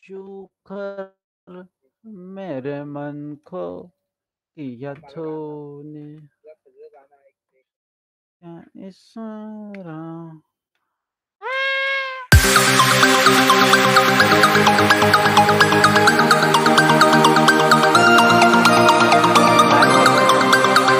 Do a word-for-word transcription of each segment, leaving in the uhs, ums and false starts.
यूं कर मेरे मन को किया तूने क्या इशारा। काय बोलतोय?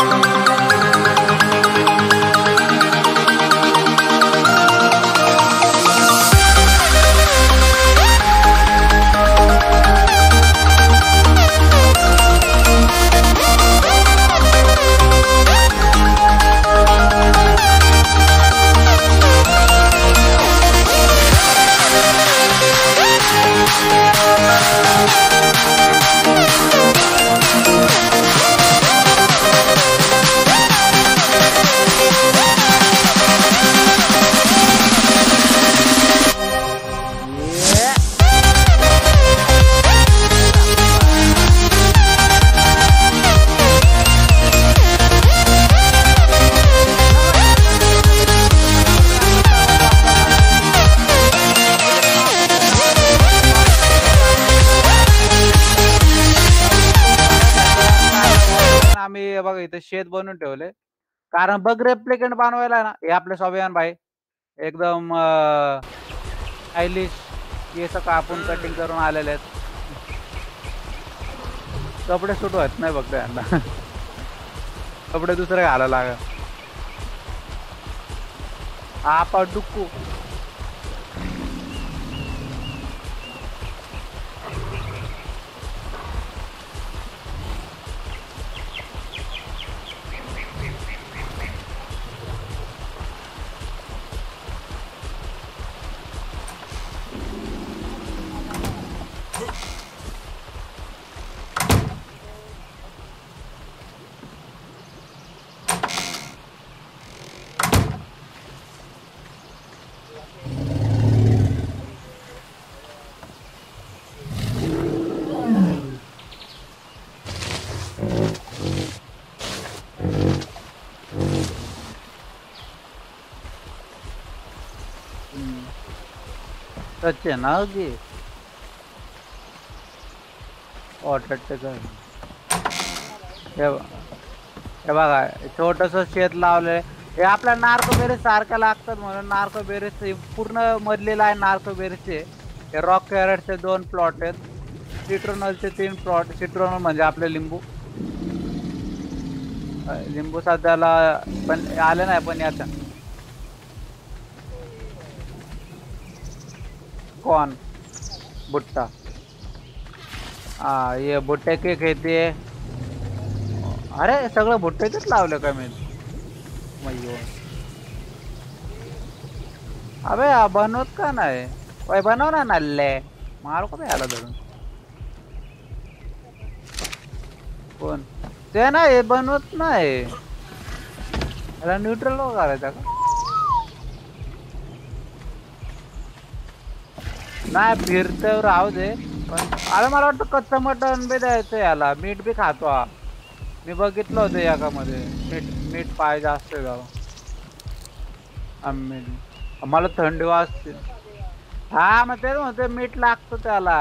ये आम्ही हे बघा इथे शेत बनवून ठेवले. कारण बग रेप्लिकेंट बनवायला ना हे आपले स्वाभिमान भाई एकदम स्टायलिश केस कापून कटिंग करून आलेले आहेत. कपडे सूट होत नाही फक्त यांना. कपडे दुसरे घालायला लागेल. आपा डुक्कू सच आहे ना गे ऑटो हे बघा छोटस शेत लावलंय. हे आपल्या नार्को बेरीज सारख्या लागतात म्हणून नार्को बेरीज पूर्ण मधलेला आहे. नार्को बेरीजचे हे रॉक कॅरेटचे दोन प्लॉट आहेत. सिट्रोनलचे तीन प्लॉट. सिट्रोनल म्हणजे आपले लिंबू. लिंबू सध्याला पण आले नाही पण याचा कौन भुट्टा हा ये भुट्टे की खेती आहे. अरे सगळं भुट्टेच लावलं का मी मयो. अबे बनवत का नाही वय बनव ना नल्ले मारू का आला धरून. कोण ते नाही बनवत नाही. याला न्यूट्रल करायचा का नाही फिरतं राहू दे. पण अरे मला वाटतं कच्चं मटण बी द्यायचं याला. मीठ बी खातो हा. मी बघितलं होतं याकामध्ये मीठ मीठ पाहिजे असते जाऊ. मला थंडी वाजते. हा मग तेच म्हणते मीठ लागतं त्याला.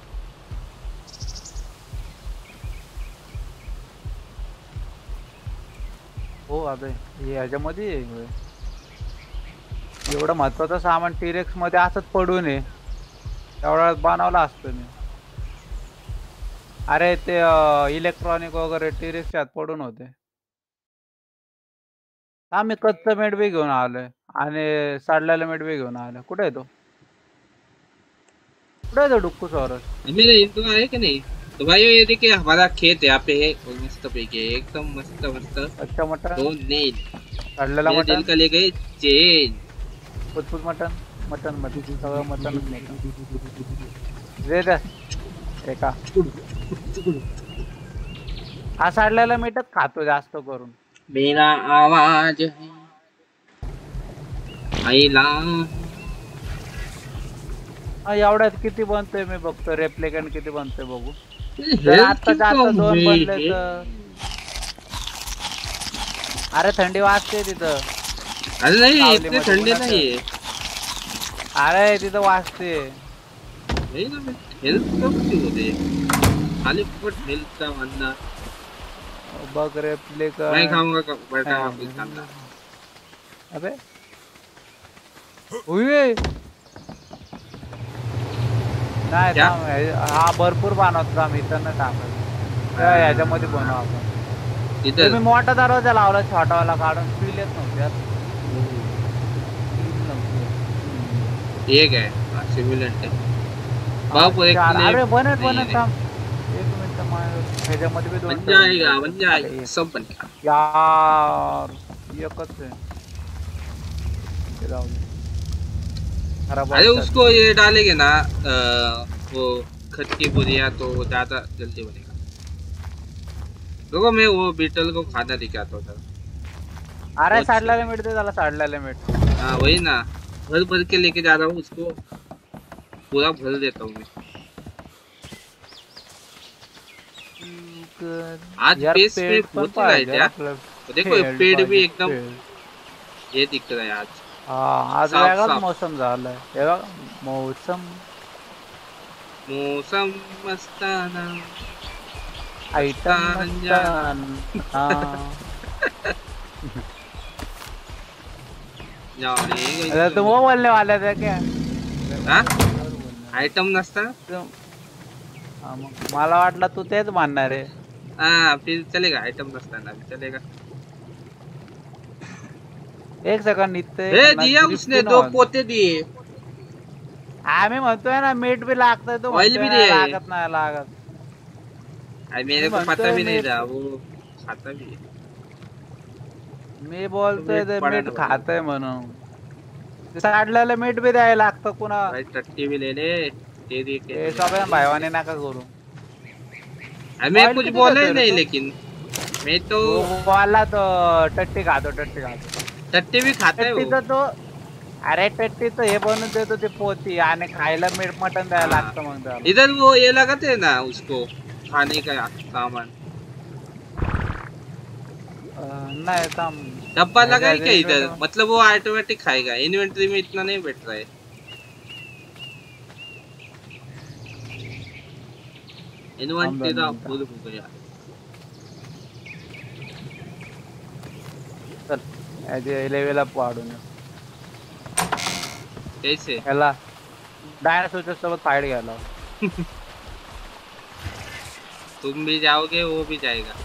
हो अबे ह्याच्यामध्ये एवढं महत्वाचं सामान टिरेक्स मध्ये असंच पडू नये तेवढा बनवला असतो मी. अरे ते इलेक्ट्रॉनिक वगैरे टिरेक्सच्यात पडून होते. हा मी कच्चं मीठ बी घेऊन आलोय आणि सडलेलं मीठ बी घेऊन आलोय. कुठे आहे तो कुठे आहे तो डुक्कू सौरस. मेरे इंटू आहे की नाही. तो भाई ये देखिए हमारा खेत है यहाँ पे है मस्त पैकी एकदम मस्त मस्त. अच्छा मटन दोन नेल सडलेला मटन दिल का ले गए चेन. कुछ मटन मटन मध्ये सगळं मटन दे द्या एका. हा सडलेला मीठच खातो जास्त करून. मेरा आवाज है आईला. एवढ्यात किती बनतोय मी बघतो. रेप्लिकंट किती बनतोय बघू. आता जास्त दोन बनले तर. अरे थंडी वाजते तिथं. अरे नाही इतनी थंडी नाही. अरे तिथं वाजते. नहीं ना मैं हेल्थ कब क्यों होते खाली फुट हेल्थ का वरना बकरे प्ले का मैं खाऊंगा कब बैठा आप खाना अबे उई नाही क्या? थांब हा भरपूर बनवतो आम्ही इथं नाही टाकत त्या ह्याच्यामध्ये बनव आपण इधर तुम्ही मोठा दरवाजा लावला छोटावाला काढून स्टील येत नव्हती यार एक है सिम्युलेंट है बाप एक चार प्ले अरे बनत नहीं बनत है थांब एक मिनिट मा- ह्याच्यामध्ये बी दोन बन ठेवून जाएगा दे. बन जाएगा अरे सब बन गया यार एकच आहे ते जाऊ दे. खराब अरे वाटतात. उसको ये डालेंगे ना अ, वो खत की बोरिया तो ज्यादा जल्दी बनेगा देखो मैं वो बीटल को खाना दिखाता हूँ अरे बहुत साडला सही। लिमिट दे त्याला साडला लिमिट हाँ वही ना भर भर के लेके जा रहा हूँ उसको पूरा भर देता हूँ मैं आज यार बेस पे पेड़ पण बहुत ही पाहिजे लाइट है आपलं देखो ये पेड़ भी पाहिजे, एकदम पेड़. ये दिख रहा है आज हा आज साफ वेगळाच साफ मौसम झालाय हे बघ मौसम मौसम मस्ताना आयटम मस्ताना जाने अरे तुम वो बोलने वाले थे क्या हाँ आइटम नसता तुम हा, मग मला वाटलं तू तेच मानणार आहे हाँ फिर चलेगा आइटम नसता ना चलेगा एक सेकंड इथे ए दिया उसने दो पोते दिए आम्ही म्हणतोय ना मीठ बी लागतंय तो ऑयल म्हणतोय भी ना दिया है लागत नाही लागत अरे मेरे मी को पता म्हणतोय भी नहीं मीठ था वो खाता भी है मी बोलतोय मीठ ते पड़ा मीठ ना खातंय म्हणून ते साडल्याला मीठ बी द्यायला लागतं पुन्हा भाई टट्टी भी ले ले दे दे के हे सगळ्या भाईवाने नका करू अरे मैं ऑयल कुछ किती बोला ही देतोय रे नहीं तू? लेकिन मैं तो वो वाला तो टट्टी खातो टट्टी खातो टट्टी भी खाता है वो टट्टीचं तो अरे टट्टीचं हे बनवून देतो ते पोती आणि खायला मीठ मटण द्यायला हाँ। लागतं मग त्याला इधर वो ये लगाते हैं ना उसको खाने का सामान अं, नाही थांब डब्बा लगा ही ह्याच्या क्या इधर inventory- मतलब वो ऑटोमेटिक खाएगा इन्वेंटरी में इतना नहीं बैठ रहा है इन्वेंटरी दोन का मिनिटं. फुल हो गया चल याचे लेवल अप वाढून ये. कैसे ह्याला डायनासोरच्या सोबत फाईट घ्यायला तुम भी जाओगे वो भी जाएगा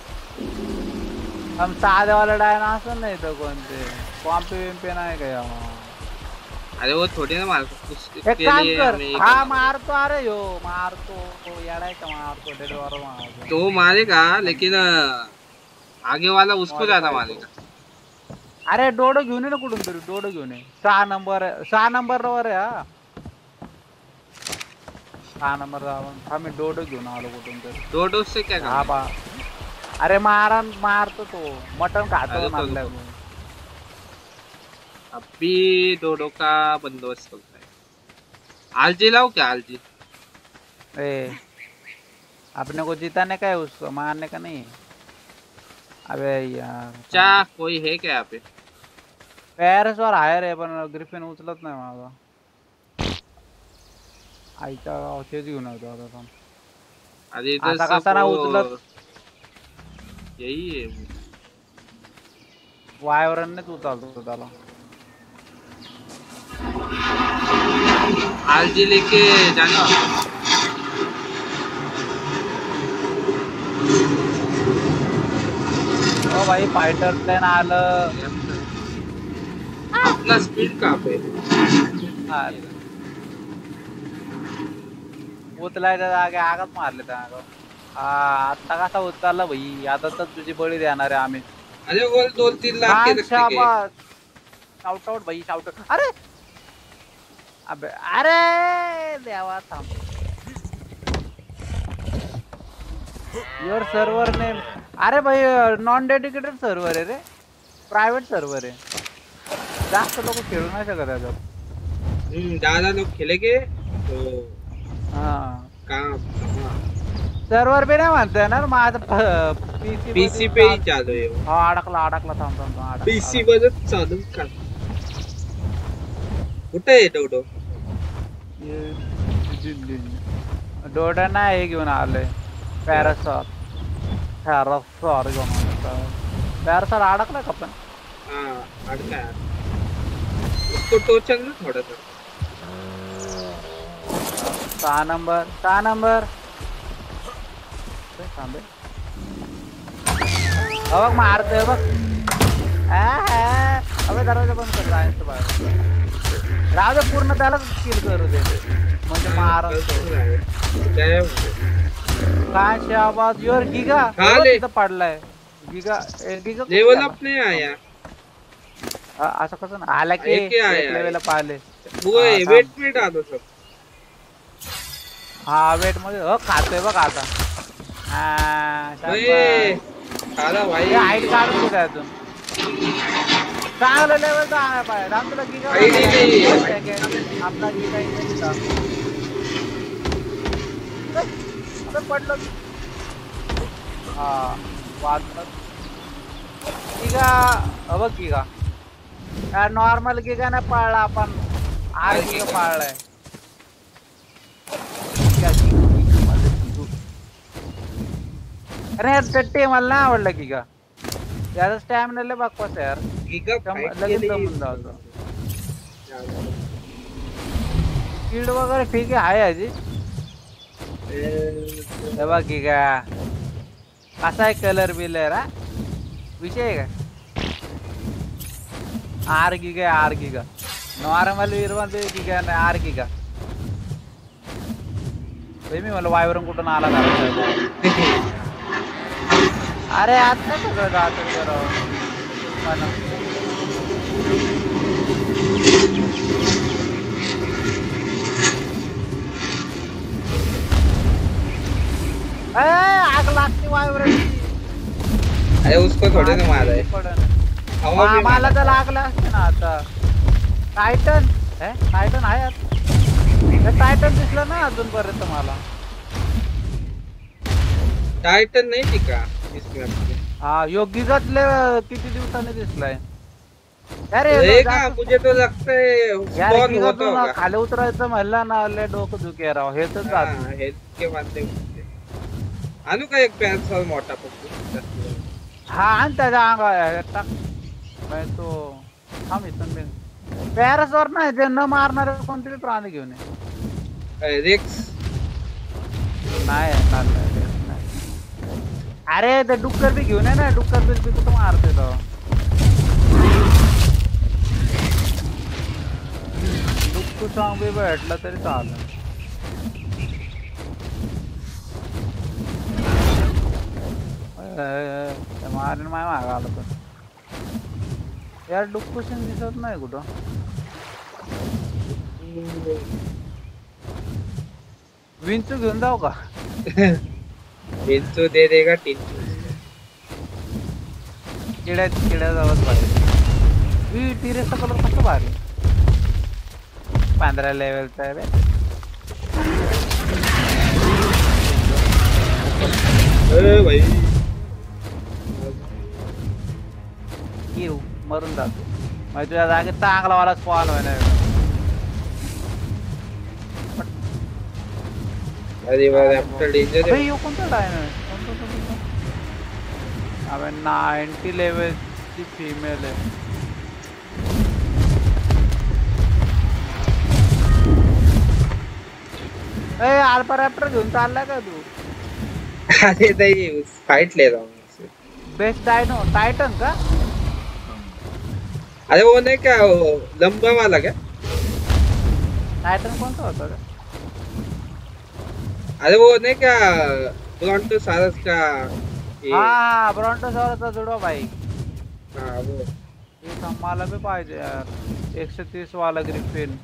हम साधेवाला डायनासोर नाही तर कोणते पॉम्पे विम्पे नाही का यार. अरे वो थोड़ी ना मार उसके एक काम लिए कर हमें ये हा करना मारतो अरे यो मारतो तो येडाय का मारतो डेडवर मारतो पड़ेगा। तो वो मारेगा लेकिन अ, आगे वाला उसको ज्यादा मारेगा अरे डोडो घेऊन ये ना कुठून तरी डोडो घेऊन ये सहा नंबर आहे सहा नंबर वर आहे हा सहा नंबर जाऊन हा मी डोडो घेऊन आलो कुठून तरी दो डोज से क्या हा करना बा अरे मारन मारतो तो मटण अरे खातो तो मारल्या रुको। अभी डोडो का बंदोबस्त करता है आलजी लाओ क्या आलजी ए अपने को जिताने का है उसको मारने का नहीं अबे यार चा कोई है क्या यहाँ पे पॅरिस वर आहे रे पण ग्रिफिन उचलत नाही माझा आईचा औषध घेऊन येतो आता थांब. अरे इधर आता सब कसा ना वो- उचलत यही है वो। वायवरनेच उचलतो त्याला आलजी लेके जाना ओ भाई फायटर प्लेन आलं अपना स्पीड कहाँ पे हा. उचलायच्या जागे आगाच मारले त्या हा आता कसा उचलला भाई आता तर तुझी बळी देणार आहे आम्ही अरे वो दो तीन लाख के छान रखने के शाबास शाउट आउट भाई शाउट अरे अबे अरे देवा थांब युअर सर्व्हर नेम अरे भाई नॉन डेडिकेटेड सर्व्हर आहे रे प्रायव्हेट सर्व्हर आहे जास्त लोक खेळू नाही शकत याच्यात हम्म, ज्यादा लोग खेलेंगे तो हा काम सर्व्हर बी नाही म्हणता येणार माझं पीसी पीसी पे ही चालू है वो हा अडकला अडकला थांब थांब थांब, अडकला, पीसी अडकला. वर चालू कर कुठे आहे डोडो ये- डोडा नाही हे घेऊन आले पॅरासॉर पॅरासॉर घेऊन आलो पॅरासॉर अडकला का पण हाँ अड़का है उसको टोचन ना थोड़ा सा सहा नंबर सहा नंबर थांबे बघ मारतोय बघ अबे दरवाजा बंद कर जायचं बाहेर राहू दे पूर्ण त्याला किल करू दे म्हणजे मार काय शाबाद योर गिगा तिथं पडलाय गिगा गिगा लेवल अप नहीं आया असं कसं ना आला की एक लेवलला पाहिले वो वेट में डालो सब हा वेट मध्ये हो खातोय बघ आता हा खाला भाई हाईट काढून कुठे अजून चांगलं लेवल चांगला पाहिजे राम तुला गिगा आपला गिगा पडलं हा वाचलं गिगा बघ गिगा नॉर्मल गिगा नाही पाळला आपण आर गिगा पाळलाय अरे यार चट्टे मला नाही आवडलं गिगा याचा स्टॅमिना लय बकवास यार गिगा लगेच जमून जातो स्पीड वगैरे ठीक आहे आजी हे बघ गिगा कसा आहे कलर बिलर हा विषय आहे का आर गिगा आर गिगा नॉर्मल वीरमध्ये गिगा नाही आर गिगा मी मला वायवरून कुठून आला अरे आता सगळं जातं करावं आग लागते वायवरून अरे उसको थोड़े ना मारा है मला तर लागलं असते ना आता टायटन टायटन आहे आता टायटन दिसलं ना अजूनपर्यंत मला टायटन नाही टिका इसमें हाँ योगिगतले किती दिवसांनी दिसलाय अरे का मुझे तो लगता है स्पॉन होता होगा खाली उतरायचं म्हणलं ना लय डोकं दुखे राव हे तर जात हेल्थ के मानते आणू का एक पॅन्सॉल मोठा पक्कू हा आणि त्याच्या अंगावर टाक मैं तो थांब इथून मी पॅरासॉर नाही जे न मारणारे कोणते प्राणी घेऊन ये रेक्स नाही नाही अरे ते डुक्कर भी घेऊन आहे ना डुक्कर भी कुठं मारते तो डुक्कू सॉंग भी भेटलं तरी चालेल मारेन माय माग आलं पण यार डुक्कू सिंग दिसत नाही कुठं विंचू घेऊन जाऊ का विंचू दे देगा टिंचू किड्या किड्या जावत भारी टिरेसचा कलर कसं भारी पंधरा लेवलचा आहे अरे भाई येऊ मरून जातो मग तुझ्या जागेत चांगला वाला स्पॉन होय ना अरे बाबा आफ्टर डेंजर भाई यो कोणता डायमंड अबे नाइंटी लेवल ची फीमेल आहे ए अल्फा रॅप्टर घेऊन चाललाय का तू अरे नहीं फाइट ले रहा हूँ बेस्ट डायनो टाइटन का अरे वो नहीं क्या वो लंबा वाला क्या टाइटन कौन सा होता है अरे वो नहीं क्या ब्रोंटोसॉरस का हाँ ब्रोंटोसॉरस का जुड़ो भाई हाँ वो ये संभाला भी पाहिजे यार एक सौ तीस वाला ग्रिफिन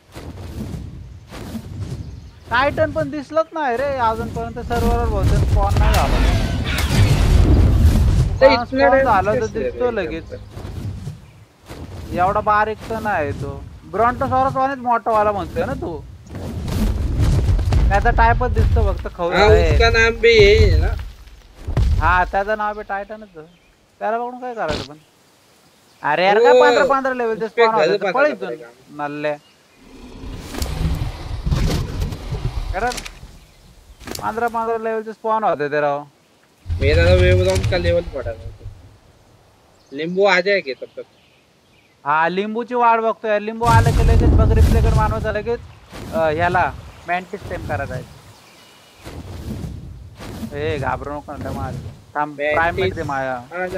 टायटन पण दिसलंच नाही रे अजूनपर्यंत सर्व्हरवर बहुतेक स्पॉन नाही झाला स्पॉन झालं तर दिसतो लगेच एवढा बारीक तर नाही तो ब्रॉन्टोसॉरस वाणीच मोठा वाला म्हणतोय ना तू त्याचा टाइपच दिसतो फक्त खवळा आहे उसका नाम भी यही है ना हा त्याचं नाव बी टायटनच त्याला बघून काय करायचं पण अरे यार काय पंधरा पंधरा लेवलचे स्पॉन होते पळ इथून नल्ले कारण पंद्रह पंद्रह लेवल से स्पॉन होते थे राव। मेरा तो वेव राउंड का लेवल बढ़ा है। लिंबू आ जाएंगे तब तक। हाँ लिंबूची वाट बघतोय, लिंबू आले की लगेच बघ रिप्लेकर मानवता लगेच ह्याला मॅन्टिस टेम करायचा आहे. ए घाबरू नको ना मार. थांब प्राइमेट दे माया.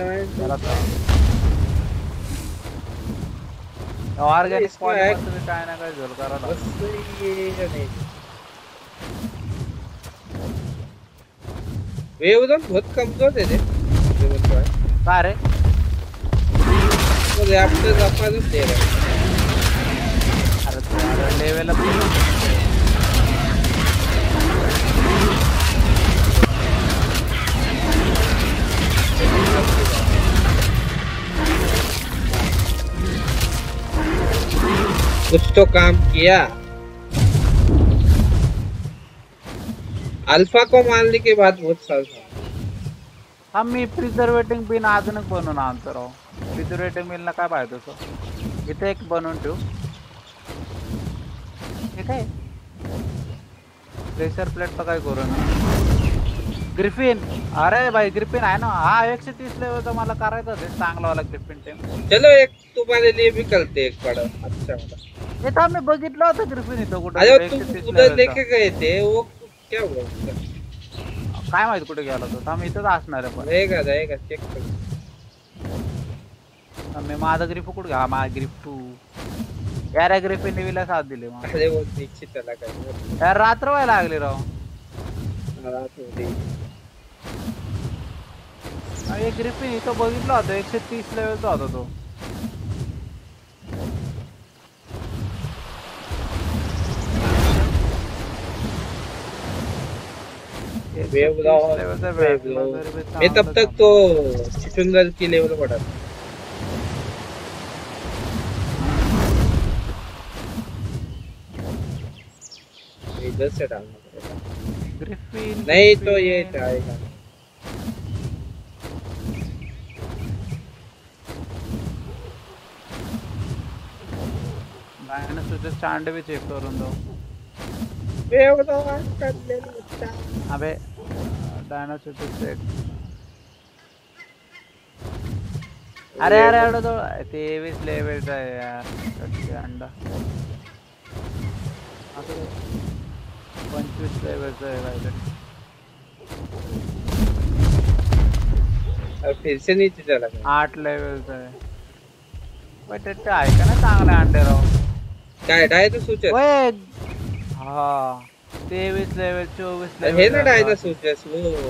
ऑर्गेनिक पॉलीमर से काय ना काय झोल करा ना. वेव राउंड बहुत कमजोर है रे. सारे वो रैप्टर अपना दे रहा है. अरे तो लेवल अप कुछ तो काम किया. अल्फा को मारने के बाद बहुत साल था. हम मी प्रिझर्वेटिंग पिन अजूनच बनवून आणतो राव. प्रिझर्वेटिंग मिलना काय पाहिजे तसं इथे एक बनवून ठेव. ठीक आहे. प्रेशर प्लेट तर काय करू ना. ग्रिफिन अरे भाई ग्रिफिन आहे ना. हा एकशे तीस लेवलचा मला करायचं आहे चांगला वाला ग्रिफिन टेम. चलो एक तुम्हारे लिए भी करते एक बड़ा अच्छा वाला. हे तर आम्ही बघितलं होतं ग्रिफिन इथं कुठे. अरे तुम उधर लेके गए थे वो क्या हुआ उसका? काय माहित कुठे गेला तो. आम्ही इथंच असणार आहे पण रहेगा रहेगा चेक कर. मी माझा ग्रिफ कुठे घ्या. माझा ग्रिफ टू यार ग्रिफिन नेवीला साथ दिले मग. अरे वो नीचे चला गया यार रात्र व्हायला लागली राव. रात हो गई. एक ग्रिफिन इथं बघितलं होतं एकशे तीस लेवलचा होता तो. मैं तब तक तो चिचुंदर की लेवल बढ़ा था. इधर से डालना पड़ेगा. ग्रिफिन नहीं तो ये जाएगा. तुझे स्टँड भी चेक करून दो. अबे डायनासोर चेक. अरे अरे एवढं तो तेवीस लेवलचा आहे यार. अंडा पंचवीस लेवलचा आहे काहीतरी. फिर से नीचे चला गया. आठ लेवलचा आहे. बट ते आहे का ना चांगले अंडे राव. काय डायनासोर ओए हाँ तेईस लेवल चौबीस लेवल है ना डायनासोर वो.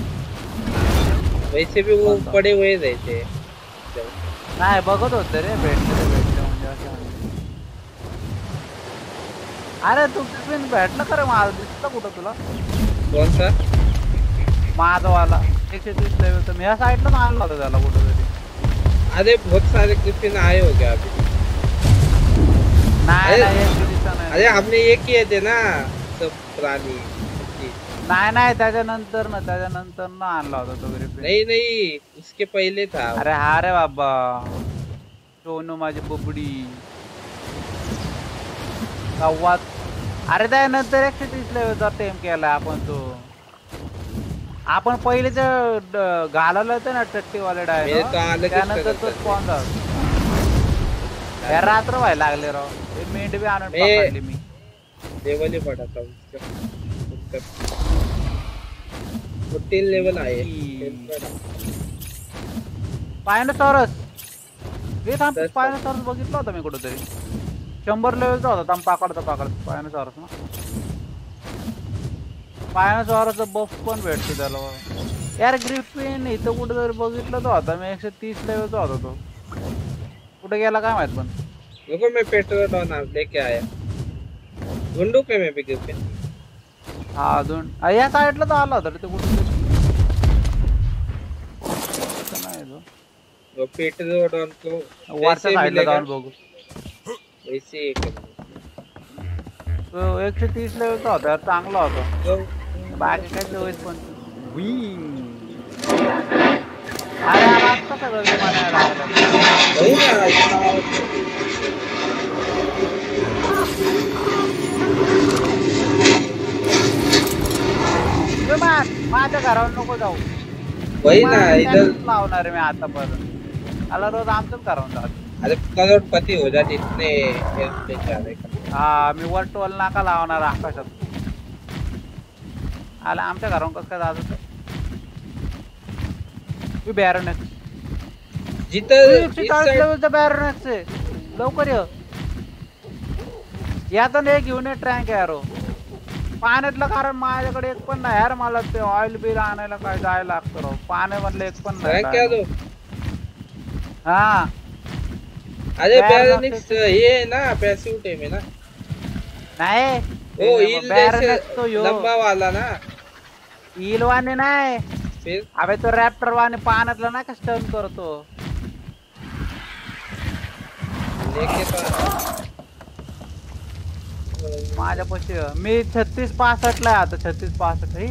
वैसे भी वो पड़े हुए रहते. नाही बघत होते रे भेटले भेटले म्हणजे असं. अरे तू ग्रिफिन भेटलं खरं मला दिसतं कुठं तुला. कौन सा माझा वाला एकशे तीस लेवल. तर मी या साईडला मारला होता त्याला कुठं तरी. अरे बहुत सारे ग्रिफिन आए हो गया अभी. नाही नाही अरे हमने ये किए थे ना सब प्राणी. नाही नाही त्याच्यानंतर ना त्याच्यानंतर ना आणला होता तो ग्रिफिन. नहीं नहीं उसके पहले था. अरे हा रे बाबा सोनू माझी बुबडी संवाद. अरे त्यानंतर एकशे तीस लेवलचा टेम केला आपण. तो आपण पहिले जे घालवलं होतं ना टट्टीवाले डाय त्यानंतर तो स्पॉन झाला. यार रात्र व्हायला लागले राव. मेंढ भी आणून पकडली मी. लेवल ही बढ़ाता हूँ. तीन लेवल आए. पायनोसॉरस हे थांब. पायनोसॉरस बघितलं होतं मी कुठेतरी. शंभर लेवलचा होता. थांब पाकडता पाकडता पायनोसॉरस ना. पायनोसॉरसचा बफ पण भेटतो त्याला. यार ग्रिफिन इथं कुठे जरी बघितलं तो होता मी. एकशे तीस लेवलचा होता तो. कुठे गेला काय माहित पण. रुको मैं पेट्रोल डाउन लेके आया. ढूंढू पे मैं भी ग्रिफिन. हा अजून या साईडला तर आला होता ते कुठे. वो पेट्रोल डाउन को वरच्या साईडला जाऊन बघू. वैसे तो एकशे तीस लेवलचा होता यार. चांगला होता. बाकी काय चोवीस पण. अरे आता सगळं विमान घरावर नको जाऊ. वही ना इधर लावणार आहे मी आतापर्यंत. आला रोज आमच्याच घरावर जातो. अरे करोडपती हो जाते इतने एरोप्लेन जा रहे हैं. हा मी वर टोल नाका लावणार आकाशात. आला आमच्या घरावर कसं काय जात होतं. तू बॅरोनेक्स जिथं एकशे चाळीस लेवलचा बॅरोनेक्स आहे. लवकर ये. यातून एक घेऊन ये ट्रँक यारो पाण्यातलं. कारण माझ्याकडे एक पण नाही यार. मला ते ऑइल बिल आणायला काय जायला लागतं राव. पाण्यामधलं एक पण नाही. हा अरे बॅरोनेक्स ये ना पैसिव टेम है ना. नाही ओ ईल जैसे लंबा वाला ना. ईल वाने नाही. फिर अबे तो रॅप्टर वाने पाण्यातलं नाही का स्टर्न करतो. लेके पा माझ्या पशी मी छत्तीस पासष्ट ला आता. छत्तीस पासष्ट ही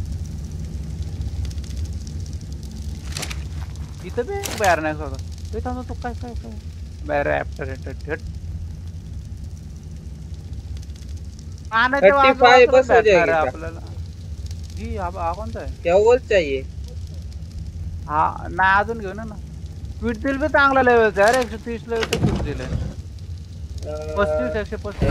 इथं बी बॅरोनेक्स होता. ते थांबतो तू काय काय काय रॅप्टर आपल्याला. ही हा कोणता आहे. क्या बोल चाहिए. हा नाही अजून घेऊन ना. स्पीड दिल बी चांगला लेवलचा यार. एकशे तीस लेवलचा स्पीड दिलंय. पस्तीस एकशे पस्तीस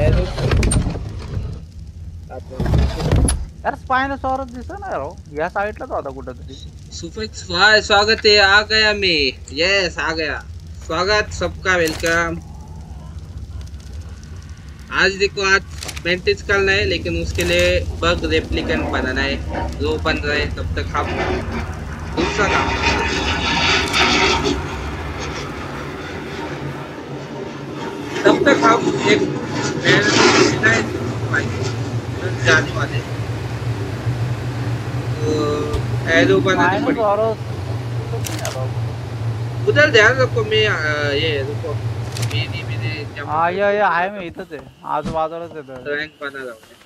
यार. स्पायनोसॉरस दिसत ना राव. या साईडलाच होता कुठंतरी. सुफिक्स भाई स्वागत है. आ गया मैं. यस आ गया. स्वागत सबका वेलकम. आज देखो आज मेंटेज करना है लेकिन उसके लिए बग रेप्लिकेंट बनाना है. जो बन रहा है तब तक हम दूसरा काम तब तक हम एक जाने वाले तो एरो बनाने पड़ेगी. उधर ध्यान रखो. मैं ये रुको मेरी मेरे हाँ ये ये आहे मी इथंच आहे. आजूबाजूलाच आहे. रँक बना रहा हूँ.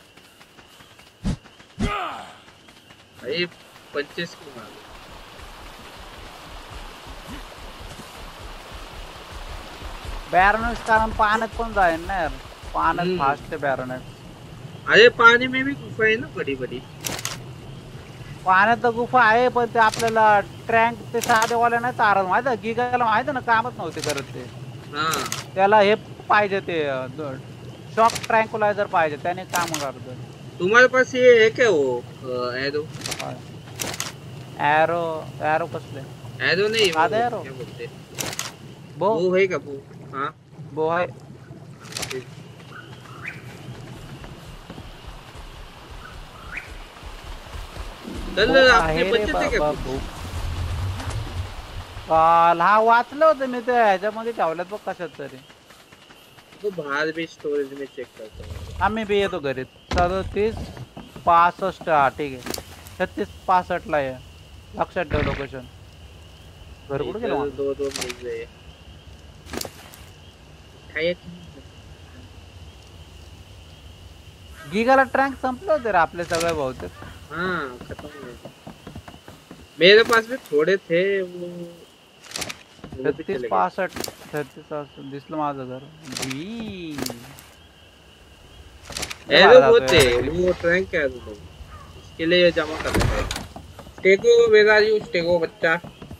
अरे पंचेस को मार. बॅरोनेक्स कारण पाण्यात पण जाईल ना यार. पाण्यात फास्ट आहे बॅरोनेक्स. अरे पानी में भी गुफा है ना बड़ी बड़ी. पाण्यात तर गुफा आहे पण ते आपल्याला ट्रँक ते साधेवाल्या नाही तारत. माहिती आहे गिगाला माहिती ना कामच नव्हते करत ते. त्याला हे पाहिजे ते शॉक ट्रँक्युलायझर पाहिजे. त्याने काम करत. तुम्हारे पास ये है क्या वो एरो. एरो एरो कसले. एरो नहीं साधा एरो क्या बोलते. बो वो है का बो. हाँ बो है. चल आपने बच्चे थे क्या. काल हा वाचलं होतं मी ते ह्याच्यामध्ये ठेवल्यात बघ कशात तरी. तो बाहर भी स्टोरेज में चेक करता हूँ. आम्ही बी येतो घरी. सदतीस पासष्ट हा ठीक आहे. छत्तीस पासष्ट ला आहे. लक्षात ठेव लोकेशन. घर कुठे गेलं. दो दो मिल गए. काय गिगाला ट्रँक संपलं होते रे आपले सगळे बहुतेक. हाँ खत्म हो गए. मेरे पास भी थोड़े थे वो. छत्तीस पासष्ट छत्तीस पासष्ट दिसलं माझं घर. जी एरो होते वो ट्रैंक क्या है. इसके लिए जमा करना है. Stego where are you. Stego बच्चा.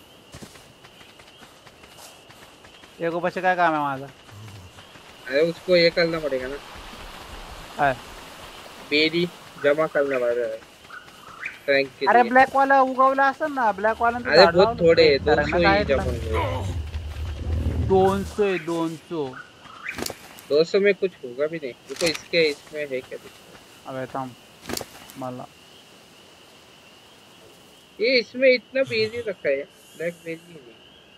स्टेगो बच्चे काय काम है माझा. अरे उसको ये करना पड़ेगा ना. है बेरी जमा करना पड़ेगा ट्रैंक के. अरे ब्लैक वाला उगवला असेल ना. ब्लैक वाला. अरे बहुत थोड़े दो सौ ही जमा हुए. दो सौ दो सौ दो सौ में कुछ होगा भी नहीं. देखो इसके इसमें है क्या. अबे थांब मला ये इसमें इतना बेरी रखा है. ब्लैक बेरी नहीं.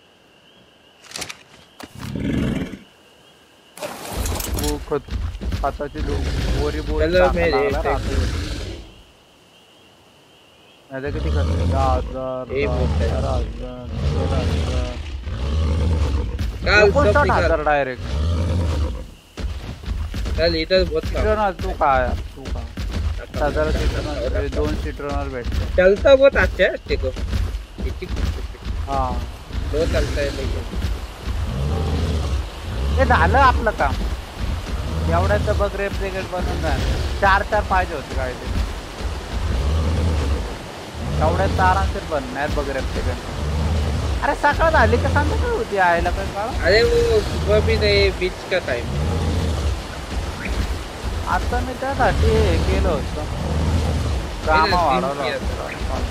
वो खत खताची बोरी बोरी चलो मैं लागला राहते. किती खर्च. दहा हजार काल सब हजार डायरेक्ट. चल इधर बहुत सीट्रनर तू काय तू का हजार सीट्रनर दोन सीट्रनर भेटते. चलता बहुत अच्छा है. देखो हाँ दो चलता है लेकिन हे झालं आपलं काम. एवढ्याचं बघ रेप्लिकेट बनवून झालं. चार चार पाहिजे होते काय ते. तेवढ्यात आरामशीर बनणार बघ रेप्लिकेंट. अरे सकाळ झाली का संध्याकाळ होती आयला काय काळ. अरे वो सुबह भी नहीं, बीच का टाइम. आता मी त्यासाठी हे केलं होतं, कामा वाढवलं होतं.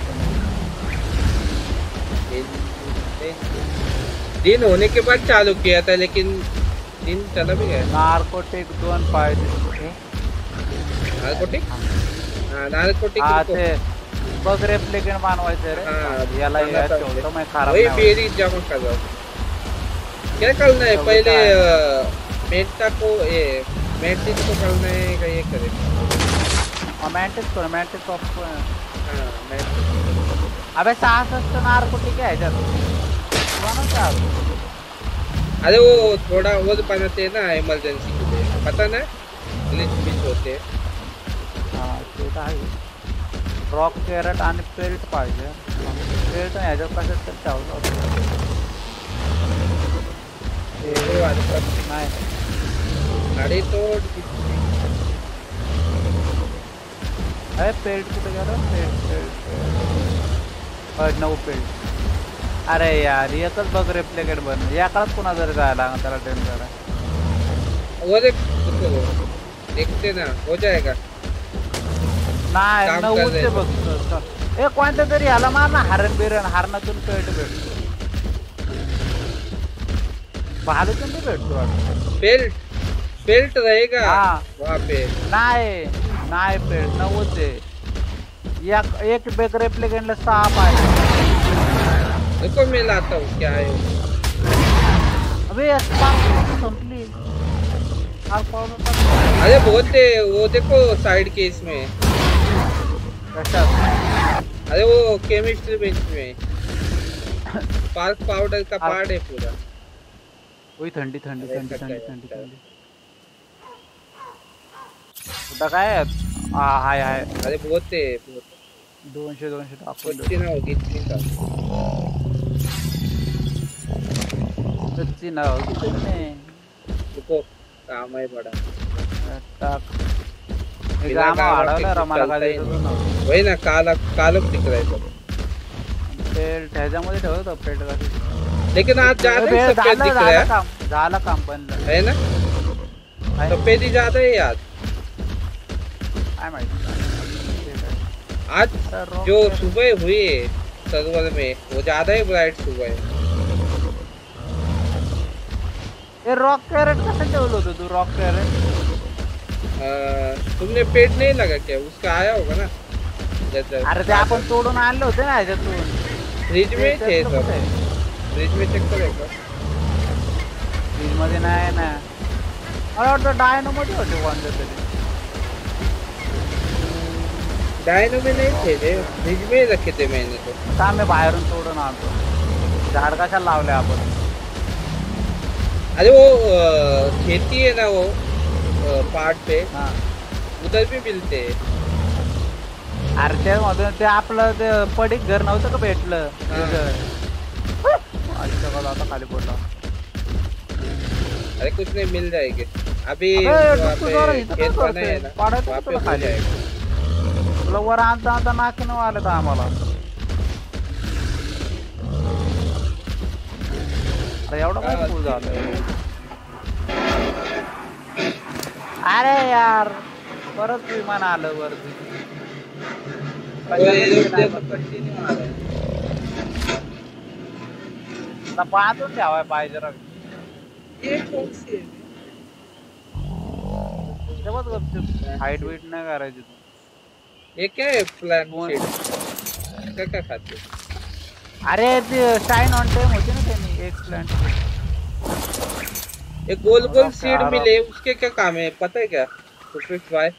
दिन होने के बाद चालू किया था लेकिन दिन चला भी गया. नार्कोटिक दोन पाहिजे. नार्कोटिक हाँ नार्कोटिक हा ते बघ रेप्लिकेंट बनवायचं रे. हाँ, याला बनना यार था. ठेवतो मैं खराब वही नाही होत. बेरी जमा कर रहा हूँ. क्या करना है तो पहले बता. अ, मेंटा को ये मेंटिस को करना है का ये करे. रोमॅन्टिक रोमॅन्टिक ऑफ हाँ मेंटिस. अबे सहासष्ट नार्कोटिक आहे त्यात बनवता. अरे वो थोड़ा वो तो बनाते हैं ना इमरजेंसी के लिए, पता ना ग्लिच बिच होते हैं. हा ते तर आहे. रॉक कॅरेट आणि पेल्ट पाहिजे. पेल्ट ह्याच्यात कशात तर ठेवलं होतं. वो वाले पर नाही गाड़ी तो अरे पेल्ट कुठे गेलं. पेल्ट पेल्ट नऊ पेल्ट. अरे यार एकच बघ रेप्लिकेट बन या काळात पुन्हा जर जायला लागेल त्याला ट्रेन करा. वो देख देखो, देखते ना हो जाएगा. नाही काम कर नऊच रहे ते हैं. बघ. ए कोणत्या तरी ह्याला मार ना हरण बिरण हरणातून पेल्ट भेटतो. भालूतून बी भेटतो वाटतं. बेल्ट बेल्ट रहेगा हाँ. वहाँ पे. नाही नाही पेल्ट नऊच आहे. एक एक बेग रेप्लिकेटला सहा पाहिजे. देखो मैं लाता हूँ क्या है. अबे स्पार्क संपली. हार पावडर अरे बहुत है वो देखो साइड के इसमें. कशात. अरे वो केमिस्ट्री बेंच में स्पार्क पाउडर का पार्ट है पूरा. ओय थंडी थंडी अरे थंडी कट थंडी गया, थंडी कट. थंडी. कुठं काय हा हाय हाय. अरे बहुत है बहुत. दोनशे दोनशे टाकून कुछ ना होगी इतनी का. सच्ची ना किती नाही. देखो काम है बड़ा. टाक हे बिना गामा गामा वाढवलं के रे मला चलता काय ही दिसत नव्हतं. वही ना काला कालो दिख रहा है सब. पेल्ट ह्याच्यामध्ये ठेवत होतं पेल्ट कसं. लेकिन आज ज्यादा ही झालं सफेद दिख रहा झालं है. काम झालं काम बनलं. है ना आहे. सफेद ही ज्यादा है आज. काय माहिती. आज अरे rock जो carrot. सुबह हुई है सर्वर में वो ज्यादा ही ब्राइट सुबह है. हे रॉक कॅरेट कसं ठेवलं होतं तू. रॉक कॅरेट अ, तुमने पेट नहीं लगा क्या. उसका आया होगा ना जैसे. अरे ते आपण तोडून आणले होते ना ह्याच्यातून. फ्रिज में थे त्यातलं सब. कुठं आहे? फ्रिज में चेक करेगा. फ्रीज मध्ये नाही ना. मला वाटतं डायनो मध्ये होते कोणत्या तरी. डायनो में नहीं थे रे, फ्रिज में ही रखे थे मैंने तो. का मी बाहेरून तोडून आणतो. झाड कशाला लावले आपण. अरे वो अ, खेती है ना वो पार्ट पे हा. उधर भी मिलते हैं. अरे ते मधून ते आपलं ते पडीक घर नव्हतं का भेटलं. हा. ते घर. अच्छा का आता खाली पडला. अरे कुछ नहीं मिल जाएंगे अभी. अबे, वहाँ डुक्कू पे जरा इथं खेत काय बना है करतोय? ना पाडायचं वहाँ का पे तुला हो खाली? जाएगा. तुला वर आणता आणता नाकीनं आलं तर आम्हाला. अरे एवढं काय हा, फुल ठीक झालं. अरे यार परत विमान आलं वरती. वो एरोप्लेन कंटिन्यू आ रहा है. आता बांधून ठेवाय पाहिजे रे. ये कौन सी है. तेव्हाच गपचूप हाईट बीट नाही करायची तू. ये क्या है प्लान कौन? शीट क्या क्या खाते हो? अरे ते शाईन ऑन टाइम होती ना त्यांनी एक प्लांट. ये गोल गोल हाँ, सीड यार. मिले उसके क्या काम है पता है क्या. सुपरफिश भाई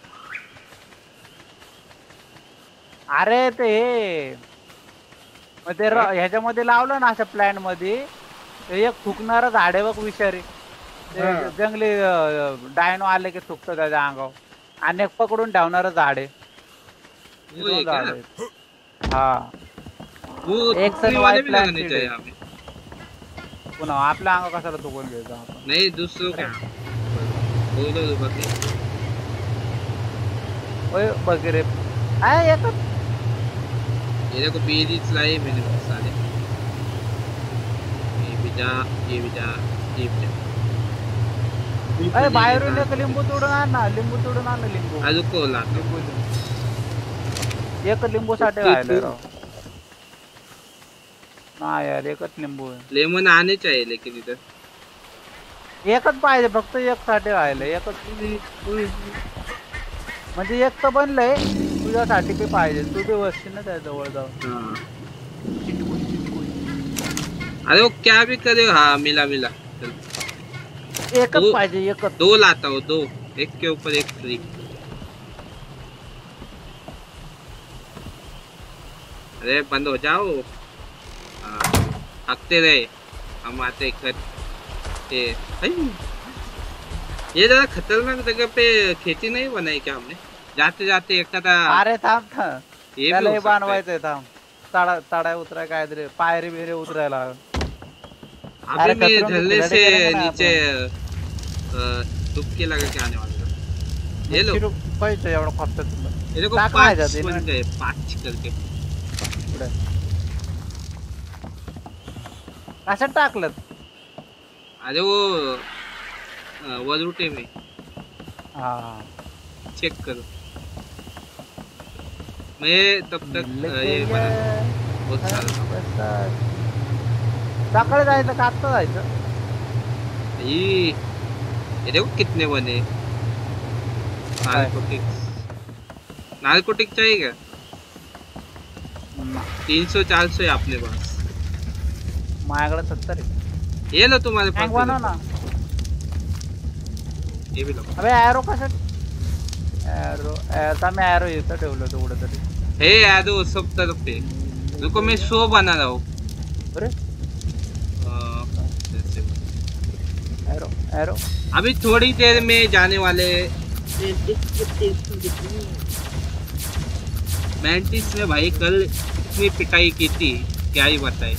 अरे ते हे मग ते र- ह्याच्यामध्ये लावलं ना अशा प्लॅन मध्ये ते एक थुकणारं झाड आहे बघ विषारी. ते हा. जंगली डायनो आले की थुकतं त्याच्या अंगावर आणि एक पकडून ठेवणारं झाड आहे. वो दोन है क्या? झाड आहेत. हा वो एक दूसरे सन वाले white भी plant लगाने seed चाहिए है. हमें. पुन्हा आपल्या अंग कशाला थुकून घ्यायचं आपण. नहीं दूसरों का बोलो तो बाकी. ओय बघ रे आहे एकच. ये देखो बेरीज लाए मैंने बहुत सारे। ये भी जा, ये भी जा, ये भी जा। अरे बाहेरून एक लिंबू तोडून आण ना, लिंबू तोडून आण ना लिंबू. आलू को लाता हूँ। लिंबू एक लिंबू साठी राहिलंय राव. नाही यार एकच लिंबू आहे. लेमन आने चाहिए लेकिन इधर एकच पाहिजे फक्त, एक साठी राहिलंय एकच. म्हणजे एक तर बनलंय तुझ्यासाठी बी पाहिजे, तू बी वस्ती ना त्या जवळ जाऊन. हाँ। अरे वो क्या भी करे। हाँ मिला मिला चल। एकच दो- पाहिजे एकच. दो लाता हूँ, दो एक के ऊपर एक फ्री। अरे बंद हो जाओ। हाँ, हकते रहे हम आते कर ये। ये जरा खतरनाक जगह पे खेती नहीं बनाई क्या हमने? जाते जाते एक था। अरे थांब थांब, ये भी त्याला हो हे सकता है। बनवायचंय. थांब चढा चढाय उतराय काहीतरी पायरी बिरे उतरायला. अभी अरे मैं खतरों की ढलने खिलाड़ी से करेंगे ना नीचे डुबकी लगा के आने वाला था। ये लो पैसे एवढं खर्च तुला ये देखो टाक पाँच माझ्यात, बन इन्व्हेंट- गए पाँच करके। पुढे कशात टाकलं? अरे वो अ, वरुटे में हा चेक करो। मैं तब तक अ, ये बना बहुत सारा। सकाळी जायचं का आत्ता जायचं? ये ये देखो कितने बने। नारकोटिक्स नारकोटिक चाहिए क्या? तीन सौ चार सौ है अपने पास। माझ्याकडे सत्तर आहे. ये लो तुम्हारे टँक पास। बनव ना. ये भी लो। अबे एरो कशात? एरो ऐसा मैं एरो इथं ठेवलं होतं कुठं तरी. हे यादव सब तरफ पे। रुको मैं शो बना रहा हूँ। अरे अ, ऐसे। एरो एरो अभी थोड़ी देर में जाने वाले। मैंटिस ने भाई कल इतनी पिटाई की थी क्या ही बताए।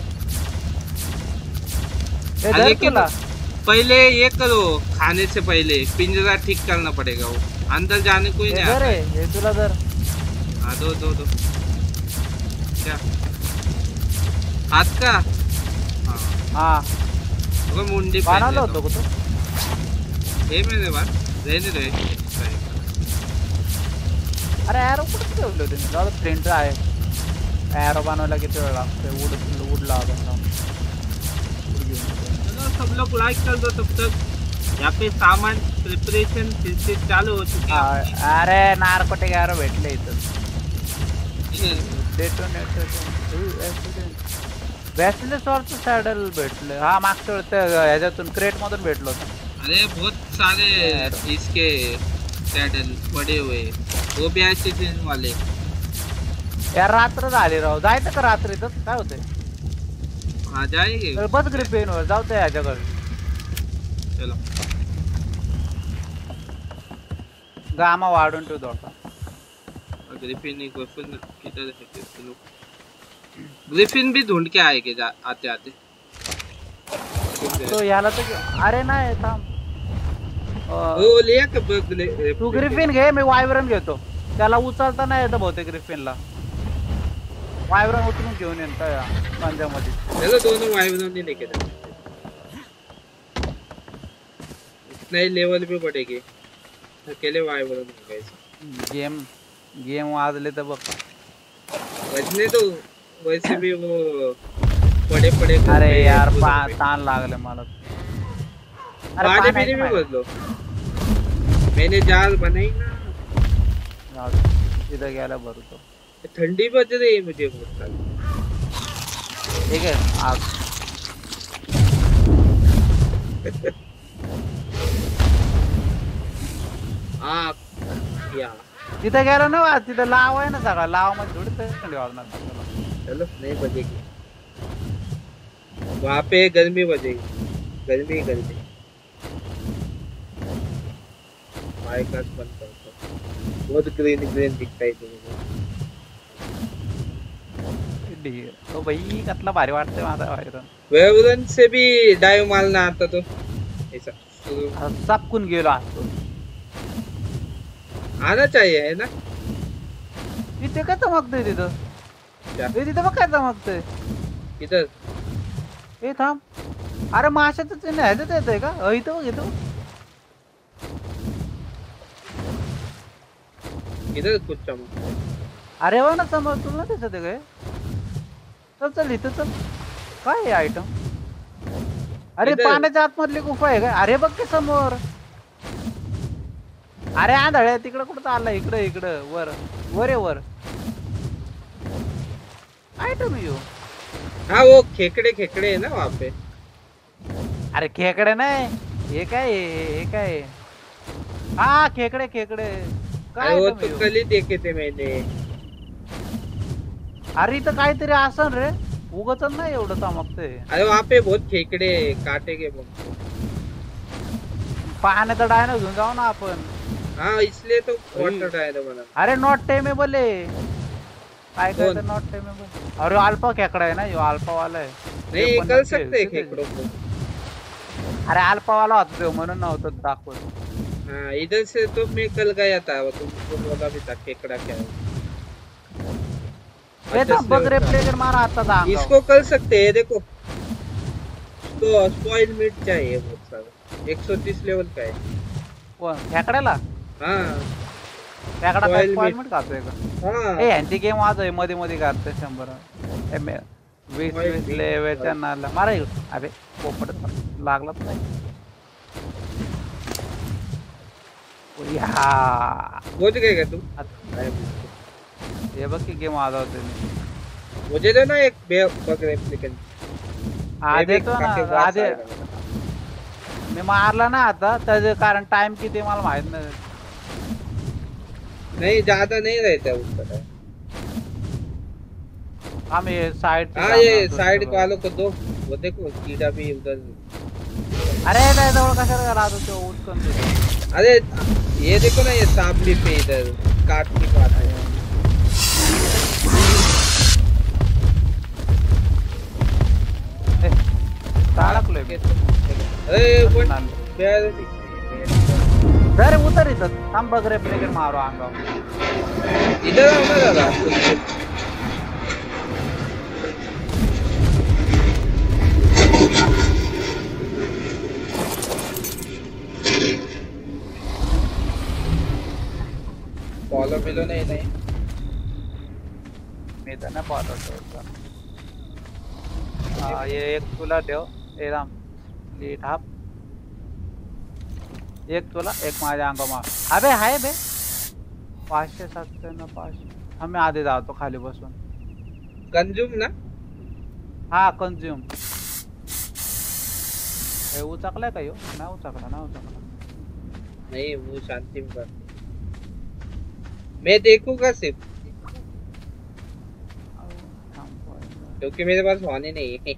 हे धर लेकिन तुला. पहले ये करो, खाने से पहले पिंजरा ठीक करना पड़ेगा। वो अंदर जाने को ही हे नहीं धर आता हे, है। हे तुला धर. हाँ दो दो दो क्या हाथ का? हाँ हा तो मुंडी बनवलं होतं का तू? हे मेरे बात रहने दो। अरे एरो कुठे ठेवले होते मी? जाऊ प्रिंटर आहे. एरो बनवायला किती वेळ लागतोय? उड उड लावतो. चलो सब लोग लाइक कर दो तब तक। यहाँ पे सामान प्रिपरेशन फिर से चालू हो चुकी है। अरे नार्कोटिक एरो भेटले इथं. इधर वॅसिलेसॉरचं सॅडल भेटलं. हा मागच्या वेळेस त्या ह्याच्यातून क्रेट मधून भेटलो होतं. अरे बहुत सारे इसके सैडल पड़े हुए वो भी ऐसे सीजन वाले। यार रात्र झाली राव. जायचं का रात्रीतच? काय होतंय? हाँ जाएंगे। बस ग्रिफिनवर जाऊ त्या ह्याच्याकडे. चलो गामा वाढून ठेव थोडा. ग्रिफिन नहीं ग्रिफिन किधर है? ग्रिफिन ग्रिफिन भी ढूंढ के आएंगे आते आते। तो याला तर अरे नाही थांब. वो लिया कब? तू ग्रिफिन घे, मी वायब्रन घेतो. त्याला उचलता नाही येतं बहुतेक ग्रिफिनला. वायब्रन उचलून घेऊन येईन त्या पंजामध्ये. चलो दोनों वाइब्रेशन नहीं लेके जाते। नए लेवल पे बढ़ेगी। अकेले वाइब्रेशन हो गए। गेम गेम वाजले तर बघ. बजने तो वैसे भी वो पड़े पड़े। अरे यार ताण लागले मला. अरे पानी पाणी पीने भी बदलो। मैंने जाल बनाई ना। इधर गेला भरतो. ठंडी बज रही है मुझे बहुत सारी। ठीक है आग. आग या तिथे गेलो ना वाज. तिथे लाव आहे ना सगळा. लाव मध्ये थोडी थंडी वाजणार. चलो नहीं बजेगी। वहाँ पे गर्मी बजेगी। गर्मी गर्मी माइकास बंद कर दो। बहुत ग्रीन ग्रीन दिखता है तुम्हें। तो भाई कसला भारी वाटतंय माझा वायरन. वेवरन से भी डाइव मारना आता तो ऐसा सपकून गेलो असतो. आना चाहिए है ना। तिथे काय चमकतंय तिथं? क्या हे तिथं बघ काय चमकतंय. इधर हे थांब. अरे माशाचं चिन्ह ह्याच्यात येतंय का? अ, इथं बघ इथं बघ. इधर कुछ चमक. अरे वा ना समोर तुला नाही दिसत आहे काय? चल चल इथं चल. काय आहे आयटम? अरे इथं. पाण्याच्या आतमधली गुफा आहे काय? अरे बघ की समोर. अरे आंधळ्या तिकडं कुठं चाललाय? इकडं इकडं वर वर आहे वर. आयटम येऊ. हाँ वो खेकड़े खेकड़े है ना वहाँ पे. अरे खेकडे नाही. हे काय आहे? हे काय आहे? हा खेकडे खेकडे. काय अरे वो item तो येऊ? कल ही देखे थे मैंने. अरे इथं काहीतरी असन रे. उगच नाही एवढं चमकतंय. अरे वहाँ पे बहुत खेकड़े काटे के बोलते. पाण्याचा डायनो घेऊन जाऊ ना आपण. हाँ इसलिए तो वाटर डायनो बना. अरे नॉट टेमेबल आहे. काय कौन? करतं नॉट टेमेबल? अरे अल्फा खेकडा आहे ना ह्यो अल्फा वाला आहे. नहीं ते पण कर नक्की सकते हैं आहे. खेकड़ों को. अरे अल्फा वाला होता तो म्हणून नव्हतं दाखवत. हाँ इधर से तो मैं कल गया था वो तुमको बोला भी था खेकड़ा क्या है. हे अच्छा, थांब बघ रे प्लेगर मारा आता दांगा. इसको कर सकते हैं देखो. इसको स्पॉइल मीट चाहिए बहुत सारा. एक सौ तीस लेवल का है. कोण खेकड्याला? हाँ खेकडा काय Spoil स्पॉइल meat. मिट खातोय का? हाँ ए यांची गेम वाज आहे मध्ये मध्ये करते शंभर. ए मे वीस Spoil वीस meat. लेवलच्या नाला मारा इकडं. अबे पोपट लागलाच नाही. या पहुंच गए क्या तुम. हे बघ की गेम वाजवते मी. मुझे दो ना एक बग रेप्लिकेंट. आज येतो ना आज मी मारला ना आता त्याचे कारण टाइम किती मला माहित नाही. नहीं ज्यादा नहीं रहता है उसका टाइम. आम्ही साइड हाँ ये साइड वालों को दो. वो देखो कीड़ा भी उधर. अरे नाही जवळ कशाला राहतो तो उचकून देतो. अरे ये देखो ना ये सांप भी पे इधर काट के बात है. टाळकलोय मी. अरे वन बेर अरे उतर इथं थांब बघ रे प्लेगर मारो अंगावर. इधर आओ ना दादा. फॉलो मिलो नहीं नहीं. मी तर नाही पाहतो. हा ये एक तुला ठेव. ए राम लीट हाप. एक तुला एक माझ्या अंगावर मार. अबे हाय बे पाचशे सातशे ना पाचशे. आम्ही आधी जातो खाली बसून. कंज्यूम ना. हा कंझ्युम. हे उचकलाय का ह्यो? नाही उचकला ना उचकला. नहीं वो शांति में कर. मैं देखूंगा सिर्फ क्योंकि मेरे पास होने नहीं है.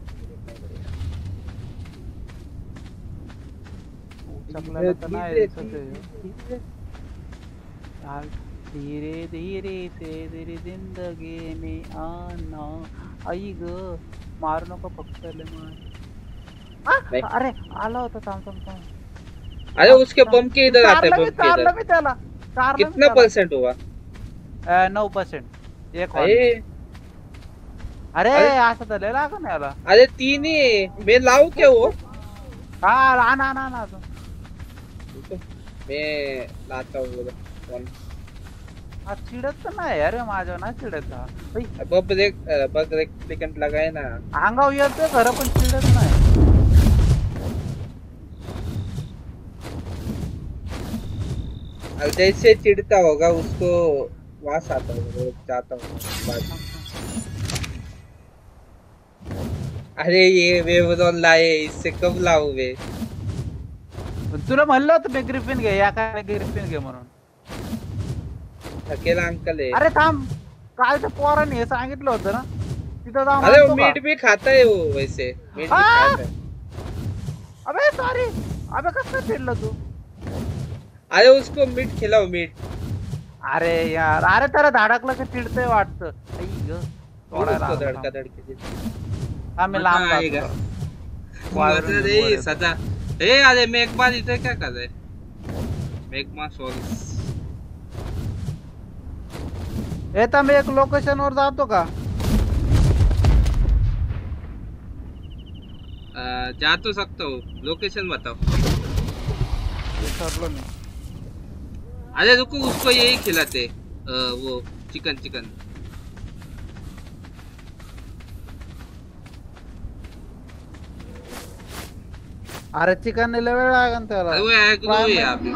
उचकला तर नाही दिसत आहे. यार धीरे धीरे से तेरी जिंदगी में आना. आई ग मारू नको फक्त ले मार. अरे आला होता थांब थांब थांब. अरे उसके बम के इधर आते हैं. बम के चारला इधर मी त्याला. चारला कितना परसेंट हुआ. नऊ पर्सेंट. एक अरे अरे अरे असं तर लय लागन याला. अरे तीन ही मैं लाऊं क्या वो. हा आणा आणा आणा अजून. मैं लाता हूँ वो. हा चिडत तर नाही अरे माझ्या ना चिडत हा. बग रेक बग रेप्लिकेंट लगाए ना. अंगावर येतोय खरं पण चिडत नाही. और जैसे चिढ़ता होगा उसको वास आता होगा. वो जाता होगा. अरे ये वेवरॉन लाए इससे कब लाऊं वे. तुला म्हणलं होतं मी ग्रिफिन घे या काय ग्रिफिन घे म्हणून. अकेला अंकल है. अरे थांब कालच्या पोराने हे सांगितलं होतं ना तिथं जाऊन. अरे वो मीट भी खाता है वो वैसे. मीट भी खाता है. अबे सॉरी. अबे कसं चिडलं तू. अरे उसको मीट खिलाओ मीट. अरे यार अरे त्याला धडकलं की चिडतंय वाटतं. आई ग उसको धड़का धड़के. आम्ही लांब आएगा. मजा रे सदा. ए अरे मेघमा इधर क्या कर रहे. मेघमा सॉरी. येता मी एक लोकेशन वर जातो का? अ, जा तो सकता हूँ, लोकेशन बताओ। विसरलो मी. अरे रुको, उसको यही खिलाते अ, वो चिकन चिकन। अरे चिकन लय वेळ लागेल त्याला. अरे वो एग्रो है Prime- यहाँ पे।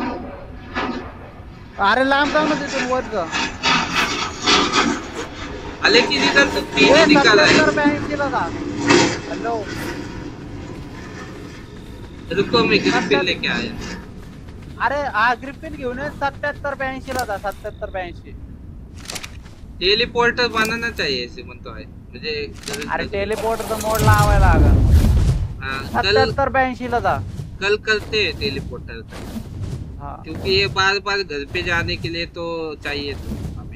अरे लांब जाऊ ना तिथून वर जा. लेकिन इधर तो तीन ए ही दिखा रहा सत्याहत्तर है। ब्याऐंशी ला जा. हॅलो रुको मैं ग्रिफिन सत्याहत्तर. लेके आया। अरे हा ग्रिफिन घेऊन ये. सत्याहत्तर ब्याऐंशी ला जा. सत्याहत्तर ब्याऐंशी. टेलीपोर्टर बनाना चाहिए ऐसे मन तो है मुझे। अरे टेलीपोर्टरचा मोड लावायला लागल. हाँ, कल सत्याहत्तर ब्याऐंशी ला जा. कल करते हैं टेलीपोर्टर का, हा क्योंकि ये बार बार घर पे जाने के लिए तो चाहिए तो हमें।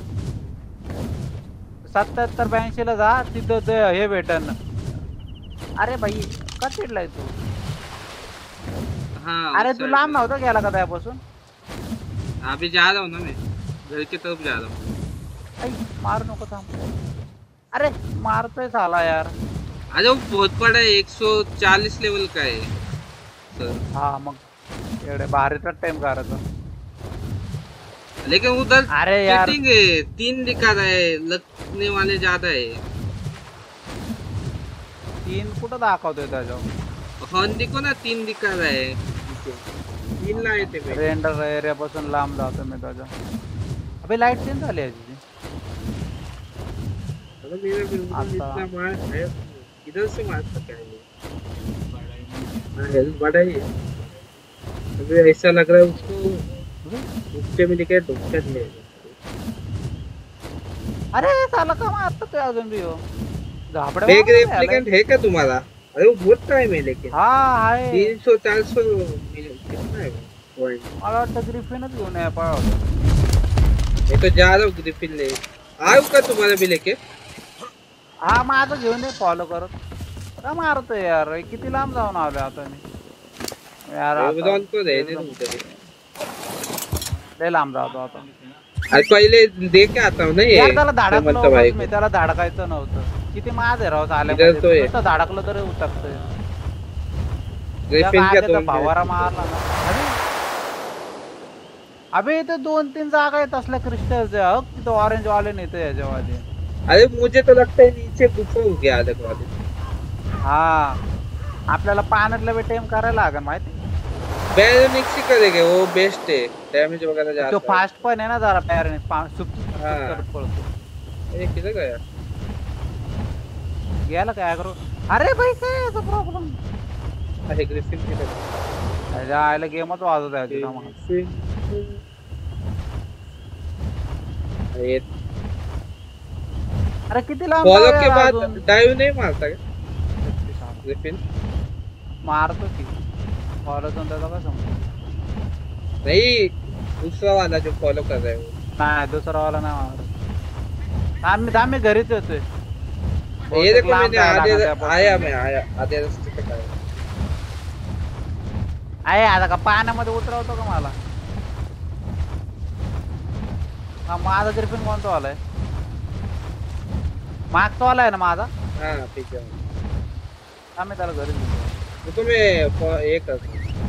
सत्याहत्तर ब्याऐंशी ला जा. तिथं ते हे भेटन. अरे भाई का चिडलाय तू? हाँ अरे उस तू side लांब में। नव्हता गेला का त्यापासून? अभी जा रहा हूँ ना मैं, घर की तरफ जा रहा हूँ। आई मार नको थांब. अरे मारतोय साला यार. अरे वो बहुत बड़ा है, एक सौ चालीस लेवल का है सर। हा मग एवढे भारीचा टाइम करायचा. लेकिन उधर अरे यार cheating है, तीन दिखा रहा है, लगने वाले ज्यादा है। तीन कुठं दाखवतोय त्याच्यावर? हॉर्न देखो ना, तीन दिखा रहा है। तीन लाए थे मैं। रेंडर एरिया पासून लांब जातो मी त्याच्या. अबे लाईट चेंज झाली आहे तुझी. अरे मेरा बिल्कुल आता. इतना मार है, इधर से मार सकता है ये। हाँ, हेल्थ बड़ा ही है। अभी ऐसा लग रहा है उसको नीचे में दिखे डॉक्टर ले। अरे साला का मारतोय अजून भी हो. झापड्या बैग मारून आलाय. रेप्लिकेंट है क्या तुम्हारा? अरे वो बहुत टाइम है लेकिन हा आहे. तीन सौ चार सौ कितना है पॉइंट। मला वाटतं ग्रिफिनच घेऊन या पाहिजे. मैं तो जा रहा हूँ ग्रिफिन ले। आऊ का तुम्हारा भी लेके? हा माझं घेऊन ये फॉलो करत. का मारतोय यार? किती लांब जाऊन आलोय आता मी. यार आता एवढं तो रहने दो मुझे। लय लांब जातो आता. आज पहिले दे के आता हूँ ना ये। यार त्याला धडकलं समजतं भाई होतं मी. त्याला धडकायचं नव्हतं. किती माज आहे राव इधर आल्यामध्ये. तो आहे. नुसतं धडकलं तरी उतरतोय. ग्रिफिन का दोन फवारा मारला ना. अरे अबे इथे दोन तीन जागा आहेत असल्या क्रिस्टलच्या. हो तिथं ऑरेंज वाले नेते याच्यामध्ये. अरे मुझे तो लगता है नीचे गुफा हो गया अलग वाले। हा आपल्याला पाण्यातला बी टेम करायला लागेल माहिती. बैरोनिक्स ही करेंगे, वो बेस्ट है, डैमेज वगैरह जाता तो है। फास्ट पण आहे ना जरा पॅरने सुप हाँ। करत पळतो. ये किधर गया? गेला काय करू? अरे भाई काय याचा प्रॉब्लेम? अरे ग्रिफिन किधर? त्याच्या आईला गेमच वाजत आहे तिथं मग. अरे अरे किती लांब फॉलो जाऊया के बाद अजून? डाइव नहीं मारता क्या ग्रिफिन? मारतो की फॉलो तो त्याचा काय समज. नहीं, दूसरा वाला जो फॉलो कर रहा है वो। नाही दुसरा वाला नाही मारत. आम्ही आम्ही घरीच येतोय. ये देखो लांब मैंने जायला आधे लागलं त्यापासून. आया मैं आया आधे रास्ते तक आया। आहे आता का पाण्यामध्ये उतरवतो का मला? हा माझा ग्रिफिन कोणता वाला आहे? मागचा वाला आहे ना माझा? हाँ पीछे आम्ही त्याला घरी नेतो. तो मैं फॉ- ये कर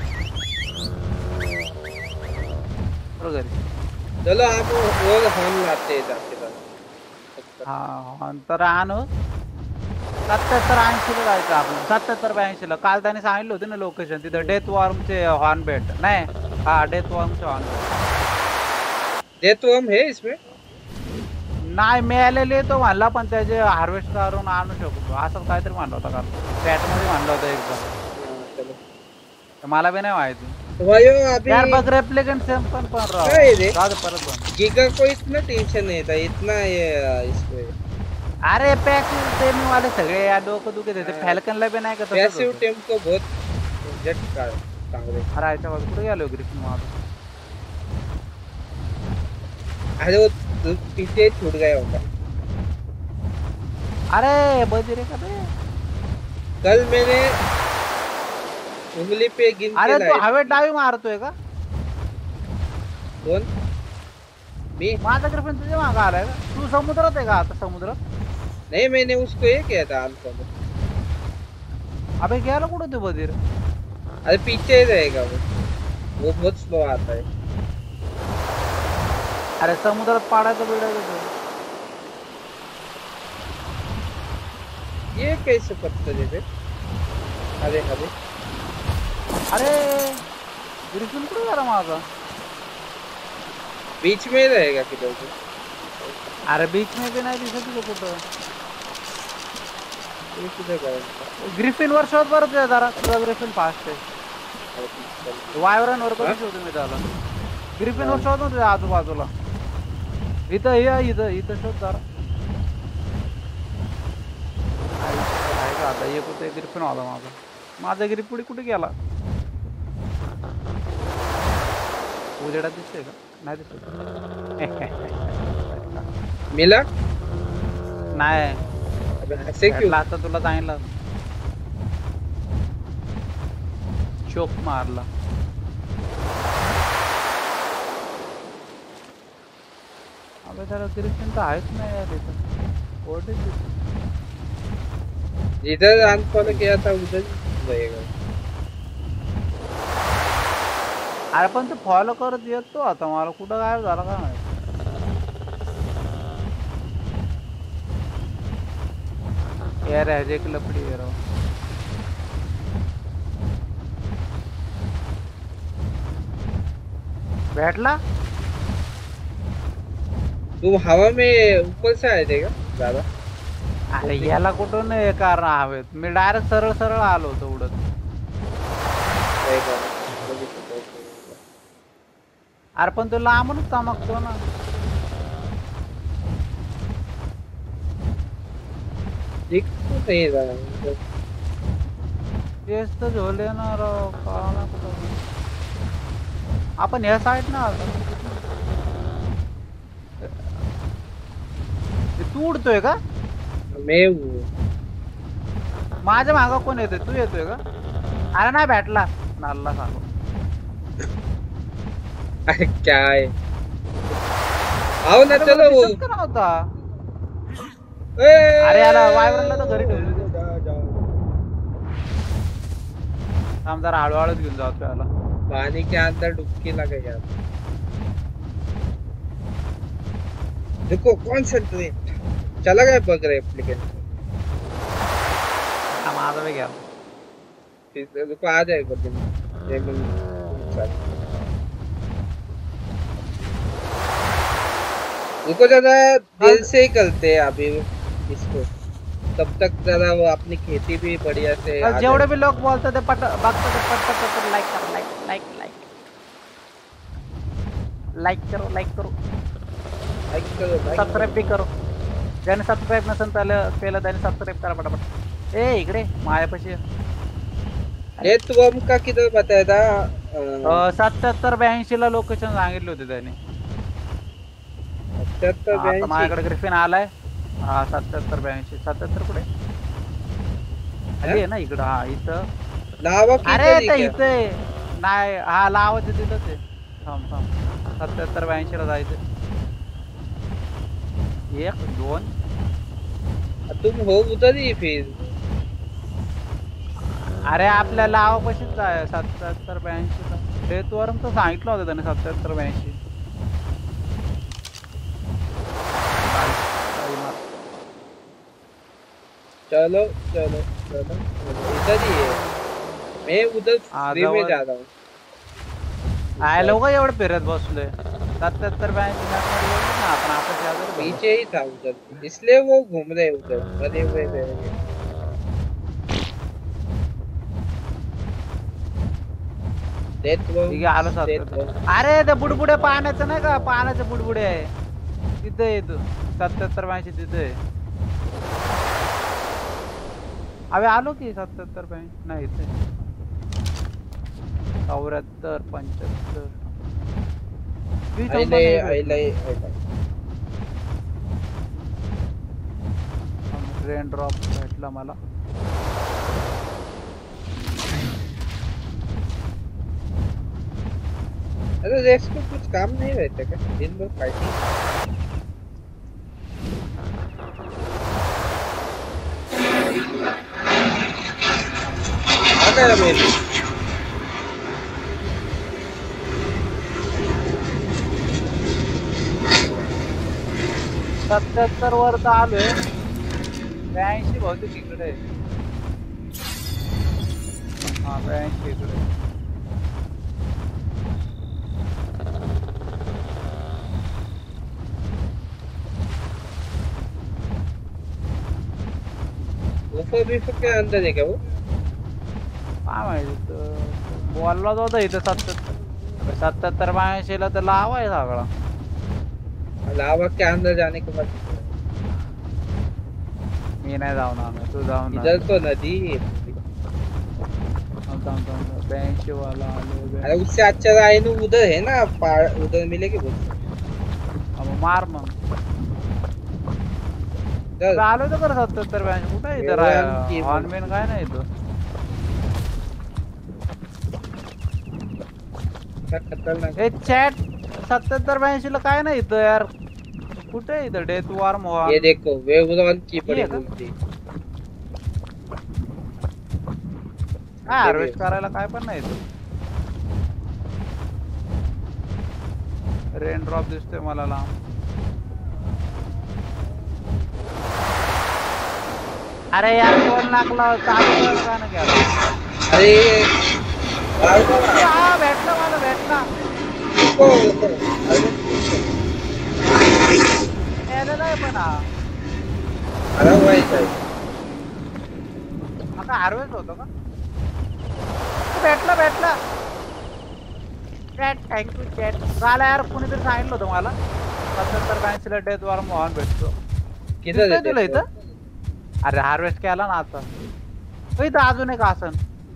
बरं घरी. चलो आप और हम लाते हैं जाके बाद। हा तर आणू. सत्याहत्तर ऐंशी ला जायचं आपण. सत्याहत्तर ब्याऐंशी ला. काल त्याने सांगितलं होते ना लोकेशन तिथं डेथ वॉर्मचे हॉर्न भेट नाही. हा डेथ वॉर्मचे हॉर्न भेट. ये तो हम है इसमें। नाही मिळालेले तो म्हणला पण त्याचे हार्वेस्ट करून आणू शकतो असं काहीतरी म्हणलं होतं काल. चॅट मध्ये म्हणलं होतं एकदा. हाँ, चलो तर मला बी नाही माहिती. तो भाइयों अभी यार बघ रेप्लिकेंट सेम पण पण राव. काय रे? जाऊ दे परत बन. गीगा को इतना टेंशन नहीं था, इतना ये इसको अरे पॅसिव टेम वाले सगळे या डोकं दुखे देते. हा. फॅल्कनला बी नाही का तसंच पैसिव होतं. टेम को बहुत जट का कांग्रेस। अरे याच्या बाजू कुठे गेलो ग्रिफिन माझं? अरे वो तो पीछे छूट गया होगा। अरे बजिरे का बे. कल मैंने उंगली पे गिन के अरे तू लाए हवेत डावी मारतोय का? कौन? मी माझा ग्रिफिन तुझ्या मागं आलाय का? तू समुद्रात आहे का आता? समुद्रात? नहीं, मैंने उसको ये किया था अनफॉलो। अबे गेला कुठं तू बधीर? अरे पीछे ही रहेगा वो वो बहुत स्लो आता है। अरे समुद्रात पाडायचं बिडायचं. ये कैसे पत्थर है? अरे अरे अरे ग्रिफिन कुठे गेला माझा? बीच में ही रहेगा किधर को। अरे बीच में भी नाही दिसत तुझं कुठं. ये किधर गया? ग्रिफिन वर शोध बरं तुझ्या जरा. तुझा ग्रिफिन फास्ट आहे. अरे पीछे वायरन वर हा? कधी शोधू मी त्याला? ग्रिफिन वर शोध ना तुझ्या आजूबाजूला. इथं ये इथं इथं शोध जरा. आहे का आता? ये कुठे ग्रिफिन आला माझा. माझा ग्रिफिन कुठे गेला? उजेडात दिसतोय का? नाही दिसत. मिला? नाही. अबे ऐसे क्यों? भेटला आता तुला सांगितलं. चोक मारला. अबे त्याला ग्रिफिन तर आहेच नाही यार इथं. What is this? जिधर अनफॉलो किया था उधर ही रहेगा। अरे पण तू फॉलो करत येतो आता. मला कुठं गायब झाला का नाही? यार है एक लपड़ी है रो. बैठला. तुम हवा में ऊपर से आए थे क्या ज्यादा? अरे याला कुठून हे कारण हवेत. मी डायरेक्ट सरळ सरळ आलो होतो उडत. रहेगा। अरे पण तो लांबूनच चमकतो ना. दिख तो नहीं रहा। तेच तर झोले ना राव. कळना कुठं. आपण ह्या साईड ना आलो. तू उडतोय का? मैं हूँ। माझ्या मागं कोण येतोय? तू येतोय का? अरे नाही भेटला. नाल्ला सांगू. अरे क्या है? आओ ना चलो वो। दिसत का नव्हता? ए! अरे याला वायवरला तर घरी ठेवली. जा, जा। थांब जरा हळूहळूच घेऊन जातो याला. पानी के अंदर डुबकी लगेगा। देखो कॉन्सेंट्रेट। चला गया बग रहे एप्लीकेशन। हा माझा भी गया. देखो आ जाएगा दिन। ये मिल रुको जरा दिल से ही करते हैं अभी इसको. तब तक जरा वो अपनी खेती भी बढ़िया से आ जेवढे जाए. भी लोक बोलतात ते पट बघतात ते पट पट पट लाईक करो लाईक लाईक लाईक लाईक करो लाईक करो लाइक करो, लाइक सबस्क्राईब भी करो. ज्याने सबस्क्राईब नसेल त्याला केलं त्याने सबस्क्राईब करा पटापट. ए इकडे मायापाशी ये तू हमका किधर बताया था? सत्याहत्तर ब्याऐंशी ला लोकेशन सांगितले होते त्याने. सत्याहत्तर आता ब्याऐंशी. माझ्याकडे ग्रिफिन आलाय. हा सत्याहत्तर ब्याऐंशी. सत्याहत्तर कुठे? अरे आहे ना इकडं. हा इथं. लावा अरे किधर तर ही क्या? इथे नाही. हा लावायचं तिथंच आहे. थांब थांब. सत्याहत्तर ब्याऐंशी ला जायचं. एक दोन. तुम हो उधर ही फिर. अरे आपल्या लावापाशीच आहे सत्याहत्तर ब्याऐंशी ला. डेतवरून तर सांगितलं होतं त्याने सत्याहत्तर ब्याऐंशी. चलो चलो चलो इधर ही है. मैं उधर फ्री में जा रहा हूँ. आय लोक एवढं फिरत बसलोय. सत्याहत्तर ब्याऐंशी ना आपण आपण पीछे ही था उधर इसलिए वो घूम रहे उधर बने हुए थे. ठीक आहे आलो सत्याहत्तर. अरे ते बुडबुडे पाण्याचं नाही का? पाण्याचे बुडबुडे आहे तिथे येतो. सत्याहत्तर ब्याऐंशी तिथे. अबे आलो की सत्याहत्तर ब्याऐंशी नाही इथे. चौऱ्याहत्तर पंच्याहत्तर. आइले आइले आइले. रेन ड्रॉप भेटला मला. अरे रेस्ट को कुछ काम नहीं रहता क्या दिन भर फाइटिंग? आ गया मेरे सत्याहत्तर वर तर आलोय. ब्याऐंशी बहुतेक इकडे. हा ब्याऐंशी इकडे. ऊपर भी के अंदर है क्या वो? काय माहिती बोलला होता इथं सत्याहत्तर सत्याहत्तर ब्याऐंशीला तर लावाय सगळा. लावा के अंदर जाने के बाद मी नाही जाऊन तू जाऊन इधर तो नदी ब्याऐंशी वाला आलो. अरे उससे अच्छा राय नु उधर है ना उधर मिलेगी बहुत. अब मार मग आलो तर कर सत्याहत्तर ब्याऐंशी कुठे इथं ऑनमेन काय नाही इथं. खतरनाक चॅट सत्याहत्तर ब्याऐंशी ला काय नाही इथं यार. कुठे इथं डेथ वॉर मोहा. ये देखो वेवरॉन की पड़ी बोलती. काय हार्वेस्ट करायला काय पण नाही इथं. रेन ड्रॉप दिसतोय मला लांब. अरे यार कोण लागला चालू कर का ना गेला. अरे हा भेटला मला भेटला. नाही पण अरे व्हायचं आता हार्वेस्ट होतो का. भेटला भेटला चॅट थँक्यू चॅट. झाला यार कोणीतरी सांगितलं होतं मला सत्याहत्तर ब्याऐंशीला डेथ वॉर मोहन भेटतो. किती दिलं इथं. अरे हार्वेस्ट केला ना आता. इथं अजून एक आसन.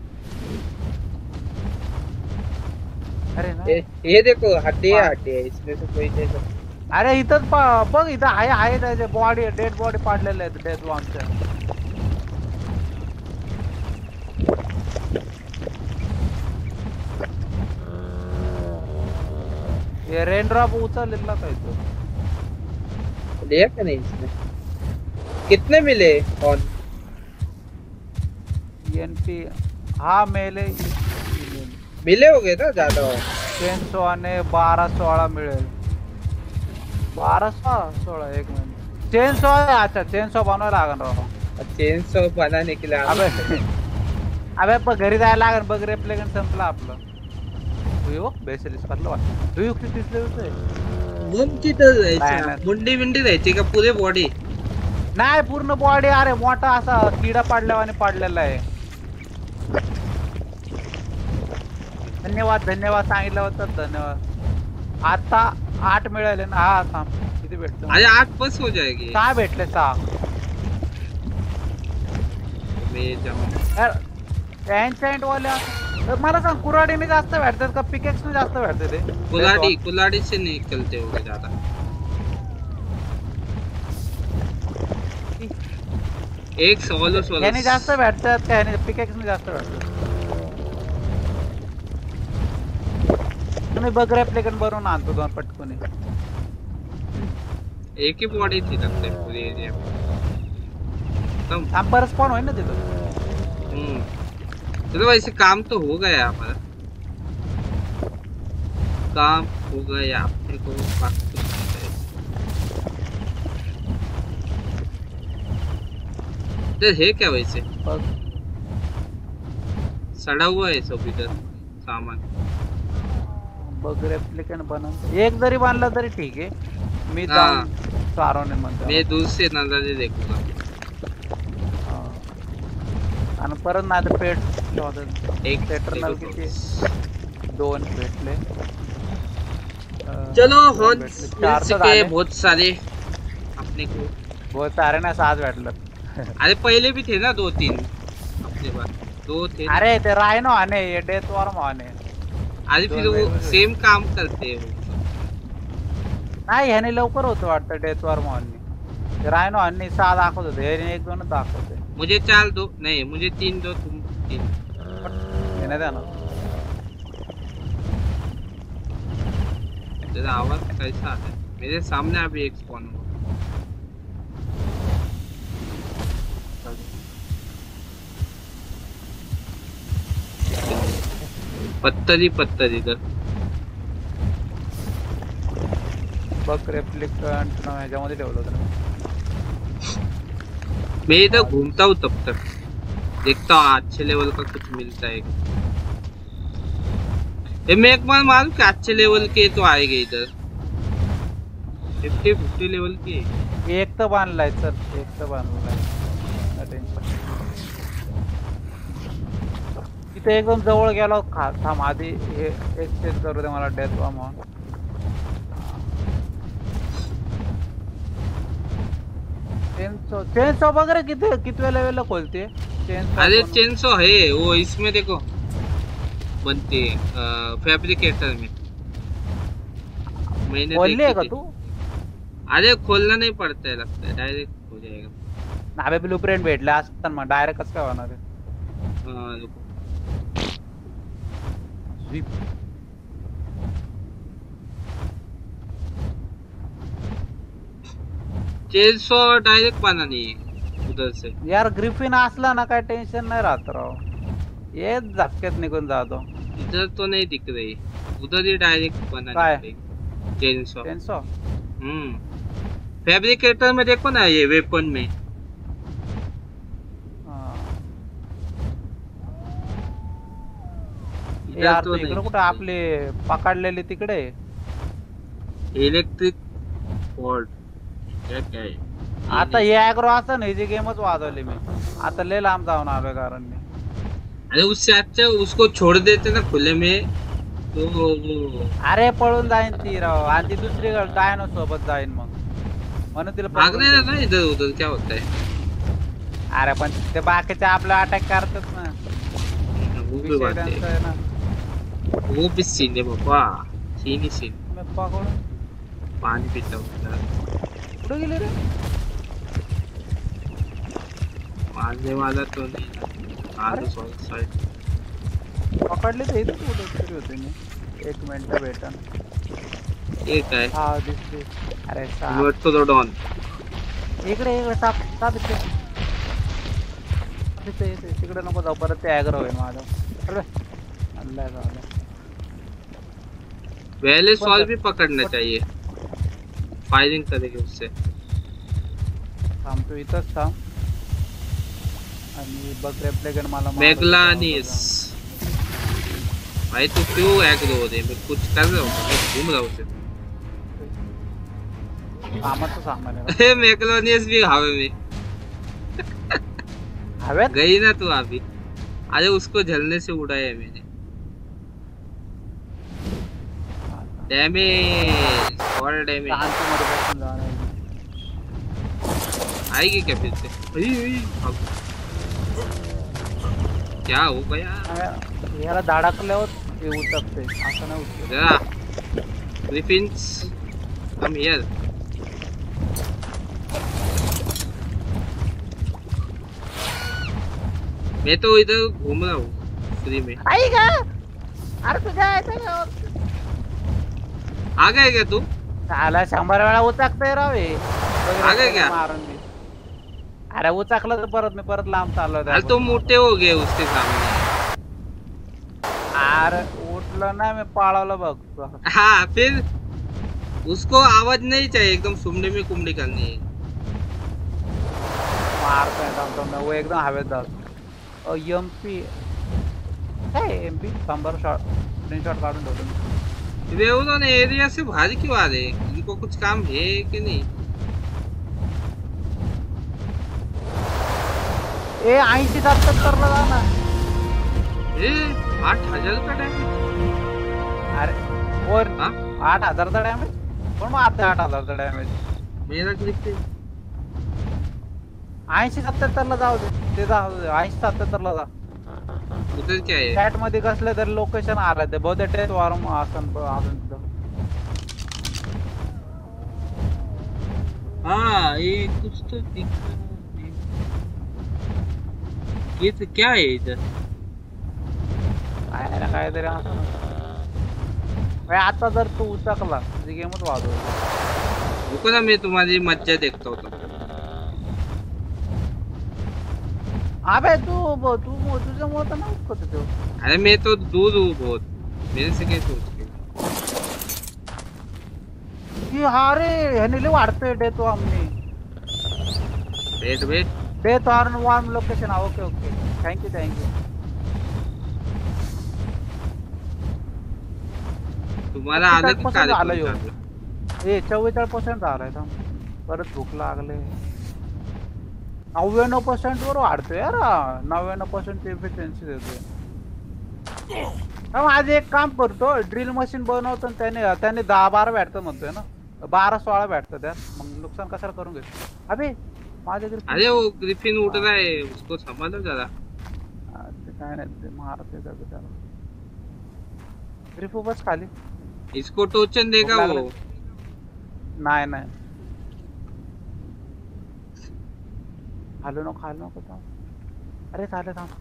अरे ना ये देखो हड्डी है हड्डी है इसमें से कोई नहीं. अरे इथंच बघ इथं आहे आहे त्याचे बॉडी डेड बॉडी पाडलेले आहेत डेथ वॉर्मच्या. ये रेन ड्रॉप उचललेला काय तो लिया क्या नहीं इसमें. कितने मिले ऑन एनपी. हाँ मेले मिले हो गए ना ज्यादा. तीन सौ आणि बारा सोळा मिळेल. बारह सौ सोलह एक मिनट चेन सौ है. अच्छा चेन सौ बनवायला लागन राव. चेन सौ बनाने के लिए अबे अबे पण घरी जायला लागन बघ. रेप्लिकंट संपला आपलं. तू बेसिलिस करलो वाटतं. तू किती दिसले होते. बम किती जायचं. मुंडी बिंडी राहायची का पुरे बॉडी. नाही पूर्ण बॉडी. अरे मोठा असा किडा पाडल्यावाने पाडलेला आहे. धन्यवाद धन्यवाद सांगितलं होतं धन्यवाद. आता आठ मिळाले ना. हा थांब किती भेटतो. अरे आठ बस हो जाएगी. सहा भेटले सहा. एन्शंट वाल्या मला सांग कुऱ्हाडीने जास्त भेटतात का पिकेक्सने जास्त भेटते ते. कुल्हाड़ी कुल्हाड़ी से निकलते होंगे ज्यादा. एक सोलो सोलो याने जास्त भेटतात का याने पिकेक्सने जास्त भेटतात. तुम्ही बघ रेप्लिकंट बनवून आणतो दोन पटकून. एक ही बॉडी थी लगता है पूरे एरिया में. तुम अंबर स्पॉन होय ना तिथं. हम्म चलो वैसे काम तो हो गया हमारा. काम हो गया अपने को बाकी कुछ नहीं है. है क्या वैसे सड़ा हुआ है सब इधर सामान. बघ रेप्लिकंट बनव. एक जरी बांधला तरी ठीक आहे. मी जाऊन सारोने म्हणतो. मैं दूर से नजारे देखूंगा. आणि परत नाही तर पेट एक पेट्रोल किती दोन भेटले. चलो हॉर्न मिल सके बहुत सारे अपने को. बहुत सारे ना सात भेटलं. अरे पहले भी थे ना दो तीन अपने पास. दो थे. अरे ते रायनो आने ये डेथ वॉर्म आने. अरे फिर वो सेम काम करते हैं. नाही ह्याने लवकर होतं वाटतं डेथ वॉर्म आने. रायनो आने सहा दाखवत होते. ह्याने एक दोनच दाखवते. मुझे चार दो नहीं मुझे तीन दो तुम तीन. येणे द्या ना. तेरा आवाज कैसा है? मेरे सामने अभी एक स्पॉन हुआ। पत्थर ही पत्थर इधर। बग रेप्लिकेंट ना ह्याच्यामध्ये ठेवलं होतं ना। मैं इधर घूमता हूँ तब तक, देखता हूँ अच्छे लेवल का कुछ मिलता है। ये मैं एक बार मालूम कि अच्छे लेवल के तो आएंगे इधर, फिफ्टी फिफ्टी लेवल के। एक तर बांधलाय सर, एक तर बांधलाय, टेन्शन। इथे एकदम जवळ गेलो, थांब आधी हे एक्सचेंज करू दे मला डेथ बॉम्ब म्हणून। चेनसो चेनसो वगैरह कितने कितने लेवल ला खोलती है चेनसो? अरे चेनसो है वो, इसमें देखो बनती है फैब्रिकेटर में। मैंने खोल लेगा तू? अरे खोलना नहीं पड़ता है, लगता है डायरेक्ट हो जाएगा। नावे ब्लूप्रिंट भेटले असतं मग डायरेक्ट कसं काय होणार आहे? हां रुको, चेनसो डायरेक्ट बनानी है उधर से। यार ग्रिफिन असला ना काय टेन्शन नाही राहत राव, ये झटक्यात निघून जातो। इधर तो नहीं दिख रही, उधर ही डायरेक्ट बनानी पड़ेगी चेनसो। चेनसो हम्म फैब्रिकेटर में देखो ना, ये वेपन में। यार तो इकडे कुठे आपले पकडलेले तिकडे इलेक्ट्रिक बोर्ड क्या क्या है? आता हे ॲग्रो असं नाही जे गेमच वाजवले मी आता लय लांब जाऊन आलोय कारण मी। अरे उससे अच्छा उसको छोड़ देते ना खुले में तो वो। अरे पळून जाईन ती राव, आणि ती दुसरी डायनो सोबत जाईन मग, म्हणून तिला भागने ना इधर उधर क्या होता है? अरे पण ते बाकीचे आपला अटॅक करतात ना, वो भी बात है ना, वो भी सीन है बाबा, सीन ही सीन। मैं पकड़ूं पानी पीता हूँ। कुठे गेले रे? मारने वाला तो नहीं, आलू सॉरी साइड पकडले तर इथे कुठे तरी होते मी। एक मिनिट भेटा ये काय है? हा दिसते। अरे साप नोटोडॉन इकडे इकडे साप साप इथे इथे इथे तिकडे नको जाऊ, परत ते ॲग्रो होईल माझा। अरे अल्लाह झालं, पहले सॉल भी पकड़ना चाहिए, फायरिंग करेंगे उससे। थांब तू इथंच थांब आणि बग रेप्लिकेंट मला मेगलानिस भाई तू क्यों एग्रो हो रही? मैं कुछ कर रहा हूँ, मैं घूम रहा हूँ सिर्फ। कामाचं सामान आहे। मेगलानिस भी हवे में हवेत गई ना तू अभी? अरे उसको जलने से उड़ाया है मैंने। डैमेज और डैमेज आएगी क्या फिर से? क्या हो गया याला धडकल्यावर येऊ शकते, असं नाही उठते जरा। Griffins come here. मैं तो इधर घूम रहा हूँ फ्री में। आएगा अरे तुझ्या आ गए क्या तू? साला शंभर वेळा उचाकतोय राव हे। आ गए क्या? मारून मी अरे उचाकलं तर परत मी परत लांब चाललो। अरे तो मोटे हो गए उसके सामने। अरे उठलं ना मी पाळवलं बघ। हाँ फिर उसको आवाज नहीं चाहिए, एकदम सुमने में कुमड़ी करनी है। मारतोय दमदम वो एकदम हवेत जातो। एमपी काय एमपी शंभर शॉट स्क्रीनशॉट काढून ठेवतो। वे उन्होंने एरिया से बाहर क्यों आ रहे? इनको कुछ काम है कि नहीं? ए ऐंशी सत्तर ला जा ना। ए आठ हजार का डैमेज? अरे और आठ हजार का डैमेज कोण मारते? आठ हजार का डैमेज मेरा क्लिक पे ऐंशी सत्तर ला जाऊ दे, ते जाऊ दे ऐंशी सत्तर ला जा। उधर क्या है? चॅट मध्ये कसले तरी लोकेशन आलं ते बहुतेक टेस्ट वॉरम असन अजून तिथं। हाँ ये कुछ तो दिख रहा है। ये तो क्या है इधर? काय काहीतरी असं भाई आता जर तू उचकला तुझी गेमच वाजव. रुको ना मैं तुम्हारी मज्जा देखता हूँ. अबे तू तू तुझ्यामुळे तर नाही उचकत तो. अरे मैं तो दूर हूँ बहुत. मेरे से कैसे उचके? ये हारे ह्याने लय वाढतोय डेथ आम्ही. Wait wait. Death on one location. Okay okay thank you thank you. तुम्हाला आलं की काय झालं यो. ए चव्वेचाळीस पर्सेंट झालाय थांब. परत भूक लागले. नव्याण्णव पर्सेंट वर वाढतोय यार. नव्याण्णव पर्सेंट एफिशियन्सी देतोय. आज एक काम करतो ड्रिल मशीन बनवतो त्याने त्याने दहा बारा भेटतं म्हणतोय ना. बारा सोळा भेटतं त्यात. मग नुकसान कशाला करून घेतो. अबे माझ्या अरे वो ग्रिफिन उठ रहा है उसको संभालो जरा. काय नाही ते मारते त्याला. ग्रिफो बस खाली. इसको टोचन देगा वो. नाही नाही खालो नको खालो नको थांब. अरे चालेल थांब.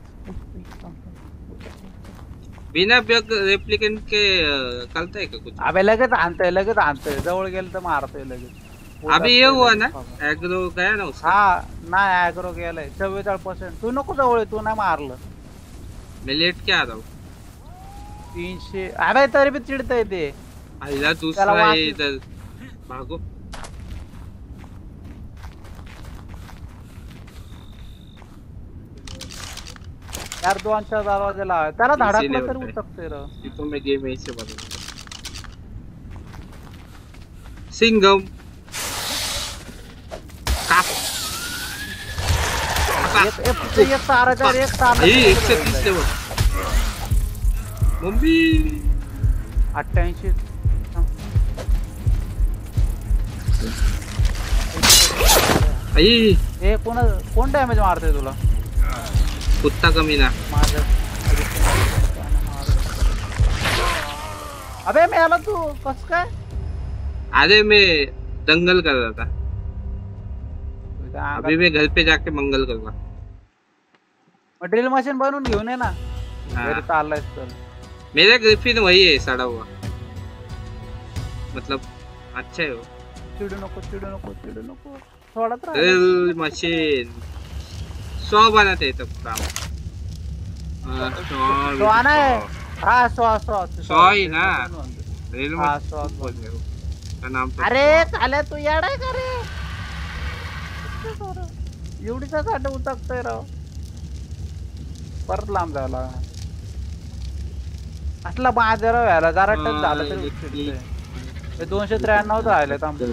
बिना बग रेप्लिकेंट के करता है क्या कुछ? अबे लगेच आणतोय लगेच आणतोय. जवळ गेलं तर मारतोय लगेच. अभी ये हुआ ना एग्रो गया ना उसका. हा नाही ऍग्रो गेलाय चव्वेचाळीस पर्सेंट. तू नको जवळ तू नाही मारलं. मैं लेट के आ रहा हूँ. तीनशे. अरे तरी भी चिडतय ते. अरे दूसरा है इधर. भागो. यार दोनच्या दरवाजाला त्याला धडकलं तरी उचकतोय र. तो मैं गेम ऐसे बदल. सिंगम. एक एक एक तारा चार एक तारा. ये एक से तीस लेवल. मम्मी अठ्ठ्याऐंशी. आई हे कोण कोण डॅमेज मारतोय तुला. कुत्ता कमीना. माझं अबे मैं आला तू कस काय. अरे मैं दंगल कर रहा था. अभी मैं घर पे जाके मंगल करूंगा. ड्रिल मशीन बनवून घेऊन ये ना. घरी चाललाय तर. मेरा ग्रिफिन वही है सड़ा हुआ. मतलब अच्छा है वो. चिडू नको चिडू नको चिडू नको. थोडाच ड्रिल मशीन सौ बनाते हैं तब काम. सौ आना है. हाँ सौ सौ सौ ही ना. ड्रिल हाँ सौ बोल रहे हो का नाम. अरे चाले तू येडाय का रे. एवढीचा साठी उचकतोय राव. परत लांब झाला. असला बाजार व्हायला जरा टच झालं तरी उचकतोय. दोनशे त्र्याण्णव राहिले थांब.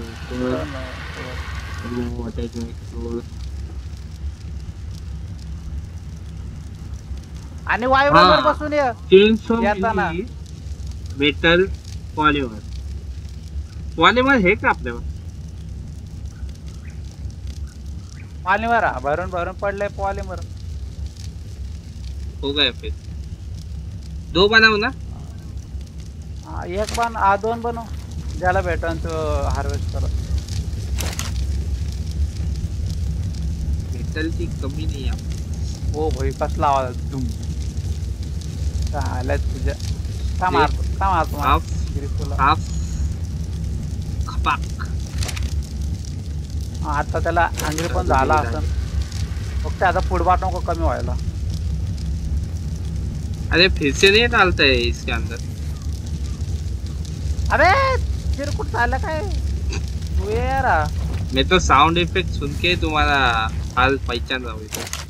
आणि वायुवर बसून ये. येताना मेटल पॉलिमर. पॉलिमर है का आपल्यावर. पॉलिमर भरून भरून पडले पॉलिमर. हो गया फिर. दो बनाओ ना. हाँ एक बन आ दोन बनव. ज्याला भेटन तो हार्वेस्ट कर. मेटलची कमी नाही आहे. हो भाई कसला आवाज. दुम चालत तुझ्या. का मारतो का मारतो. हाफ हाफ खपाक. आता त्याला अंगरी पण झाला असं. फक्त आता फुटबाट नको कमी व्हायला. अरे फिर से नहीं डालता है इसके अंदर. अबे चिरकुट झालं काय. तू यारा. मैं तो साउंड इफेक्ट सुन के तुम्हारा हाल पहचान रहा हूँ.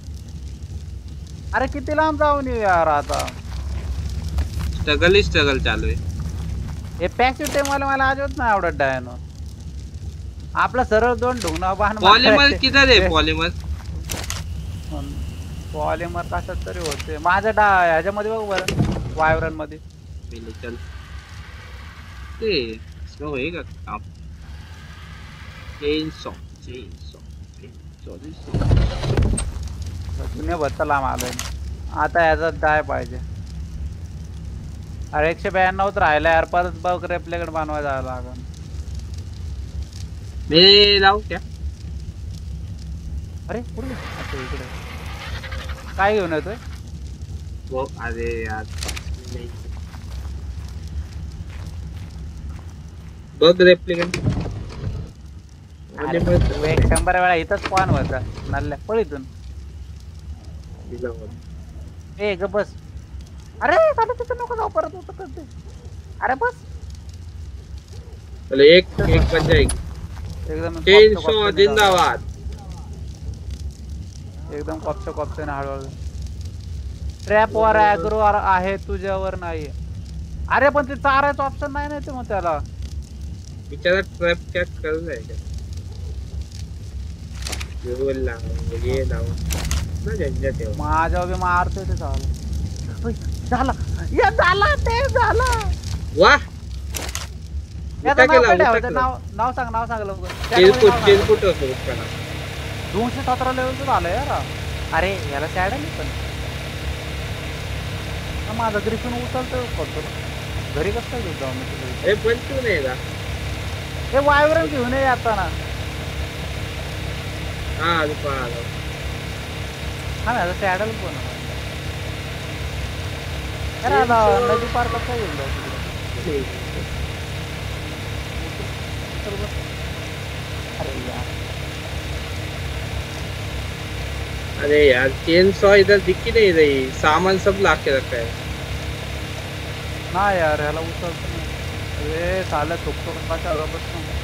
अरे किती लांब जाऊन येऊ यार आता. स्ट्रगल ही स्ट्रगल चालू आहे. हे पॅसिव्ह टेम वाला मला अजिबात नाही आवडत डायनो. आपला सरळ दोन ढुंगणा बाण. पॉलिमर किधर है. पॉलिमर पॉलिमर कशात तरी होते. माझ्या डा ह्याच्यामध्ये बघ बरं. वायरन मध्ये पहिले चल ते स्लो होएगा काम. Chainsaw chainsaw sorry जुन्या भत्ता लांब आलोय. आता याचा काय पाहिजे. अरे एकशे ब्याण्णव राहिला यार. परत बघ रेप्लिकेट बनवायला जायला लागेल. मैं लावू क्या. अरे कुठे अच्छा इकडे काय घेऊन येतोय. वो अरे यार बघ रेप्लिकंट अरे तू एक शंभर वेळा इथंच स्पॉन व्हायचा नल्ल्या पळ इथून ए ग बस अरे चालू तिथं नको जाऊ परत होतं करते अरे बस चलो एक एक बच जाएगी एकदम तीन सौ जिंदाबाद एकदम कॉपच्या कॉपच्याने हळूहळू ट्रॅप वर ऍग्रो आहे तुझ्यावर नाही अरे पण ते चारायचं ऑप्शन नाही ना ते मग त्याला बिचारा ट्रॅप क्या कर रहा है ये लाव ये लाव ना झंझट है माझ्या बी मारतोय ते झालं झाला या झाला ते झाला वाह याचं नाव काय ठेवायचं नाव नाव सांग नाव सांग लवकर चिलकुट चिलकुट होतो उसका नाम दोनशे सतरा लेवलचं झालं यार अरे याला सॅड आहे पण माझा ग्रिफिन उचलतो करतो घरी कसं काय घेऊन जाऊ मी तुला अरे पण तू नाही का हे वायवरण घेऊन ये आता ना हा रुपा आलो हा माझा सॅडल पण अरे आता नदी पार कसं घेऊन जाऊ तिकडे अरे यार अरे यार चेन सौ इधर दिख ही नहीं रही सामान सब ला के रखा है ना यार ह्याला उचलतो नाही अरे साला चुकतो कसा बस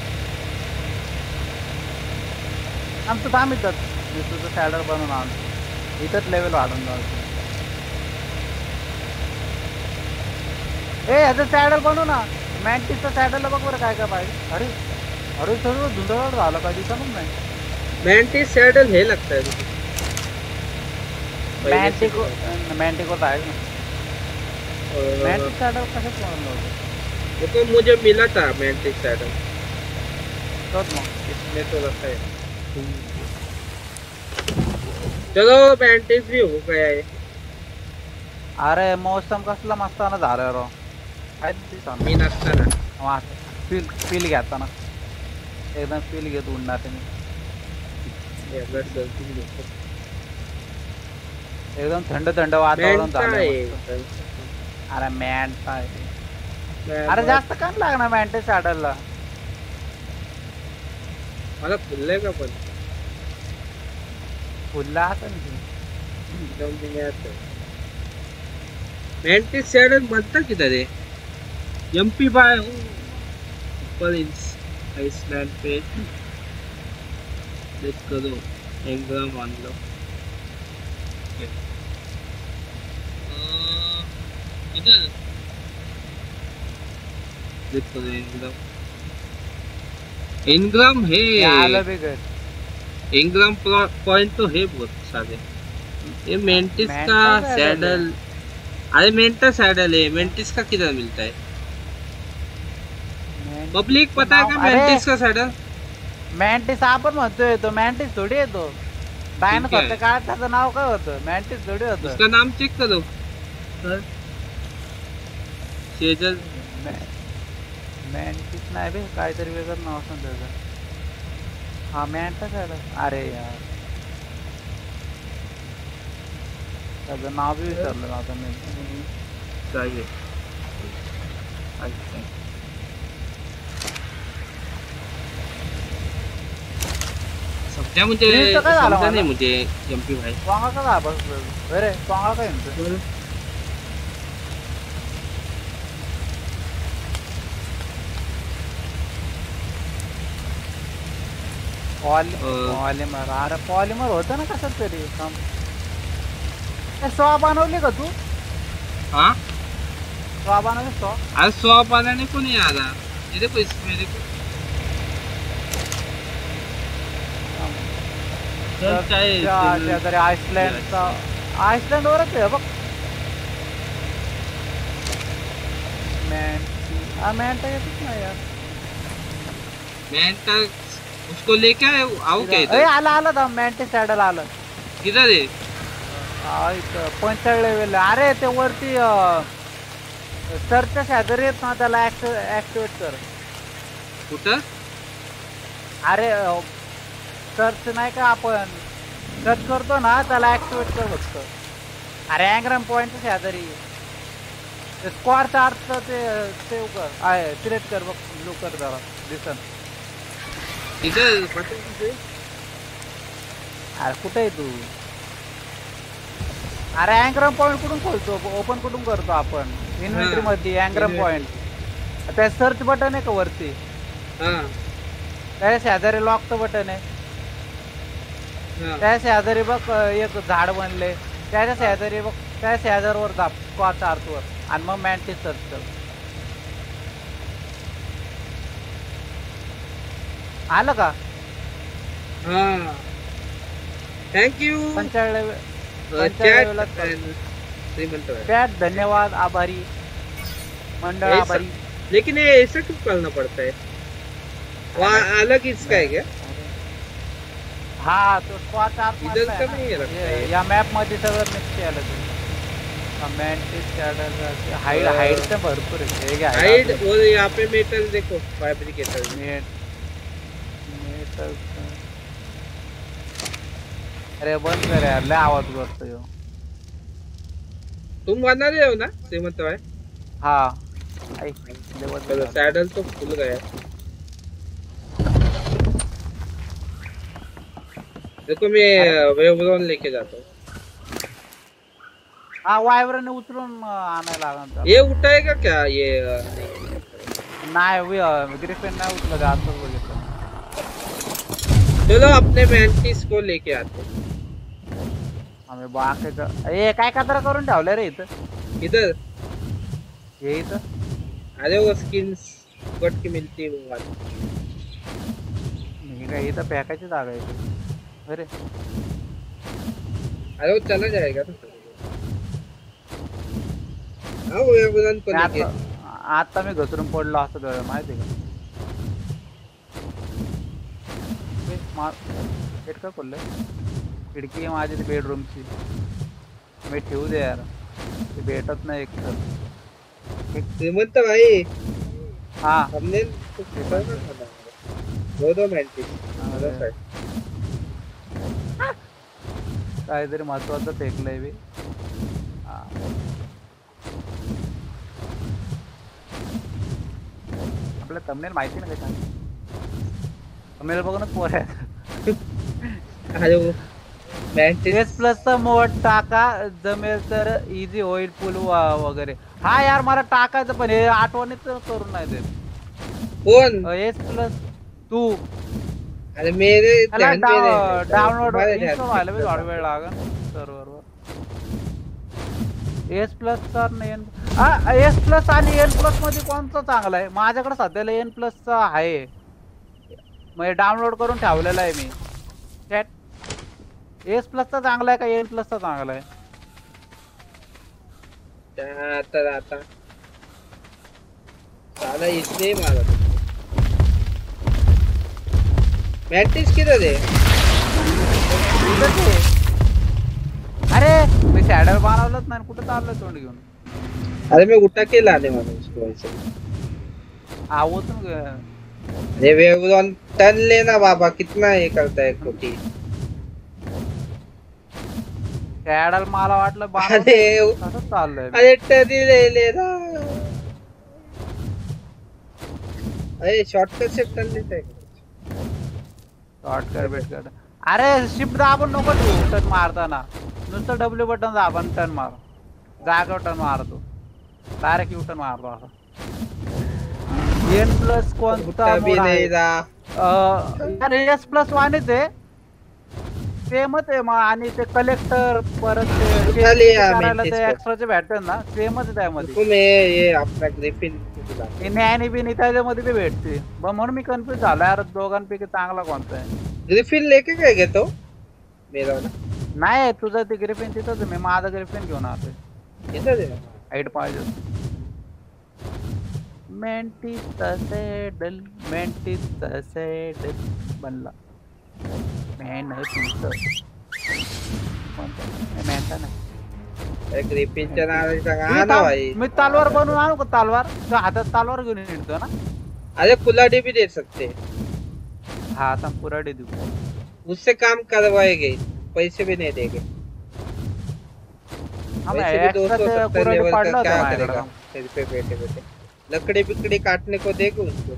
आमचं थांब इथंच मी तुझं सॅडल बनवून आणतो इथंच लेवल वाढून जाऊ ए ह्याचं सॅडल बनवू ना मॅन्टिसचं सॅडलला बघ बरं काय काय पाहिजे अरे अरे सगळं धुंदळ झालं का दिसतच नाही मैंटिस सैडल है लगता है मॅन्टिको मॅन्टिको तर आहे ना मॅन्टिस सॅडल कशाच बनवलं होतं वो तो मुझे मिला था मैंटिस सैडल तोच मग इसमें तो लगता है चलो मैंटिस भी हो गया है अरे मौसम कसला मस्ताना झालं राव काय दिसतं मी नसताना वाट फील फील घेताना एकदम फील घेत उडणार ते मी एकदम थंड थंड वातावरण झालं अरे मॅन्ट आहे अरे जास्त काय लागणार मॅन्टे सॅडलला मला फुललंय का पण फुलला असं मैंटिस सैडल बनता किधर है एमपी बाय ऊपर आइसलैंड पे क्लिक करो एंग्राम मान लो इधर क्लिक करो एंग्राम एंग्राम है एंग्राम पॉइंट तो है बहुत सारे ये मेंटिस का सैडल अरे मेंटा सैडल है मेंटिस का किधर मिलता है पब्लिक पता है का मेंटिस का सैडल मॅन्टिस आपण म्हणतोय तो मॅन्टिस थोडी येतो डायनासॉरच्या काळात त्याचं नाव काय होतं मॅन्टिस थोडी होतं उसका नाम चेक करो सर सेजल मॅन्टिस नाही बे काहीतरी वेगळं नाव असं त्याचं हा मॅन्टा सॅडल अरे यार त्याचं नाव बी विसरलं आता मी चाहिए समझा मुझे समझा नहीं मुझे एमपी भाई वांगा का था बस अरे वांगा का इनसे पॉलिमर अरे पॉलिमर होतं ना कसं तरी काम सॉ बनवली का तू हाँ सॉ बनवली सॉ अरे सॉ बनाने को नहीं आ रहा ये देखो इसमें देखो आइसलैंड आइसलैंड वरच आहे बघ मॅन्टा येतच नाही यार मॅन्टा उसको लेके आए आओ क्या इधर ए आला आला था मॅन्टे सॅडल आलं किधर है पंचाळ लेवल अरे ते वरती सरच्या शेजारी येत ना त्याला ऍक्टिवेट कर कुठं अरे सर्च नाही का आपण सर्च करतो ना त्याला ऍक्टिवेट कर फक्त अरे अँग्राम पॉइंट शेजारी स्क्वाड चार्टचं ते सेव्ह कर आहे सिलेक्ट कर बघ ब्लू कर जरा दिसन. इधर बटन किसे अरे कुठे आहे तू? अरे अँग्रम पॉइंट कुठून खोलतो ओपन कुठून करतो आपण? इन्व्हेंटरी मध्ये अँग्रम पॉइंट त्या सर्च बटन आहे का वरती? हा त्या शेजारी लॉकचं बटन आहे. हा त्या शेजारी बघ एक झाड बनले त्याच्या शेजारी बघ त्या शेजारवर दाब स्क्वाड चार्टवर आणि मग मॅन्टिस सर्च कर. आलं का? हा थँक यू पंचाळी चैट चैट धन्यवाद आभारी मंडळ ऐसा- आभारी. लेकिन ये ऐसा क्यों करना पड़ता है? वहाँ अलग इसका है क्या? हा तो स्क्वाड चार्ट इधर का नहीं है लगता है। या मॅप मध्ये सगळं मिक्स केलं तुम्ही. मॅन्टिस चॅडल हाईड हाईड तर भरपूर आहे. हे घ्या हाइड और यहाँ पे मेटल देखो फैब्रिकेटर मेट मेटल. अरे बंद कर यार लय आवाज करतो ह्यो. तुम बना रहे हो ना श्रीमंत भाई? हा ऐक लेवल चलो सैडल तो खुल गया। देखो मैं वेवरॉन लेके जाता हूँ। हा वायवरने उचलून अं, आणायला लागणार. ये उठाएगा क्या ये? नाही ग्रिफिन नाही उचलत आताच बघितलं. चलो अपने मैंटिस को लेके आते हैं। आम्ही बाकीचं ए काय कचरा करून ठेवलं रे इथं? इधर हे इथं अरे वो स्किन्स कट की मिलती है वो वाली। हे काय इथं पॅकाची जागा आहे इथं. अरे अरे वो चला जाएगा ना। हाँ वो वेवरॉन को मी लेके आता आता मी घसरून पडलो असं कळलं माहिती आहे का? ए, मा- गेट का खोललंय? खिडकी आहे माझी ती बेडरूमची. मी ठेवू दे यार ते भेटत नाही एक तर. श्रीमंत भाई हा हमने तो कितना खाना दो दो मैंटिस दो साइड। काहीतरी महत्वाचं फेकलंय बी. हा. आपल्या तमनेल माहिती ना काय तमनेल बघूनच पोर आहे. अरे वो मैंटिस एस प्लसचा मोड टाका जमेल तर इझी होईल पूल वगैरे. हा यार मला टाकायचं पण हे आठवणीत करून नाही देत. कौन? एस प्लस तू अरे मेरे त्याला ध्यान में नहीं है। डाउनलोड तुम्हारे ध्यान इन्स्टॉल में व्हायला बी नहीं थोडा है। वेळ लागेल सर्व्हरवर. एस प्लस चा एन एस प्लस आणि एन प्लस मध्ये कोणतं चांगलं आहे? माझ्याकडे सध्याला एन प्लसचा आहे म्हणजे डाउनलोड करून ठेवलेला आहे मी. चॅट एस प्लसचा चांगला आहे का एन प्लसचा चांगला आहे? आता आता साला इसने ही मारा था। मैंटिस किधर है? इथंच आहे. अरे मी शॅडल बनवलंच नाही कुठं चाललंय तोंड घेऊन? अरे मैं उठा के लाने वाला हूँ उसको ऐसे। आवतून अरे वेवरॉन टन लेना बाबा कितना ये करता है कोटी। शॅडल मला वाटलं अरे तसंच चाललंय. अरे टन ही ले लेना। अरे शॉर्टकट से टन लेता है। शॉर्टकट बेटकट. अरे शिफ्ट दाबून नको तू टन मारताना. नुसतं डब्ल्यू बटन दाबून टन मार. जागेवर टन मारतो. डायरेक्ट यू टन मारतो असं. एन प्लस कोणता भी नहीं रहा। अरे एस प्लस वाणीच आहे सेमच आहे मग. आणि ते कलेक्टर परत ते उठा लिया करायला मैं ते इसको। एक्स्ट्राचे भेटतात ना सेमच आहे त्यामध्ये. रुको मैं ये अपना ग्रिफिन बुला। हे न्यानी बिनी त्याच्यामध्ये बी भेटते मग म्हणून मी कन्फ्युज झालो यार दोघांपैकी चांगला कोणता आहे. ग्रिफिन लेके गए क्या तो मेरा वाला? नाही तुझं ते ग्रिफिन तिथंच आहे. मी माझा ग्रिफिन घेऊन आलोय. इधर है। हाईट पाहिजे. मेंटिस सेडल मेंटिस सेडल बनला. मेंटिस मेंटा नाही. अरे ग्रिफिन च्या नावाने सांगा मी हा ना ताल- भाई। मी तलवार बनवून आणू का तलवार? तो हातात तलवार घेऊन येतो ना. अरे कुल्हाड़ी भी दे सकते हैं। हा आता पुराडे देऊ. उससे काम करवाएंगे पैसे भी नहीं देंगे। हा वैसे भी दो सौ एक्स्ट्रा सत्तर पुराडे लेवल पडलं का होतं क्या माझ्याकडं. करेगा? सिर पे बैठे बैठे लकड़ी बिकड़ी काटने को देगा उसको।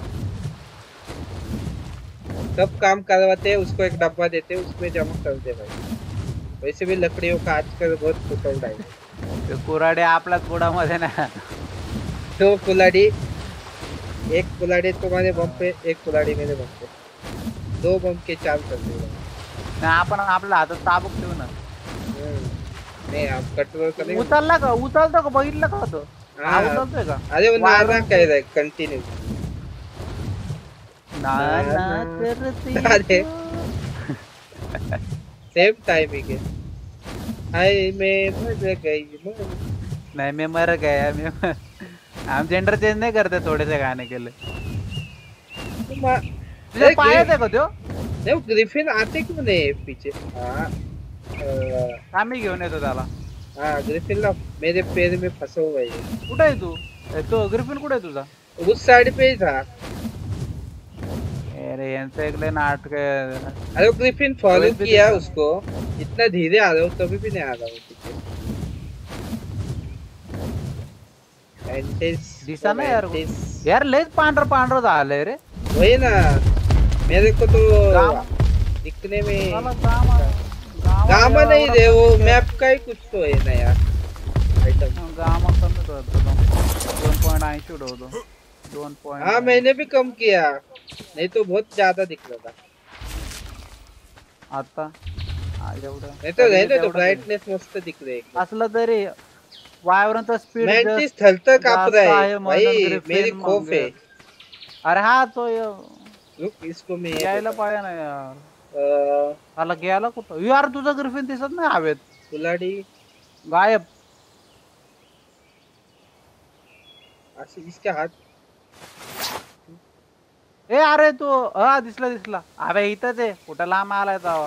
सब काम करवाते हैं उसको, एक डब्बा देते हैं उसमें जमा कर दे भाई। वैसे भी लकड़ियों का आजकल बहुत फुटौड़ा है। कुराडे आपलाच बुडामध्ये ना। दो कुलाड़ी, एक कुलाड़ी तुम्हारे बम पे, एक कुलाड़ी मेरे बम पे, दो बम के चार कर देगा। आपण आपल्या हातात चाबूक ठेवू ना। नाही आप कटवर करेंगे। उचलला का? उचलतो का? बघितलं का तो? हा उचलतोय का? अरे वो नाना कह रहा है कंटिन्यू। नाना करती अरे सेम टाइमिंग है। हाय मैं मर गई मर। नहीं मैं मर गया मैं हम जेंडर चेंज नहीं करते थोड़े से गाने के लिए। तुझे पाया थे को त्यो? नहीं वो ग्रिफिन आते क्यों नहीं पीछे? हाँ आम्ही घेऊन येतो त्याला। हाँ ग्रिफिन ला मेरे पैर में फंसा हुआ है। कुठे आहे तू? तो ग्रिफिन कुठे आहे तुझा? उस साइड पे ही था। अरे यांचं एक ले नाटक। अरे वो ग्रिफिन फॉलो किया उसको, इतना धीरे आ रहा हूँ तभी भी नहीं आ रहा हूँ पीछे। दिसा ना यार यार लेच पांढर पांढर झालंय रे। वही ना मेरे को तो दिखने में गामा नहीं रे, वो मैप का ही कुछ तो है ना यार आइटम। गामा कम करतो दोन पॉइंट ऐंशी उडवतो दोन पॉइंट। हाँ मैंने भी कम किया, नहीं तो बहुत ज्यादा दिख रहा था आता। एवढं नहीं तो रहने तो ब्राइटनेस मस्त दिख रही है। असलं तरी वायवरंत स्पीड मैं स्थलता काप रहा है भाई, मेरी खौफ है। अरे हा तो रुक इसको मैं यायला पाहिजे ना यार। आला गेला कुठं यार? तुझा ग्रिफिन दिसत नाही हवेत। कुलाडी गायब। असं इसके हात। ए अरे तू हा दिसला दिसला। अबे इथंच आहे कुठं लांब आलाय जावा।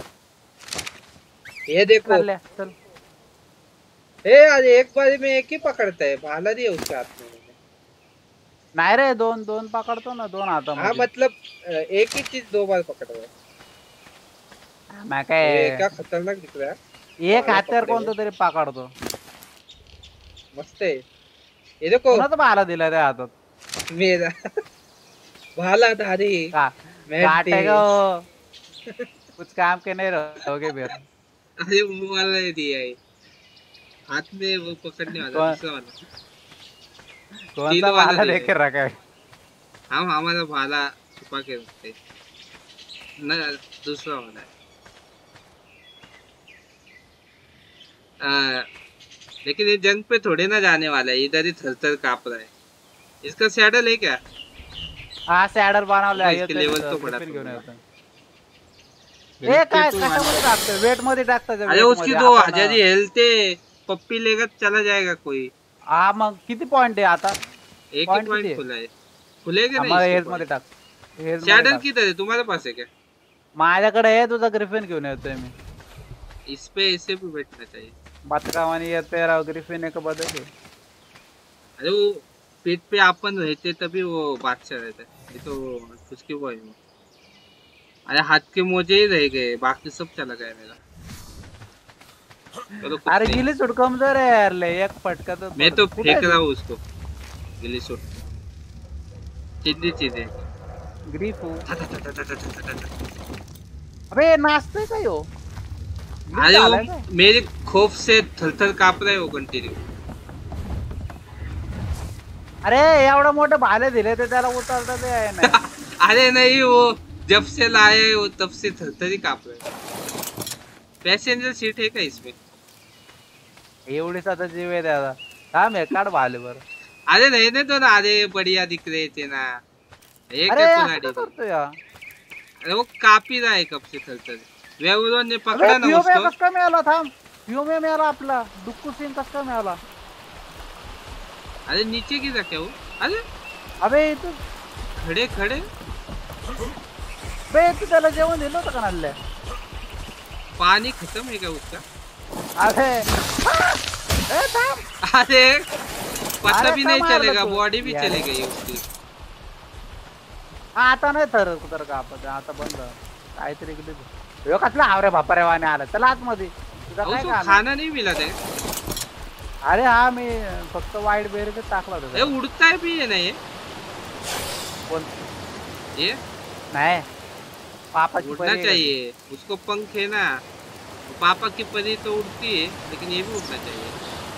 ये देखो चल। ए अरे एक बार में एक ही पकड़ता है, भाला दिया उसके हाथ में। नहीं रे दोन दोन पकड़तो ना दोन हाथा में। हाँ मतलब एक ही चीज दो बार पकड़ रहा है। मैं क्या ये क्या खतरनाक दिख रहा है। एक हाथ्यावर कोणतं तरी पकडतो। मस्त है ये देखो। कोणाचा भाला दिला त्या हातात? मेरा भाला धारी काटेगा कुछ काम के नहीं रहोगे फिर। अरे वो वाला दिया है हाथ में, वो पकड़ने वाला दूसरा वाला। कौन सा भाला लेके रखा है? हम हमारा भाला छुपा के रखते न, दूसरा वाला है। आ, लेकिन ये जंग पे थोड़े ना जाने वाला है, इधर ही थर-थर कांप रहा है। इसका सैडल है क्या? हाँ सैडल बनवला इसके लेवल तो बड़ा घेऊन येतो। ए काय कशामध्ये टाकतो? वेट मध्ये टाकतो। अरे उसकी दो हजार ही हेल्थ है, पप्पी लेगा चला जाएगा कोई। हाँ मग किती पॉइंट आहे आता? एक ही पॉइंट खुला है। खुलेगा नहीं? हमारे हेल्थ मध्ये टाक। सैडल किधर है? तुम्हारे पास है क्या? माझ्याकडे आहे, तुझा ग्रिफिन घेऊन येतोय मी। इस पे ऐसे भी बैठना चाहिए। बतकावानी येते राव ग्रिफिन एक बदल है। अरे वो पेट पे अपन रहते तभी वो बादशाह रहता है, ये तो उसकी वो है वो। अरे हाथ के मोजे ही रह गए, बाकी सब चला गया मेरा। अरे गिली सूट कमजोर है यार, ले एक फटका तो। मैं तो फेंक रहा हूँ उसको गिली सूट। चिंदी चीजें ग्रीफ हो। अबे नाचते का यो? अरे वो मेरे खौफ से थर-थर कांप रहा है वो कंटिन्यू। अरे एवढा मोठे भाले दिले ते त्याला उतरता ते आहे ना। अरे नहीं वो जब से लाए वो तब से थर-थर ही कांप रहा है। पैसेंजर सीट है क्या इसमें? एवढी साधा जीव आहे त्याला। थांब हे काढ भाले बर। अरे नहीं नहीं तो ना, अरे बढ़िया दिख रहे थे ना। एक अरे कुलाड़ी करतो यार। अरे वो काप ही रहा है कब से थर-थर। वेवरोन ने पकड़ा ना उसको। कसं काय मिळाला? थांब पिओ में मिळाला आपला डुक्कू सिंग कसं काय मिळाला? अरे नीचे गिरा क्या वो? अरे अबे तू खड़े खड़े बे तू त्याला जेवण दिलं होतं का नाल्ल्या? पानी खत्म है क्या उसका? अरे ए थांब। अरे पता भी नहीं चलेगा, बॉडी भी चली गई उसकी। आता नाही तर तर का आपण आता बंद काहीतरी इकडे यो कसला आवरे बापारे वाने आला चला आत मध्ये। तुझा काय काम? खाना नहीं मिला था अरे हा मी फक्त वाईट बेरीच टाकला होता ये त्याला. उड़ता भी है ना ये कोण ये नाही पापाची उड़ना परी आहे का ती? चाहिए उसको पंख है ना पापा की परी तो उड़ती है लेकिन ये भी उड़ना चाहिए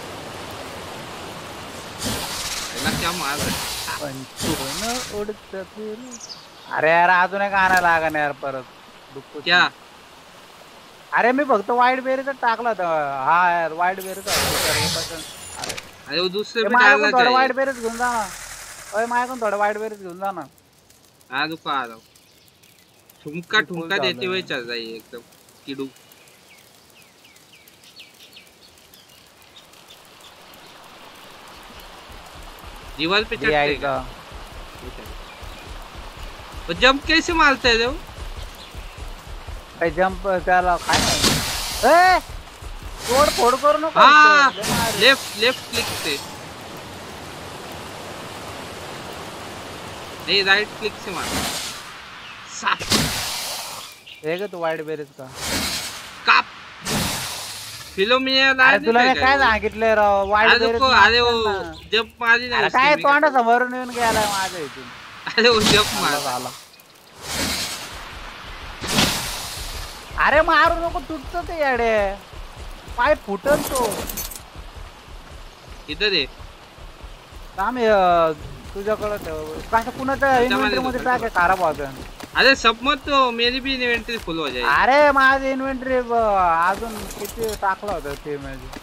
ना क्या मार रहा है पंचून उडत फिरू. अरे यार अजून एक आणायला लागा ना यार परत दुःख. क्या अरे मी फक्त वाईट बेरीचा टाकला होता. हा यार वाईट बेरीचा अरे अरे वो दूसरे ए, भी माझ्याकडून डालना थोडं चाहिए वाईट बेरीच घेऊन जा ना. ओय माझ्याकडून थोडं वाईट बेरीच घेऊन जा ना. हाँ रुको आ रहा हूँ ठुमका बिल्कुल ठुमका डाल देते रहा हुए है. चल रही है एकदम किडू दीवार पे दे चढ़ते आई क्या का. और जंप कैसे मारते थे वो काय जंप त्याला काय नाही. ए तोड फोड करू नको हाँ इथं. लय मार. लेफ्ट लेफ्ट क्लिक से नहीं राइट क्लिक से मार साफ हे ग तू वाईट बेरीज का. काप फिलोमिया अरे तुला मी काय सांगितलंय राव वाईट अरे बेरीज को अरे वो मारताना. जंप मारी ना अरे उसकी काय भी तोंडा खत्म. समोरून येऊन गेलाय माझ्या इथून. अरे वो जंप आला मार झाला. अरे मारू नको तुटत ते येडे. पाय फुटल तो. इधर है थांब हे, तुझ्याकडे ठेव. कसं कुणाच्या इन्व्हेंटरी मध्ये टाक खराब होतं. अरे सब मत तो मेरी भी इन्वेंटरी फुल हो जाएगी अरे माझी इन्व्हेंटरी अजून किती टाकलं होतं ते मध्ये.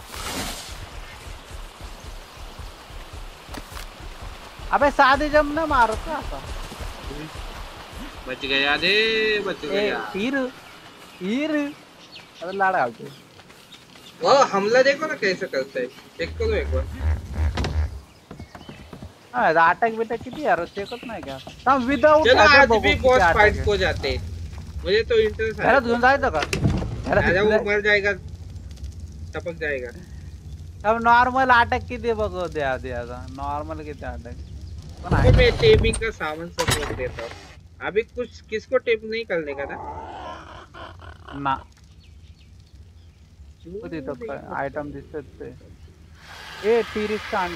अबे साधे जम न मारत का आता. बच गया रे बच ए गया तीर तीर अरे लाड घालतो. वो हमला देखो ना कैसे करता है चेक करो एक बार अटॅक बिटॅक किती यार चेकच नाही का. थांब विदाउट चलो आज भी बॉस फाइट को जाते मुझे तो इंटरेस्ट त्याला है घेऊन जायचं का. अरे वो मर जाएगा टपक जाएगा अब नॉर्मल अटॅक किती बघू द्या द्या नॉर्मल किती अटॅक पण तो आहे. मैं टेपिंग का सामान सब रख देता हूँ अभी कुछ किसको टेप नहीं करने का ना ना होती तो काय आयटम दिसत ते. ए टीरिस अंड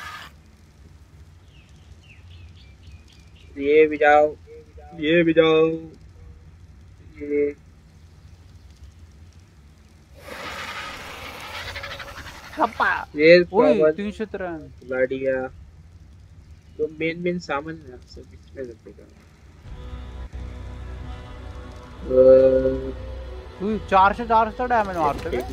ये भी जाओ ये भी जाओ ये कप्पा. ये ओय पावर तीनशे त्र्याण्णव. गाड़िया तो मेन मेन सामान है आपसे इसमें रखेगा तू चारशे चारशे डॅमेज मारतो बे.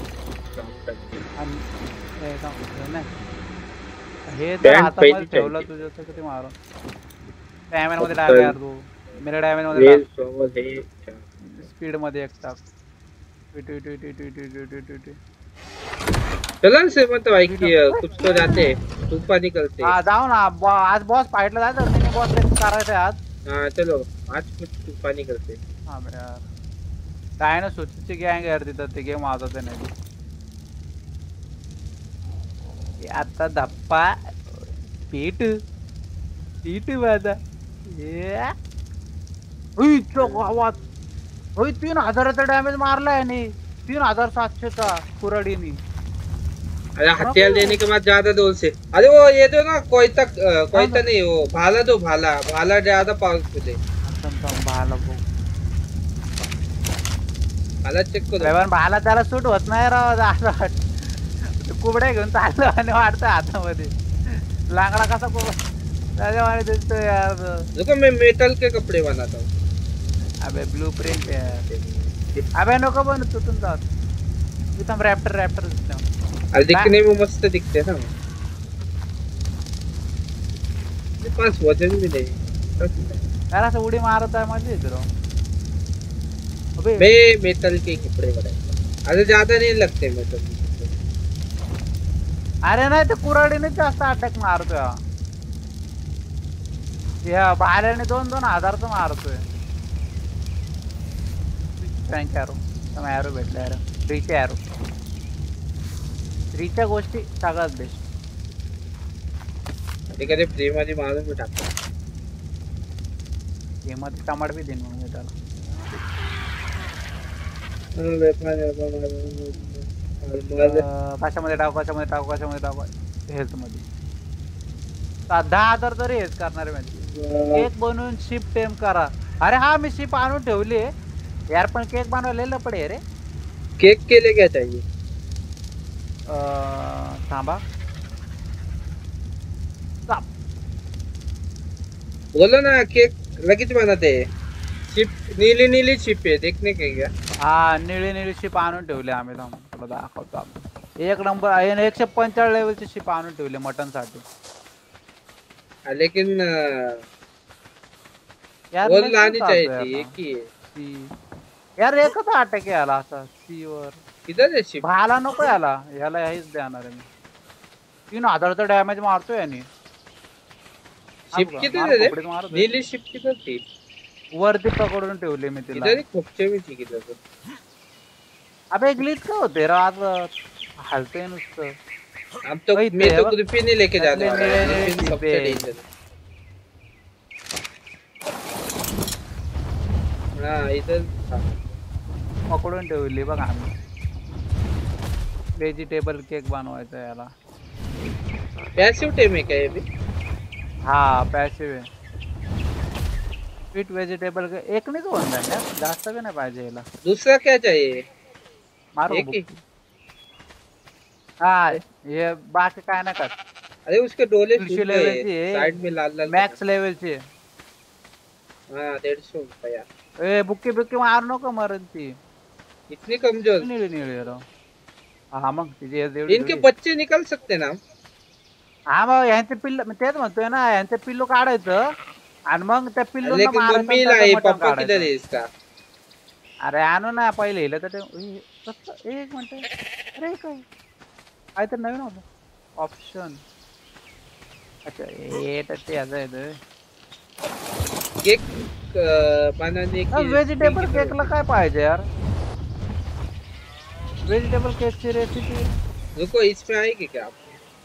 आणि हे थांब, हे नाही. हे तर Band हातामध्ये पहिली ठेवलं पाहिजे. तुझ्या तर किती मारून डॅमेज मध्ये टाक यार तू. मेरे डॅमेज मध्ये रेल टाक. पावर है स्पीड मध्ये एक टाक. Two two two two two two two two. चलो से मत भाई कि कुछ तो जाते तूफा निकलते हा जाऊ ना. बॉ- आज बॉस फाईटला जायचं मिनी बॉस करायचं आज. हाँ चलो आज कुछ तूफा निकलते हा बे यार काय ना सुचीची गँग यार तिथं ते गेम वाजवते नाही. हे आता धप्पा पीठ पीठ माझा. ये उई, चोख आवाज. होय तीन हजाराचा डॅमेज मारलाय आणि तीन हजार सातशेचा कुराडीनी. अरे हथियार लेने के बाद ज्यादा दूर से अरे वो ये दो ना कोई तक कोई तक नहीं वो भाला दो भाला भाला ज्यादा पावरफुल है भाला बघ. भाला चेक करो पण भाला त्याला सूट होत नाही राव. असं कुबड्या घेऊन चाललो आणि वाटतं हातामध्ये लांगडा कसा कुबडा त्याच्यामुळे दिसतो यार. देखो मैं मेटल के कपड़े बनाता हूँ अबे ब्लू प्रिंट यार. अबे नको पण तुटून जात. इथं रॅप्टर रॅप्टर दिसतो. अरे दिखने में मस्त दिखते हैं ना मेरे पास वजन भी नहीं यार असं उडी मारत आहे माझी इथं राव. अबे मैं मेटल के कपड़े बनाता अरे ज्यादा नहीं लगते मेटल के कपड़े अरे नाही ते कुराडीने जास्त अटॅक मारतोय हा. या भाल्याने दोन दोन हजारचं मारतोय. फ्रँक एरो एरो भेटला एरो फ्रीचे एरो फ्रीच्या गोष्टी सगळ्यात बेस्ट. कधी कधी फ्री मध्ये मारून मी टाकतो गेममध्ये टमाट बी देईन मग मी त्याला. कशामध्ये टाकू कशामध्ये टाकू कशामध्ये टाकू हेल्थ मध्ये दहा हजार तरी हेच करणार म्हणजे केक बनवून शिप टेम करा. अरे हा मी शिप आणून ठेवली यार पण केक बनवायला लपडे रे. केक के लिए क्या चाहिए? थांबा बोलो ना केक लगेच बनाते हैं. शिप नीली नीली शिप आहे देखने के क्या? हा निळी निळी शिप आणून ठेवली आम्ही थांब तुला दाखवतो आपण एक नंबर आहे एकशे पंचाळीस लेवलची शिप आणून ठेवली मटन साठी. लेकिन यार वो लानी चाहिए थी एक ही है यार एकच अटॅक याला असा सी वर किधर है शिप? भाला नको याला याला हेच देणार आहे मी तीन हजारचा डॅमेज मारतोय याने. शिप किधर है रे? नीली शिप किधर थी? वरती पकडून ठेवले मी तिला. इधर खोपचे में थी किधर तो. अबे ग्लिच का होते रे आज हलते नुसतं. अब तो मैं तो ग्रिफिन नहीं लेके जाने वाला ग्रिफिन सबसे डेंजर. हां इधर पकडून ठेवली बघ आम्ही. व्हेजिटेबल केक बनवायचा याला. पैसिव टेम है क्या ये भी? हाँ पैसिव है. स्वीट वेजिटेबल के एक नहीं तो होता है यार जास्त भी नहीं पाहिजे याला. दूसरा क्या चाहिए? मारो हाँ ये बाकी काय ना कर. अरे उसके डोले साइड में लाल लाल मैक्स लेवल ची. हाँ डेढ़ सौ रुपया. ए बुक्की बुक्की मार नको मरण ती. इतनी कमजोर. नीली नीली रो. हाँ मग तिचे इनके बच्चे निकल सकते ना? हा मग यांचे पिल्ल तेच म्हणतोय ना यांचे पिल्लू काढायचं आणि मग त्या पिल्लूंना मारायचं. पप्पा किधर है इसका? अरे आणू ना पहिले हिला तर एक मिनिट. अरे काय काय तर नवीन होतं ऑप्शन. अच्छा ये तर ते असं आहे केक बनाने की व्हेजिटेबल केकला काय पाहिजे यार? व्हेजिटेबल केकची रेसिपी रुको इसमें आएगी क्या आप?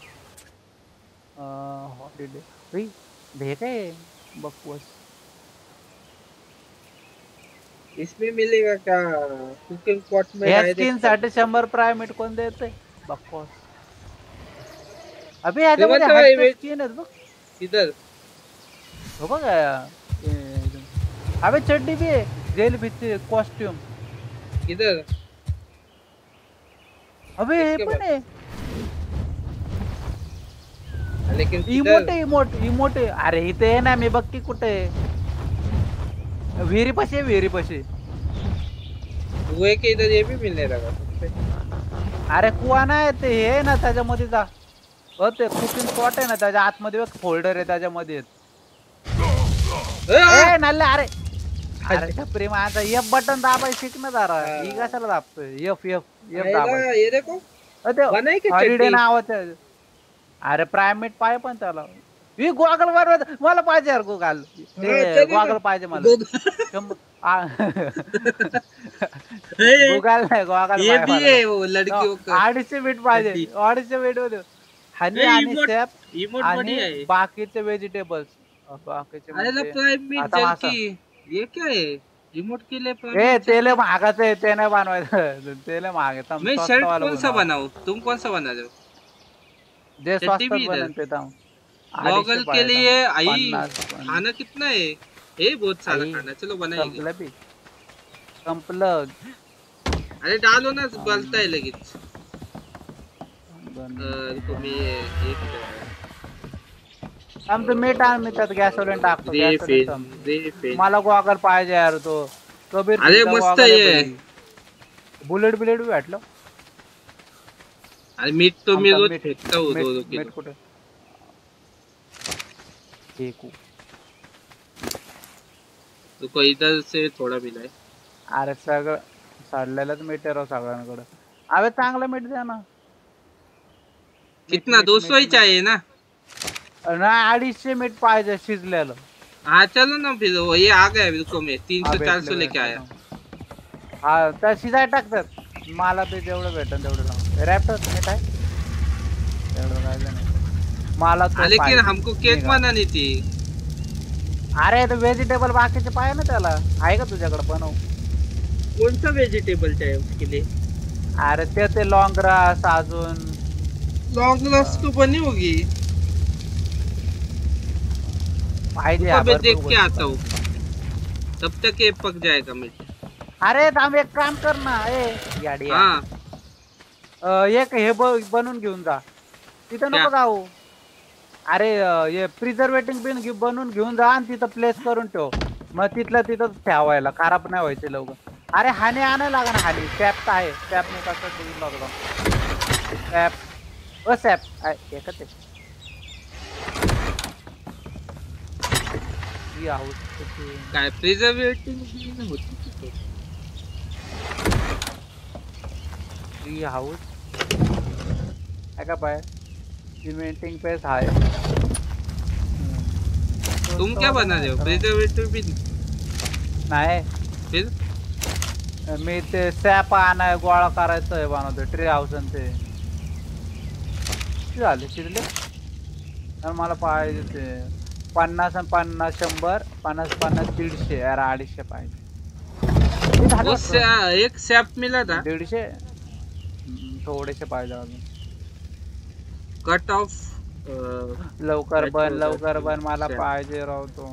हॉलिडे भाई भेटे बकवास. इसमें मिलेगा क्या? कुकिंग पॉट में या स्किन साठी शंभर प्राइमेट कोण देते बकवास. अबे याच्यामध्ये स्किन आहे बघ इधर हो बघ. अबे चड्डी भी आहे जेल बीच कॉस्ट्यूम इधर. अबे हे पण आहे लेकिन इमोट इमोट इमोट. अरे इथे आहे ना मी बघ की कुठे विहिरी पाशी विहिरी पाशी. कुएं के इधर ये भी मिलने लगा. अरे कुआ नाही ते हे ना त्याच्यामध्ये जा. हो ते कुकिंग पॉट आहे ना त्याच्या आतमध्ये एक फोल्डर आहे त्याच्यामध्ये. ए नल्ले अरे अरे छपरी माझा एफ बटन दाबाय शिक ना जरा. ही कशाला दाबतोय एफ एफ एफ दाबाय. ये देखो बनाई की हॉलिडे नावाचं. अरे प्रायमेट पाय पण त्याला. ही गॉगल बरोबर मला पाहिजे यार गॉगल. ते गॉगल पाहिजे मला. गॉगल नाही गॉगल ये भी है वो लड़कियों का. अडीचशे मीट पाहिजे अडीचशे मीट मध्ये हनी आणि स्टेप आणि बाकीचे व्हेजिटेबल्स बाकीचे. अरे प्राइम मीट जर्की ये क्या है? रिमोट के लिए प्राइम. ए तेले महागाचं आहे ते नाही बनवायचं. तेले महाग आहे. मैं शर्ट कौन सा बनाऊं? तुम कौन सा बना रहे हो? जे स्वस्त बनते था. गॉगल के लिए आई खाना कितना है? ए बहुत सारा खाना. चलो बनाएंगे. कंप्लग अरे डालो ना गलता है लगेच. तो मी एक आमचं मीठ आण मी त्यात गॅसोलीन टाकतो. मला गॉगल पाहिजे यार. तो कबीर अरे मस्त आहे. बुलेट बुलेट भी भेटलं. अरे मीट तो मी रोज फेकता हूं दो दो किलो. मीट कुठे? फेकू तो कोई इधर से थोड़ा मिला है. अरे सगळं सडलेलंच मीठ आहे सगळ्यांकडे. अबे चांगलं मीठ द्या ना. कितना दो सौ ही चाहिए ना? नाही अडीचशे मीठ पाहिजे शिजलेलं. हाँ चलो ना फिर वो ये आ गया रुको मैं तीन सौ चार सौ लेके आया. हा त्या शिजाय टाकतात. मला ते जेवढं भेटन तेवढं सांग. रॅप्टर मीठ आहे तेवढं काय नाही मला. लेकिन हमको केक बनानी थी. अरे तो व्हेजिटेबल बाकीचे पाहिजे ना त्याला. आहे का तुझ्याकडे बनव. कौन सा वेजिटेबल चाहिए उसके लिए? अरे ते ते लॉन्ग ग्रास अजून लॉन्ग ग्रास तो बनी होगी। पाहिजे रुको हा मैं भरपूर देख के गोष्टी आता हूँ, पाहिजे। तब तक ये पक जाएगा मीट। अरे थांब एक काम कर ना ए याडिया हाँ अ, एक हे ब- बनवून घेऊन जा तिथं क्या? नको जाऊ अरे अ, हे प्रिझर्वेटिंग बिन घे- बनवून घेऊन जा आणि तिथं प्लेस करून ठेव मग तिथलं तिथंच ठेवायला खराब नाही व्हायचे लवकर अरे हानी आणायला लागा ना हानी सॅप तर आहे सॅपने कसं बघितलं होतं सॅप ओ सॅप एकच आहे ही हाऊस काय प्रिझर्वेटिव्ह होती तिथं? ट्री हाउस है का पाए सीमेंटिंग पे था तुम क्या बना रहे हो? प्रिझर्वेटिव्ह भी नाही फिर मी ते सॅप आणाय गोळा करायचं आहे बनवतो ट्री हाऊस आणि ते किती झाले शिरले तर मला पाहिजे ते पन्नास आणि पन्नास शंभर पन्नास पन्नास दीडशे यार अडीचशे पाहिजे हे झालं वो वाटतं. स्या- एक सॅप मिला था दीडशे हम्म, थोडेसे पाहिजे अजून कट ऑफ लवकर बन लवकर बन मला सॅप। पाहिजे राव तो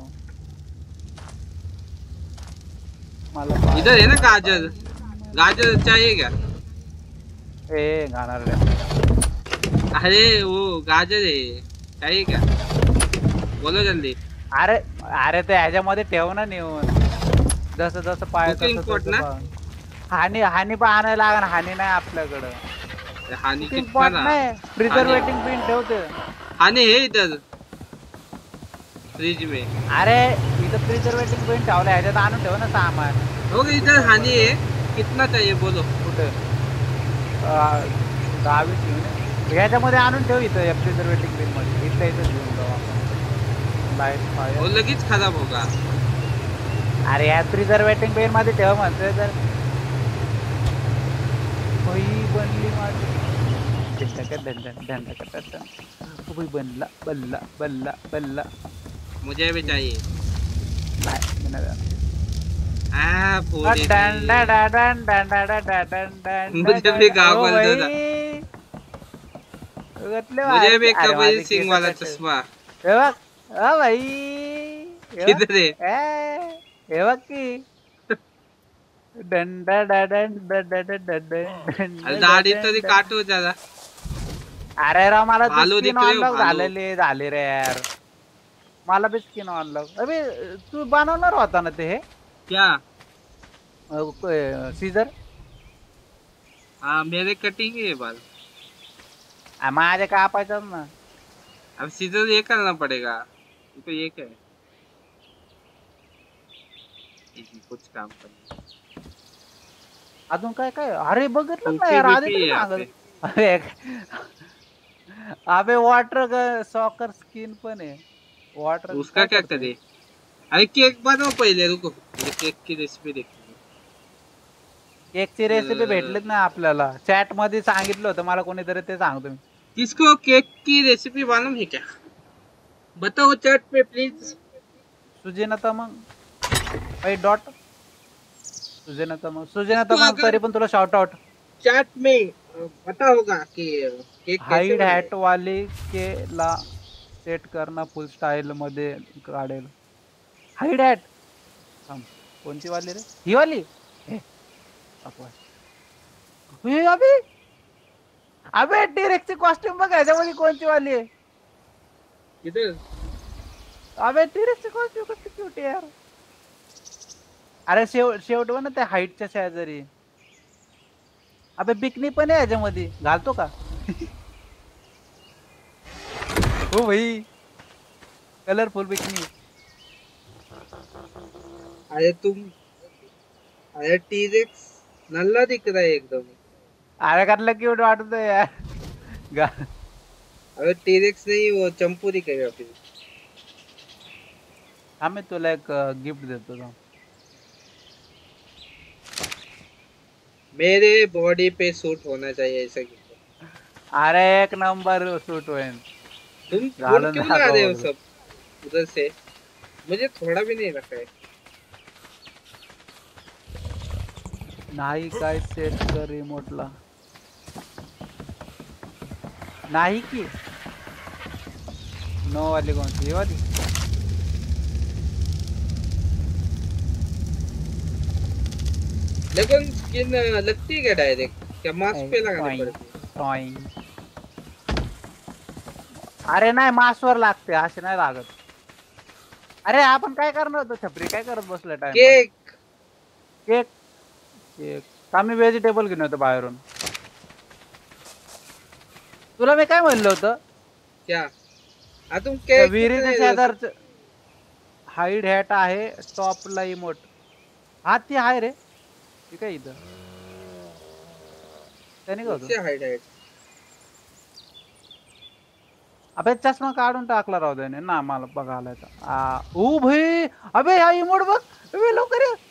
मला पाहिजे, इधर है ना मला गाजर, पाहिजे. गाजर चाहिए क्या? ए गाणार रे अरे वो गाजर है, चाहिए क्या? बोलो जल्दी। अरे अरे ते ह्याच्यामध्ये ठेव ना नेऊन जसं जसं पाहिजे Cooking तसं pot तसं ना? बघ. हानी हानी पण आणायला लागणार हानी नाही आपल्याकडं हानी कुकिंग कितना पॉट था? नाही प्रिझर्वेटिंग पिन ठेवते हानी है इधर फ्रिज में। अरे इथं प्रिझर्वेटिंग पिन ठेवलं ह्याच्यात आणून ठेव ना सामान ओके इधर हानी है, कितना चाहिए बोलो। कुठे अं, दहावीस घेऊन ये. ह्याच्यामध्ये आणून ठेव इथं या प्रिझर्वेटिंग पिन मध्ये इथल्या इथं घेऊन जाऊ आपण लाईट वो फायर लगेच खराब होगा। अरे या प्रिझर्वेटिंग पिन मध्ये ठेव म्हणतोय तर वही बनली माझी धंधका धंधन धंधका धंधन वही बनला बल्ला बल्ला बल्ला मुझे भी चाहिए। नाही मी नाही देणार. आ पूरी done done done done done done done done मुझे भी गाँव ओ बोलता था। भाई उगतले मुझे भी अरे कबीर माझे सिंह केस वाला कसे चश्मा। हे बघ ओ भाई हे बघ किधर है? ए, हे बघ की done done done done done done done अरे दाढ़ी तो डन नहीं डन काटो ज्यादा। अरे राव मला तर भालू स्किन दिख रहे हो, अनलॉक भालू। झालेली झाले रे यार मला बी स्किन अनलॉक अबे तू बनवणार होता ना ते हे क्या? सीजर हाँ मेरे कटिंग है बाल। माझ्या कापायचं ना अब सीजर ये करना पड़ेगा, ये तो ये क्या है? ये कुछ काम करना। अजून काय काय अरे बघितलं ना टोपी यार आधी बिपी तरी है यहाँ सांगत पे। अरे अबे वॉटर सॉकर स्किन पण आहे वॉटर उसका काय क्या करतोय करे? अरे केक बनाओ पहले, रुको मुझे केक की रेसिपी देखनी केकची रेसिपी है। भेटलीच ना आपल्याला चॅट मध्ये सांगितलं होतं मला कोणीतरी ते सांगतो मी किसको केक की रेसिपी मालूम है क्या? बताओ चैट पे प्लीज। सुजेनता मग भाई डॉट सुजेनता मग सुजेनता इसको मग अगर तरी पण तुला शॉर्ट आउट चैट में अ, पता होगा कि केक कैसे हाईड बनाते हॅट वाली के ला सेट करना फुल स्टाईल मध्ये काढेल हाईड हॅट थांब कोणती वाली रे ही वाली हे अपवाद. हे अबे अबे टी-रेक्सची कॉस्ट्यूम बघ ह्याच्यामध्ये कोणती वाली आहे इधर अबे टी-रेक्सची कॉस्ट्यूम किती क्यूट आहे यार अरे शेव शेवट ना त्या हाईटच्या शेजारी अबे बिकनी पण आहे ह्याच्यामध्ये घालतो का हो भाई कलरफुल बिकनी अरे तुम अरे टीरेक्स नल्ला दिख रहा है एकदम। अरे कसलं क्यूट वाटतोय यार गा- अरे टीरेक्स नहीं, वो चंपू दिखेगा फिर। हा मी तुला एक गिफ्ट देतो थांब. मेरे बॉडी पे सूट होना चाहिए ऐसा गिफ्ट। अरे एक नंबर सूट होईल तुम फूड घालून क्यों ला रहे हो दाखव सब उधर से? मुझे थोड़ा भी नहीं रखा है। नाही काय सेट कर रिमोटला नाही की नो वाली कौन सी ये वाली लेकिन स्किन लगती है क्या डायरेक्ट क्या मास्क पे लगानी पड़ती है टॉइंग अरे नाही मासवर लागते असे नाही लागत अरे आपण काय करणार होतो छपरी काय करत बसलो टाइम केक केक केक आम्ही व्हेजिटेबल घेऊन होतो बाहेरून तुला मी काय म्हणलं होतं क्या आ तुम केक विहिरीच्या शेजारच हाईड हॅट आहे टॉपला इमोट हा ती आहे रे ती काय इथं त्याने का होतं हाईड हॅट अबे चष्मा काढून टाकला राहू त्याने ना मला बघायला आ ओ भाई अबे हा इमोट बघ अबे लवकर ये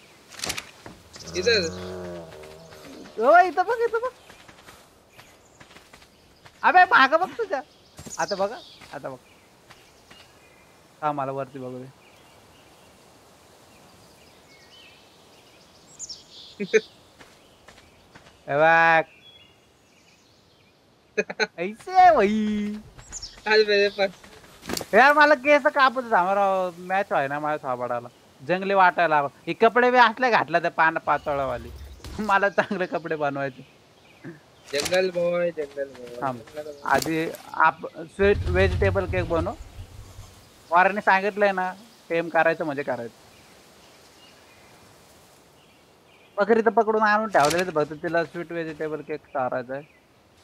इधर ओ इथं बघ इथं बघ अबे मागं बघ तुझ्या आता बघा आता बघ हा मला वरती बघू दे ए बघ ऐसे आहे भाई आज मेरे पास यार मला केस कापत थांबा मॅच आहे ना माझ्या थांबाडाला जंगली वाटायला हे कपडे बी असले घातला त्या पान पातळवाली मला चांगले कपडे बनवायचे जंगल बॉय जंगल बॉय आधी आप स्वीट व्हेजिटेबल केक बनव वाराने सांगितलंय ना टेम करायचं म्हणजे करायचं बकरी तर पकडून आणून ठेवलेलं फक्त तिला स्वीट व्हेजिटेबल केक चारायचा आहे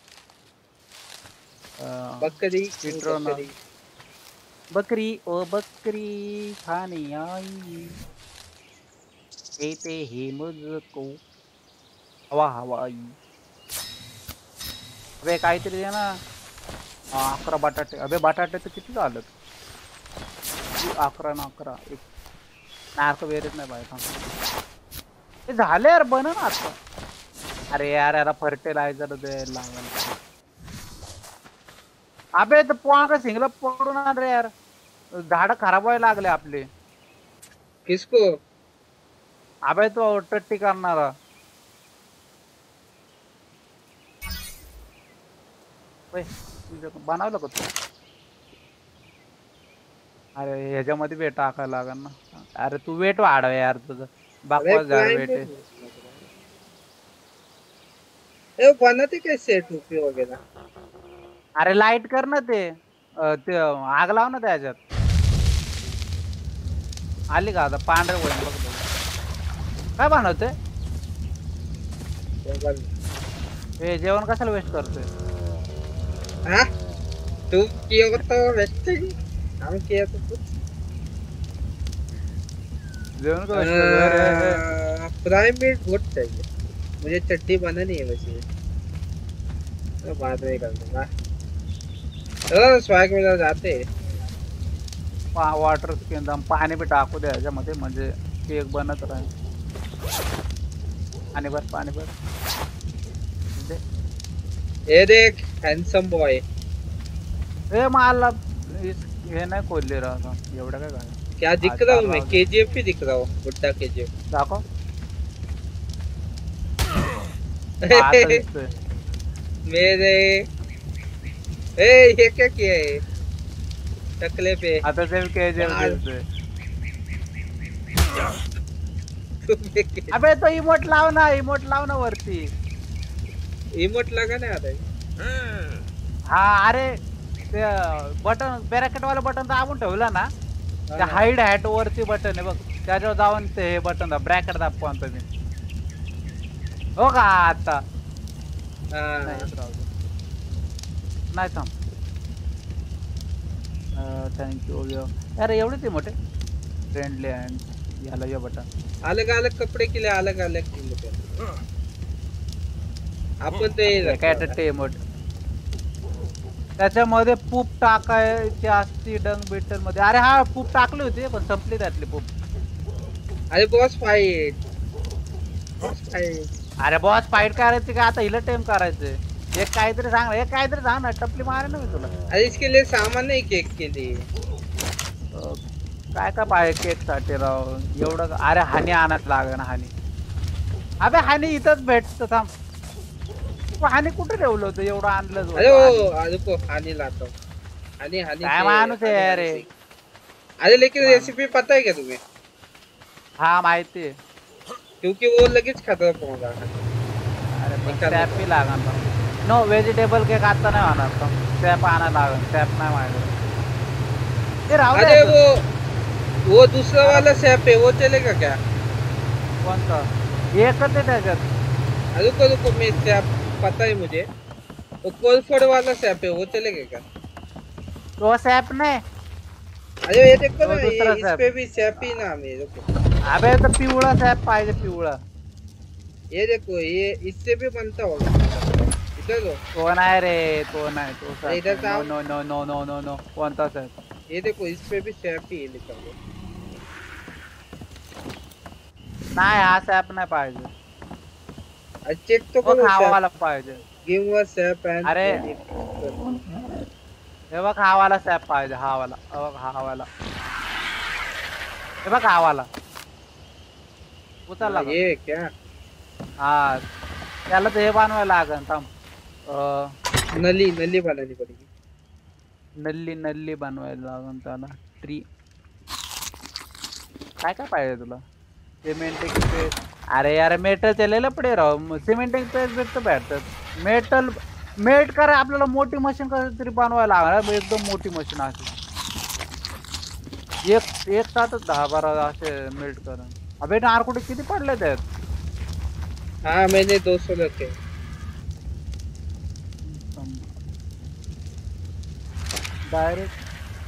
बकरी बकरी बकरी ओ बकरी खाने आई कहते हैं मुझको हवा हवाई अबे काहीतरी दे ना अकरा बटाटे अबे बटाटे तर किती झालं अकरा ना अकरा एक नार्क वेरेच नाही पाहिजे ते झाले यार बन ना आता अरे यार याला फर्टिलायझर द्यायला लागल अबे तर पोहा सिंगल पकडून आण रे यार झाड खराब व्हायला लागले आपले किसको अबे तो टट्टी करणारा बनवलं का तू अरे ह्याच्यामध्ये वेट टाकायला लागल ना अरे तू वेट वाढव यार तुझं बाकवास झाड वेट आहे बनते कैसे टोपी वगैरह अरे लाईट कर ना ते ते आग लाव ना त्याच्यात आली का आता पांढरे होईल बघ काय बनवते हे जेवण कशाला वेस्ट करतोय हाँ तू किया तो वेस्ट हम किया तो कुछ जेवण को वेस्ट कर प्राइम मीट बहुत चाहिए मुझे चटनी बनानी है वैसे तो बाद में कर दूंगा चलो स्वाग में जाते वाटर के अंदर पानी भी टाकू दे ह्याच्यामध्ये म्हणजे केक बनत राहील पाणी भर पाणी भर ये देख हैंडसम बॉय ए माला हे नाही खोलले रहा एवढं काय काय क्या दिख रहा हूँ मैं केजीएफ ही दिख रहा हूँ बुड्ढा केजीएफ दाखव मेरे ए ये क्या किया है टकले पे आता ते केजीएफ दिसतोय अबे तो इमोट लाव ना इमोट लाव ना वरती इमोट लगा ना आता हा अरे ते बटन बॅरिकेड वाला बटन दाबून ठेवला ना त्या हाईड हॅट वरती बटन आहे बघ त्याच्यावर जाऊन ते हे बटन दाब ब्रॅकेट दाब कोणतं मी हो का आता नाही थांब थँक्यू अरे एवढेच आहे मोठे फ्रेंडली अँड याला ये बटन अलग अलग कपडे केले अलग अलग आपण ते काय मोठ त्याच्यामध्ये पूप टाकायची असती डंग बिटर मध्ये अरे हा पूप टाकली होती पण संपली त्यातली पूप अरे बॉस फाईट बॉस फाईट अरे बॉस फाईट करायची का आता हिला टेम करायचं एक काहीतरी सांग एक काहीतरी सांग ना टपली मारे ना मी तुला अरे इसके लिए सामान नाही केक के लिए काय का पाहिजे केक साठी राव एवढं अरे हानी आणत लाग ना हानी अबे हानी इथंच भेटत थांब पाणी कुठे ठेवलं होतं एवढं आणलं होतं अरे आणि? वो रुको हानि लाता हूँ हानि हानि काय से माणूस आहे हानि यार हानि हे? से अरे लेकिन माणूस. रेसिपी पता है क्या तुम्हें हा माहिती आहे. क्योंकि वो लगेच खत्म होगा अरे पण निकाल सॅप बी लागणार ना. नो व्हेजिटेबल केक आता नाही होणार का? सॅप आणायला लागेल. सॅप नाही माझ्याकडे. ते राहू दे अरे असं. वो वो दूसरा अरे वाला सैप है वो चलेगा क्या कोणतं? एकच आहे त्याच्यात. रुको रुको मैं सैप पता है मुझे वो कोलफोर्ड वाला सैप है वो चलेगा क्या तो सॅप नाही. अरे ये देखो तो ना ये दुसरा इस सॅप. पे भी सैप ही नाम है रुको अबे तर पिवळा सॅप पाहिजे पिवळा. ये देखो ये इससे भी बनता होगा इधर दो तो नाही रे तो नाही तो अरे इधर सॅप. तो नो आओ no no no no no no कोणता सॅप? ये देखो इस पे भी सैप ही है लिखा हुआ नाही हा सॅप नाही पाहिजे. अरे चेक तो तो करो सैप खावाला पाहिजे. गिव अस सैप एंड अरे हे बघ हा वाला सॅप पाहिजे. हा वाला हे बघ हा वाला हे बघ हा वाला उचलला का? ये क्या हा त्याला तर हे बनवायला लागेल. थांब अं, नली नली बनानी पड़ेगी नल्ली नल्ली बनवायला लागेल त्याला. ट्री काय काय पाहिजे तुला? Cementing paste. अरे यार मेटलचे लय लपडे राव. सिमेंटिंग पेस्ट भेटतं भेटतात. मेटल मेट करा आपल्याला मोठी मशीन कसं तरी बनवायला लागणार. एकदम मोठी मशीन असेल एक एक साथच दहा बारा असे मेल्ट करा. अबे नारकुटे किती पडले त्यात? हाँ मैंने दो सौ रखे डायरेक्ट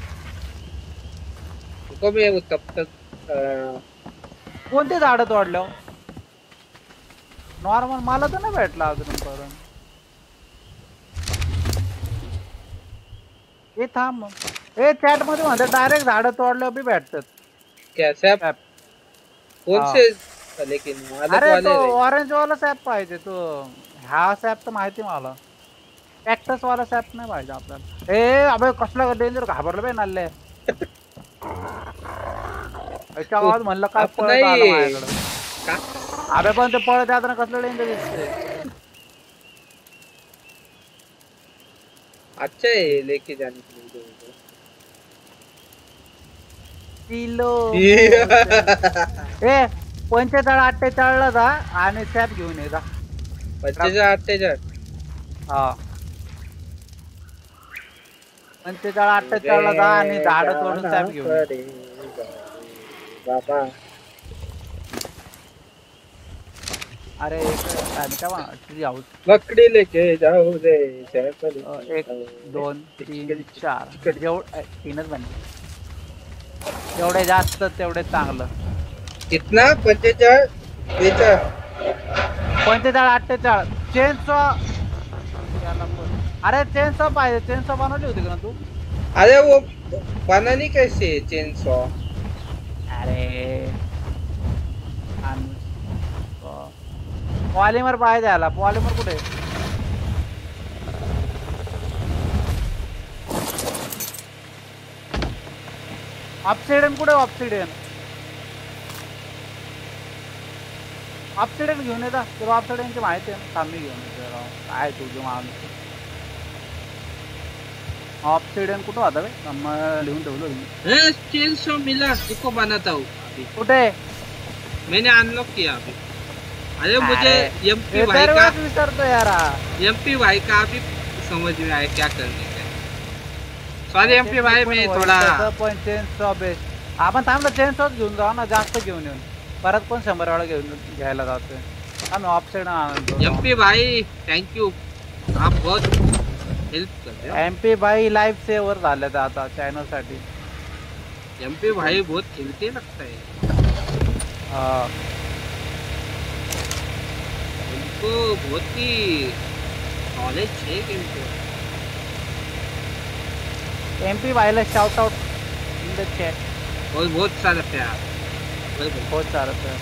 रुको मैं वो तब तक अ, कोणते झाडं तोडलं? नॉर्मल मला तर नाही भेटला अजूनपर्यंत. हे थांब ए चॅट मध्ये म्हणतात डायरेक्ट झाडं तोडलं बी भेटतात. क्या सैप सॅप. कौन हाँ. से लेकिन अलग अरे वाले तो रहे ऑरेंज वाला सॅप पाहिजे. तो हा सॅप तर माहिती मला. कॅक्टस वाला सॅप नाही पाहिजे आपल्याला. ए अबे कसला डेंजर घाबरलं बे नाल्ले. याच्या गावात म्हणलं काय अपना पळत आलं ही माझ्याकडं. का- अबे पण ते पळत जाताना कसलं डेंजर दिसते. अच्छा है लेके जाने के लिए इधर किलो उधर। ए पंचेचाळ अठ्ठेचाळ ला जा आणि सॅप घेऊन ये जा. पंचेचाळ अठ्ठेचाळ हा पंचेचाळ अठ्ठेचाळ ला जा आणि झाडं तोडून सॅप घेऊन ये. पड़ेगा, बाबा अरे एक आणि काय म्हणा ट्री हाऊस. लकड़ी लेके जाओ रे सैफ एक दोन तीन चार जेवढ तीनच बनले. जेवढे जास्त तेवढे चांगलं. कितना पंचेचाळ बेचाळ पंचेचाळ अठ्ठेचाळ चेनसॉ. अरे चेनसॉ पाहिजे. चेनसॉ बनवली होती का तू? अरे वो बनानी कैसे चेन सॉ अरे पॉलिमर पाहिजे याला. पॉलिमर कुठे? ऑप्सिडियन कुठे? ऑप्सिडियन ऑप्सिडियन घेऊन येता. तुला ऑप्सिडियनची माहिती आहे ना. थांबी घेऊन येते राव. काय तुझं माणूस. ऑप्सिडियन कुठं होता बे? मग लिहून ठेवलं. ए चेन सॉ मिला इसको बनाता हूँ अभी कुठे? मैंने अनलॉक किया अभी अरे मुझे एमपी हे भाई का दरवेळेस विसरतो यार. एमपी भाई का अभी समझ में आया क्या करने का सॉरी एमपी भाई मैं थोड़ा पण चेनसॉ बेस्ट. आपण थांब ना चेनसॉच घेऊन जाऊ ना. जास्त घेऊन येऊन परत कोण शंभर वेळा घेऊन घ्यायला जातोय. आम्ही ऑप्शन आणतो. एमपी भाई थैंक यू आप बहुत हेल्प कर रहे हो एमपी भाई लाईफ सेवर झाले आता चॅनल साठी. एमपी भाई बहुत खेलते लगता है हा उनको बहुत ही नॉलेज है गेम को एमपी भाईला shout out in the chat. और बहुत सारा प्यार बिल्कुल बहुत सारं तर.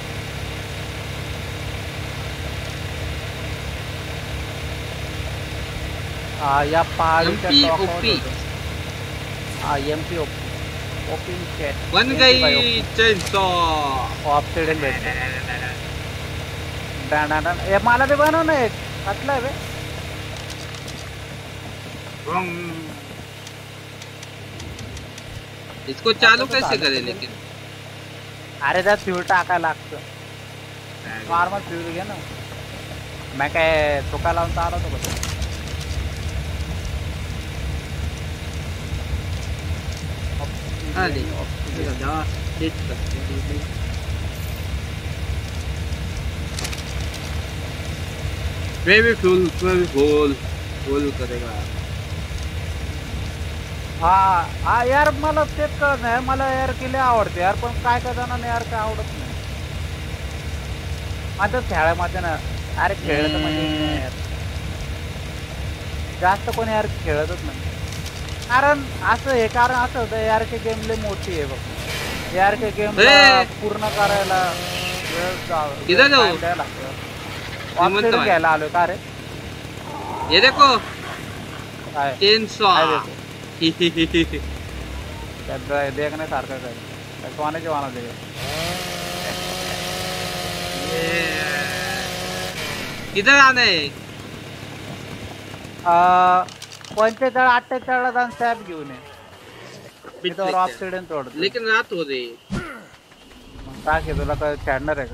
हा या पहाडीच्या एमपी टॉपवर ओपी होतं. हा एमपी ओपी ओपी चॅट बन गई चेन सॉ ऑप्सिडियन भेटते. डाणाडाण. ए मला ते बनव ना एक. कसला आहे बे? इसको चालू कैसे करे लेकिन? अरे त्यात फ्यूल टाकायला लागतं. नॉर्मल फ्यूल घे ना. मैं काय चुका लावून चालवतो बघ. आले जा तेच करते. मैं भी फ्यूल मैं भी गोल गोल करेगा. हा हा यार मला तेच कळत नाही. मला यार केले आवडते यार, पण काय काय जणांना यार काय आवडत नाही. माझं खेळा माझं ना अरे खेळत म्हणजे यार जास्त कोणी यार खेळतच नाही. कारण असं हे कारण असं होतं यार के गेम लय मोठी आहे बघ. यार के गेम पूर्ण करायला वेळ द्यायला लागतं. ऑप्शन घ्यायला आलोय का रे? ये देखो काय चेनसॉ देखने सारखं काय सोन्याचे वाहन दे. किधर आना है? पंचेचाळीस अठ्ठेचाळीस जाऊन सॅप घेऊन ये. तो ऑक्सिडन तोडतो. लेकिन रात हो रही. काय की तुला काय छाडणार आहे का?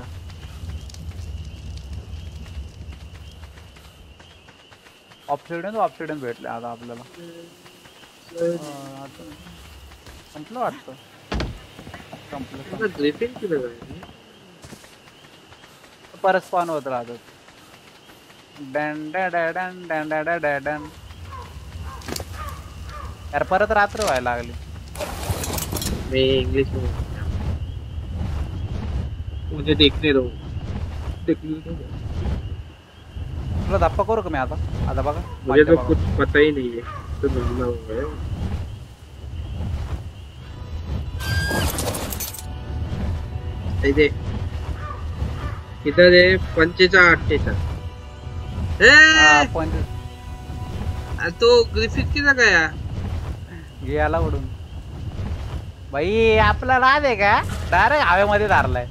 ऑक्सिडन ऑक्सिडन भेटले आता आपल्याला. संपलं वाटतं. संपलं ग्रिफिन किती आहे? परत स्पॉन होत राहतात. Done done done done done done. यार परत रात्र व्हायला लागली. मैं इंग्लिश में मुझे देखने दो. देखने दो. तुला धप्पा करू का मी आता? आता बघा मुझे तो कुछ पता ही नहीं है. तो धंधा हो गया. इधर इधर है पंचेचाळीस अठ्ठेचाळीस. पंच तो ग्रिफिथ किधर गया? गेला उडून. भाई आपला राज आहे का डायरेक्ट हवेमध्ये धारलाय.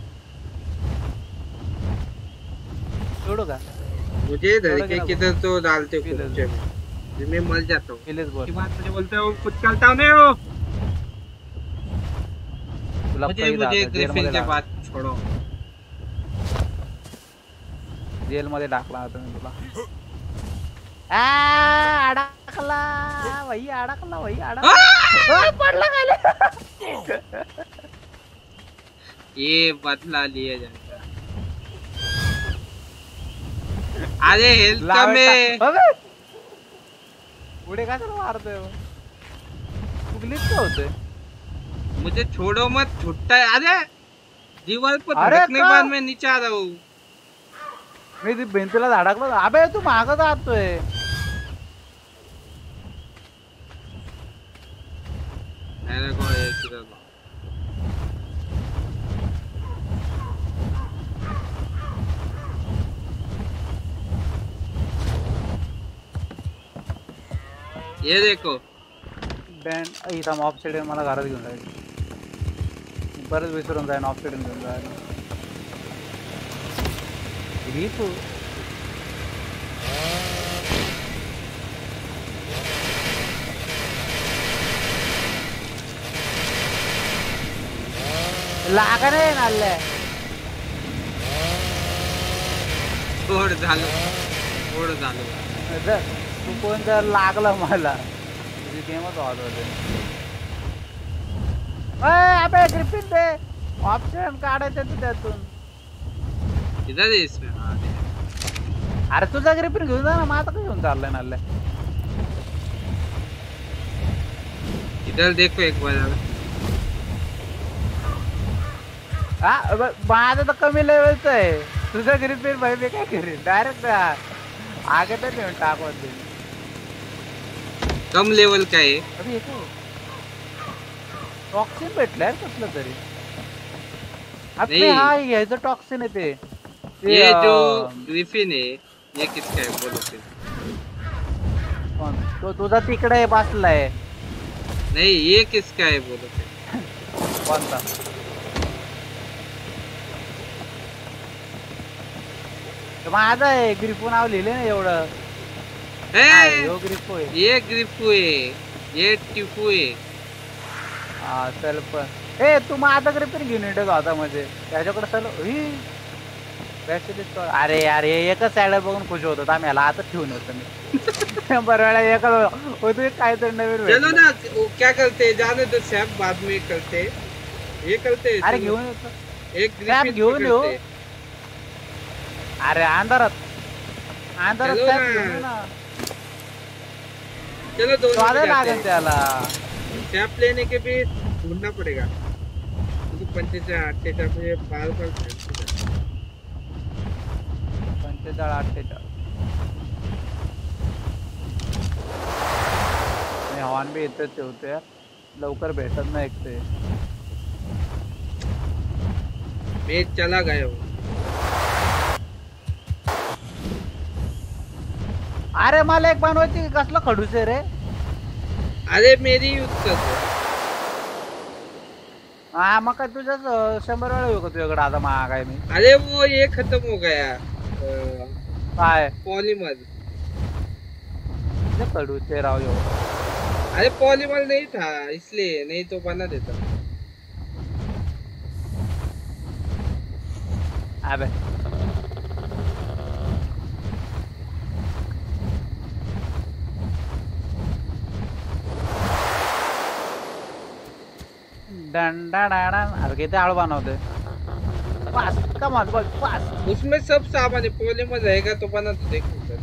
सोडू का? मुझे धर के किधर तो डालते हो मैं मर जाता हूँ. प्लीज बोल. बात मुझे बोलते हो कुछ करता हूँ नहीं हो. मुझे मुझे ग्रिफिन के बाद छोड़ो. जेल मध्ये टाकला होता मी तुला. आ अडकला भाई अडकला भाई अडकला. पडला खाली. ये बदला लिया जाएगा. अरे हेल्थ कमी. पुढे काय मारतोय उगलीच का होते. मुझे छोड़ो मत. छुट्टा है. अरे दीवार पर धड़कने के बाद मैं नीचे आ रहा हूँ. मी ती भिंतीला धडकलो. अबे तू मागं जातोय. अरे को एक किधर ये देखो डॅन इथं ऑप्सिडन मला घरात घेऊन जायचं. परत विसरून जाईन ऑप्सिडन घेऊन जायला. तू लागा रे नाल्ले. थोड झालं थोड झालं. तू कोण जर लागलं मला तुझी गेमच ऑल होते. अबे ग्रिफिन दे. ऑप्शन काढायचं तू त्यातून. इधर है इसमें. अरे तुझा ग्रिफिन घेऊन जा ना. माझा काय घेऊन चाललाय नाल्ले. इधर देखो एक बार. हा माझं तर कमी लेवलच आहे. तुझा ग्रिफिन भाई मी काय करेन डायरेक्ट आगे तर नेऊन टाकवत दे. कम लेवल का आहे. अरे हे काय टॉक्सिन भेटलंय कसलं तरी. हा ह्याचं टॉक्सिन आहे ते. ये जो ग्रिफिन है ये किसका है बोलो फिर. तो तुझा तिकडे बसलाय. नहीं ये किसका है बोलो फिर. कोणता? माझा आहे ग्रिफो नाव लिहिले ना एवढं. ए, ग्रिफो आहे. ये ग्रिफो आहे, ये टिफू आहे. हा चल पण ए तू माझा ग्रिफिन घेऊन येतो आता म्हणजे त्याच्याकडे चल. अरे यार एकच साईड बघून खुश होतो आम्ही याला आता ठेवून होतो मी. शंभर वेळा एकच होतो काहीतरी नवीन. चलो ना वो क्या करते जाने दो सैफ बाद में करते ये करते. अरे घेऊन येतो एक ग्रिफिन घेऊन येऊ. अरे अंधारात अंधारात ना. चलो दोनों लागेल त्याला. सैफ लेने के भी ढूंढना पड़ेगा क्योंकि पंचेचाळ अठ्ठेचाळ पे बार बार पंचेचाळ अठ्ठेचाळ हवान बी इथेच ठेवते लवकर भेटत नाही एक ते. मैं चला गया हूँ. अरे मला एक बनवायची कसलं खडूस आहे रे. अरे मेरी यूज कर. हाँ मग काय तुझ्याच शंभर वेळा येऊ का तुझ्याकडे आता महाग आहे मी. अरे वो ये खत्म हो गया काय पॉलीमर. खडूस आहे राव यो. अरे पॉलीमर नहीं था इसलिए नहीं तो बना देता. अबे अरे किती आळू बनवते. पास कमाल बस पास. उसमें सब सामान है पॉलीमर रहेगा तो बना तो देखो सर.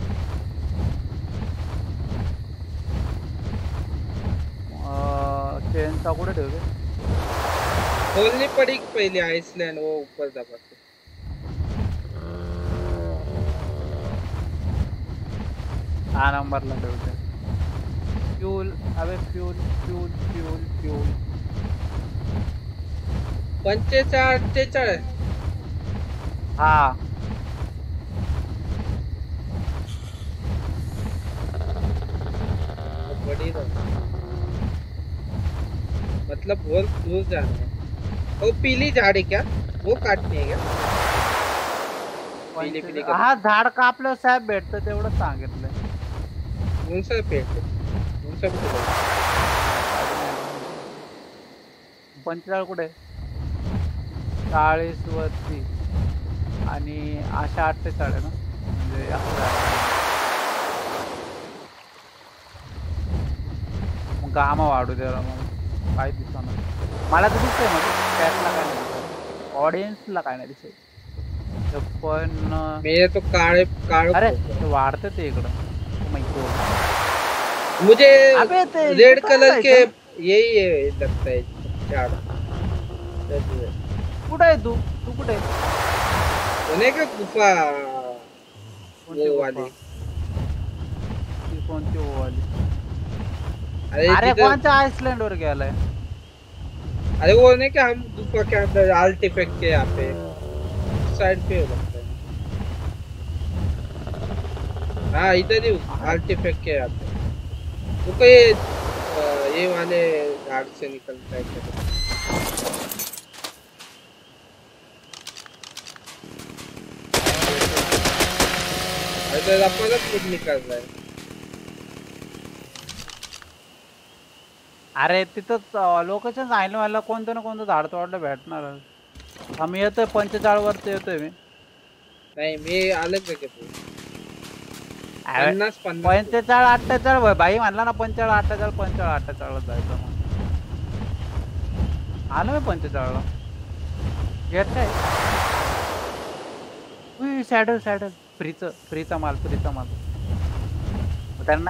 चेन चा कुठे ठेवते. खोलनी पड़ी पहले आइसलैंड वो ऊपर दबा के. हा नंबरला ठेवते. फ्यूल अबे फ्यूल फ्यूल फ्यूल फ्यूल पंचेचाळ अठ्ठेचाळ. हाँ बड़ी मतलब बहुत दूर जाना है. वो पीली झाड़ है क्या वो काटनी है क्या. पीली पीली हा झाड कापलं साहेब भेटतं तेवढं सांगितलंय. कोणसा पेट कोणसा पेट. पंचेचाळ कुठे चाळीस वरती आणि अशा अठ्ठेचाळ आहे ना म्हणजे मग गामा वाढू द्या मग काय दिसणार. मला तर दिसतंय मग त्यातला काय नाही ऑडियन्सला काय नाही दिसत पण मेरे तो काळे काळे. अरे ते वाढतं ते इकडं. मुझे रेड कलर के यही है लगता है झाड़. कुठे आहे तू तू कुठे होने का गुफा वो वाली. कोणती वो वाली. अरे अरे कोणत्या आइसलैंड वर गेलाय. अरे वो नहीं क्या हम गुफा के अंदर आर्टिफैक्ट के यहाँ पे साइड पे हो लगता है. हाँ इधर ही आर्टिफैक्ट के यहाँ पे वो कोई ये वाले झाड़ से निकलता है क्या. इधर अपना कुछ निकल रहा है. अरे तिथंच लोकेशन सांगितलं मला कोणतं ना कोणतं झाड तोडलं भेटणार. आम्ही येतोय पंचेचाळ वरती येतोय मी. नाही मी आलं का पन्नास पन्नास पंचेचाळ अठ्ठेचाळ भाई म्हणला ना पंचेचाळ अठ्ठेचाळ पंचेचाळ अठ्ठेचाळला जायचं. आलो मी पंचेचाळला. येत काय सॅडल सॅडल फ्रीच फ्रीचा माल फ्रीचा माल त्यांना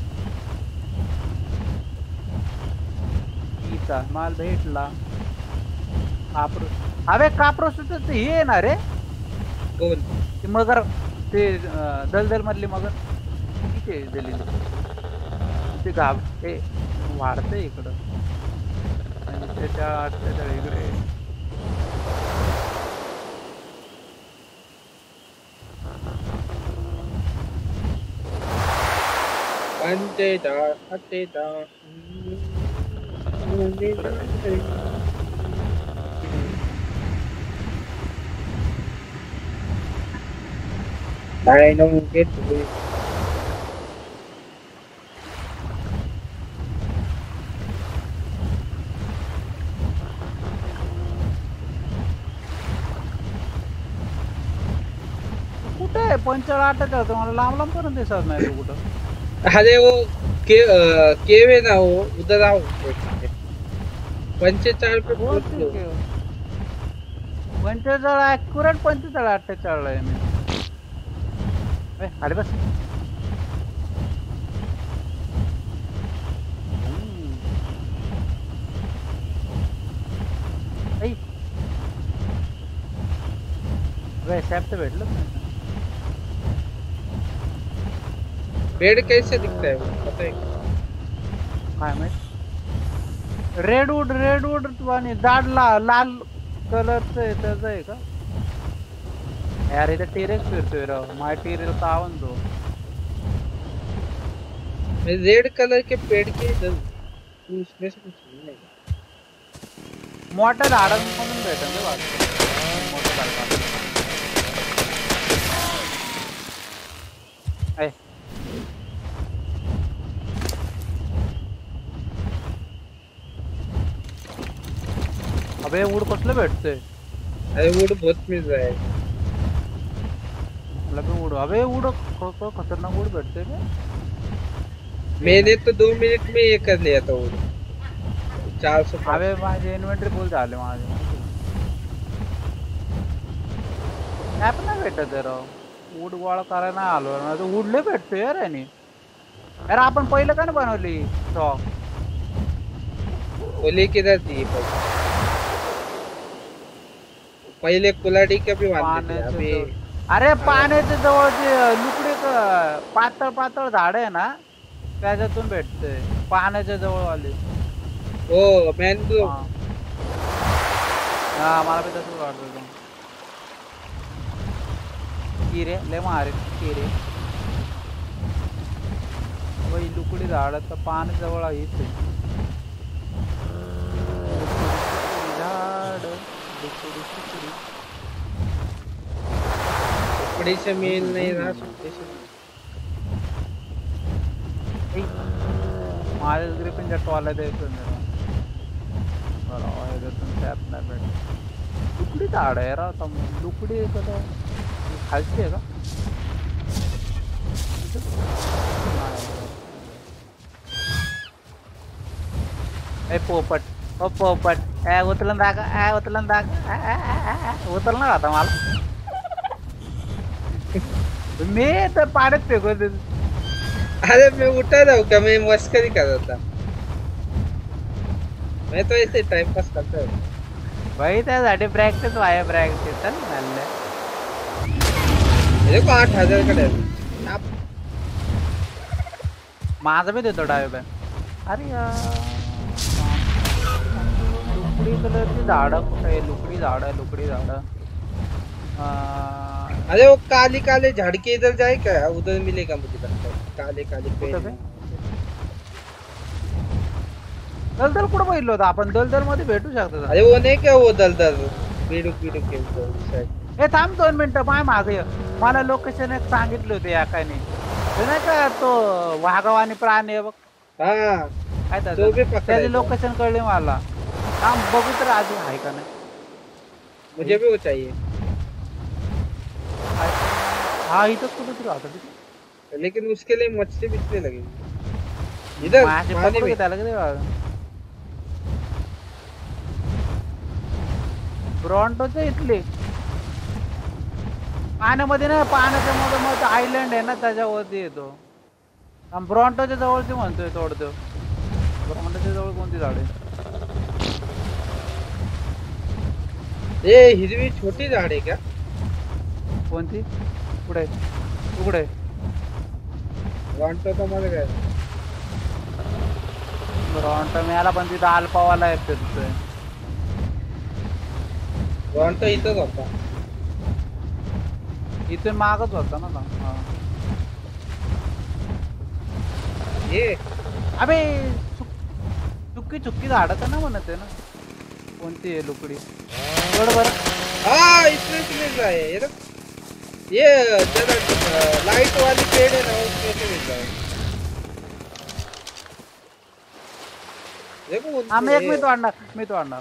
फ्रीचा माल भेटला. काप्रोस अबे काप्रोस हे ना रे कोण ते मगर ते दलदल मधली मगर किती दिली ते गाव हे वाढतंय इकडं आणि त्याच्या त्याच्या इकडे पंचेचाळ अठ्ठेचाळ. डायनो गेट कुठे आहे पंचाळ आटच होतं मला लांब लांब पर्यंत दिसत नाही तू कुठं. अरे वो के केव है ना वो उधर आओ पंचेचाळ पे पहुंच गए पंचेचाळ ॲक्युरेट पंचेचाळ अठ्ठेचाळला आहे मी. ए खाली बस. ऐ वे सॅप तर भेटलंच नाही. बेड कैसे दिखता है वो पता है काय माहित. रेडवूड रेडवूड आणि जाड ला लाल कलरचं आहे त्याचं आहे का यार. इथे टेरेस फिरतोय राव. माय टेरेस तर आवन तो रेड कलर के पेड़ के इधर तू उसमें से कुछ नहीं मोठ्या झाडांमधून भेटेल रे वाटतं. मोठं झाड ऐ अबे वूड कसलं भेटतंय. अरे वुड बहुत मिल रहा है लगे वूड. अबे वूड खतरनाक वूड भेटतंय का. मैंने तो दो मिनट में ये कर लिया था वुड चार सौ. अबे माझे इन्व्हेंटरी फुल झाले माझे. ॲप नाही भेटत आहे राव. वूड गोळा करायला नाही आलो ना. तो वूड लय भेटतोय यार. आणि यार आपण पहिलं का नाही बनवली स्टॉक. ओली किधर थी पहले कुलाडी के भी वांदे थे अभी. अरे पाण्याच्या जवळ जे लुकडी पातळ पातळ झाड आहे ना त्याच्यातून भेटते. पाण्याच्या जवळ आले. ओ मॅनग्रोव. हा मला बी तसंच वाटतं. किरे लय मारे किरे. वही लुकडी झाड तर पाणी जवळ येत झाड. लुकड़ी से मेल नहीं रहा सुनते से माझ्या ग्रिपिंगच्या टॉयला द्यायचं नाही. बरोबर इथून टॅप नाही भेट. लुकडी झाड आहे राव. आता लुकडी कसं खालची आहे का. ए पोपट ओ पोपट ए उचलून दाखव. ए उचलून दाखव. उचल ना आता मला. मी तर पाण्यात फेकत. अरे मैं उठा रहा हूँ क्या मैं मस्करी कर रहा था. मैं तो ऐसे टाइम पास करता हूँ भाई. त्यासाठी प्रॅक्टिस व्हाय प्रॅक्टिस चाललंय. देखो आठ हजार का डर आप माझा भी देतो डावे बॅग. अरे यार लुकडी कलरची झाडं कुठे आहे. लुकडी झाड आहे लुकडी झाड. अरे वो काली काले झाड़ के इधर जाए क्या उधर मिलेगा मुझे लगता है. काले काले पेड़ दलदल कुठं बघितलं होतं आपण. दलदल मध्ये भेटू शकतो. अरे वो नहीं क्या वो दलदल बिडुक बिडुक के उधर. हे थांब दोन मिनिटं. माय मागे मला लोकेशन एक सांगितलं होते या काय नाही का. तो वाघवानी प्राणी आहे बघ. हाँ काय तो भी पकड़ा त्याची है. लोकेशन कळली मला. थांब बघू तर आधी आहे का नाही. मुझे भी वो चाहिए. हा इथंच कुठं तरी राहतो. लेकिन उसके लिए मछली बिछली लगेगी इधर पानी में. ब्रॉन्टोचे इथले पाण्यामध्ये ना. पाण्याच्या मध्ये मग आयलंड आहे ना त्याच्यावरती येतो. ब्रॉन्टोच्या जवळची म्हणतोय तोडतो. ब्रॉन्टोच्या जवळ कोणती झाड आहे. ये हिरवी छोटी झाड आहे क्या. कोणती कुठे कुठे. ब्रॉन्टो तो मध्ये काय ब्रॉन्टो मिळाला पण तिथं अल्पावाला आहे फिरतोय. ब्रॉन्टो इथंच होता. इथून मागच होता ना. हा ये अबे चुक्की चुक्की झाडं तर ना म्हणत आहे ना. कोणती आहे लुकडी. बरोबर. हाँ इसमें से मिल रहा है ये ये जरा लाइट वाली पेड़ है ना उसमें से मिल जाए देखो हा उनको मी एक ये मी तोडणार मी तोडणार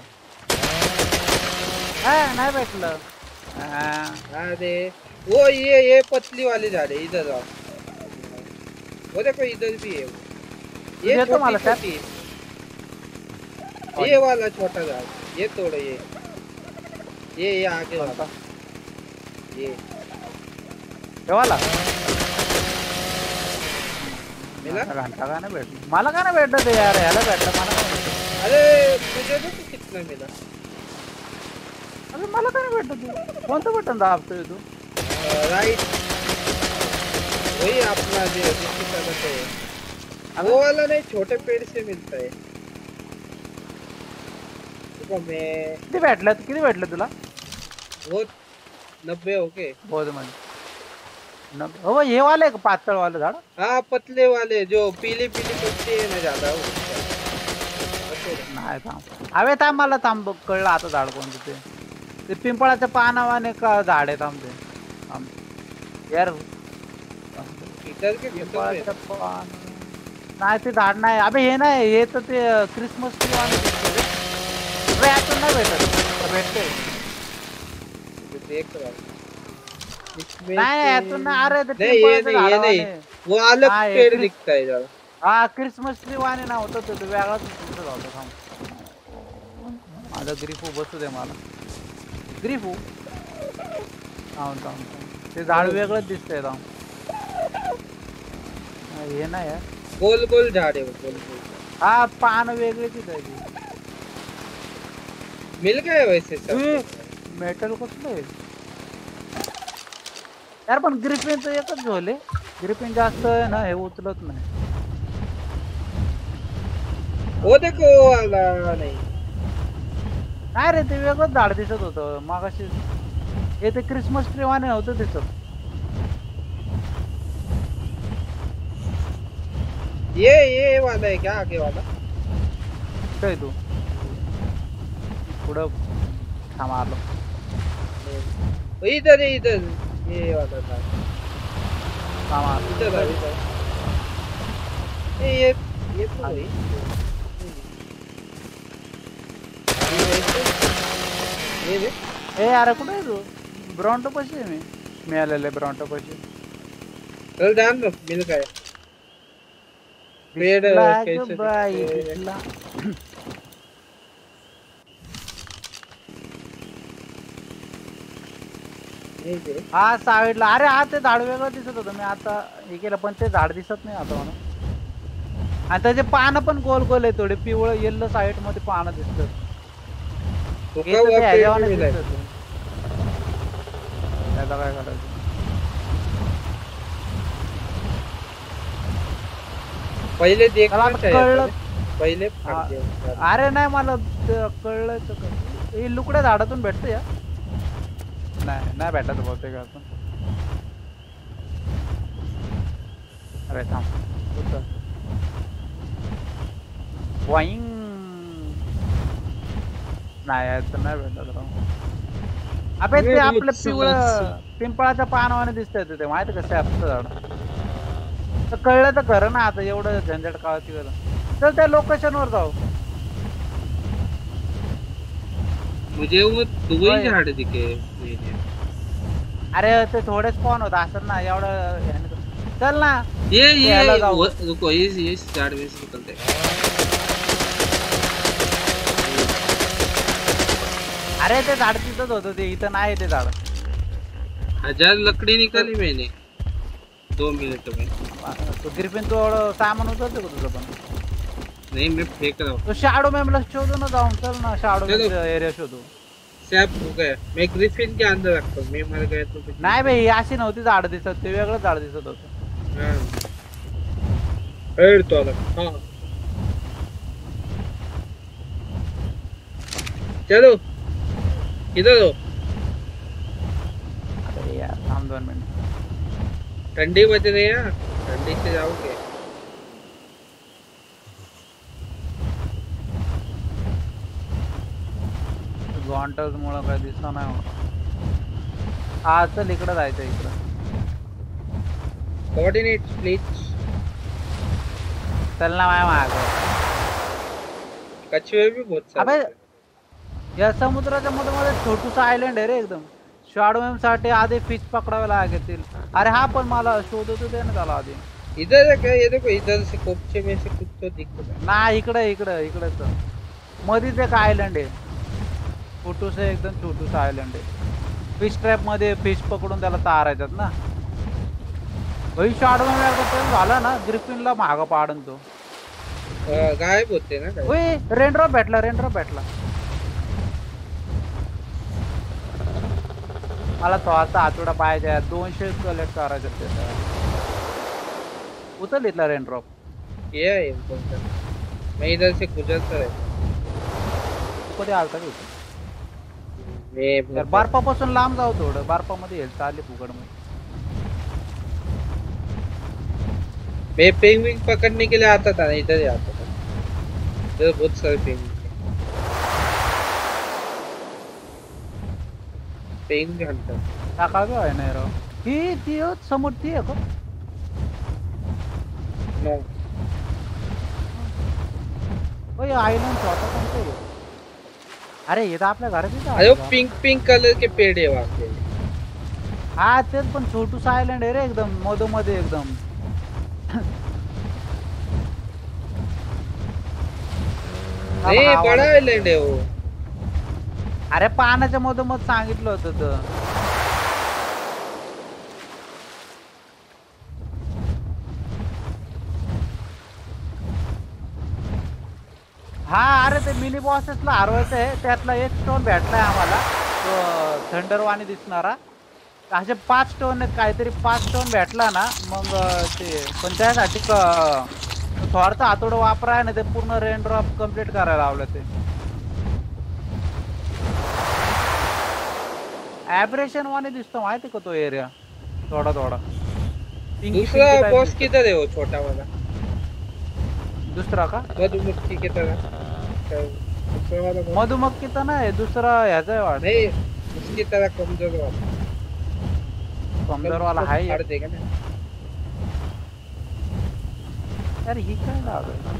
हा नाही भेटलं हा. अरे वो ये ये पतली वाली झाड़ है इधर आओ वो देखो इधर भी है वो ये देतो मला छोटी त्यात. छोटी ये वाला छोटा झाड़ ये तोड़ो ये ये ये आगे वाला ये ठेवाला मिला घंटा का नाही भेटलं मला का नाही भेटलं ते यार ह्याला भेटलं मला काय भेटलं अरे मुझे तो कितना मिला अरे मला काय नाही भेटलं तू कोणतं बटन दाबतोय तू राइट वही अपना जो जिसकी तरफ है वो वाला नहीं छोटे पेड़ से मिलता है देखो मैं किती भेटलं किती भेटलं तुला वो नब्बे हो गए बहुत मध्ये न- हो हे वाले का पातळ वाले झाड हाँ पतले वाले जो पीली पीली पत्ती है ना ज्यादा वो नाही थांब हवे थांब मला थांब बघ, कळलं आता झाड कोणतं ते ते पिंपळाच्या पानावाने का झाड आहे थांब ते थांब यार इधर के खत्म है पिंपळाच्या पान नाही ते झाड नाही अबे हे नाही हे तर ते क्रिसमस ट्री वाले दिसते रे. अबे यातून नाही भेटत भेटते देख रहा हूँ इसमें नाही से- यातून नाही अरे ते नहीं ये पिंपळाच्या नहीं ये नहीं झाडावाने. वो अलग हाँ, ये पेड़ क्रिस- दिखता है जरा हा क्रिसमस ट्री वाणे ना होतं ते वेगळाच दिसत होता थांब माझा ग्रीफू बसू दे मला ग्रीफू थांब थांब थांब. ते झाड वेगळंच दिसतंय थांब हा, हे नाही आहे. गोल गोल झाड़ है वो गोल गोल हा पान वेगळे तिथे मिल गए वैसे सब मेटल कसलं आहे यार पण ग्रिफिनचं एकच झोले ग्रिफिन जास्त आहे ना हे उचलत नाही वो देखो वो वाला नहीं नाही रे ते वेगळंच झाड दिसत होतं मागाशी हे ते क्रिसमस ट्री वाणे होतं दिसत ये ये वाला है क्या आगे वाला काय तू पुढं थांब आलो वो इधर है इधर ये वाला था थांब आलो इधर आ, इधर ये ये ये तो वही ये वैसे ये दे ए अरे कुठे आहे तू ब्रॉन्टो पशी आहे मी मिळालेले ब्रॉन्टो पशी चल ध्यान रख मिल गए पेड़ दिसला कैसे ग बाई दिखते हैं? दिसला ये दे हा साईडला अरे हा ते झाड वेगळं दिसत होतं मी आता हे केलं पण ते झाड दिसत नाही आता म्हणून आणि त्याचे पानं पण गोल गोल आहे थोडे पिवळं येल्लो साईड मध्ये पानं दिसतात रुका हे तर हुआ ते पेड़ ह्याच्यावाने मिला है दिसतं. त्याला काय करायचं पहिले मला देखना आता चाहिए कळलं था पहिले हा. फाड़ दिया अरे नाही मला ते कळलं तर कसं. हे लुकड्या झाडातून भेटतं या नाही नाही भेटत बहुतेक अजून अरे थांब कुठं? वाईंग नाही याचं नाही भेटत राव अबे ते आपलं पिवळं पिंपळाच्या पानावाने दिसतंय ते माहिती का सॅपचं झाड तर कळलं तर खरं ना आता एवढं झंझट काळाची वेळ चल त्या लोकेशन वर जाऊ मुझे वो दो होय. ही झाड़ दिखे मेरे अरे ते थोडे स्पॉन होत असं ना एवढं ह्याने तर- चल ना ये ये याला जाऊ. वो- रुको ये ये झाड़ में से निकलते हैं। अरे ते झाड तिथंच होतं ते इथं नाही ते झाड हजार लकड़ी निकाली मैंने दो मिनट में तो ग्रिफिन तू एवढं सामान उचलतो का तुझं पण नहीं मैं फेंक रहा हूँ तो शॅडो मॅमला शोधू ना जाऊन चल ना शॅडो चलो. एरिया शोधू सैप हो गया मैं ग्रिफिन के अंदर रखता हूँ मैं मर गया तो कुछ नाही भाई ही अशी नव्हती झाड दिसत ते वेगळं झाड दिसत होतं हाँ पेड़ तो अलग हाँ चलो इधर हो अरे यार थांब दोन मिनिट ठंडी बज रही है ठंडी से जाओगे गॉन्टर्स मुळे काय दिसत नाही मला हा चल इकडं जायचं इकडं. Coordinates please. चल ना माया माग. कछुए भी बहुत सारे. अबे या समुद्राच्या मध्ये मध्ये छोटूसा आयलंड आहे रे एकदम. शॉर्ट वेम साठी आधी फिश पकडावे लागतील. अरे हा पण मला शोधतो दे ना त्याला आधी. इधर है क्या? ये देखो इधर से कोपचे में से कुछ तो दिख रहा है. ना इकडे इकडे इकडेच मध्येच एक आयलंड आहे. छोटूस एकदम छोटूसा आयलंड आहे. फिश ट्रॅप मध्ये फिश पकडून त्याला तारायच्यात ना. भाई शॉर्ट वेम एकदा झाला ना ग्रिफिनला मागं पाडन तो. गायब होते ना काय. ओय रेनड्रॉप भेटला रेनड्रॉप भेटला. मला थोडासा आतुडा पाहिजे. दोनशे कलेक्ट करायचे ते. उचल इथला रेनड्रॉप. ये है इम्पोर्टेंट. मैं इधर से गुजरता रहता. कधी आलता का इथे? मैं यार बर्फापासून लांब जाऊ थोडं. बर्फामध्ये हेल्थ आली फुकटमध्ये. मैं पेंगुइन पकड़ने के लिए आता था. इधर ही आता था. इधर बहुत सारे पेंगुइन थे. Penguin Hunter. सकाळ बी आहे ना राव. ही ती समोर ती आहे का? नो. ओय आयलंड छोटा कोणतं आहे? अरे हे तर आपल्या घरात अरे वो पिंक पिंक कलर के पेड़ है वहाँ पे. हा तेच पण छोटूसा आयलंड आहे रे एकदम मधोमध्ये एकदम. नहीं बड़ा आइलैंड है वो. अरे पाण्याच्या मधोमध सांगितलं होतं तर. हा अरे ते मिनी बॉसेसला हरवायचं आहे. त्यातला एक स्टोन भेटलाय आम्हाला. तो थंडरवाणी दिसणारा. असे पाच स्टोन आहेत काहीतरी. पाच स्टोन भेटला ना मग ते पण त्यासाठी थोडंसं हातोडं वापराय ना ते पूर्ण रेनड्रॉप कम्प्लीट करायला लावलं ते. ॲब्रेशन वाणी दिसतो माहिती का तो एरिया थोडा थोडा. दूसरा बॉस किधर है वो छोटा वाला? दुसरा का? मधुमक्खी की तरह. दूसरा वाला मधुमक्खी तर नाही दुसरा ह्याचा आहे वाटत. नहीं उसकी तरह कमजोर वाला. कमजोर वाला आहे फाड़ देगा ना. यार ही काय लागलं?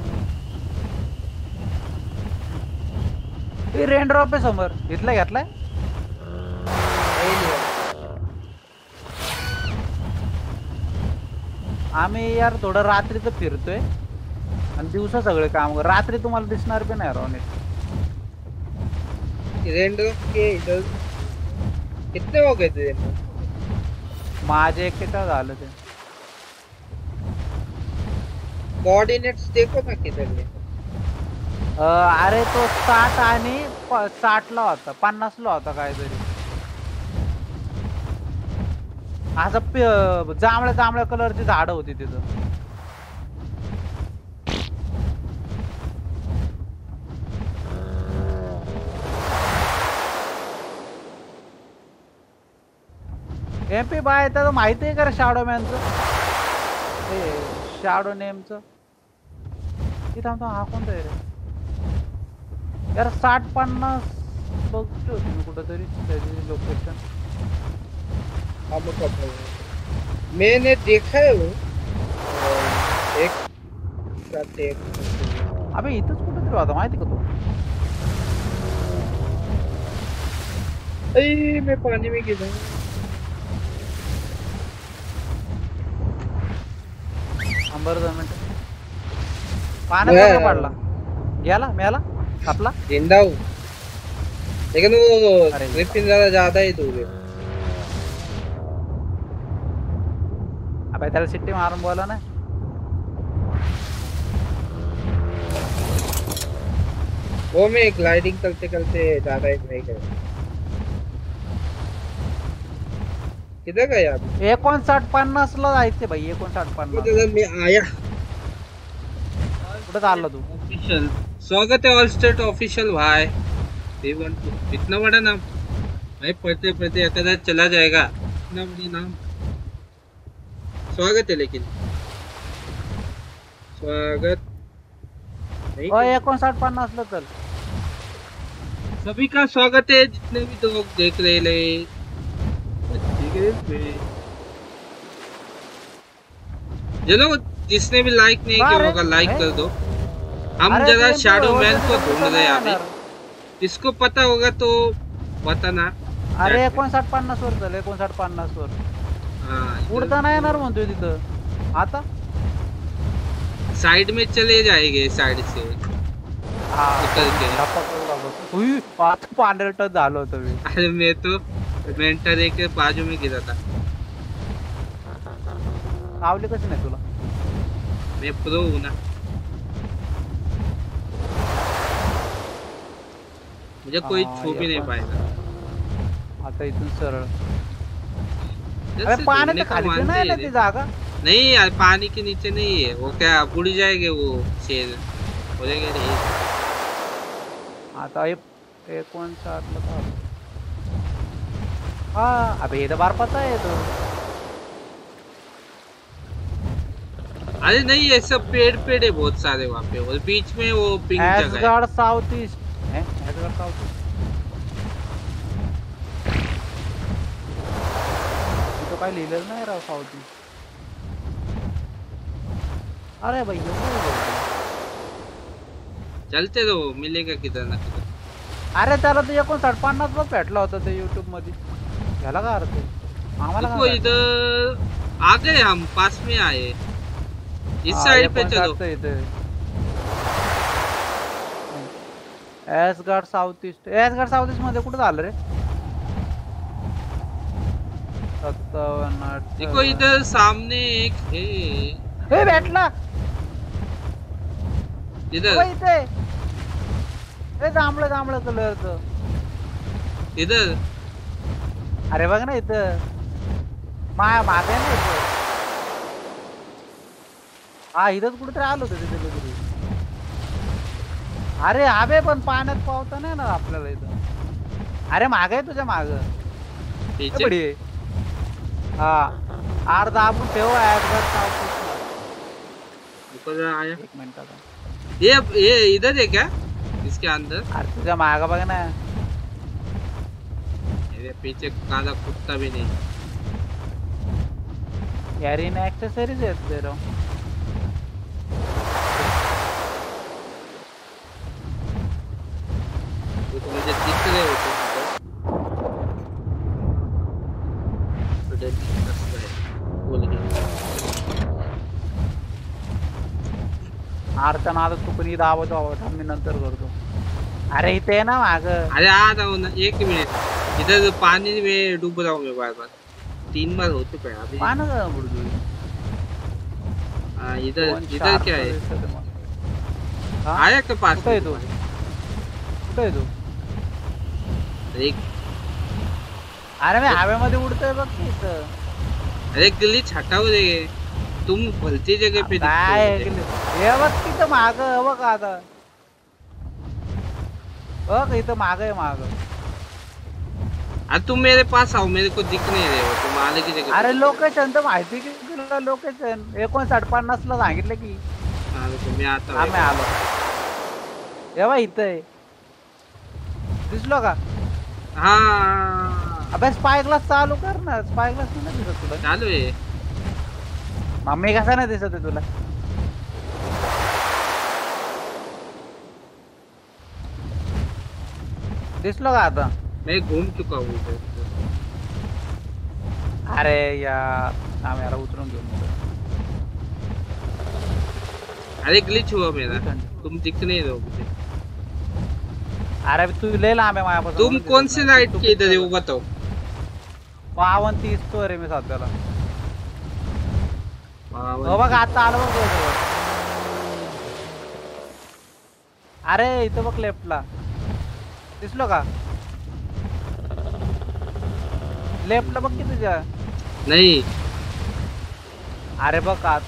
हे रेनड्रॉप आहे समोर. इथला घेतलाय? आम्ही यार थोडं रात्रीचं फिरतोय आणि दिवसा सगळे काम कर. रात्री तुम्हाला दिसणार बी नाही राव नीट. रेनड्रॉप के इधर कितने हो गए थे? माझे एक किती झालं ते. कोऑर्डिनेट्स देखो ना किधर है. अरे तो साठ आणि साठ ला होता. पन्नास ला होता काहीतरी. असं जांभळ्या जांभळ्या कलरची झाडं होती तिथं. एमपी बाय तर माहिती आहे का शॅडो मॅनचं? हे शॅडो नेमचं इथं आमचा हा कोणता आहे रे? यार साठ पन्नास बघतो होती मी कुठंतरी त्याची लोकेशन. मैंने देखा है वो एक साथ एक. अबे इथंच कुठंतरी होता माहिती का तू? अरे मैं पानी में गिरा. अंबर दोन मिनिट. पाण्यात पडला गेला मेला आपला. जिंदा हूँ लेकिन वो ग्रिफिन ज़्यादा ज़्यादा ही दूर है. अबे त्याला सिट्टी मारून बोला ना. वो मैं ग्लाइडिंग करते करते ज़्यादा ही नहीं कर. किधर गया आप? एकोणसाठ पन्नास ला जायचे भाई. एकोणसाठ पन्नास मी आया. कुठं चालला तू? ऑफिशियल स्वागत है ऑल स्टेट ऑफिशियल भाई. इतना बड़ा नाम भाई पढ़ते पढ़ते अकदा चला जाएगा. इतना बड़ा नाम. स्वागत है लेकिन स्वागत नहीं. ओ एकोणसाठ पन्नास ला चल. सभी का स्वागत है जितने भी लोग देख रहे ले. गेम में। चलो जिसने भी लाइक नहीं किया होगा लाइक कर दो। हम जरा शैडो मैन को ढूंढ रहे हैं अभी, इसको पता होगा तो बताना। अरे एकोणसाठ पन्नास वर झालं, एकोणसाठ पन्नास वर उडता नाही येणार म्हणतोय तिथं आता। साइड में चले जाएंगे, साइड से उतर के। उई आता पांढरं टच झालं होतं मी। अरे मैं तो मेंटर के बाजू में गिरा था। आवली कशी नाही तुला? मैं प्रो हूं ना, मुझे कोई छू भी नहीं पाएगा। आता इथून सरळ। अरे पानी तो खाली से नहीं है जागा। नहीं यार पानी के नीचे नहीं है वो, क्या बुड़ जाएंगे वो शेर हो जाएंगे रे। आता ये कौन सा लगा? हाँ अबे ये तो बार पता है तो। अरे नहीं ये सब पेड़ पेड़ है बहुत सारे वहाँ पे, और बीच में वो पिंक जगह है। एसगार्ड साउथ ईस्ट है, एसगार्ड साउथ ईस्ट तो काय लिहिलेलं नाही राव साउथ ईस्ट। अरे भैया चलते रहो, मिलेगा किधर ना किधर। अरे त्याला तो एकोणसाठ पन्नास वर भेटला होता ते YouTube मध्ये, याला काय अर्थ? आम्हाला देखो इधर आ गए हम, पास में आए, इस साइड पे चलो। Asgard south east, Asgard south east मध्ये कुठे झालं रे? सत्तावन्न देखो इधर सामने एक है। हे भेटला इधर इथे, हे जांभळं जांभळं कलरचं इधर। अरे बघ ना इथं माया मागे ना इथं। हा इथंच कुठेतरी आलो होतं तिथे कुठेतरी। अरे आबे पण पाण्यात पावता नाही ना आपल्याला इथं। अरे मागे आहे तुझ्या माग पीछे। हा अर्धा आपण ठेव ऊपर आया। एक मिनिट आता ये ये इधर है क्या इसके अंदर? अरे तुझ्या माग बघ ना, मेरे पीछे काला कुत्ता भी नहीं यार। इन एक्सेसरीज है दे रहा हूँ। तो मुझे दिख रहे हो आरता नाद तू पण इथं आवाज आवाज मी नंतर करतो। अरे इथे है ना माग। अरे आ रहा हूँ ना, एक मिनट। इधर पानी में डूब रहा हूँ मैं बार बार, तीन बार हो चुका है अभी। पाना का बुड़दू। हाँ इधर इधर क्या है? आया के पास कुठे तू? कुठे तू? अरे अरे मैं हवेमध्ये उडतोय बघ इथं। अरे ग्लिच हटाओ रे, तुम भलती जगह पे काय हे बघ तिथं माग बघ आता, बघ इथं माग आहे माग। अरे तुम मेरे पास आओ, मेरे को दिख नहीं रहे हो तुम आले की जगह। अरे लोकेशन तर माहिती की तुला? लोकेशन एकोणसाठ पन्नास ला सांगितलं की। हाँ तो मैं आता हूँ। आम्ही आलो हे बघ इथं आहे, दिसलो का? हाँ अबे स्पाय ग्लास चालू कर ना, स्पाय ग्लास नाही दिसत तुला? चालू है। मम्मी कसा नाही दिसत आहे तुला? दिसलो का आता? मैं घूम चुका हूँ इधर। अरे यार आम्ही याला उतरून घेऊन। अरे ग्लिच हुआ मेरा, तुम दिख नहीं रहे हो मुझे। अरे तू ले ला मैं माया पासून। तुम कौन से लाइट के इधर है वो बताओ। बावन तीस तो रे मी सध्याला। हो बघ आता आलो बघ। अरे इथं बघ लेफ्टला, दिसलो का? लेफ्टला बघ की तुझ्या। नहीं अरे बघ आत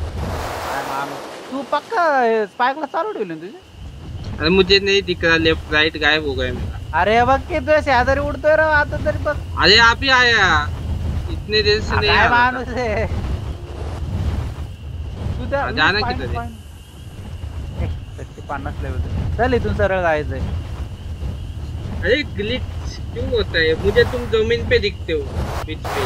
तू पक्का स्पाइकला चालू ठेवली ना तुझी? अरे मुझे नहीं दिख रहा, लेफ्ट राइट गायब हो गए मेरा। अरे बघ की तुझ्या शेजारी उडतोय रे आता तरी बघ। अरे आप ही आया, इतने देर से नहीं काय माणूस आहे तुझ्या। जाना किधर है? पन्नास लेवल चल इथून सरळ जायचंय। अरे ग्लिच क्यों होता है? मुझे तुम जमीन पे दिखते हो बीच पे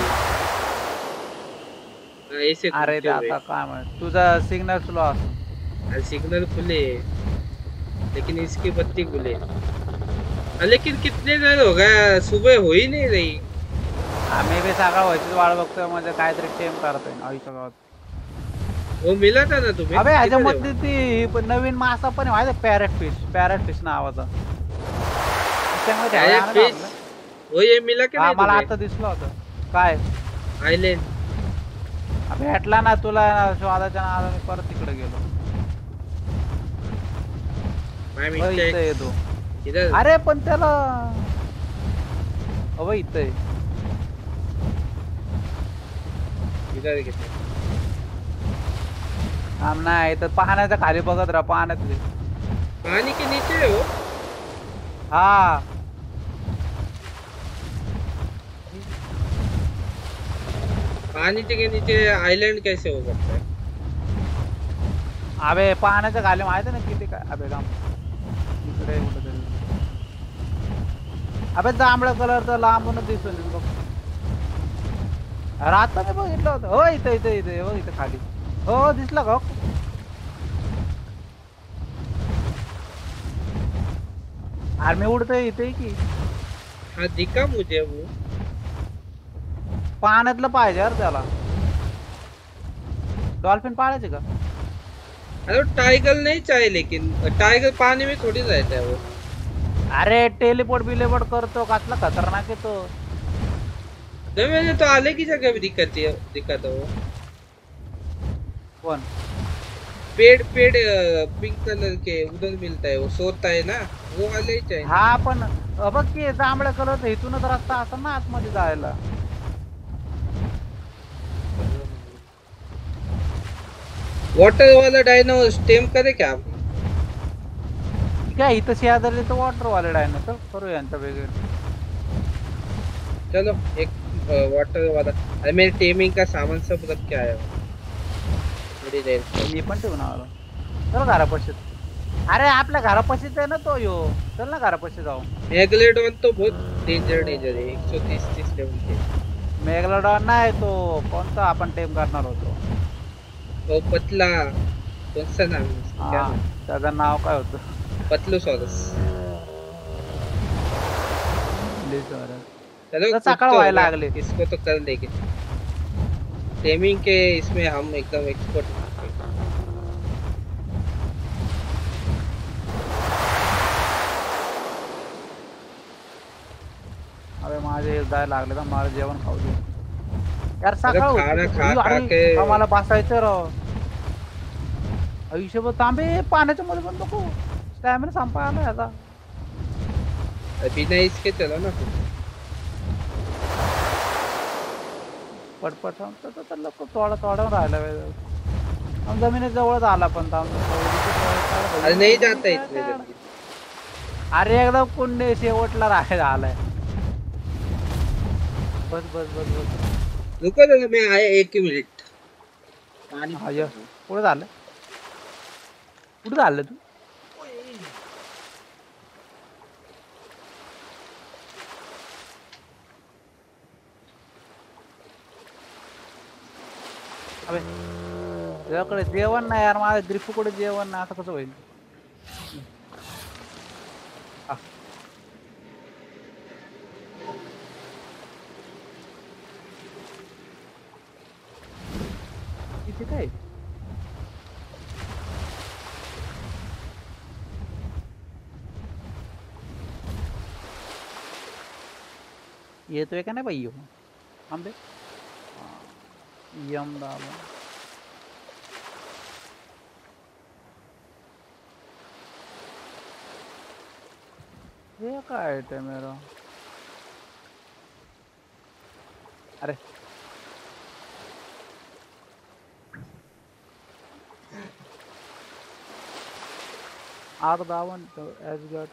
हाँ, ऐसे अरे घूमते ते हुए। आता काय माहित तुझा सिग्नल स्लो असेल. और सिग्नल खुले लेकिन इसकी बत्ती खुले। हाँ, लेकिन कितने देर हो गया सुबह हो ही नहीं रही। आम्ही बी सकाळ व्हायचीच वाट बघतोय म्हणजे काहीतरी टेम करता येईल आईच्या गावात. वो मिला था ना तुम्हें अबे किधर है वो? ह्याच्यामधली ती ही पण नवीन मासा पण आहे माहिती पॅरेट फिश पॅरेट फिश नावाचा. त्याच्यामुळे ठेवाय पैरेट आणत फिश आपलं. वो ये मिला क्या हा नहीं मला तुम्हें? आता दिसलं होतं. काय आइलैंड भेटला ना तुला स्वादाच्या नादाने परत तिकडे गेलो. माय अ इथं मिस्टेक्स येतो. इधर अरे पण त्याला अव इथं आहे. इधर किधर थांब नाही तर पाण्याच्या खाली बघत राहा पाण्यातले. पानी के नीचे है वो? हा पानी के नीचे आइलैंड कैसे हो सकता है? अबे पाण्याच्या खाली माहिती ना किती काय अबे काम इकडे कुठेतरी. अबे जांभळ्या कलरचा लांबूनच दिसून येईल बघ. अरे आता मी बघितलं होतं. हो इथं इथं इथं हो इथं खाली. हो दिसलं का? अरे मी उडतोय इथे की हाँ दिखा मुझे वो। पाण्यातलं पाहिजे यार त्याला. डॉल्फिन पाळायचे का? अरे टाइगर नहीं चाहिए लेकिन टाइगर पानी में थोड़ी रहता है वो। अरे टेलीपोर्ट बिलेपोर्ट करतो कसला खतरनाक आहे तो. नहीं मैंने तो आले की जगह भी दिक्कत है दिक्कत है वो। कोण पेड़ पेड़ पिंक कलर के उधर मिलता है वो सोता है ना वो वाले ही चाहिए। हा पण अ, बघ की जांभळ्या कलरचा इथूनच रस्ता असेल ना आतमध्ये जायला. वाटर वाला डायनो स्टेम करे क्या आप? काय इथं शेजारी तर वॉटर वाले आहे ना तर करू यांच्या वेगळे. चलो एक वाटर वाला अरे मेरे टेमिंग का सामान सब रख के आया हूँ थोड़ी देर मी पण ठेवून आलो. चल घरापाशी. अरे आपल्या घरापाशीच आहे ना तो यो. चल ना घरापाशी जाऊ. मेगलेडॉन तो बहुत डेंजर डेंजर है एक सौ तीस तीस लेवल के। मेगलोडॉन नाही तो कोणता आपण टेम करणार होतो. वो पतला कौन सा नाम है उसका क्या हा नाम? त्याचं नाव काय होतं? पतलूसॉरस। लिझर. चलो तर कुछ सकाळ तो व्हायला होगा लागले. इसको तो कर देंगे। टेमिंग के इसमें हम एकदम एक्सपर्ट अरे माझे जायला लागले तर मला जेवण खाऊ दे यार. अरे सकाळ खाना होती. खा खा अरे के आम्हाला बसायचं राव. आयुष्यभर तांबे पाण्याच्या मध्ये पण नको. स्टॅमिना संपा आला याचा. बिना इसके चलो ना फिर। पटपट तर तर लोक थोडा थोडा राहिला वेळ. आम जमिनी जवळच आला पण थांब. अरे नहीं जाता इतने जल्दी। अरे एकदम कुंडे शेवटला राहायला आलाय. बस बस बस बस रुको जरा मैं आया एक ही मिनट पानी हा ये कुठं झालं? कुठं झालं तू? अबे तुझ्याकडे जेवण नाही यार. माझ्या ग्रिफूकडे जेवण नाही आता कसं होईल? हा. इथे काय येतोय का नाही बाई? आंबे यम दाबा. ये काय आहे मेरा? अरे आग दाबन एसगट.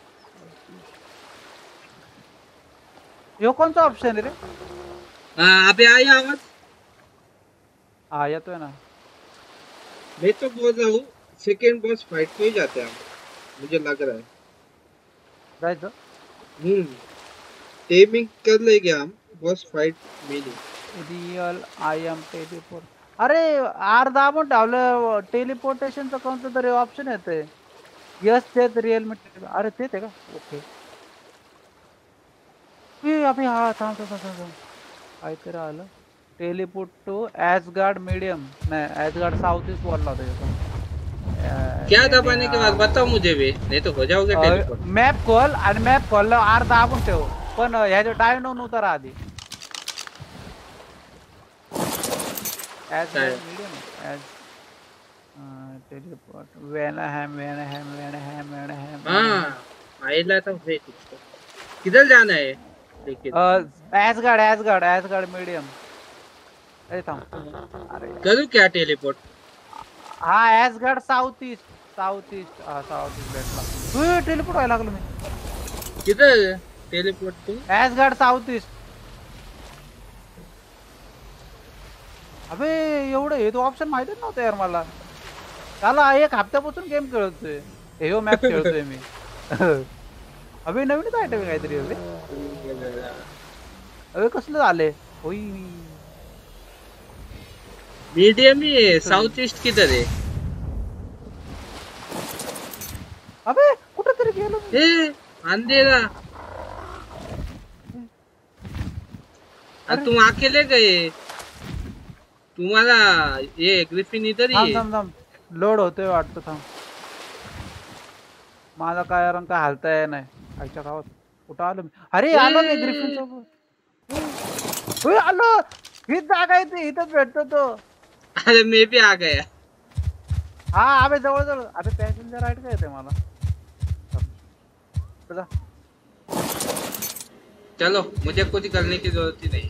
यो कोणता ऑप्शन आहे रे? अबे आई आवाज हा येतोय ना. मैं तो बोल रहा हूँ सेकेंड बॉस फाइट को ही जाते हैं हम मुझे लग रहा है। जायचं. हम्म टेमिंग कर लेंगे हम, बॉस फाइट मिली रियल आय एम टेलीपोर्ट. अरे आर दाबून ठेवलं टेलिपोर्टेशनचं कोणतं तरी ऑप्शन येतंय. यस तेच रिअल मी. अरे तेच आहे का? ओके. ए अबे हा थांब थांब थांब थांब. काहीतरी आलं. Teleport to Asgard medium. नाही एसगार्ड साउथ ईस्ट बोलला होता याचा. क्या दबाने के बाद बताओ मुझे भी, नहीं तो हो जाओगे टेलीपोर्ट. मॅप खोल आणि मॅप खोललं आर दाबून ठेव. पण ह्याच्या डायनोन उतर आधी. एसगार्ड मीडियम एस teleport Vanaheim Vanaheim Vanaheim Vanaheim. हाँ आइला तो वेट इसको किधर जाना है लेकिन एसगार्ड एसगार्ड एसगार्ड मीडियम. अरे थांब. अरे करूँ क्या टेलीपोर्ट. हा Asgard south east south east हा साउथ ईस्ट भेटला. तू टेलीपोर्ट व्हायला लागलो मी. किधर टेलीपोर्ट तू. Asgard south east. अबे एवढं हे तो ऑप्शन माहितीच नव्हतं यार मला. त्याला एक हप्त्यापासून गेम खेळतोय. हे मॅप खेळतोय मी. अबे नवीनच आयटम काहीतरी. अबे अबे कसलं झाले. होई मीडियम ही साउथ ईस्ट किधर है. अबे कुठं तरी गेलो. ए अंधेरा. तुम अकेले गए. तुम्हाला ये ग्रिफिन इधर ही है. थांब थांब लोड होतोय वाटतं. थांब माझा काय रंग काय हलताय नाही. आईच्या गावात कुठं आलो मी. अरे आलो मी ग्रिफिन सोबत. होय आलो. हीच जागा आहे ती. इथंच भेटतो तो. अरे मैं भी आ गया. हा अबे जवळ जवळ. अबे पॅसेंजर राईड काय येते मला. चलो मुझे कुछ करने की जरूरत ही नहीं.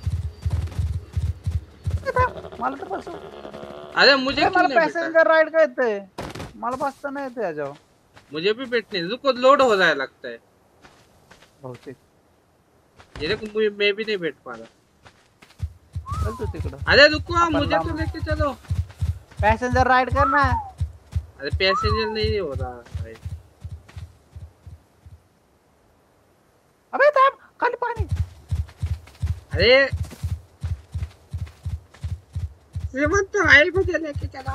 मला तर बस. अरे मुझे मला पैसेंजर राइड का येते. मला बसता नाही येते याच्यावर. मुझे भी बैठने रुको. लोड हो रहा है लगता है बहुतेक. ये देखो मैं भी नहीं बैठ पा रहा. चल तू तिकडं. अरे रुको मुझे तो लेके चलो. पैसेंजर राइड करना. अरे पैसेंजर नहीं हो रहा. अबे थांब खाली पाणी. अरे श्रीमंत भाई मुझे लेके चला.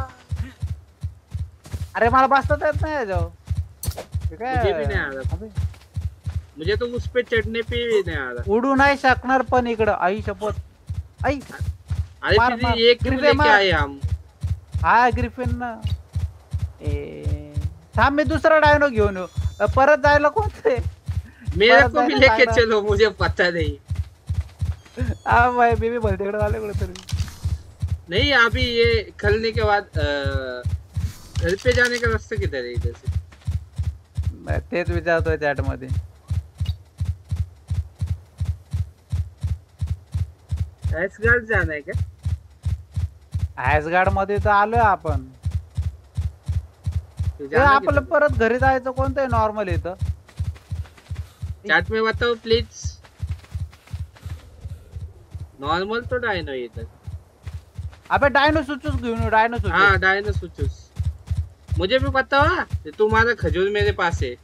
अरे मला बसता येत नाही याच्यावर. मुझे भी नहीं आ रहा. मुझे तो उस पे चढ़ने पे भी नहीं आ रहा. उडू नाही शकणार पण इकडं. आई शपथ. आई अरे फिर एक क्यों लेके आए हम. हा ग्रिफिन ना. ए थांब मी दुसरा डायनो घेऊन येऊ. परत जायला कोणते. मेरे को भी लेके चलो. मुझे पता नहीं. हाँ भाई बेबी बोलते इकडे आले कुठेतरी. नहीं अभी ये खलने के बाद घर पे जाने का रास्ता किधर है इधर से. मैं तेच विचारतोय चॅट मध्ये. एसगार्ड जाना है क्या. एसगार्ड मध्ये तर आलोय आपण. आपलं परत घरी जायचं कोणतं आहे नॉर्मल इथं. चैट में बताओ प्लीज. नॉर्मल तो डायनो इधर. अबे डायनोसोरस घेऊन. डायनोसोरस. हाँ डायनोसोरस. मुझे भी पता है. तुम्हारा खजूर मेरे पास है.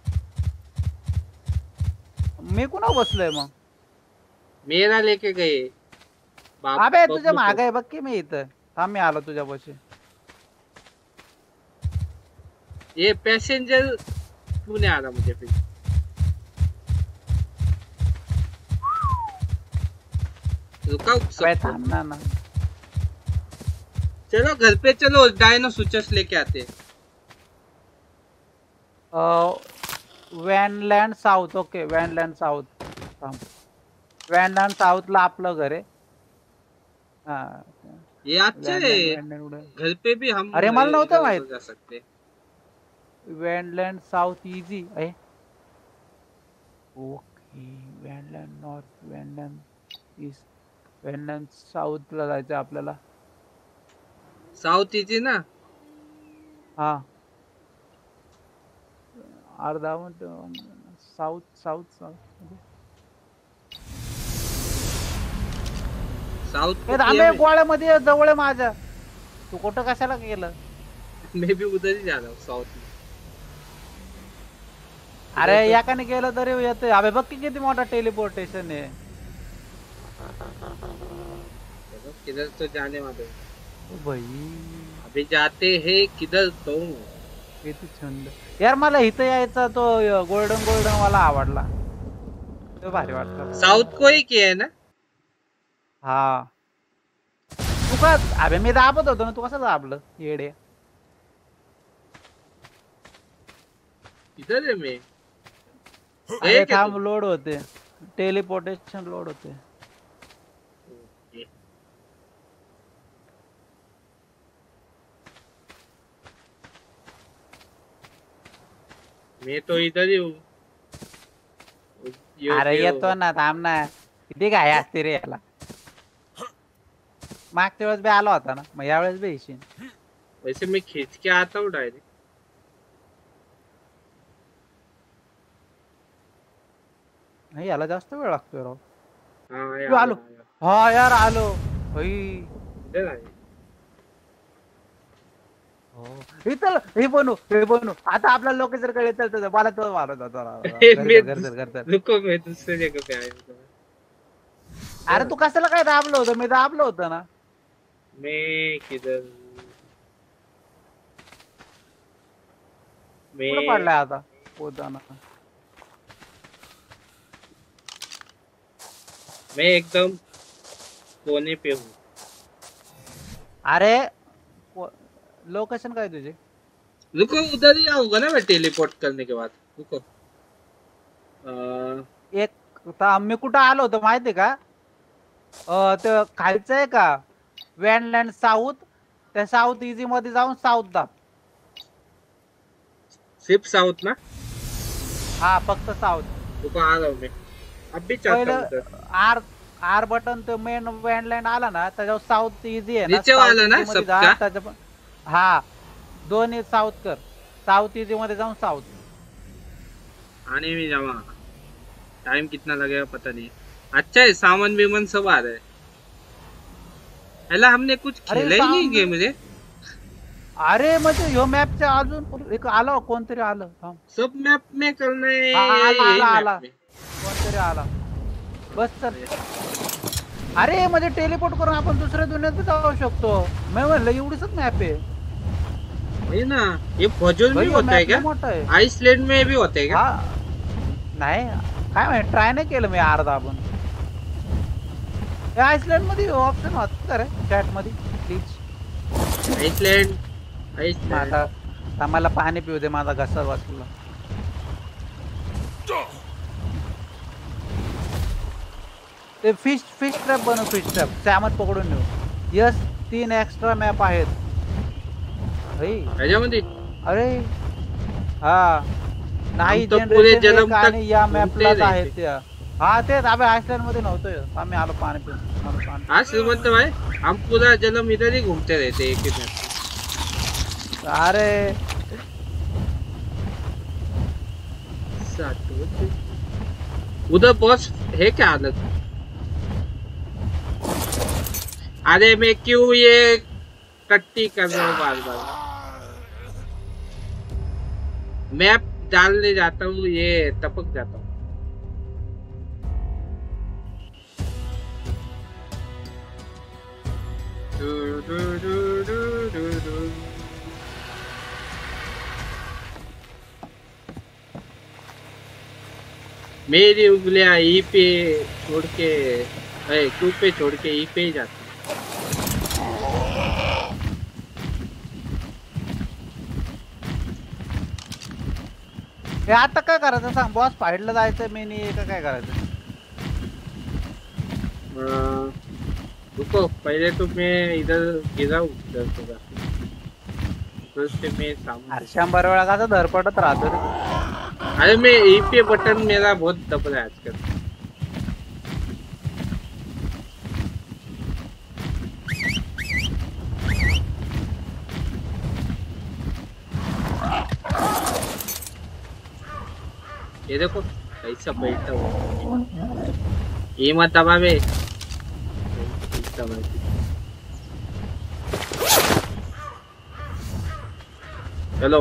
मी कुणा बसलोय मग. मेरा लेके गए. अबे तुझ्या मागे बघ की मी इथं. थांब मी आलो तुझ्या पाशी. ये पैसेंजर क्यों नहीं आ रहा मुझे फिर. रुका थांब ना ना. चलो घर पे चलो. डायनोसोरस लेके आते. वॅनलँड साउथ. ओके वॅनलँड साउथ. थांब. वॅनलँड साउथ ला आपलं घर आहे. हाँ ये अच्छा है. घर पे भी हम. अरे मला नव्हतं माहित. जा सकते. वॅनलँड साउथ इजी आहे. ओके वॅनलँड नॉर्थ वॅनलँड ईस्ट वॅनलँड साउथ ला जायचं आपल्याला. साउथ इजी ना. हा अर्धा minute. South south south south आम्ही गोळ्यामध्ये जवळ आहे माझ्या. तू कुठं कशाला गेलं. मैं भी उधर ही जा रहा हूँ साउथ में. अरे याकाने गेलं तरी येतोय. अबे बघ की किती मोठा टेलिपोर्टेशन आहे. चलो किधर तो जाने वाले हैं। ओ भाई अभी जाते हैं किधर तो। किती छंद यार, मला इथं यायचा तो गोल्डन गोल्डन वाला आवडला, तो भारी वाटतं. साउथ को ही किया है ना? हा तू का, अबे मी दाबत होतो ना, तू कसं दाबलं येडे. किधर है मैं? अरे है क्या थांब, तू? लोड होते, टेलीपोर्टेशन लोड होते. ओके. मैं तो इधर ही हूँ. यो अरे यो. येतो ना, थांब ना, किती काय असते रे याला. मागच्या वेळेस बी आला होता ना, मग यावेळेस बी येशील. वैसे मैं खींच के आता हूँ डायरेक्ट. नाही याला जास्त वेळ लागतोय राव. हाँ तू यार आलो, यार. हा यार आलो भाई. इधर आए. हो इथं हे बनू, हे बनू आता आपल्याला लोक जर कळे तर मला तो मारत होता. घर मैं चल, घर दूस- चल, घर चल. रुको मैं दूसरे जगह पे आया हूँ. अरे तू कशाला काय दाबलं होतं, मी दाबलं होतं ना. मैं किधर? कुठं मैं पडलाय आता पोताना. मैं एकदम कोने पे हूँ. अरे लोकेशन काय तुझे? रुको उधर ही आऊंगा ना मैं टेलीपोर्ट करने के बाद. रुको. अ, एक ता- मी कुठं आलो होतो माहितीये का, अं, ते खायचं आहे का वॅनलँड साऊथ, त्या साऊथ इझी मध्ये जाऊन साऊथ दाब. सिर्फ साउथ ना? हा फक्त साऊथ. रुको आ रहा हूँ मैं. अब भी चाहता हूँ पहिलं उधर. आर आर बटन तो मेन वॅनलँड आला ना, त्याच्यावर साऊथ इझी आहे ना, नीचे South वाला ना easy मध्ये जा, सबका? त्याच्या पण हा दोन्ही साऊथ कर, साऊथ इझी मध्ये जाऊन साऊथ. आने में जावा. टाइम कितना लगेगा पता नहीं. अच्छा है सामान विमान सब आ रहा है. पहला हमने कुछ अरे खेला ही नहीं सामान- गेम रे. अरे म्हणजे ह्यो मॅपच्या अजून एक आलं, कोणतरी आलं, थांब. सब मैप में करना है. हाँ, आला, यही आला, map आला. में. कोणतरी आला, बस चल. अरे म्हणजे टेलिपोर्ट करून आपण दुसऱ्या दुनियेत बी जाऊ शकतो. मी म्हणलं एवढीच मॅप आहे. वही ना. ये फौजल में भाई, होता है map क्या? लय मोठा आहे. आइसलैंड में भी होता है क्या? हा नाही काय माहिती, ट्राय नाही केलं मी अर्धा आपण. आइसलँड मध्ये ऑप्शन होत का रे चॅट मध्ये प्लीज. आइसलैंड. आइसलैंड. आता आम्हाला पाणी पिऊ दे, माझा घसा वाचला. ते फिश फिश ट्रॅप बनव, फिश ट्रॅप सॅमन पकडून नेऊ. यस, तीन एक्स्ट्रा मॅप आहेत. भाई ह्याच्यामध्ये अरे हा नाही, हम तो पूरे generation जन्म एक तक आणि या घूमते मॅपलाच रहते. आहेत त्या. हा तेच अबे आइसलँड मध्ये नव्हतोय आम्ही आलो पाणी पिऊन. मला पाणी हाँ श्रीमंत भाई. हम पूरा जन्म इधर ही घूमते रहते एक ही मैप. अरे उधर बॉस है क्या अलग? अरे मैं क्यों ये कट्टी कर रहा हूँ बार बार. मैप डालने जाता हूँ ये टपक जाता हूँ. डू डू डू डू डू डू. मेरी उंगलियां ई पे छोड़ के, अरे क्यू पे छोड़ के ई पे ही जाती. हे आता काय करायचं सांग, बॉस फाईटला जायचं मेनी का काय करायचं? अं, रुको पहले तो मैं इधर गिरा हूँ इधर से जाके. उधर से मैं सामने. अरे शंभर वेळा कसं धरपडत राहतो रे. अरे मैं ई पे बटन मेरा बहुत दब रहा है आजकल. ये देखो ऐसा बैठा हुआ. ये मत दबा बे. ऐसा बैठ. चलो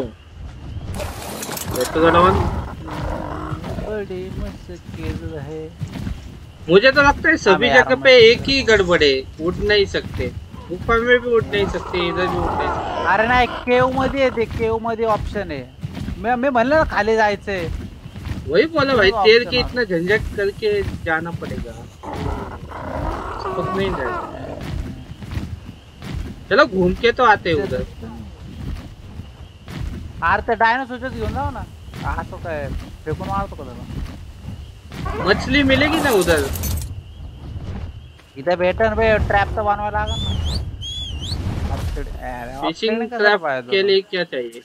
लेट्स गो डाउन. बड़ी मुश्किल है. मुझे तो लगता है सभी हाँ, यार, जगह पे एक ही गड़बड़ है, उड़ नहीं सकते, गुफा में भी उड़ नहीं सकते, इधर भी उड़ नहीं सकते। अरे नाही केव मध्ये येते, केव मध्ये ऑप्शन आहे. मी मी म्हणलं ना खाली जायचंय. वही बोला भाई, दोनों तेल option के आ- इतना झंझट करके जाना पड़ेगा, नहीं जाएगा। चलो घूम के तो आते हैं उधर। अरे ते डायनोसॉरच घेऊन जाऊ ना. असं काय फेकून मारतो का त्याला? मछली मिलेगी ना उधर? इथे भेटन बे, ट्रॅप तर बनवायला लागल ना. अरे, फिशिंग option कसं ट्रैप पाहिजे के तुला? लिए क्या चाहिए?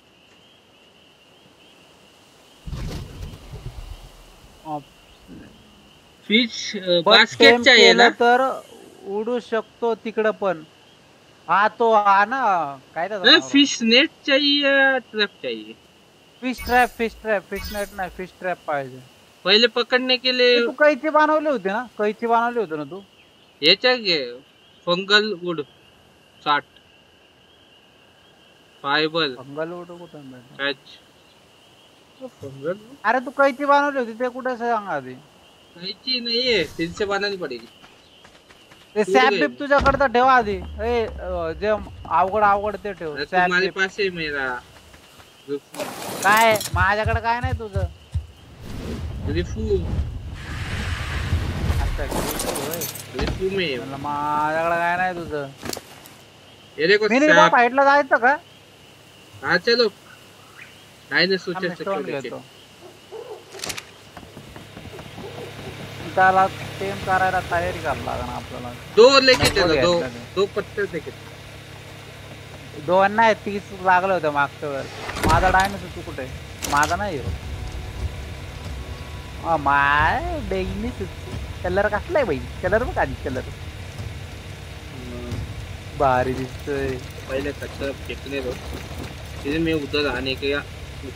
फिश बास्केट पण चाहिए ना? केलं तर उडू शकतो तिकडं पण. हा तो हा ना काय त्याचं फिश नेट चाहिए या ट्रैप चाहिए? Fish trap, fish trap, fish net नाही, फिश ट्रॅप पाहिजे. पहले पकड़ने के लिए तू कैची बनवली होती ना, कैची बनवली होती ना तू. ये चाहिए, फंगल वुड साठ, फाइबर फंगल वुड कुठं भेटलं? कैच। फंगल अरे तू कैची बनवली होती ते कुठे सांग आधी. कैची नहीं है, फिर से बनानी पड़ेगी। ते टूट सॅप गई। बीप तुझ्याकडे तर ठेव आधी. ए अं, जे अवघड अवघड ते ठेव. अरे सॅप तुम्हारे बीप पास है मेरा काय माझ्याकडे काय नाही तुझं. रिफू, अच्छा, होय. रिफू में म्हणलं माझ्याकडे काय नाही तुझं. ये देखो मिनी सैप। बॉम्ब फाईटला जायचं का? हाँ चलो, डायनासोर आम्ही से स्टोन लेके घेतो. त्याला टेम करायला तयारी करायला लागणार आपल्याला. दो लेके नको चलो, दो घ्यायचं ते. दो पत्थर लेके चलो। दोन नाही तीस लागलं होतं मागच्या वेळेस. माझा डायनोसॉर तू कुठे? माझा नाही हो. अ, माय डेईनी कलर कसलाय बाई, कलर बघ आधी कलर भारी दिसतोय. पहले कचरा फेंकने दो, फिर मैं उधर आने के या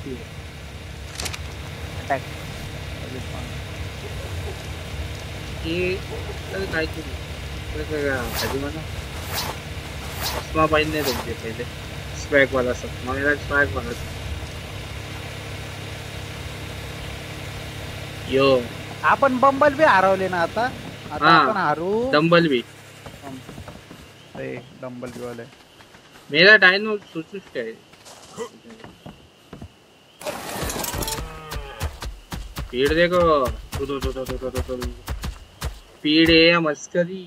अटॅक ये अरे काय केली, कधी म्हणा चष्मा पाहिजे दो मुझे पहले, स्वैग वाला सब मेरा स्वैग वाला यो। आपण बंबल बी हरवले ना आता. आता हाँ, आपण हारू. डंबल भी। अरे डंबल बी वाले. मेरा डायनो सोचूच काय पेड़ देखो, दो दो दो दो दो दो दो पेड़ है या मस्करी।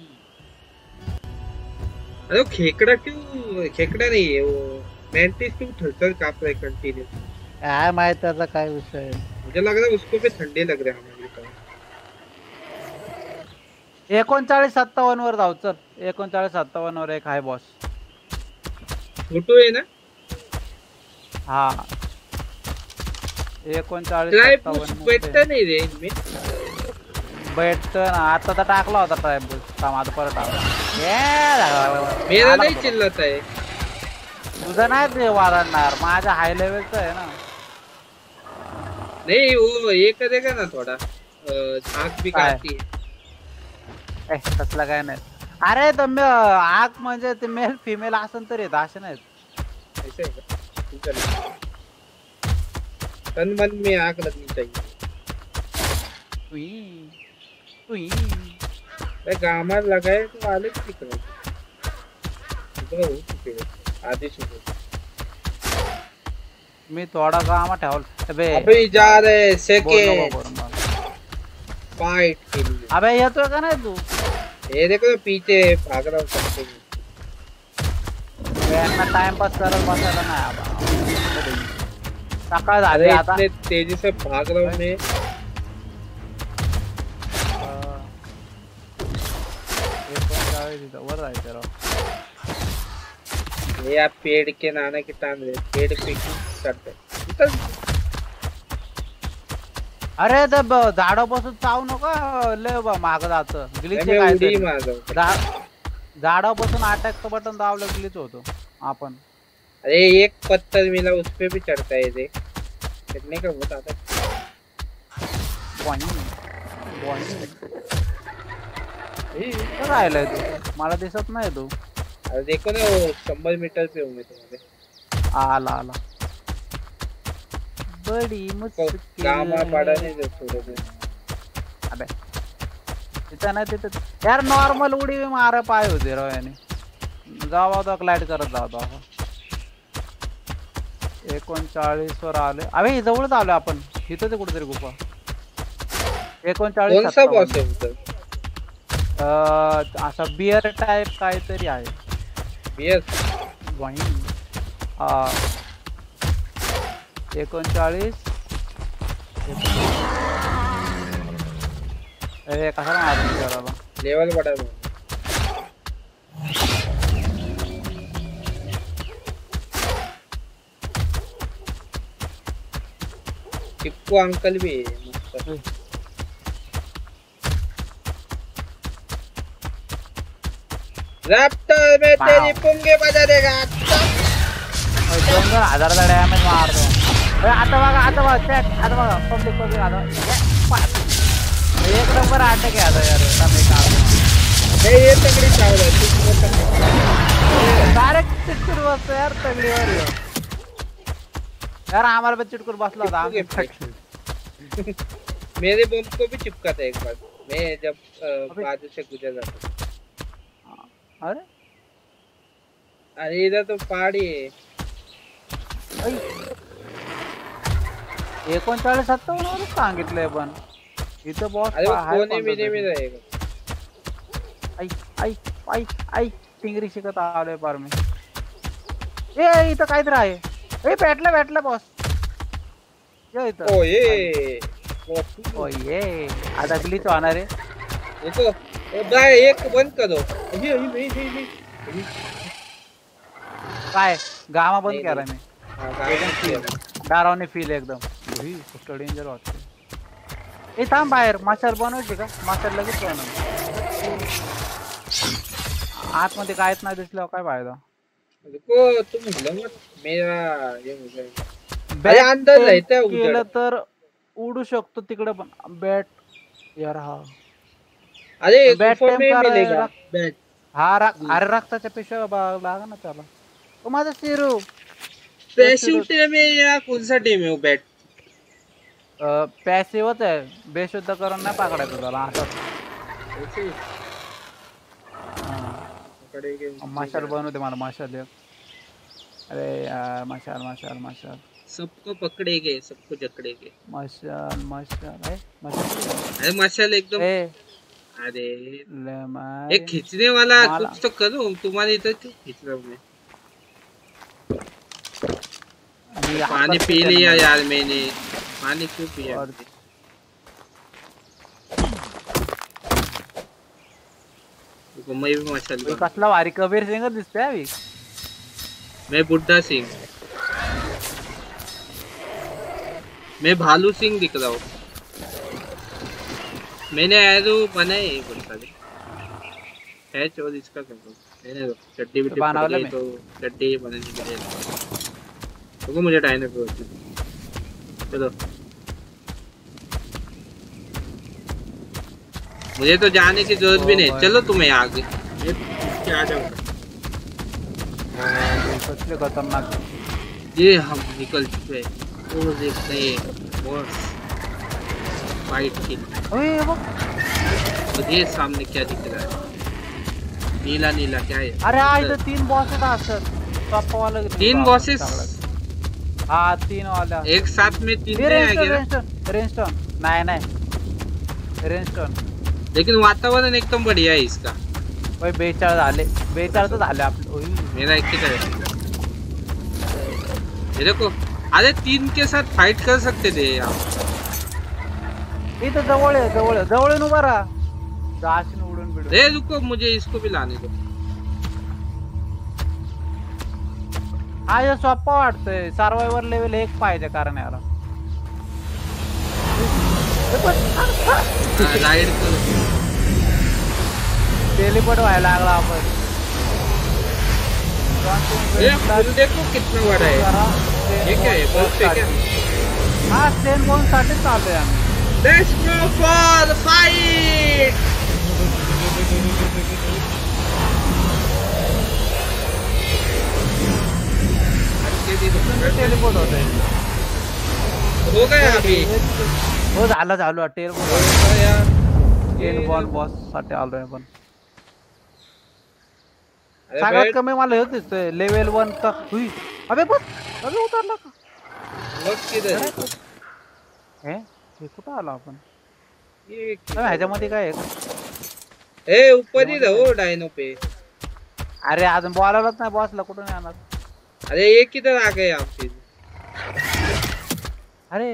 अरे वो खेकड़ा क्यों, खेकड़ा नहीं है वो मैंटिस क्यों थरथर कांप रहा है कंटिन्यू? काय माहित त्याचा काय विषय आहे. मुझे लग रहा है उसको भी ठंडे लग रहे हैं हमारे को। एकोणचाळीस सत्तावन्न वर जाऊ चल. एकोणचाळीस सत्तावन्न वर एक हाय बॉस. फोटो है ना? हा एकोणचाळीस ट्राई पुश सत्तावन्न बैठता नहीं रे इनमें। भेटत ना. आता तर टाकला होता ट्रायब काम, आता परत टाकला. मेरा नहीं चिल्लाता है। तुझं नाही ते वाढणार, माझ्या हाय लेवलचं आहे ना. नहीं वो ये करेगा ना थोड़ा, झाग भी काय? काटती है। ए तसलं काय नाही. अरे तर आग म्हणजे ते मेल फिमेल असेल तर येत, असे नाहीत. ऐसे है क्या? ठीक है। तन मन में आग लगनी चाहिए। तुई तुई मैं गामा लगाए तो आले दिख रहे इतना हो चुके हैं आधे सुबह। मी थोडा कामा ठेवला. अबे अभी जा रहे बोल सेकेंड नको करू मला. फाइट के लिए। अबे येतोय का नाही तू? ये देखो तो पीछे भाग रहा हूँ सबसे। यांना टाइमपास करत बसायला नाही आबा. सकाळ झाली अरे आता. इतने तेजी से भाग रहा हूँ मैं। वर जायचं राव. ये आप पेड़ के नाना के टाइम रहे पेड़ पे करते निकल। अरे ते झाडापासून चावू नका लय माग जात. ग्लिच मैं काय उड़ी मार रहा हूँ। झाडापासून अटॅकचं बटन दाबलं ग्लिच होतो आपण. अरे एक पत्थर मिला उस पे भी चढ़ता है ये चढ़ने का बहुत आता है। कुठं राहिलाय तू? मला दिसत नाही तू. अरे देखो ना वो शंबर मीटर पे हूँ मैं तुम्हारे। आला आला. बडी मुश्किल. गामा पड़ा नहीं जो थोड़े दिन। अबे जिथं नाही तिथं यार नॉर्मल उडी बी मारा पाय होते राव याने जावा तो ग्लाइड करत जातो आपण एकोणचाळीस वर आले अरे जवळच आलो आपण इथं ते कुठेतरी गुफा एकोणचाळीस कोणसा बॉस आहे उतर अ असा बियर टाइप काहीतरी आहे बियर वाईन हा एकोणचाळीस अरे कसा मारून करायला लेवल बढ़ा टिप्पू अंकल भी है रैप्टर में तेरी पुंगे बजा देगा दोन हजाराचा डॅमेज मारतो आता बघा आता बघा चॅट आता बघा पब्लिक पब्लिक आता एक नंबर अटॅक आहे आता यार मी काम नाही ये तगडी चावला डायरेक्ट चिटकून बसतो यार तगडीवर यार हमारे पे चिटकुर बसला था मेरे बम को भी चिपका था एक बार मैं जब बाजू से गुजर रहा था अरे अरे इधर तो पहाड़ी है एकोणचाळीस सत्तावन्न वर सांगितलंय पण इथं बॉस अरे कोने बिने में रहेगा आई आई आई आई टिंगरी शिकत आलोय पार मी ए इथं काहीतरी आहे ए भेटला भेटला बॉस ये इथं ओ ये ओ ये आता ग्लिच होणार आहे देखो ए भाई एक बंद करो अभी अभी नहीं नहीं नहीं काय गामा बंद केला मी हां गामा डारावने फील एकदम ही खूप डेंजर वाटते ए थांब बाहेर माशाल बनवायची का माशाल लगेच बनव आतमध्ये काहीच नाही दिसलं काय फायदा देखो तुम हिलो मत मेरा ये हो जाएगा अरे अंदर रहता है उधर तर उडू शकतो तिकडे पण बॅट यार हा अरे बॅट में मिलेगा बॅट हा अरे रक्ताच्या पिशव्या लागा ना त्याला तो माझा सिरू पैसिव टीम है या कौन सा टीम है वो बॅट पॅसिवच आहे बेशुद्ध करून नाही पकडायचं त्याला असं माशाल बनवते मला माशाल अरे यार माशाल माशाल माशाल सबको पकड़ेगे सबको जकड़ेगे माशाल माशाल है माशाल अरे माशाल एकदम ए अरे ले एक खींचने वाला कुछ तो करो तुम्हारे इधर क्यों खींच रहा हूं मैं पानी पी लिया यार मैंने पानी क्यों पिया देखो मैं भी माशाल कसला वारी कबीर सिंग दिसतोय अभी मैं बुड्ढा सिंह मैं भालू सिंह दिख रहा हूँ मैंने एरो बनाए बोलता है चोर इसका कर दो मैंने चड्डी भी बना ली तो चड्डी बनाने के लिए तो मुझे टाइम पे चलो मुझे तो जाने की जरूरत भी नहीं चलो तुम्हें आगे क्या जाऊंगा सबसे खतरनाक ये हम निकल चुके हैं वो देखते हैं बॉस फाइट की ओए वो मुझे सामने क्या दिख रहा है नीला नीला क्या है अरे आज तो तीन बॉसेस असतात टॉप वाले तीन बॉसेस हाँ तीन वाला एक साथ में तीन नहीं आएंगे रेनस्टोन रेनस्टोन नहीं नहीं रेनस्टोन लेकिन वातावरण एकदम बढ़िया है इसका भाई बेचाळ झाले बेचाळ तो झाले आपले मेरा एक किधर है ये देखो अरे तीन के साथ फाइट कर सकते थे आप इथं जवळ आहे जवळ आहे जवळ उभा राहा जाशीन उडून बिडून रे रुको मुझे इसको भी लाने दो हा ये सोपा वाटतंय सर्वायवर लेवल एक पाहिजे कारण याला राइड करो टेलीपोर्ट व्हायला लागला आपण ये फुल देखो कितना बड़ा है ये क्या है बस पे क्या हां स्टेन बॉन साठी चालू आहे आम्ही let's go for the fight teleport होत आहे हो गया अभी हो झालं झालं टेलीपोर्ट हो यार चेन बॉल बॉस साठी आलोय आपण. अरे सगळ्यात बैठ. कमी मला हेच दिसतोय लेवल वन का. हुई अबे बस अबे उतरला का. बस किधर है? हे हे कुठं आलो आपण. ये अबे ह्याच्यामध्ये काय आहे का. ए ऊपर ही रहो डायनो पे. अरे अजून बॉललाच नाही बॉसला कुठून येणार. अरे ये किधर आ गए आप फिर? अरे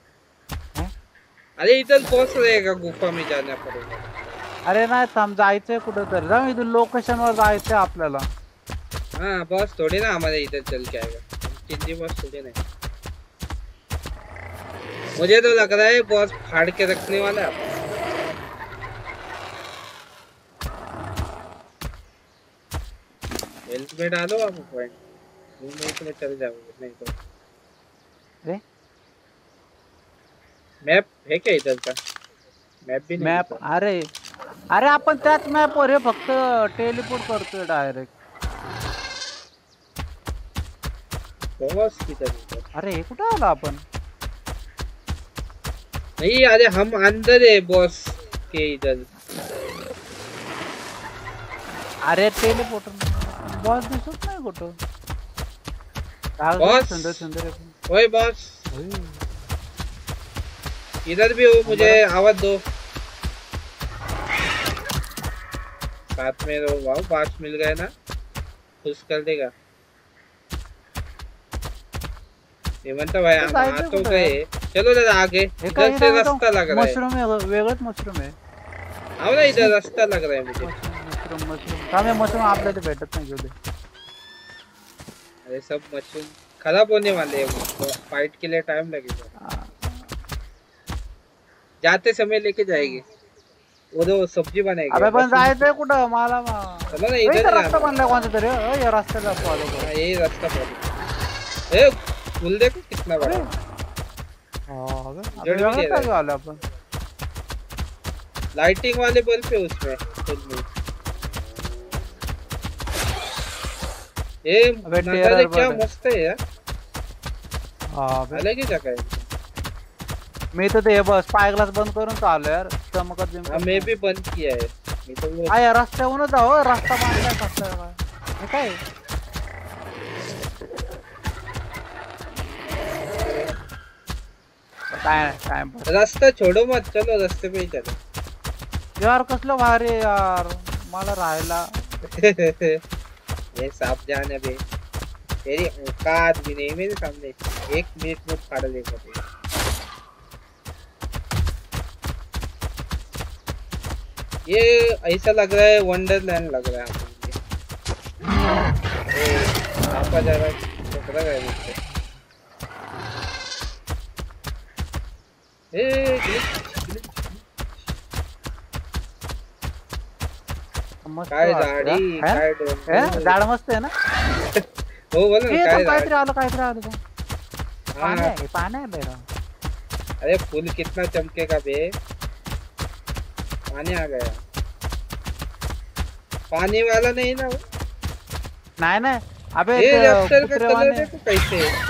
अरे इधर बॉस रहेगा गुफा में जाना पड़ेगा. अरे नाही थांब जायचंय कुठं तर जाऊ इथून लोकेशन वर जायचंय आपल्याला. हाँ बॉस थोड़ी ना हमारे इधर चल के आएगा. चिंदी बॉस थोड़ी नहीं. मुझे तो लग रहा है बॉस फाड़ के रखने वाला है. हेल्थ में डालो आप पॉइंट. मुंह में इतने चल जाओगे नहीं तो. अरे मैप है क्या इधर का? मैप भी नहीं. मॅप अरे अरे आपण त्याच मॅप वर हे फक्त टेलिपोर्ट करतोय डायरेक्ट. बॉस किधर है? अरे हे कुठं आलो आपण. नहीं अरे हम अंदर है बॉस के इधर. अरे टेलिपोर्ट बॉस दिसत नाही कुठं. बॉस. सुंदर सुंदर ओए बॉस इधर भी हो. मुझे आवाज दो. साथ में रहो. वाह बास मिल गए ना. खुश कर देगा. हेमंत भाई हम आ तो गए. चलो जरा आगे. इधर से रास्ता लग रहा है. मशरूम है वेगळच मशरूम आहे. आओ ना इधर रास्ता लग रहा है मुझे. मशरूम मशरूम कामे मशरूम आपल्याला भेटत नाही घेऊ दे. अरे सब मशरूम खराब होने वाले हैं. फाइट के लिए टाइम लगेगा. जाते समय लेके जाएंगे. वो तो सब्जी बनाएंगे. अबे पण जायचंय कुठं मला. चलो ना इधर रास्ता बनलाय कोणता तरी. या रस्त्याला फॉलो कर. यही रास्ता फॉलो. ए फूल देखो कितना बड़ा. जड़ भी दे रहा है. अपन लाइटिंग वाले बल्ब है उसमें. ये नजारे क्या मस्त है यार. हां अलग ही जगह है. मी तर ते बस स्पाय ग्लास बंद करून चाललो यार. चमकत जिम. हां मैं भी बंद किया है. मी तो आ यार रस्त्यावरून जाओ. रस्ता बांधलाय कसला हे काय. काय काय रास्ता छोड़ो मत. चलो रास्ते पे ही चलो. यार कसलं भारी यार मला राहायला. ये सांप जान है बे. तेरी औकात भी नहीं मेरे सामने. एक मिनट में फाड़ देगा तू. ये ऐसा लग रहा है वंडरलैंड लग रहा है मुझे. आपका जरा पकड़ा गया मुझसे. ए काय झाडी काय डोंगर. झाड मस्त आहे ना. हो बोल ना. काय काहीतरी आलं काहीतरी आलं. पाणी आहे पाणी आहे बेरा. अरे फूल कितना चमकेगा बे. पानी आ गया. पानी वाला नहीं ना वो. नहीं नहीं अबे ये रैप्टर का कलर देखो कैसे है.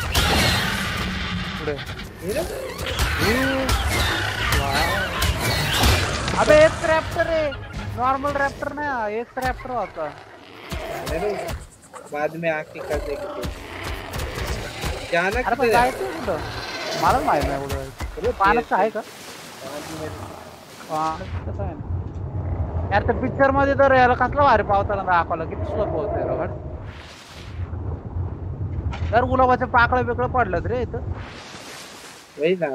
अबे एक रैप्टर है. नॉर्मल रैप्टर नहीं एक रैप्टर होता. बाद में आके कर देंगे. जाना किधर है. मला माहित नाही कुठे. पाण्याचं आहे का. यार त्या पिक्चर मध्ये तर याला कसला भारी पावताना दाखवला. किती स्लो पोहतोय रगड. तर गुलाबाचे पाकळ बिकळ पडलं रे इथं. वही ना.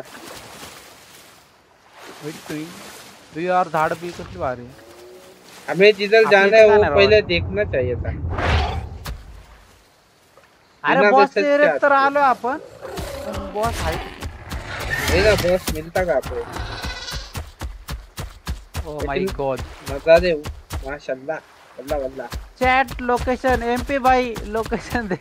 तू यार झाड बी कसली भारी. हमें जिधर जाना है वो पहले देखना चाहिए था. अरे बॉस एरियात तर आलोय आपण. बॉस आहे. वही ना बॉस मिलता का आपको. Oh my god. मजा दे माशाल्लाह. अल्लाह वल्लाह. चैट लोकेशन एमपी भाई लोकेशन दे.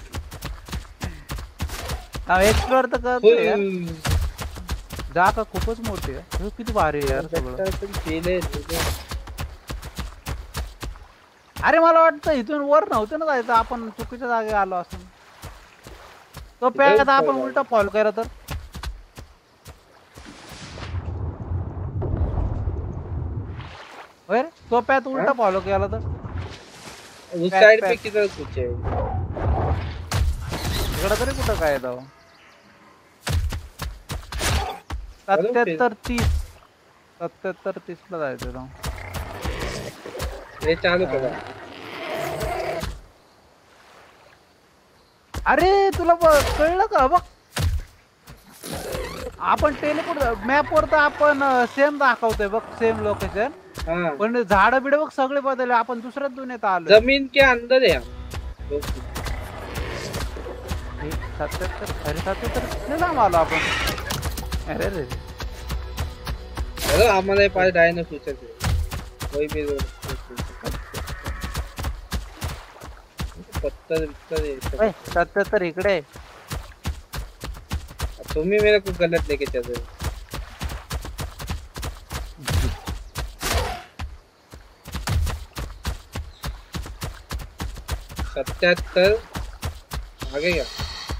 हम एक्सप्लोर तर करतोय यार. जागा खूपच मोठी आहे. किती भारी आहे यार सगळं. अरे मला वाटतं इथून वर नव्हतं ना जायचं. आपण चुकीच्या जागी आलो असं. तो पॅक आपण उलटा फॉलो केला तर. तो पैथ उल्टा फॉलो किया था उस साइड पे किधर कुछ है इकडे तरी कुठं काय येतो सत्याहत्तर तीस सत्याहत्तर तीस ला जायचं तो हे चालू करा अरे तुला कळलं का बघ आपण टेलिपोर्ट मॅप वर तर आपण सेम दाखवतोय बघ सेम लोकेशन पण झाड बिड बघ सगळे बदलले आपण दुसऱ्याच दुनियेत आलो जमीन के अंदर है सत्याहत्तर अरे सत्याहत्तर किती लांब आलो आपण अरे रे अरे आम्हाला पाच डायनोसॉर कोई भी सत्तर सत्तर सत्याहत्तर इकडे तुम्ही मेरे को गलत लेके चल रहे हो सत्याहत्तर आगे क्या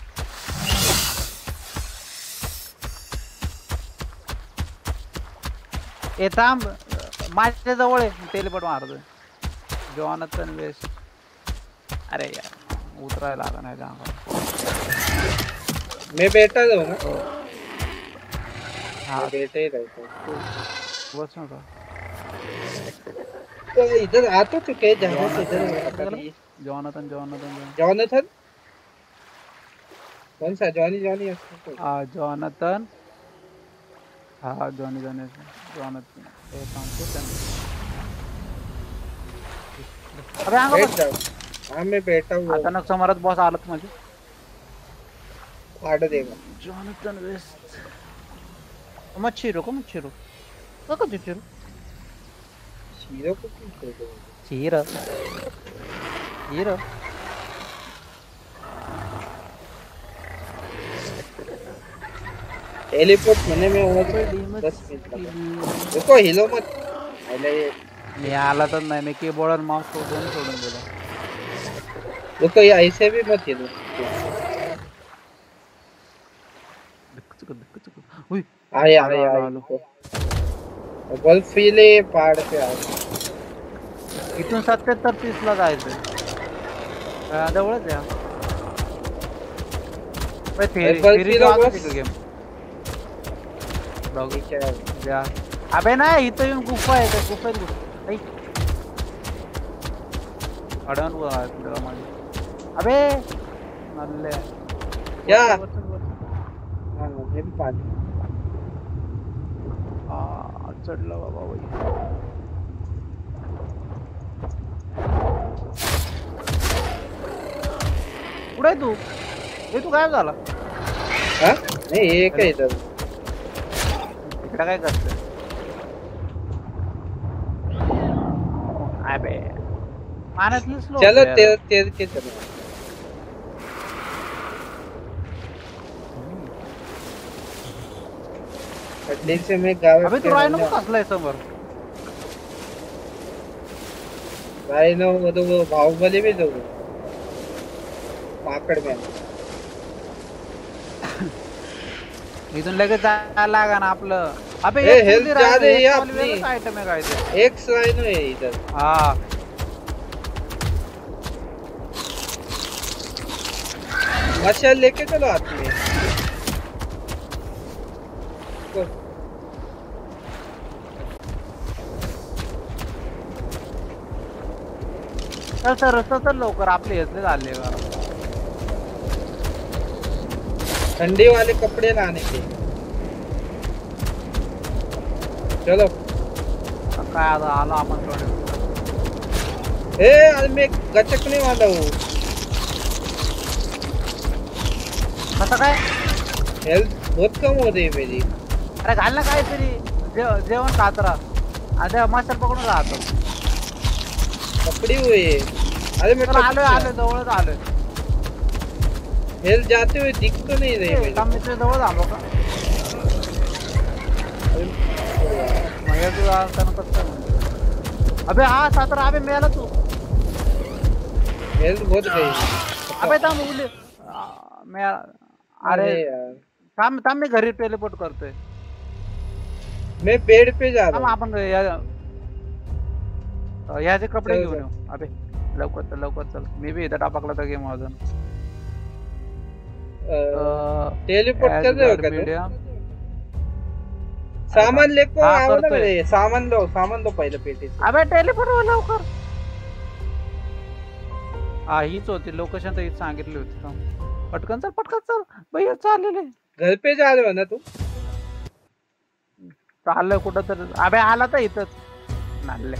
ए थांब माझ्या जवळ आहे टेलिपोर्ट मारतोय जॉनथन वेस्ट अरे यार उतरायला लागा नाही जागा मैं बैठा हूँ ना हाँ बैठे ही रहता बस ना तो इधर आ तो चुके जहाँ से इधर जॉनथन जॉनथन जॉनथन कौन सा जॉनी जॉनी हाँ जॉनथन हाँ जॉनी जॉनी जॉनथन ए कौन अबे आंगा बस हाँ मैं बैठा हूँ अचानक समरत बॉस आलत मुझे फाड़ देगा जॉनथन वेस्ट मत चीरो को मत चीरो क्या कर चीरो चीरो को क्यों चीरो चीरो चीरो टेलीपोर्ट होने में और दस मिनट लगा देखो हिलो मत पहले मी आला तर नाही मी कीबोर्ड आणि माउस सोडून सोडून दिला देखो ये ऐसे भी मत हिलो उई आए आए आए बल फीले पहाड़ पे आ इथून सत्याहत्तर तीस ला जायचं जवळच या भाई थेरी थेरी गेम डॉगी क्या अबे नाही इथं येऊन गुफा आहे त्या गुफेत घुस ऐ अडवून बोला तुला माझी अबे नल्ले क्या हां हे पाणी आ चढला बाबा भाई कुठे तू हे तू गायब झाला हां नाही हे काय इथं इकडे काय करतोय अबे मानसली स्लो चलो तेर तेर के चलो अटलीस्ट से मैं गाव अबे तू रायनो कसलाय समोर रायनो वो तो वो बाहुबली भी तो पाकड़ में इथून लगेच जायला लागा ना आपलं अबे ए हेल्थ ज्यादा है ये अपनी आइटम है काय ते एक रायनो है इधर हां मशाल लेके चलो हाथ में चल सर चल लवकर आपले हेतले झाले ठंडी वाले कपड़े लाने के चलो काय आता आलो आपण थोडे ए आज मैं गचकने वाला हूँ कसं काय हेल्थ बहुत कम हो रही है मेरी अरे घाल ना काहीतरी जेवण खात राहा आता मसाला पकडून राहतो पकड़ी हुई है अरे मैं आलोय आलोय जवळच आलोय हेल्थ जाते हुए दिख तो नहीं रही मेरी काम मित्र जवळ आलो का मग तू आता कसं अबे हा सातर अबे मेला तू हेल्थ बहुत गई अबे थांब उले मैं अरे थांब थांब मी घरी टेलीपोर्ट करतोय मैं पेड़ पे जा रहा हूं आपण याचे कपडे चल, घेऊन चल. येऊ. अबे लवकर चल लवकर चल. मी बी इथं टापकला तर गेम अजून. टेलीपोर्ट कर रहे हो क्या तुम? मीडियम सामान लेको हाँ, आओ ना करतोय. मेरे. सामान लो सामान लो पहिले पेटी से. अबे टेलिपोर्ट हो लवकर. हा हीच होती लोकेशन तर हीच सांगितली होती. थांब. पटकन चल पटकन चल भैया चाललेले. घर पे जा रहे हो ना तुम? चाललंय कुठं तर. अबे आला तर इथंच नाले.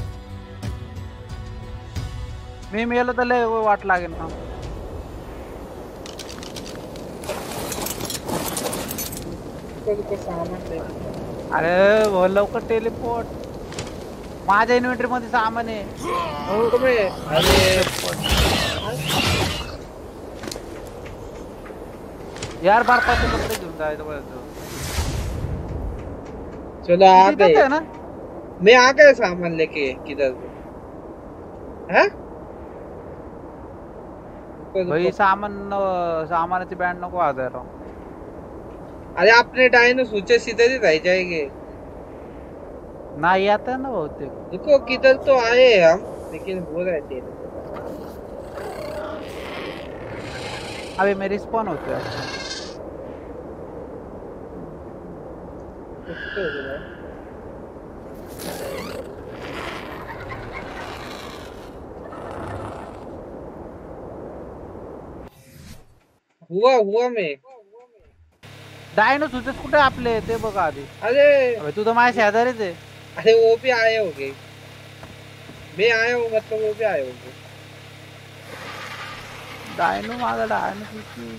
मी मेलो तर लय वाट लागेल ना. रुको सामान ले. अरे हो लवकर टेलिपोर्ट. माझ्या इन्व्हेंटरी मध्ये सामान आहे. तुम्ही अरे यार बर्फाचे कपडे घेऊन जायचं बरं. चलो आ तिथंच गए. आहे ना. मैं आ गया सामान लेके. किधर हैं? भाई सामान सामानाची बँड नको वाजायला. अरे आपने डायनो सूचे सीधे ही रह जाएंगे. नाही आता ना बहुतेक. देखो किधर तो आए हम लेकिन वो रहते हैं. अबे मेरी स्पॉन होते हैं. हुआ हुआ मैं. डायनो सुचेस कुठे आपले ते बघा आधी. अरे अबे तू तर माझ्या शेजारीच आहे. अरे वो भी आए होंगे. मैं आया हूँ मतलब वो भी आए होंगे. डायनो माझा डायनो सुची.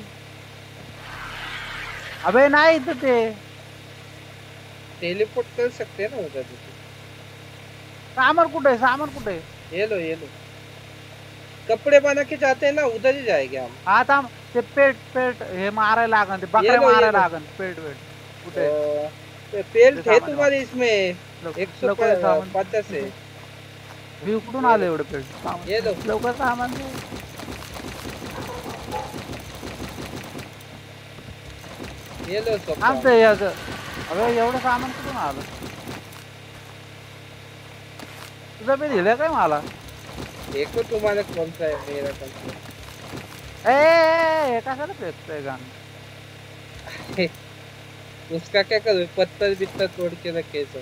अबे नाही इथं ते. टेलीपोर्ट कर सकते हैं ना उधर. सामान कुठे आहे सामान कुठे आहे. ये लो ये लो. कपडे बना के जाते हैं ना उधर ही जाएंगे हम. हा थांब ते पेट पेट हे मारायला लागन ते बकरे ये लो, ये मारायला लो. लागन पेट वेट कुठे आहे? अ, पेल ते थे सामान तुम्हारे इसमें. लवकर- एक सौ लवकर सामान. पचास है. मी कुठून आले एवढे पेट सामान? ये लो. लवकर सामान दे. ये लो सब. आमचं याचं. अबे एवढं सामान कुठून आलं? तुझं बी दिलं काय मला? देखो तुम्हारा कौन सा है मेरा कौन सा है. ए, ए, ए कशाला फेकतोय गाण? उसका क्या करूँ पत्थर बित्तर तोड़ के रखे सब.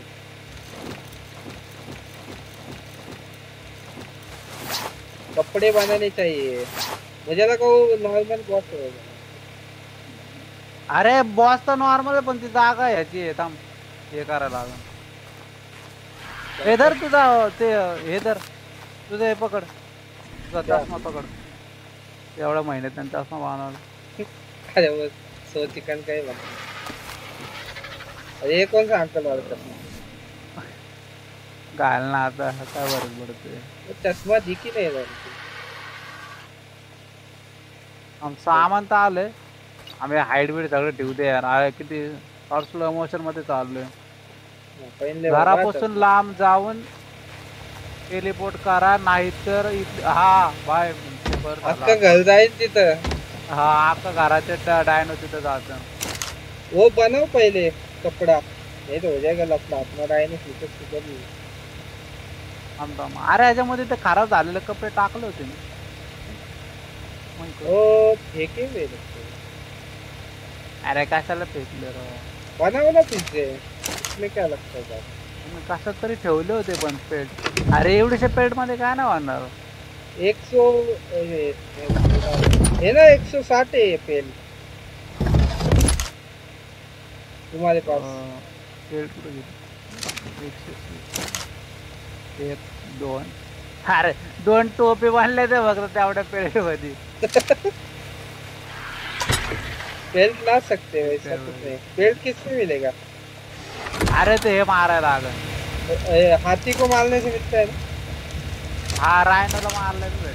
कपड़े बनाने चाहिए. मुझे लगा वो नॉर्मल बॉस होगा. अरे बॉस तर नॉर्मल आहे पण ती जागा ह्याची आहे. थांब हे करायला लागेल. हे धर तुझा ते हे धर तुझं हे पकड. तुझा चष्मा पकड. एवढ्या महिन्यात त्यांचा चष्मा बनवला. अरे वो सो चिकन का ही बना. अरे ये कौन सा अंकल वाला चश्मा. घाल ना आता काय बरं पडतोय. वो चश्मा दिख ही नहीं रहा. आम सामान तर आलंय. आम्ही हाईट बीट सगळं ठेवू दे यार. अरे किती स्लो मोशन मध्ये चाललोय. पहले घरापासून लांब जाऊन टेलिपोर्ट करा नाहीतर इथ- हा बाय बरं झालं. आपका घर जाए तिथं. हा आपका घराच्या डायनो तिथं जातं. वो बनाओ पहले कपड़ा. नहीं तो हो जाएगा लफड़ा. अपना डायनो सूचे सुधर नहीं. थांब थांब. अरे ह्याच्यामध्ये ते खराब झालेले कपडे टाकले होते मी. मग काय? ओ फेंके हुए लगते हैं. अरे कशाला फेकले राव. बनाओ ना फिर से. इसमें क्या लगता है बात. मी कशात तरी ठेवले होते पण पेट. अरे एवढेशा पेट मध्ये काय नाही वाढणार. एक सौ ये है ना एक सौ साठ है ये पेन तुम्हारे पास. अं, पेट कुठे गेली? एकशे तीस. एक दोन. अरे दोन टोपे बांधले ते फक्त तेवढ्या पेट मध्ये. बेल्ट ला सकते हो ऐसा कुछ नहीं. बेल्ट किसमें मिलेगा. अरे ते हे मारायला लागल. ए, हाथी को मारने से मिलता है ना. हा रायनोला मारलं भेट.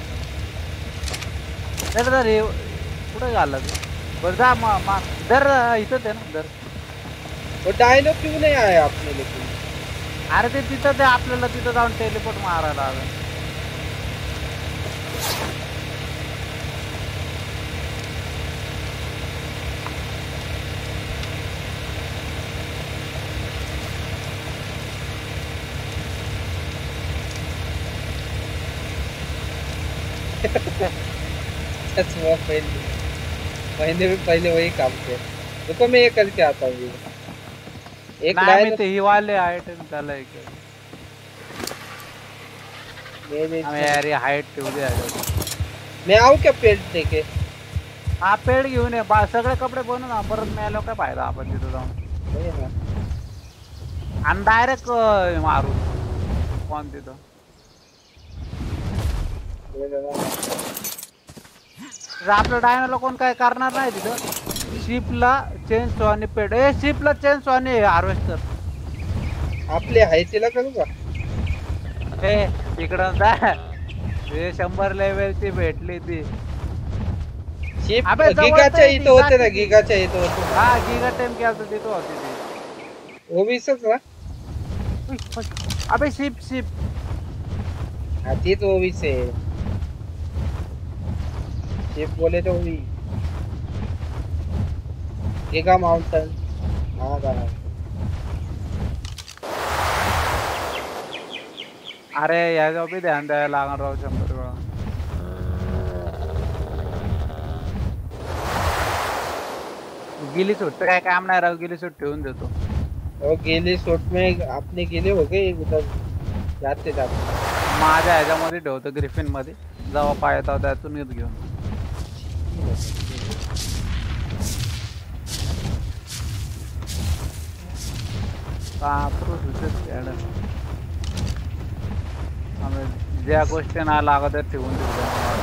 तर रे कुठे घालला तू. बरं जा मा मा- दर इथंच आहे ना दर. वो डायनो क्यों नहीं आया आपने लेकिन. अरे ते तिथं ते आपल्याला तिथं जाऊन टेलिपोर्ट मारायला लागल. सच में पहले महीने में पहले वही काम किया। रुको मैं ये करके आता हूँ। एक नाही मी ते ही वाले आयटम त्याला एक मैं यार ये हाईट ठेवू दे मैं आऊ क्या पेड लेके? हा पेड घेऊन ये बा सगळे कपडे बनवून ना परत मिळालो काय फायदा आपण तिथं जाऊन आणि डायरेक्ट मारू कोण तिथं आपलं डायनाला कोण काय करणार नाही तिथं शिपला चेन सो आणि पेड ए शिपला चेन सो आणि हार्वेस्टर आपले आहे तिला करू का? ए इकडं जा हे शंभर लेवलची भेटली ती शिप गिगाच्या इथं होते ना गिगाच्या इथं होते हा गिगा टाइम केला तर तिथं होती ती ओबीसच ना अबे शिप शिप हा तीच ओबीस आहे शिप बोले तो ओबी गिगा माउंटन हा बघा अरे याच्यावर बी ध्यान द्यायला लागणार राव शंभर वेळा गिली सूट तर काय काम नाही राव गिली सूट ठेवून देतो वो गिली सूट में आपने गिले हो गए उधर जाते जाते माझ्या ह्याच्यामध्ये ठेवतो ग्रिफिन मध्ये जेव्हा पाहता त्यातून येत घेऊन ज्या गोष्टी नाही लागत ठेवून देतो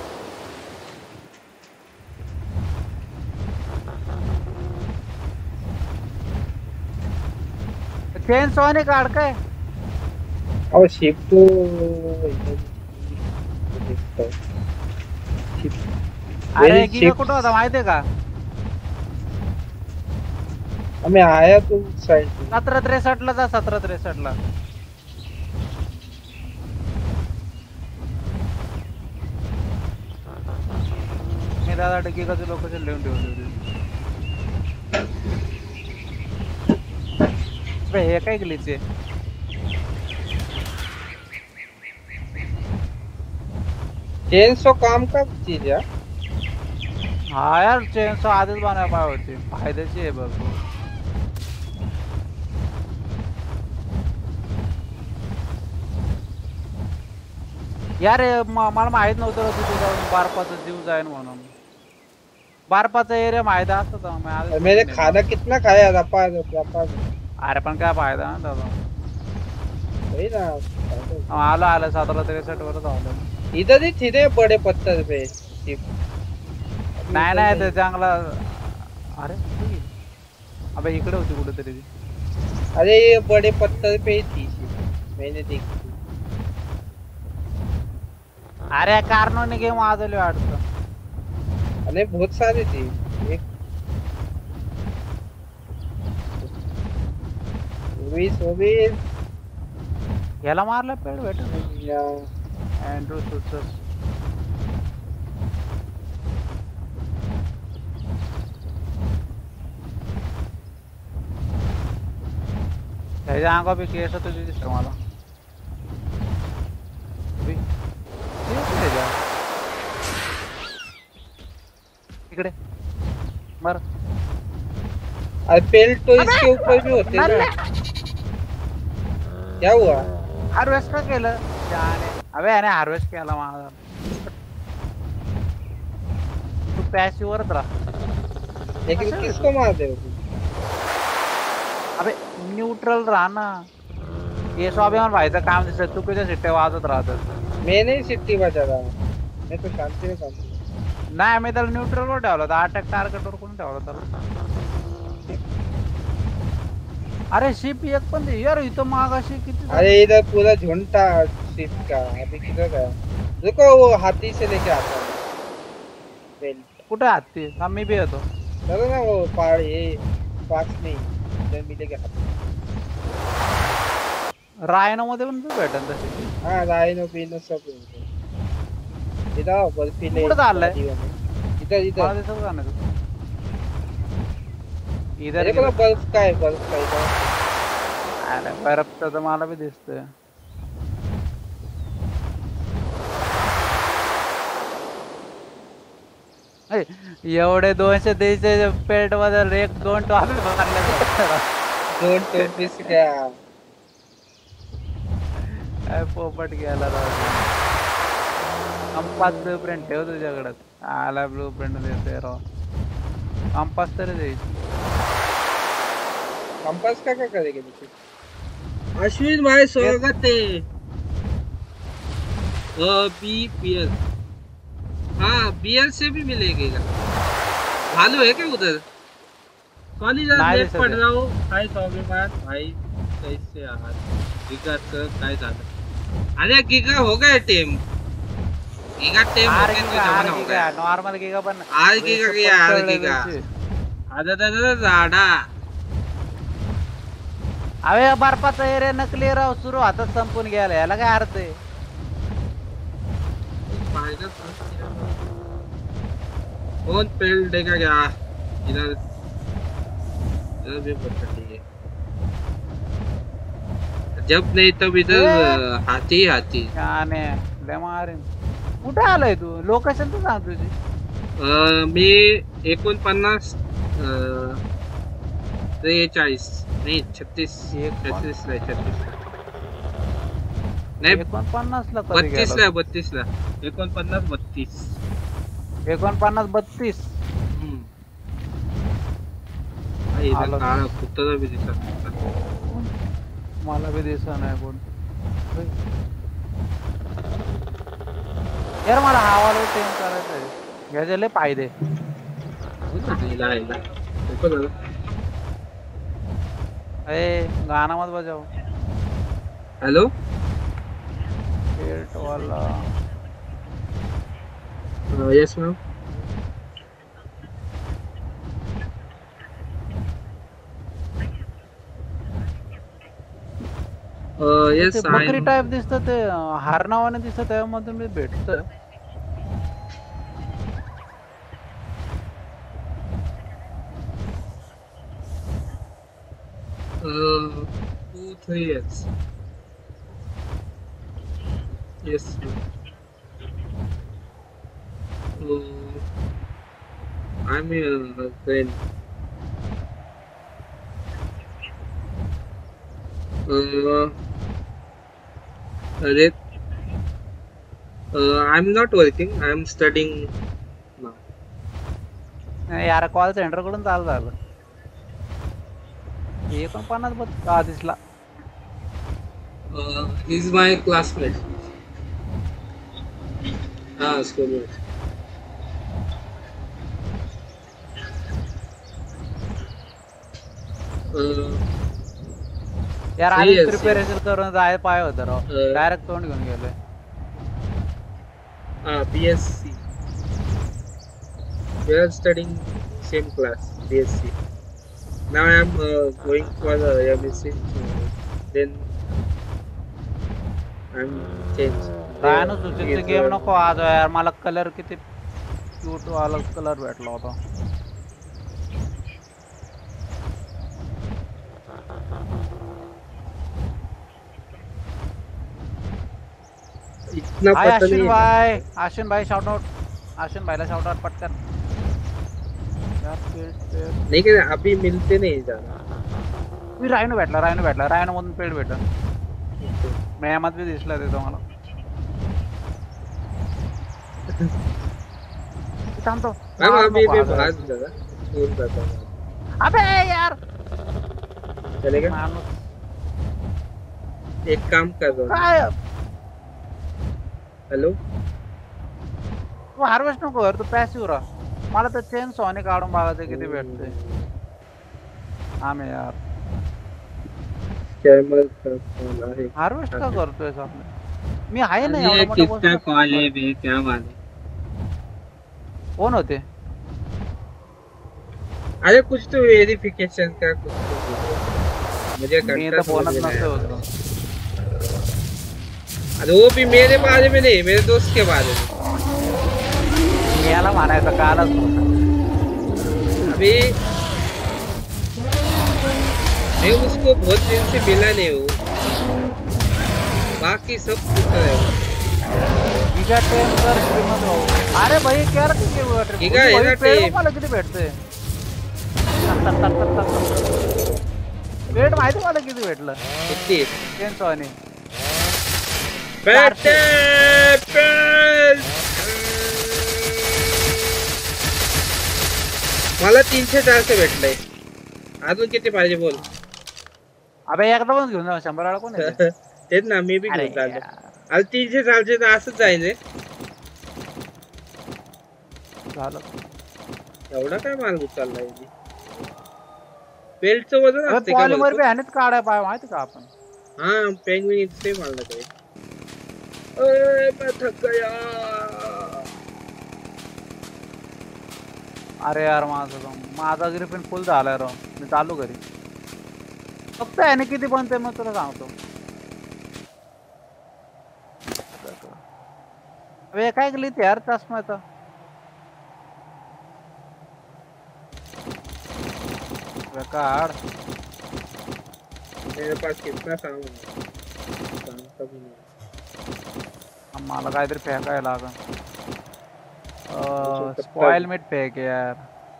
चेन सोने काढ काय और शिप तो अरे गिगा कुठं होता माहितीये का हमें आया तो साइड सतरा त्रेसष्ट ला जा सतरा त्रेसष्ट ला मी दादा गिगाचे लोकेशन लिहून ठेवले हे काय गेलीचे चेनसो काम का चीज है हाँ यार चेनसो आधीच बनाया पाय होती फायद्याची आहे भरपूर यार मला माहित नव्हतं तिथे जाऊन बारपाचा जीव जाईन म्हणून बारपाचा एरिया माहित असतं मैंने खाना कितना खाया रपा रपा अरे पण काय फायदा ना दादा वही ना आला आला सतरा त्रेसष्ट वरच आलं इधर ही थे बड़े पत्थर पे नाही नाही ते चांगला अरे अबे इकडे होती कुठेतरी अरे ये बड़े पत्थर पे ही थी मैंने देखी अरे कारणों ने गेम वाजवले वाटतं अरे बहुत सारे थे एक ओबीस ओबीस याला मारला पेड भेटत या अँड्रू सुट्स त्याच्या अंगा पे केस तुझी दिसतो मला इकडे मर अरे पेल तो इसके ऊपर भी होते हैं ना क्या हुआ हार्वेस्ट का केलं जाने अबे याने हार्वेस्ट केला माझा तू पॅसिव वरच राहा लेकिन किसको मार दे अबे न्यूट्रल राहा ना ये स्वाभिमान व्हायचं काम दिसत तू तुझ्या शिट्ट्या वाजत राहतात मैं नहीं सिटी बजा रहा मैं तो शांति में काम नाही मी त्याला न्यूट्रल वर ठेवला होता अटॅक टार्गेट वर कोण ठेवला त्याला अरे शिप एक पण यार इथं मागाशी किती अरे इधर पूरा झुंड शिप का अभी किधर गया देखो वो हाथी से लेके आता है कुठे हाथी हा मी भी येतो चलो ना वो पहाड़ ये पास में इधर मिलेगा हाथी रायनो मध्ये पण भेटन तशी हां रायनो पिनो सब इधर बर्फीले कुठे चाललाय इधर इधर मला दिसत का नाही इधर देखो बर्फ का है बर्फ का इधर अरे बर्फ तर मला भी दिसतोय एवढे दोनशे तीनशे पेट मध्ये एक दोन टॉपी मारले दोन टोपीस क्या काय पोपट गेला राव कंपास ब्लू प्रिंट ठेव तुझ्याकडे आला ब्लू प्रिंट देते राव कंपास तरी दे कंपास का क्या करेंगे अश्विन भाई स्वागत है बी पी एल हाँ बी एल से भी मिलेगा भालू है क्या उधर कॉलेज लेट पढ़ रहा हूँ हाय स्वाभिमान भाई कैसे यार गिगा सर काय झालं अरे गिगा हो गया टीम गिगा टीम हो गया तो जमाना हो गया नॉर्मल गिगा पण आर गिगा क्या आर गिगा आधा दादा झाडा अबे बर्फाचा एरिया नकली राव सुरू हातात संपून गेला याला काय अर्थ आहे कौन पेल देगा क्या इधर इधर भी बहुत कटी है जब नहीं तब इधर हाथी हाथी गाने ले मारे कुठे आलाय तू लोकेशन तर सांग तुझी मी एकोणपन्नास त्रेचाळीस नहीं छत्तीस छत्तीस ला छत्तीस नाही एकोणपन्नास ला बत्तीस ला बत्तीस ला एकोणपन्नास बत्तीस एकोणपन्नास बत्तीस काळा कुत्ता बी दिसत मला बी दिसत नाही कोण यार मला हवाला चेंज करायचं आहे घ्यायचे लय फायदे ए गाना मत बजाओ हेलो पेट वाला यस मैम यस बकरी टाइप दिसत ते हार नावाने दिसत त्यामधून मी भेटत Uh, two, three years. Yes. Uh, I'm a friend. Uh, Red. Uh, I'm not working. I'm studying now. यार कॉल सेंटर कडून चालू झालं एकोणपन्नास बघ का दिसला इज माय क्लासमेट हा स्कूलमेट यार आधी प्रिपरेशन करून जाय पाय होतं राव डायरेक्ट तोंड घेऊन गेलोय हा BSc we are studying same class B S c now I am uh, going for the M S c uh, then I'm changed rhino सुचित गेम नको आज यार मला कलर किती क्यूट वाला कलर भेटला होता इतना पता आशिन नहीं भाई आशिन भाई शाउट आउट आशिन भाईला शाउट आउट पटकन नहीं क्या अभी मिलते नहीं ज्यादा मी रायनो भेटला रायनो भेटला रायनो मधून पेड भेटल मैं मत भी दिसला देतो मला शांतो मैं अभी भी भाग जरा फोन करता हूं अबे यार चलेगा एक काम कर दो काय हेलो तू हार्वेस्ट नको कर तू पॅसिव्ह रहा मला तर चेन सोने काढून बघायचं किती भेटते आम्ही यार कैमल कॉल आहे हार्वेस्ट का करतोय सामने मी आहे ना ये किसका कॉल है बे क्या माने कोण होते अरे कुछ तो वेरिफिकेशन का कुछ तो मुझे मी तर फोनच नसते होतो अरे वो भी मेरे बारे में नहीं मेरे दोस्त के बारे में याला म्हणायचं कालच अभी मैं उसको बहुत दिन से मिला नहीं हूँ बाकी सब कुछ है गिगा टेन कर श्रीमंत भाऊ अरे भाई क्या रे किती वाटर ठीक आहे ना पेड़ ते मला किती भेटते पेड़ माहिती मला किती भेटलं किती तीन सौ आणि भेटते पेल मला तीनशे चारशे भेटलंय अजून किती पाहिजे बोल अबे एकदा पण घेऊन जा शंभर वेळा कोण येते तेच ना मी बी घेऊन चाललो आज तीनशे चारशे तर असंच जाईल रे झालं एवढा काय माल उचललाय बेल्टचं वजन असते का पॉलिमर पे ह्यानेच काढाय पाय माहिती का आपण हा पेंग्विन से मारला काय ओए मैं थक गया अरे यार माझं माझा ग्रिफिन फुल झालाय राव मी चालू घरी फक्त याने किती बनते मग तुला सांगतो अबे काय गलीत यार चष्म्याचं काढ मेरे पास कितना सामान है मला काहीतरी फेकायला लागल स्पॉइल मीट फेक यार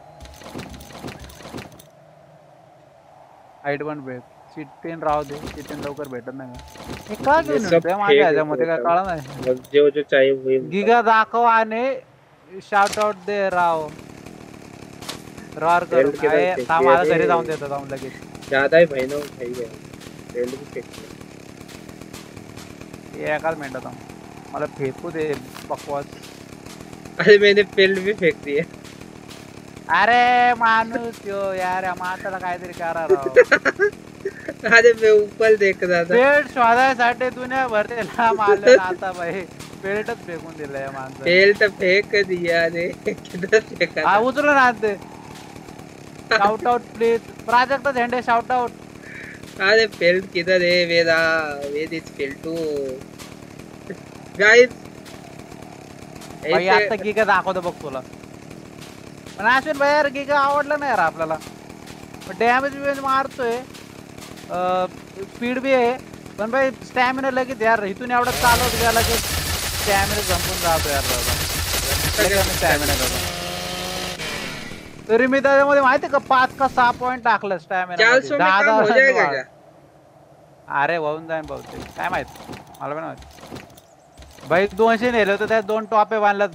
हाईट वन फेक चिट्टीन राहू दे चिट्टीन लवकर भेटत नाही हे का घेऊन येतोय माझ्या ह्याच्यामध्ये काय कळलं नाही जो जो चाहिए वही गिगा दाखव आणि शाउट आउट दे राव रॉर करू काय थांब मला घरी जाऊन देतो जाऊन लगेच ज्यादा ही बहनों खाई गया बेल्ट भी फेंक ये एकाच मिनिटात मला फेकू दे बकवास अरे मैंने बेल्ट भी फेंक दिया अरे माणूस यो यार या माणसाला काहीतरी करा राव अरे मैं ऊपर देख रहा था बेल्ट शोधायसाठी दुनिया भरतेला मारलं आता भाई बेल्टच फेकून दिलं या माणसाने बेल्ट फेंक दिया रे किधर फेंका हा उचलून आणते शाउट आउट प्लीज प्रोजेक्ट झेंडे शाउट आउट अरे बेल्ट किधर है मेरा वेयर इज बेल्टू गाइस भाई आता गिगा दाखवतो बघ तुला पण अश्विन भाई यार गिगा आवडला नाही यार आपल्याला डॅमेज बिमेज मारतोय स्पीड भी आहे पण भाई स्टॅमिना लगेच यार इथून एवढं चालवत गेला की स्टॅमिना संपून जातो यार स्टॅमिना करतो तरी मी त्याच्यामध्ये माहिती का पाच का सहा पॉइंट टाकलं स्टॅमिना अरे होऊन जाईन बहुतेक काय माहित मला पण माहित भाई दोनशे नेलं तर त्यात दोन टॉपे बांधल्यात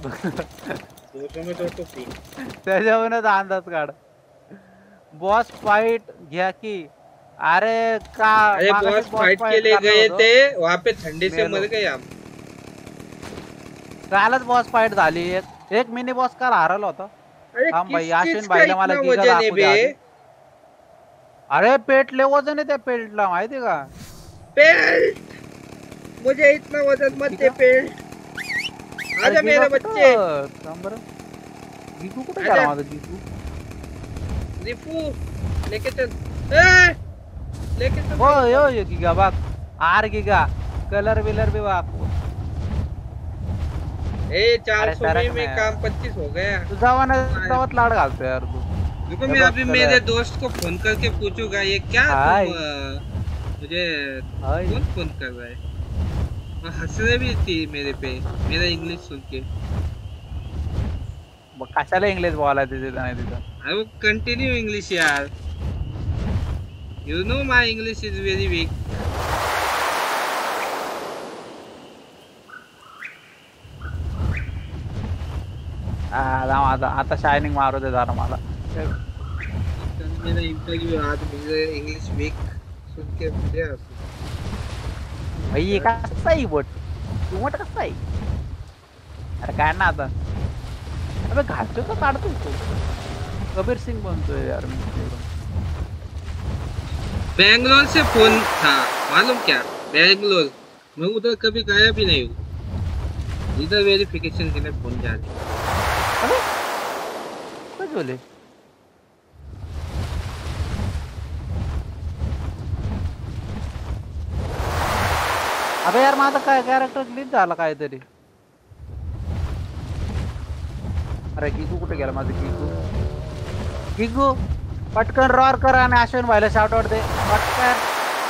त्याच्यावरूनच अंदाज काढ बॉस फाइट घ्या की अरे का अरे बॉस फाइट के लिए गए थे वहाँ पे ठंडे से मर गए हम कालच बॉस फाइट झाली एक एक मिनी बॉस काल हारवला होता थांब भाई अश्विन भाईला मला गिगा दाखवू दे अरे पेट ले वजन आहे त्या पेल्टला माहिती का पेल्ट मुझे इतना वजन मत दे पेल्ट आजा मेरे बच्चे थांब बरं गिगू कुठे गेला माझा गिगू रिफू लेके चल ए लेके चल ओ यो यो गिगा बघ आर गिगा कलर विलर भी वाक ए चार सौ में, में काम पच्चीस हो गया तू जवाना तवत लाड घालतो यार तू रुको मैं अभी मेरे दोस्त को फोन करके पूछूंगा ये क्या तुम मुझे कौन फोन कर रहा है और हंस रहे भी थी मेरे पे मेरा इंग्लिश सुन के कशाला इंग्लिश बोलायचं तिथे नाही तिथं अरे वो कंटिन्यू इंग्लिश यार you know my English is very weak आता आता शायनिंग मारू दे जरा मला मेरा इंटरव्यू आज मुझे इंग्लिश वीक सुन के मुझे भाई ये कसा आहे बट तू मोठा कसा आहे अरे काय ना आता अबे घालतो का काढतो तू कबीर सिंग बनतोय यार मी बैंगलोर से फोन था मालूम क्या बैंगलोर मैं उधर कभी गया भी नहीं हूँ इधर वेरिफिकेशन के लिए फोन जा रही अरे कुछ बोले अबे यार माझा काय कॅरेक्टर ग्लिच झाला काहीतरी अरे गिगू कुठे गेला माझं गिगू गिगू पटकन रॉर कर आणि अश्विन भाईला शाउट आउट दे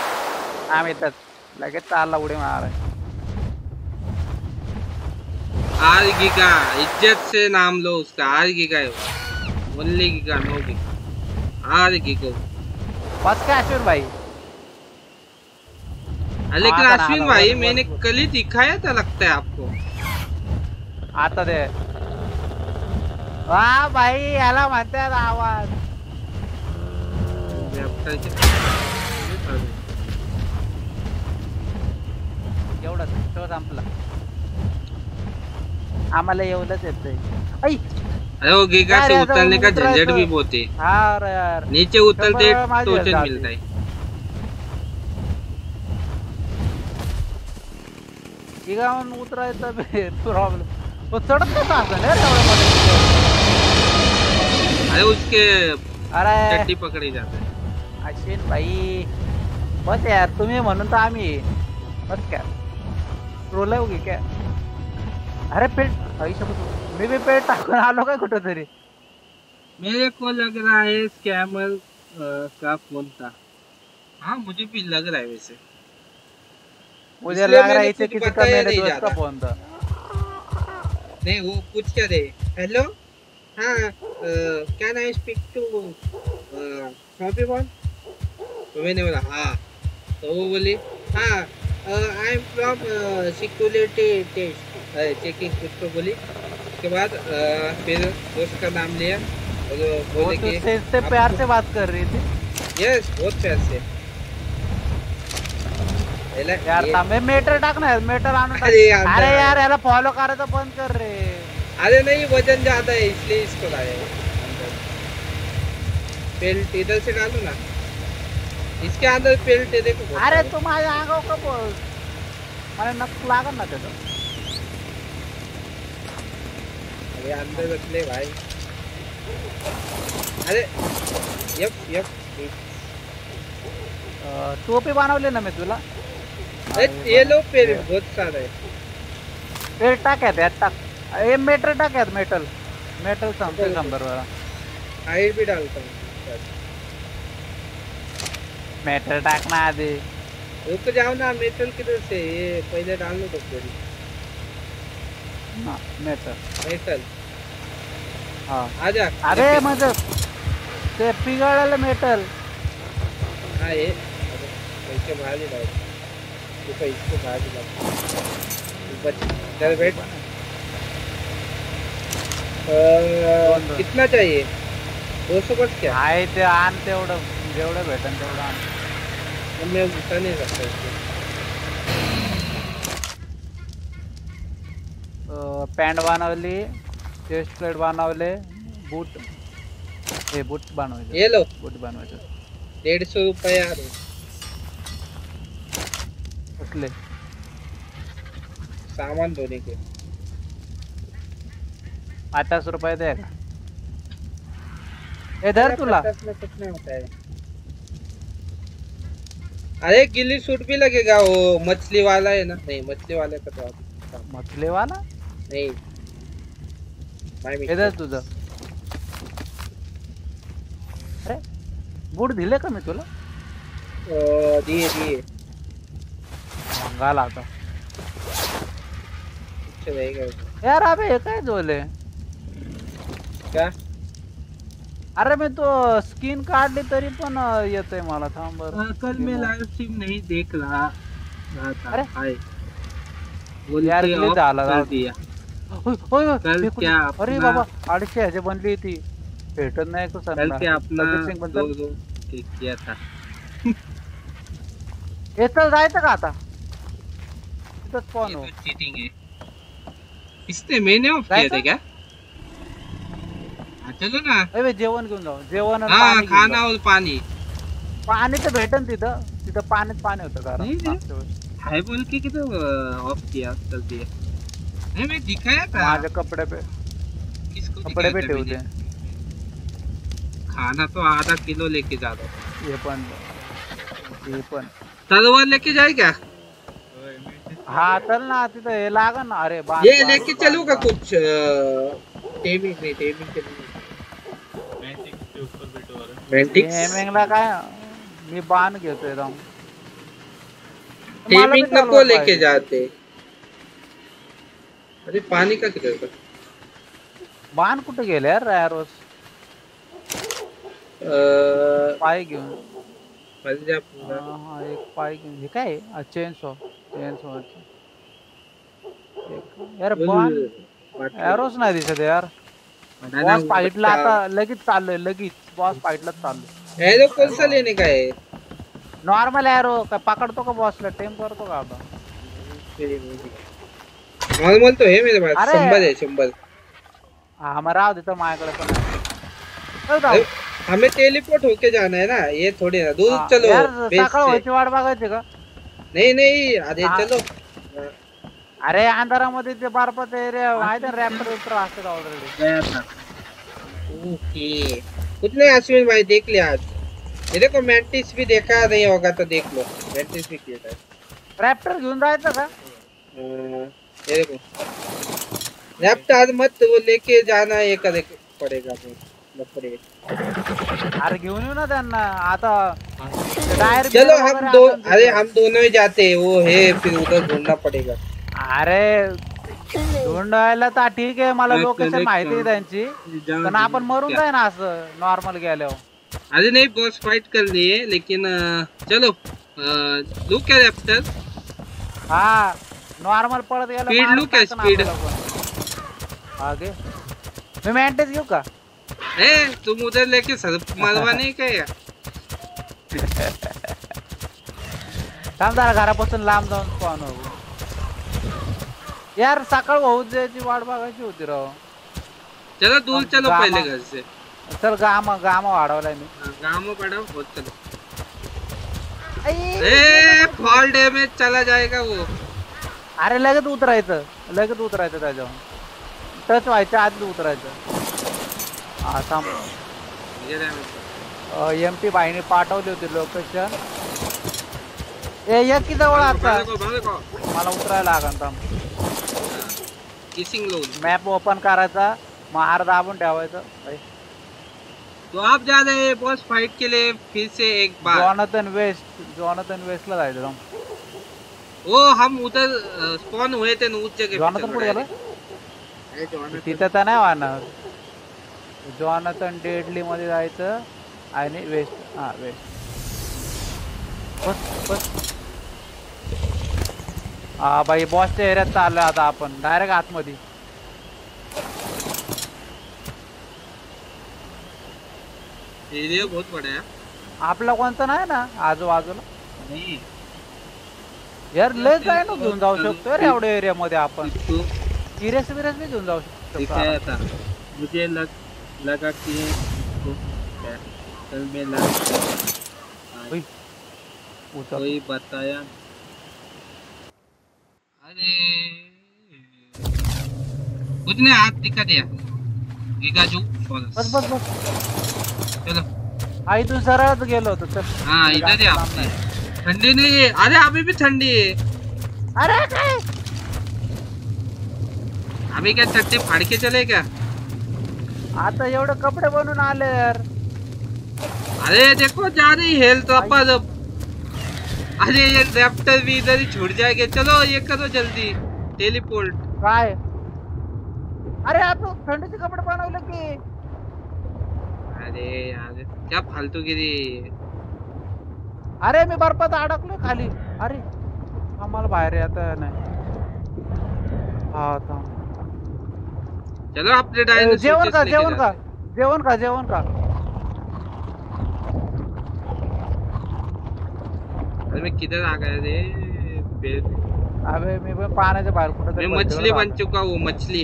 पटकन आम्ही येतात लगेच चालला उडी माराय आर गिगा, इज्जत से नाम लो उसका, आर गिगा है वो, only giga, no giga, R giga. बस क्या अश्विन भाई? लेकिन आता ना, अश्विन आता, भाई वर- मैंने वर- कल ही दिखाया था लगता है आपको। आता दे। वाह भाई, याला म्हणतात आवाज. एवढंच तो संपला. आम्हाला एवढंच येतंय. ऐ अरे वो गिगा काय से रे, आता उतरने का झंझट उतरायचं. भी बहुत है, हा रे यार, नीचे उतरते शंभर वेळा माझी टोचन जाते. मिलता है। इगावून उतरायचं प्रॉब्लेम. तो चढत कसा असेल रे एवढ्या मोठ्या. अरे उसके अरे चड्डी पकड़ी जाते हैं। अश्विन भाई बस यार, तुम्ही म्हणून तर आम्ही बस क्या रोल होगी क्या. अरे पेट आई सब मी भी पेट टाकून आलो काय कुठं तरी. मेरे को लग रहा है स्कैमर का फोन था। हाँ मुझे भी लग रहा है वैसे, मुझे इसलिए लग रहा मैंने है इसे कुछ किसी का बताया मेरे नहीं दोस्त का ज्यादा। फोन था. नहीं वो पूछ क्या रहे, हेलो हाँ can I speak to copy one, तो मैंने बोला हाँ, तो वो बोली हाँ I am from security test checking कुछ तो बोली। उसके बाद uh, फिर दोस्त का नाम लिया और वो बोले तो कि से, से प्यार से बात कर रही थी यस बहुत प्यार से। यार ये- थांबे मेटर टाक ना, मेटर आणून टाक. अरे यार, अरे यार याला फॉलो करायचं बंद कर रे. अरे नहीं वजन ज्यादा है इसलिए इसको लाया अंदर। पेल्ट इधर से डालो ना, इसके अंदर पेल्ट है देखो बहुत अरे सारे। तू माझ्या अंगावर का बोल, मला नक्क लागल ना त्याचं. अरे अंदर रख ले भाई, अरे यप यप अं, टोपी बनवली ना मी तुला. अरे ये लो पेल बहुत सारा है। पेल टाक्यात यात टाक. हे मेटर टाक्यात, मेटल मेटल संपते शंभर वेळा. हाइट भी डालता हूँ। मेटर टाक ना आधी. रुक जाओ ना, मेटल किधर से, ये पहले डाल लो तो पूरी हा, मेटर. मेटल। हा आजा अरे म्हणजे ते पिघळलेलं मेटल. हाँ ये इसके बाहर ही डाल, ऊपर इसको बाहर ही डाल, ऊपर चल बैठ। अ, कितना चाहिए, दो सौ बस क्या? आहे ते आण तेवढं, जेवढं भेटन तेवढं आण. मैं उठा नहीं सकता इसको। पॅन्ट बनवली, चेस्ट प्लेट बनवले, बूट, हे बूट बनवायचे. ये लो बूट बनवायचे डेढ़ सौ रुपये आ रहे कसले. सामान धोने के। पचास रुपये दे का. हे धर तुला. पचास में कुछ नहीं होता है। अरे गिल्ली सूट भी लगेगा, वो मछली वाला है ना, नहीं मछली वाले का तो आप मछली वाला नहीं माय हे धर तुझं. अरे बूट दिले का मी तुला. दिए दिए घाल आता. अच्छा रहेगा यार अबे हे काय झोले. क्या? अरे मी तो स्किन काढली तरी पण येतंय मला. थांब बरं. कल मैं लाइव स्ट्रीम नहीं देख रहा रहा था। अरे हाय यार बोलते क्लिक ऑफ झाला कर राव. दिया। होय होय होय, कल फेकून क्या दे. अरे अपना- बाबा अडीचशे ह्याची बनली ती भेटत नाही तो. कल के अपना सिंग दो दो के किया था। हे चल जायचं का आता. तिथंच ये फोन हो. तो चीटिंग है। इसने मैंने ऑफ किया था जायचं? क्या? हाँ, चलो ना। अरे जेवण घेऊन जाऊ. जेवण आणि हाँ पाणी घेऊन खाना जाऊ. और पानी पाणी तर भेटन तिथं. तिथं पाणीच पाणी होतं का नहीं, नहीं। हाय बोल के कि तो ऑफ किया कर दिया। नहीं मैं दिखाया था। माझे कपडे पे किसको कपडे पे दिखाया था ठेवते. मैंने? खाना तो आधा किलो लेके जा रहा हूँ। हे पण हे पण तलवार लेके जाए क्या? हा चल ना तिथं हे लागन ना. अरे बांध, ये बांध, लेके बांध, चलूंगा बांध. कुछ टेमिंग नहीं, टेमिंग के लिए मैंटिक्स। गेमिंगला काय मी बाण घेतोय राव. टेमिंग नको लेके जाते। अरे पानी का किधर का बाण कुठे गेले यार एरोस पाय घेऊन पंजाब पूरा हा एक पाय घेऊन हे काय चेन सॉ चेन सॉ यार बाण एरोस नाही दिसत यार बॉस फाइटला आता लगेच चाललोय लगेच बॉस फाइटला चाललोय एरो कौन सा लेने का है नॉर्मल एरो काय पकडतो का बॉसला टेम करतो का आता नॉर्मल तो है मेरे पास शंबर है शंबर हाँ मैं राव देता माझ्याकडे पण हमें टेलीपोर्ट होके जाना है ना ये थोड़ी ना दूर चलो यार सकाळ व्हायची वाट बघायची का नहीं नहीं अरे चलो अरे अंधारामध्ये ते बर्फाचा एरिया आहे ना रॅप्टर रॅप्टर असतात ऑलरेडी ओके कुछ नहीं अश्विन भाई देख लिया आज ये देखो मैंटिस भी देखा नहीं होगा तो देख लो मैंटिस भी किया था रैप्टर घेऊन जायचं का ये देखो रैप्टर मत वो लेके जाना ये करे पड़ेगा लपड़े अरे घेऊन येऊ ना त्यांना आता डायरेक्ट चलो हम दो अरे हम दोनों ही जाते हैं वो है फिर उधर ढूंढना पड़ेगा अरे ढूंढायला तर ठीक आहे मला लोकेशन माहिती आहे त्यांची पण आपण मरून जाय ना असं नॉर्मल गेल्यावर अरे नहीं बॉस फाइट कर लिए लेकिन चलो लुक क्या रैप्टर हाँ नॉर्मल पड़त गेला स्पीड लुक है स्पीड आगे मैं मेंटेस घेऊ का ए तुम उधर लेके सर मारवा नहीं क्या थांब जरा घरापासून लांब जाऊन स्पॉन हो यार सकाळ होऊ द्यायची वाट बघायची होती राव चलो दूर चलो पहले घर से चल गामा गामा वाढवलाय मी गामा वाढव होत चलो ए फॉल डैमेज चला जाएगा वो अरे लगेच उतरायचं लगेच उतरायचं त्याच्यावर टच व्हायच्या आधी उतरायचं हा थांब एमटी बाईने पाठवली होती लोकेशन ए एक की जवळ आता मला उतरायला लागेल थांब किसिंग लोन मॅप ओपन करायचा मार दाबून ठेवायचं तो आप जा रहे हैं बॉस फाइट के लिए फिर से एक बार जॉनथन वेस्ट जॉनथन वेस्टला जायचं हम ओ हम उधर स्पॉन हुए थे उस जगह जॉनथन कुठे गेला तिथं तर नाही वाहणार जॉनथन डेडली मध्ये जायचं आणि वेस्ट हा वेस्ट बस बस हा भाई बॉसच्या एरियात चाललोय आता आपण डायरेक्ट आतमध्ये एरिया बहुत बड़ा है आपला कोणता नाही ना आजूबाजूला नहीं यार लय काय ना घेऊन जाऊ शकतो यार एवढ्या एरिया मध्ये आपण सिरियस सिरियस भी घेऊन जाऊ शकतो दिखाया था मुझे लग लगा कि इसको कल में लग कोई बताया अरे कुछ ने हाथ दिखा दिया गिगाजू फॉरेस्ट बस बस बस चलो हा इथून सरळच गेलो होतो चल हाँ इधर ही आप ठंडी नहीं है अरे अभी भी ठंडी है अरे काय अभी क्या चट्टे फाड़ के चले क्या आता एवढे कपडे बनून आले यार अरे देखो जा रही हेल्थ वापस अब अरे ये रैप्टर भी इधर ही छूट जाएंगे चलो ये करो जल्दी टेलीपोर्ट काय अरे आप थंडीचे कपडे बनवले की अरे यार क्या फालतूगिरी अरे मी बर्फात अडकलो खाली अरे आम्हाला बाहेर येता नाही हा थांब चलो आपले डायनो जेवण का जेवण का जेवण का जेवण का अरे मैं किधर आ गया रे अबे मी पण पाण्याच्या बाहेर कुठे मैं मछली बन चुका हूँ मछली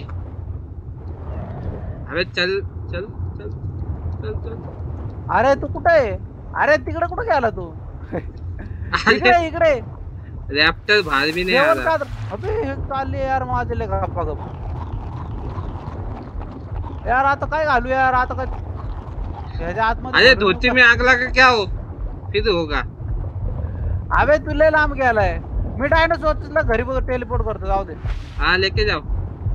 अबे चल चल चल चल चल अरे तू कुठे आहे अरे तिकडे कुठे गेला तू इकडे इकडे रैप्टर बाहर भी नहीं आ रहा अबे हे चालले यार माझे ले गप्पा गप्पा यार आता काय घालू यार आता काय ह्याच्या आतमध्ये अरे धोती में आग लगा क्या हो फिर होगा अबे तू लय लांब गेलाय मी डायनोसॉरला घरी टेलीपोर्ट करतो जाऊ दे हाँ लेके जाओ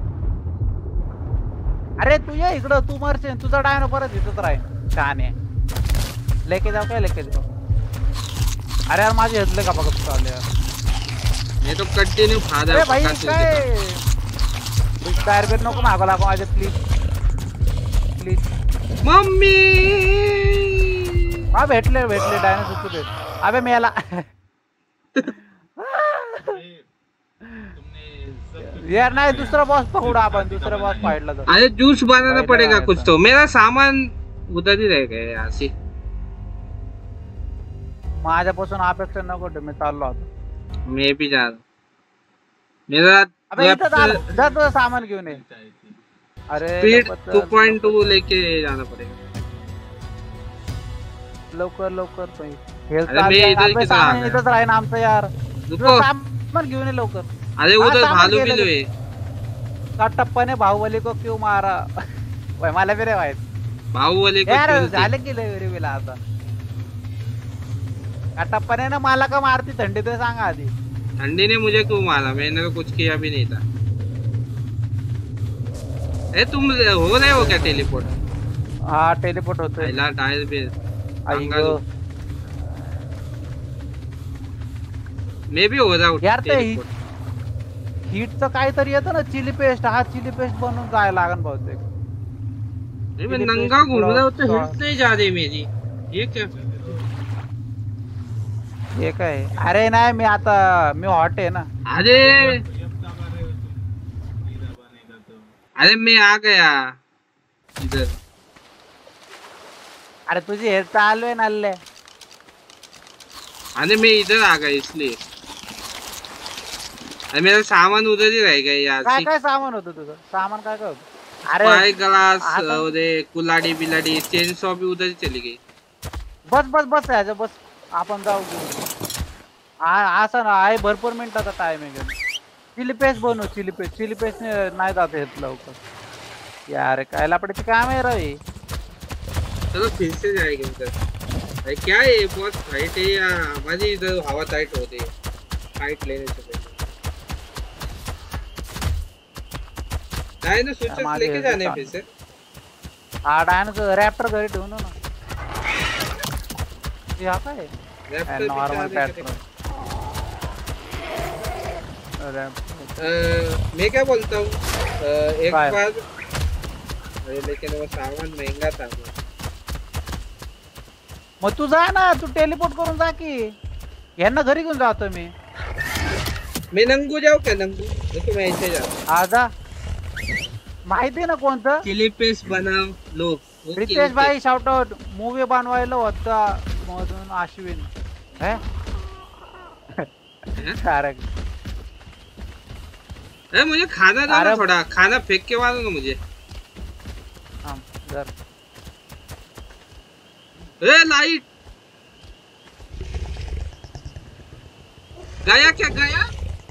अरे तू ये इकडं तू मरशील तुझा डायनो परत इथंच राहील छान आहे लेके जाऊ काय लेके जाऊ अरे यार माझे हेतले का बघत चालले यार ये तो कंटिन्यू फादा अरे भाई काय टायर बिर नको मागो लागो माझे प्लीज प्लीज मम्मी हा भेटले भेटले डायनासोरचे भेट अबे मेला यार नहीं दूसरा बॉस पकड़ा अपन दूसरा बॉस फाइट ला। अरे जूस बनाना पड़ेगा कुछ तो मेरा सामान उधर ही रह गया यार सी माझ्यापासून अपेक्षा नको ठेव मी चाललो आता मैं भी जा रहा मेरा अबे इथं चाल जा तो सामान घेऊन ये अरे स्पीड टू पॉइंट टू लेके जाना पड़ेगा लवकर लवकर तो हेल्थ अरे मैं इधर की सामान इथंच राहीन आमचं यार रुको सामान घेऊन ये लवकर अरे उधर भालू भी लोए टप्पा ने बाहुबली को क्यों मारा भाई मला भी रे भाई बाहुबली को यार झाले की रे विला आता टप्पा ने ना मला का मारती थंडी तो सांगा आधी ठंडी ने मुझे क्यों मारा मैंने तो कुछ किया भी नहीं था ए तुम हो रहे हो क्या टेलीपोर्ट हाँ टेलीपोर्ट होते पहला टायर भी अयो मैं भी हो रहा हूँ यार ते हीटचं काहीतरी येतं ना चिली पेस्ट हा चिली पेस्ट बनवून जाय लागन बहुतेक मैं नंगा घूम रहा हूँ तो हिट नहीं जा रही मेरी ये क्या ये काय अरे नाही मी आता मी हॉट आहे ना अरे अरे मैं आ गया इधर अरे तुझी हेल्थ चालू आहे नल्ले अरे मैं इधर आ गया इसलिए अरे मेरा सामान उधर ही रह गया यार काय काय सामान होतं तुझं सामान काय काय होतं अरे पाय ग्लास और कुलाड़ी बिलाड़ी चेन सॉ भी उधर ही चली गई बस बस बस यायचं बस आपण जाऊ असं ना आहे भरपूर मिनिटाचा टाइम आहे चिली पेस्ट बनव चिली पेस्ट चिली पेस्ट नाही जात येत लवकर यार काय लापड्याची काम आहे रे चलो फिर से जाएंगे उधर अरे क्या है बहुत फाइट है या हमारी इधर हवा टाइट होती है फाइट लेने से पहले डायनो स्विचेस लेके जाने फिर से हां डायनो रैप्टर घरी ठेवून ना ये आता है रैप्टर नॉर्मल रैप्टर मैं क्या बोलता हूँ एक बार अरे लेकिन वो सामान महंगा था मग तू जा ना तू टेलीपोर्ट करून जा की यांना घरी घेऊन जातो मी मैं नंगू जाऊ क्या नंगू देखो मैं ऐसे जा आ जा माहिती ना कोणतं चिली पेस्ट बनाव लो रितेश भाई शाउट आउट मूवी बनवायला होता मधून अश्विन है करेक्ट अरे मुझे खाना दो ना थोड़ा खाना फेंक के मारो ना मुझे हां जर ए लाइट गया क्या गया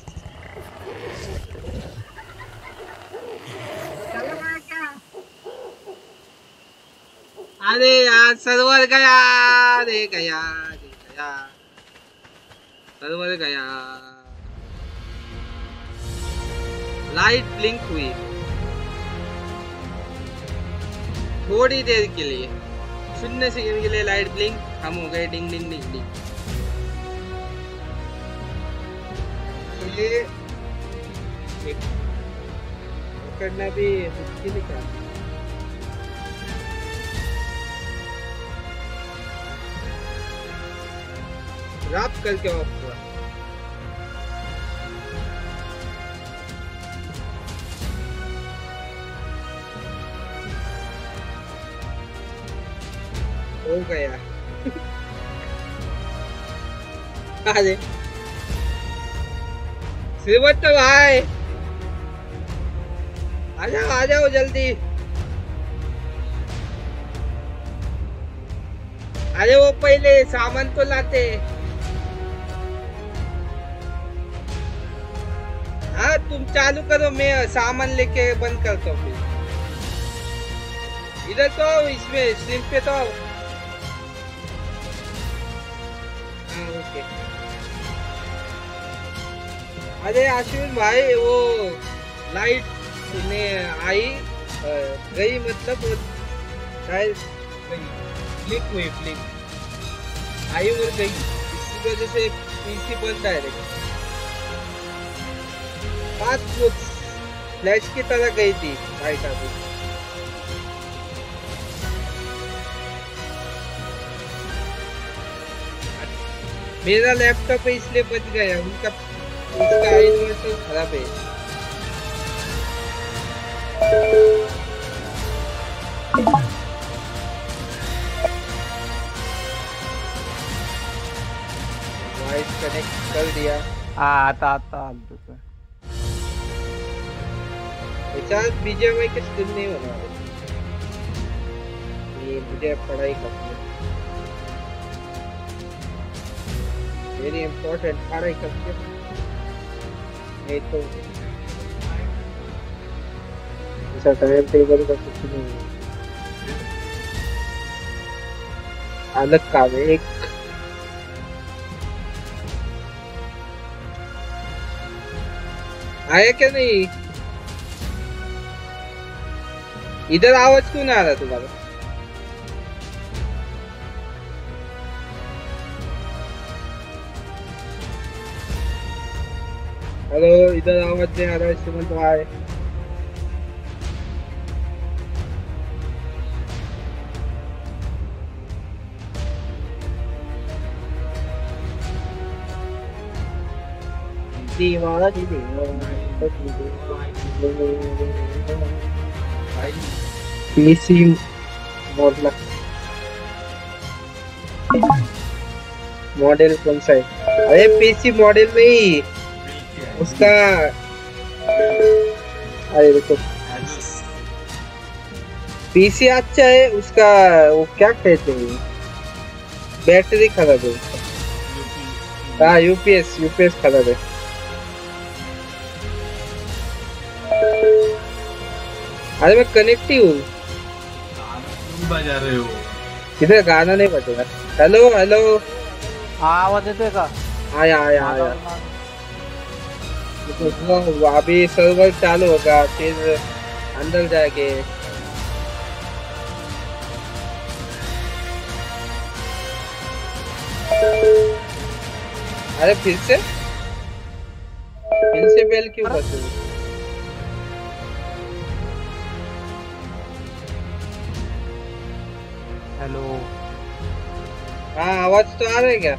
अरे यार सर्वर गया अरे गया गया सर्वर गया लाइट ब्लिंक हुई थोड़ी देर के लिए शून्य सेकंड के लिए लाइट ब्लिंक हम हो गए डिंग डिंग डिंग डिंग ये करना भी मुश्किल ही था रात करके ऑफ हुआ हो गया अरे श्रीवत्त भाई आ जाओ आ जाओ जल्दी अरे वो पहले सामान तो लाते हाँ तुम चालू करो मैं सामान लेके बंद करता हूँ इधर तो इसमें स्लिप पे तो ओके अरे अश्विन भाई वो लाइट ने आई गई मतलब फ्लिक हुई फ्लिक आई और गई इसकी वजह से पीसी बंद डायरेक्ट बात कुछ फ्लैश की तरह गई थी भाई साहब। मेरा लैपटॉप है इसलिए बच गया, उनका उसका इन्वर्टर खराब है। वॉइस कनेक्ट कर दिया। हाँ आता आता आलतू से। चार बीजेएमआई के स्किल नहीं होना है, ये मुझे पढ़ाई करनी है, वेरी इंपॉर्टेंट पढ़ाई करके नहीं तो ऐसा टाइम टेबल का कुछ नहीं है, अलग काम है एक। आया क्या नहीं? इधर आवाज क्यों नहीं आ रहा तुम्हारा? हेलो, इधर आवाज नहीं आ रहा, इससे मतलब आए। दीवाना दी दीवाना पीसी मॉडल मॉडल कौन सा है? अरे पीसी मॉडल में ही उसका, अरे देखो पीसी अच्छा है उसका, वो क्या कहते हैं, बैटरी खराब है उसका। हाँ यूपीएस यूपीएस खराब है। अरे मैं कनेक्ट ही हूँ। बजा रहे हो किधर? गाना नहीं बजेगा। हेलो हेलो, आवाज येतोय का? आया आया आया। अभी सर्वर चालू होगा फिर अंदर जाएंगे। अरे फिर से फिर से बेल क्यों बज रही? हेलो हाँ आवाज तो आ रहा है क्या?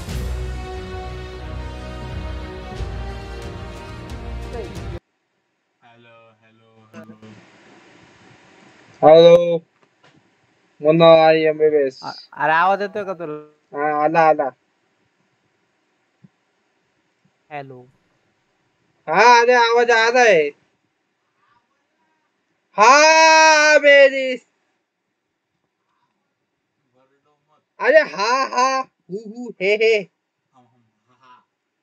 Hello hello hello hello Munna I am base. अरे आवाज येतोय का तुला? हाँ आला आला। हेलो हाँ अरे आवाज आ रहा है। हाँ मेरी, अरे हाँ हाँ हु हु हे हे। हम हम हा हा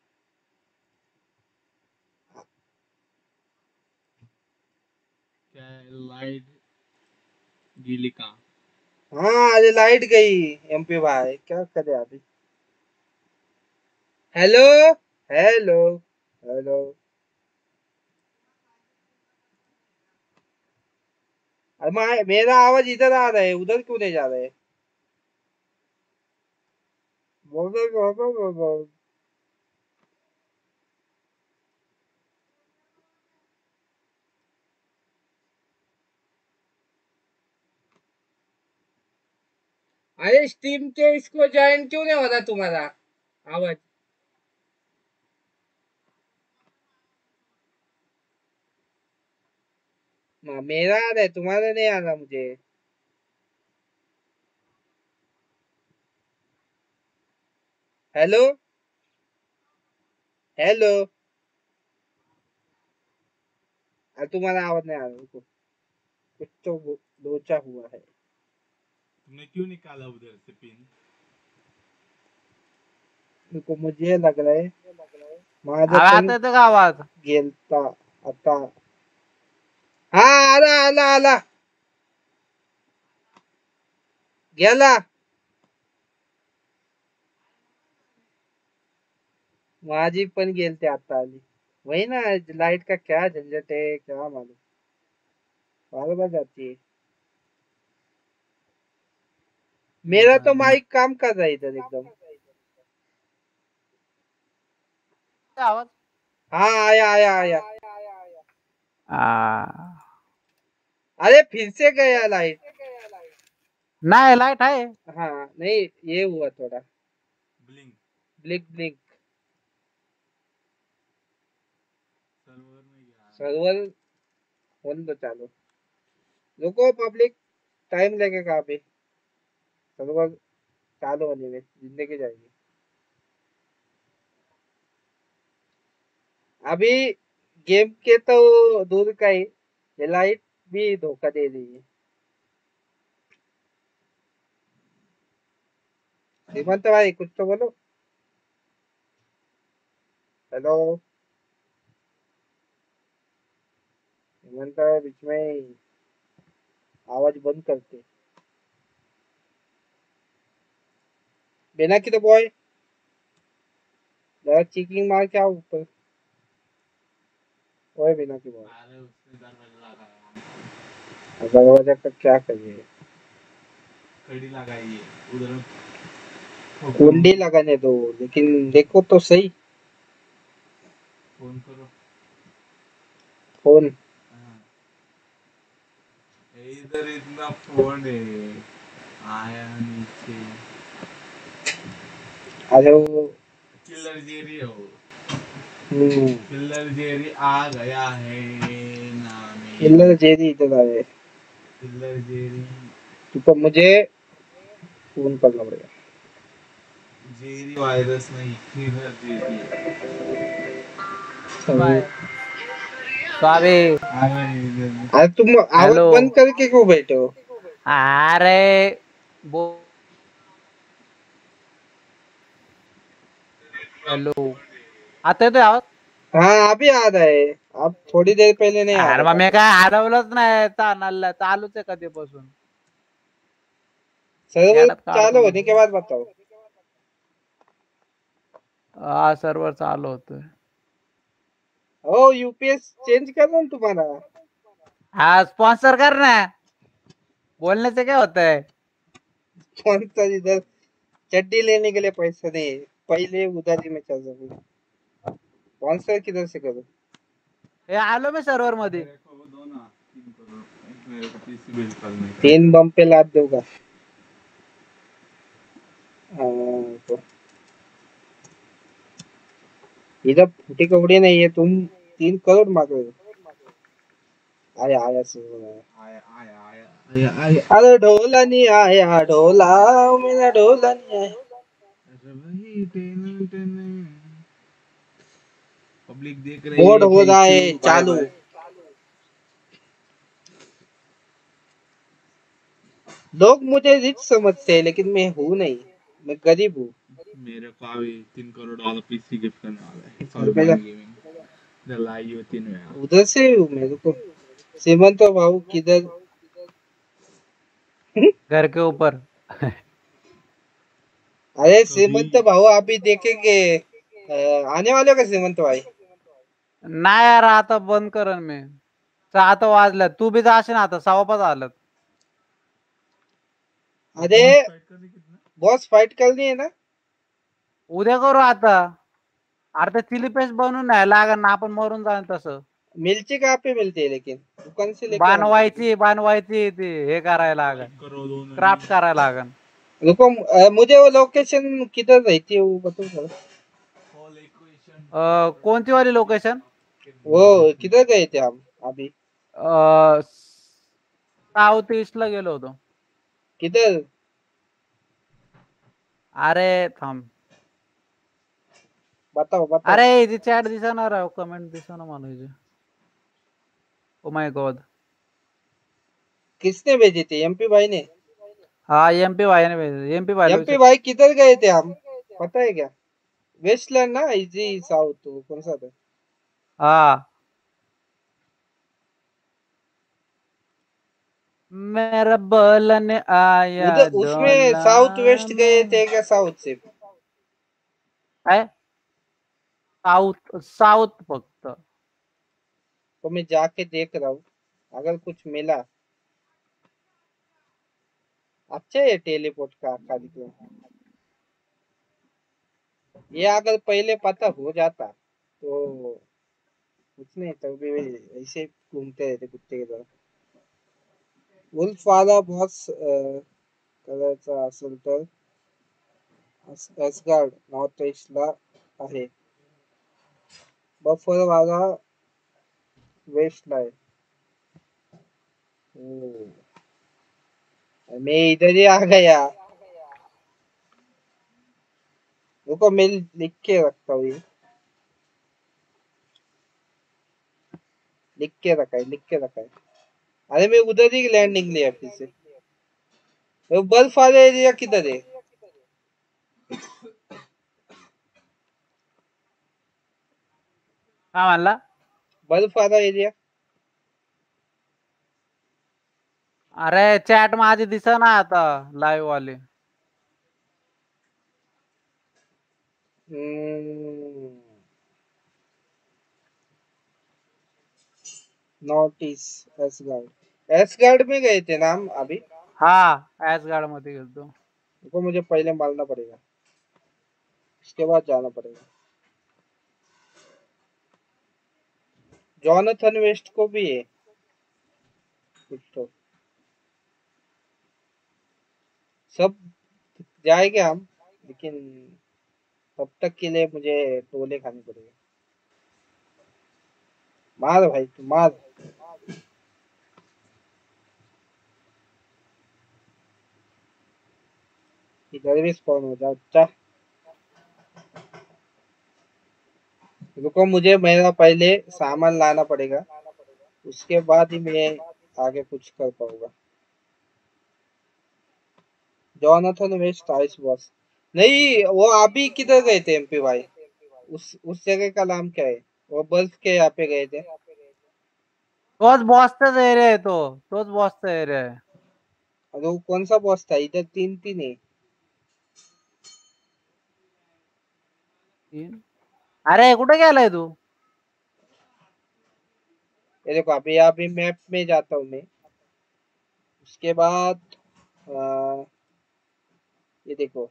क्या लाइट गीली का? हाँ अरे लाइट गई एमपी भाई, क्या करे अभी? Hello hello hello. अरे मैं- मेरा आवाज इधर आ रहा है, उधर क्यों नहीं जा रहा है? बोल बोल बोल बोल बोल बोल। अरे स्टीम के इसको ज्वाइन क्यों नहीं हो रहा तुम्हारा आवाज? हाँ, मेरा आ रहा है, तुम्हारा नहीं आ रहा मुझे। Hello hello. अरे तुम्हारा आवाज नहीं आ रहा, रुको कुछ तो वो- लोचा हुआ है। तुमने क्यों निकाला उधर से पिन? रुको मुझे लग रहा है माझा अरे पण आता येतोय का आवाज? गेलता आता। हाँ आला आला आला गेला। माझी पण गेलते आता आली। वही ना, लाइट का क्या झंझट है क्या मालूम, बार बार जाती है। मेरा तो माइक काम कर रहा है इधर एकदम। आवाज हाँ आया आया आया। आ, अरे फिर से गया लाइट। नहीं लाइट है। हाँ नहीं ये हुआ थोड़ा ब्लिंक ब्लिक ब्लिक। सर्वर में गया सर्वर होने दो चालू। रुको पब्लिक टाइम लगेगा अभी सर्वर चालू होने में जिंदगी जाएगी। अभी गेम के तो दूर का ही ये लाइट भी धोखा दे रही है। हेमंत भाई कुछ तो बोलो। हेलो हेमंत भाई बीच में आवाज बंद करते। बिना की तो बॉय जरा चीकिंग मार के आओ ऊपर। ओए बिना की बॉय अरे उसने दरवाजा लगाया दरवाजा का क्या करिए। कड़ी लगाई है उधर कुंडी लगाने दो लेकिन देखो तो सही। फोन करो फोन हाँ इधर इतना फोन है आया नीचे अरे वो किलर जेरी हो हम्म किलर जेरी आ गया है नामे किलर जेरी इधर आए। किलर जेरी तो मुझे फोन करना पड़ेगा। जेरी वायरस नहीं किलर जेरी अरे स्वामी अरे तुम आवाज हेलो। बंद करके क्यों बैठे हो। अरे वो हेलो आते तो आवाज. हाँ अभी आ रहा है अब थोड़ी देर पहले नहीं आ अरे रहा मग था। मी काय हरवलंच नाही चाललं चालूच आहे कधीपासून. सर्वर येड्यात काढतो चालू ना. होने के बाद बताओ। हा सर्वर चालू होतोय. ओ यूपीएस चेंज कर रहा हूँ तुम्हारा। हाँ स्पॉन्सर कर ना. बोलने से क्या होता है. कौन सा इधर चड्डी लेने के लिए पैसे नहीं पहले उधारी में चल रहा हूँ। कौन सा किधर से करूँ। हे आलो मी सर्वर मध्ये. मेरे को वो दो ना तीन करोड़ मेरे को पीसी बिल्ड करने का तीन बम पे लाद दूंगा। हाँ, तो इधर फूटी कपड़े नहीं है तुम तीन करोड़ मांग रहे हो। आया आया सुन आया आया आया आया आया अरे ढोला नहीं आया ढोला मेरा ढोला नहीं आया। अरे भाई टेन टेन पब्लिक देख रही बोर्ड है हो रहा थैंक यू है बाय चालू। बाय लोग मुझे रिच समझते हैं लेकिन मैं हूँ नहीं मैं गरीब हूँ। मेरे को अभी तीन करोड़ वाला पीसी गिफ्ट करने वाला है घर सॉरी पे जा माइंड गेमिंग दलाई हो तीन में यार उधर से हूँ मेरे को सीमंत भाऊ किधर। घर के ऊपर. अरे कभी सीमंत भाऊ अभी देखेंगे अ, आने वाले हो का सीमंत भाई। नाही यार आता बंद करेन मी. आता वाजल्यात तू बी जाशील आता सव्वा पाच आलं. अरे बॉस फाइट करने कितना बॉस फाइट करनी है ना। उद्या करू आता. अरे ते चिली पेस्ट बनवून नाही लागन ना आपण मरून जाईल तसं. मिर्ची कहाँ पे मिलती है लेकिन दुकान से लेके आना पड़ेगी। बनवायची बनवायची ती हे करायला लागन. फाइट करो दोनों ही क्राफ्ट करायला लागन. रुको अ, मुझे वो लोकेशन किधर रहती है वो बताओ जरा। ऑल इक्वेशन अ, कोणती वाली लोकेशन. वो किधर गए थे हम अभी साऊथ ईस्ट ला गेलो होतो. किधर। अरे थांब. बताओ बताओ। अरे इथे चॅट दिसणार आहे कमेंट दिसणार मला इथे. Oh my god. किसने भेजी थी एमपी भाई ने। हाँ एमपी भाई ने भेजे एमपी भाई एमपी भाई किधर गए थे हम पता है क्या। वेस्टलैंड ना इजी साउथ वो कौन सा था। हाँ मेरा बोलन आया उधर उसमें डोला साउथ वेस्ट गए में. थे क्या साउथ से। काय साऊथ साऊथ फक्त. तो मैं जाके देख रहा हूँ अगर कुछ मिला अच्छा है टेलीपोर्ट का कार्यक्रम। ये अगर पहले पता हो जाता तो कुछ नहीं तो भी ऐसे घूमते रहते कुत्ते की तरह। वुल्फ वाला बॉस कलरचा असेल तर एसगार्ड नॉर्थ ईस्टला आहे. बफर वाला वेस्टला आहे. ओह, मैं इधर ही आ गया. रुको मैं लिख के रखता हूँ. ये लिख के रखा है, लिख के रखा है. अरे मैं उधर ही लैंडिंग लिया फिर से. वो बर्फ वाला एरिया किधर है? काय म्हणला? बर्फ वाला एरिया. अरे चॅट माझी दिस ना आता लाईव्ह वाली. North east ash gourd. एसगार्ड में गए थे ना हम अभी. हाँ एसगार्ड मध्ये गेलतो. रुको मुझे पहले मारना पड़ेगा, उसके बाद जाना पड़ेगा. जॉनथन वेस्ट को भी है कुछ तो. सब जाएंगे हम, लेकिन तब तक के लिए मुझे टोले खाने पड़ेगा. मार भाई तू मार. इधर भी स्पॉन हो जा. अच्छा रुको, मुझे मेरा पहले सामान लाना पड़ेगा, उसके बाद ही मैं आगे कुछ कर पाऊंगा. जॉनथन वेस्ट आइस बॉस नहीं, वो अभी किधर गए थे एमपी भाई? उस उस जगह का नाम क्या है? वो बर्फ के यहाँ पे गए थे. तोच बॉसचाच एरिया आहे तो. तोच बॉसचा एरिया आहे. अरे वो कौन सा बॉस था? इधर तीन तीन है. तीन? अरे कुठे गेलाय तू? ये देखो अभी अभी मैप में जाता हूँ मैं. उसके बाद आ, ये देखो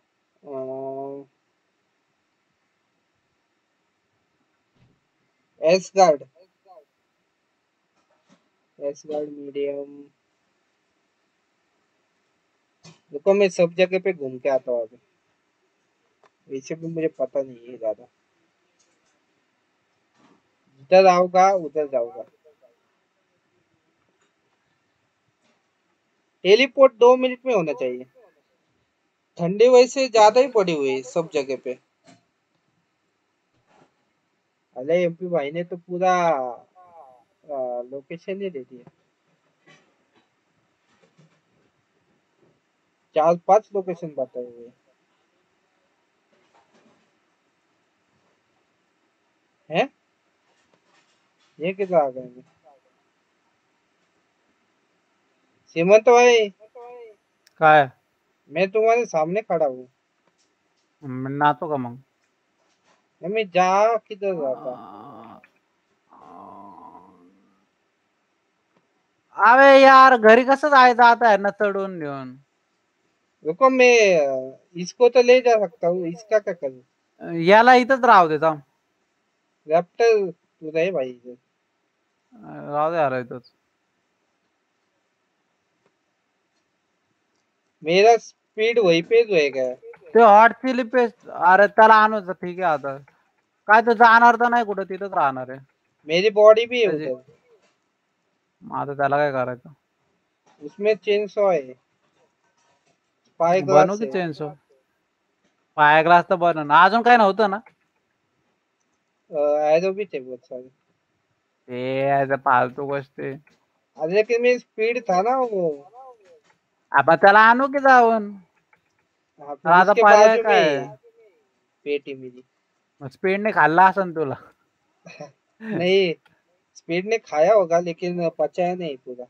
एसगार्ड. Ash gourd medium. देखो मैं सब जगह पे घूम के आता हूँ अभी. वैसे भी मुझे पता नहीं है ज्यादा. जिधर आऊंगा उधर जाऊंगा. टेलीपोर्ट दो मिनट में होना चाहिए. ठंडी वैसे ज्यादा ही पड़ी हुई है सब जगह पे. अरे एमपी भाई ने तो पूरा लोकेशन ही दे दिया. चार पांच लोकेशन बताए हुए हैं. ये किधर आ गए? सीमंत भाई काय मैं तुम्हारे सामने खड़ा हूँ. नातो का मग? मैं जा किधर जाता? अबे यार घरी कसं जायचं आता आहे ना चढून घेऊन. रुको मैं इसको तो ले जा सकता हूँ. इसका क्या करूँ? याला इथंच राहू दे थांब. रैप्टर तू रहे भाई इधर. राहू दे यार इथंच. मेरा स्पीड वहीं पे रहेगा. ते हॉट चिली पेस्ट अरे त्याला आणूच ठीक आहे आता. काय तो जाणार तर नाही कुठं, तिथंच राहणार आहे. मेरी बॉडी भी है त्याची उधर. मग आता त्याला काय करायचं? उसमें चेनसॉ है. स्पाई बनू ग्लास की है. चेंज पाय ग्लास तर बनव ना. अजून काय नव्हतं ना? एरो भी थे बहुत सारे. ते फालतू गोष्टी. अरे लेकिन मेरी स्पीड था ना वो. आपण त्याला आणू की जाऊन. हाँ, फिर आता उसके पर्याय बाजू में काय ही पेटी मेरी. स्पीडने खाल्ला असन तुला. नहीं, स्पीड ने खाया होगा लेकिन पचाया नहीं पूरा.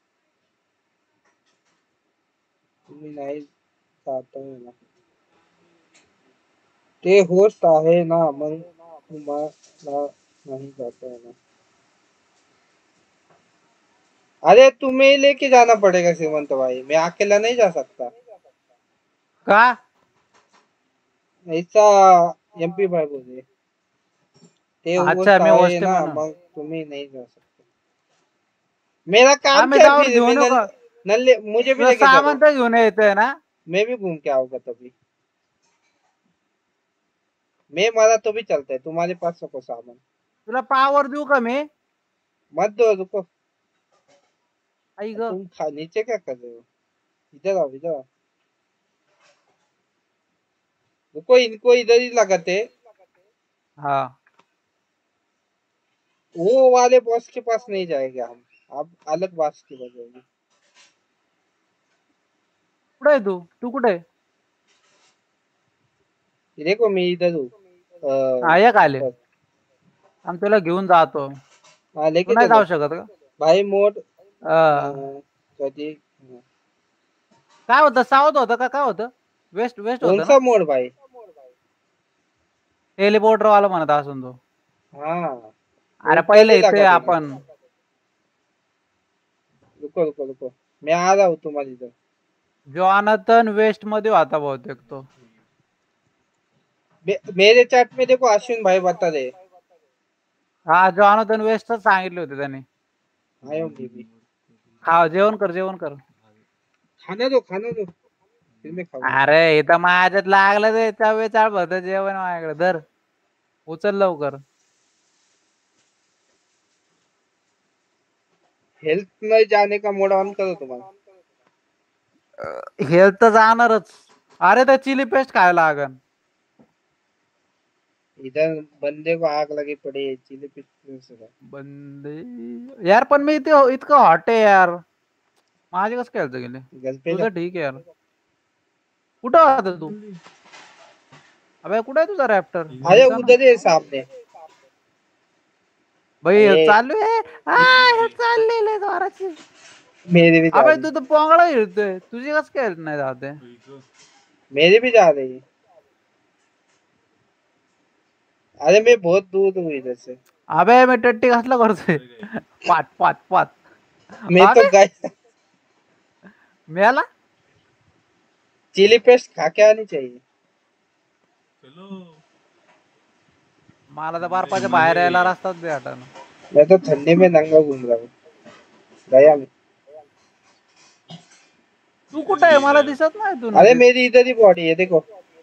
तुम्ही नाही खाता है ना. ते होस्ट आहे ना मग तुम्हाला नहीं जाता है ना. अरे तुम्हें लेके जाना पड़ेगा सीमंत भाई, मैं अकेला नहीं जा सकता. का? ऐसा एमपी भाई बोले. ते अच्छा होस्ट मी आहे होस्ट ना म्हणून. मग तुम्ही नहीं जा सकते. मेरा काम हमें क्या है जाओ फिर? घेऊन मैं येऊ नल, का नल्ले मुझे भी तुला लेके सामान चलो, तर घेऊन येतोय ना. मैं भी घूम के आऊंगा तभी. मैं मारा तो भी चलता है, तुम्हारे पास रखो सामान. तुला पावर देऊ का मी. मत दो, रुको. आई ग तुम खा नीचे क्या कर रहे हो? इधर आओ, इधर आओ. रुको, इनको इधर ही लगाते. हा वो वाले बॉस के पास नहीं जाएंगे हम, अब अलग बॉस की बजाएंगे. कुठे आहे तू तू कुठे आहे? देखो मैं इधर हूँ. हा अ, एक आले ऊपर. आम्ही तुला घेऊन जातो. हाँ तू लेके नाही चलो जाऊ शकत का? भाई मोड. अं, कधी काय होतं साऊथ होतं का काय होतं? वेस्ट वेस्ट कौन होतं ना. सा मोड भाई? टेलिपोर्टर वाला म्हणत असून तो. हाँ अरे ऊपर पहिले ही इथे लगा देंगे. आपण रुको रुको रुको, मैं आ रहा हूँ तुम्हारी इधर. जॉनथन वेस्ट मध्ये होता बहुतेक तो. मे- मेरे चैट में देखो अश्विन भाई बता रहे. हा जॉनथन वेस्टच सांगितले होते त्याने. आयो मैं भी. खा जेवण कर जेवण कर. खाना दो, खाना दो, फिर मैं खाऊंगा. अरे इथं माझ्यात लागलं ते चव्वे चाळ भरत जेवण माझ्याकडे धर. उचल लवकर. हेल्थ में जाने का मोड ऑन करो तुम्हारा. हेल्थ तर जाणारच. अरे त्या चिली पेस्ट खायला लागन. इधर बंदे को आग लगी पड़ी है चिली पिक्चर से. बंदे यार पण मी इथे इतकं हॉट आहे यार. माझे कसं खेळतं गेले. घर पे जा. तुझं ठीक आहे यार. कुठं होता तू? अबे कुठे आहे तुझा रॅप्टर? अरे उधर ही है सामने. भाई अरे चालू आहे. आ, हे चाललेले जोराची. मेरी भी जा अबे रही, तू तर पोंगळा हिरतोय. तुझी कसं खेळत नाही जाते. मेरी भी जा रही है. अरे मैं बहुत दूर हूँ इधर से. अबे मी टट्टी घासला करतोय. पाट पाट पाट. मैं तो अबे गाय मेला. चिली पेस्ट खा के आनी चाहिए. मला तर बर्फाच्या बाहेर यायला रस्ताच भेटना. मैं तो ठंडी में नंगा घूम रहा हूँ गया में. तू कुठे आहे मला दिसत नाही तू. अरे नदीत. मेरी इधर ही बॉडी है देखो.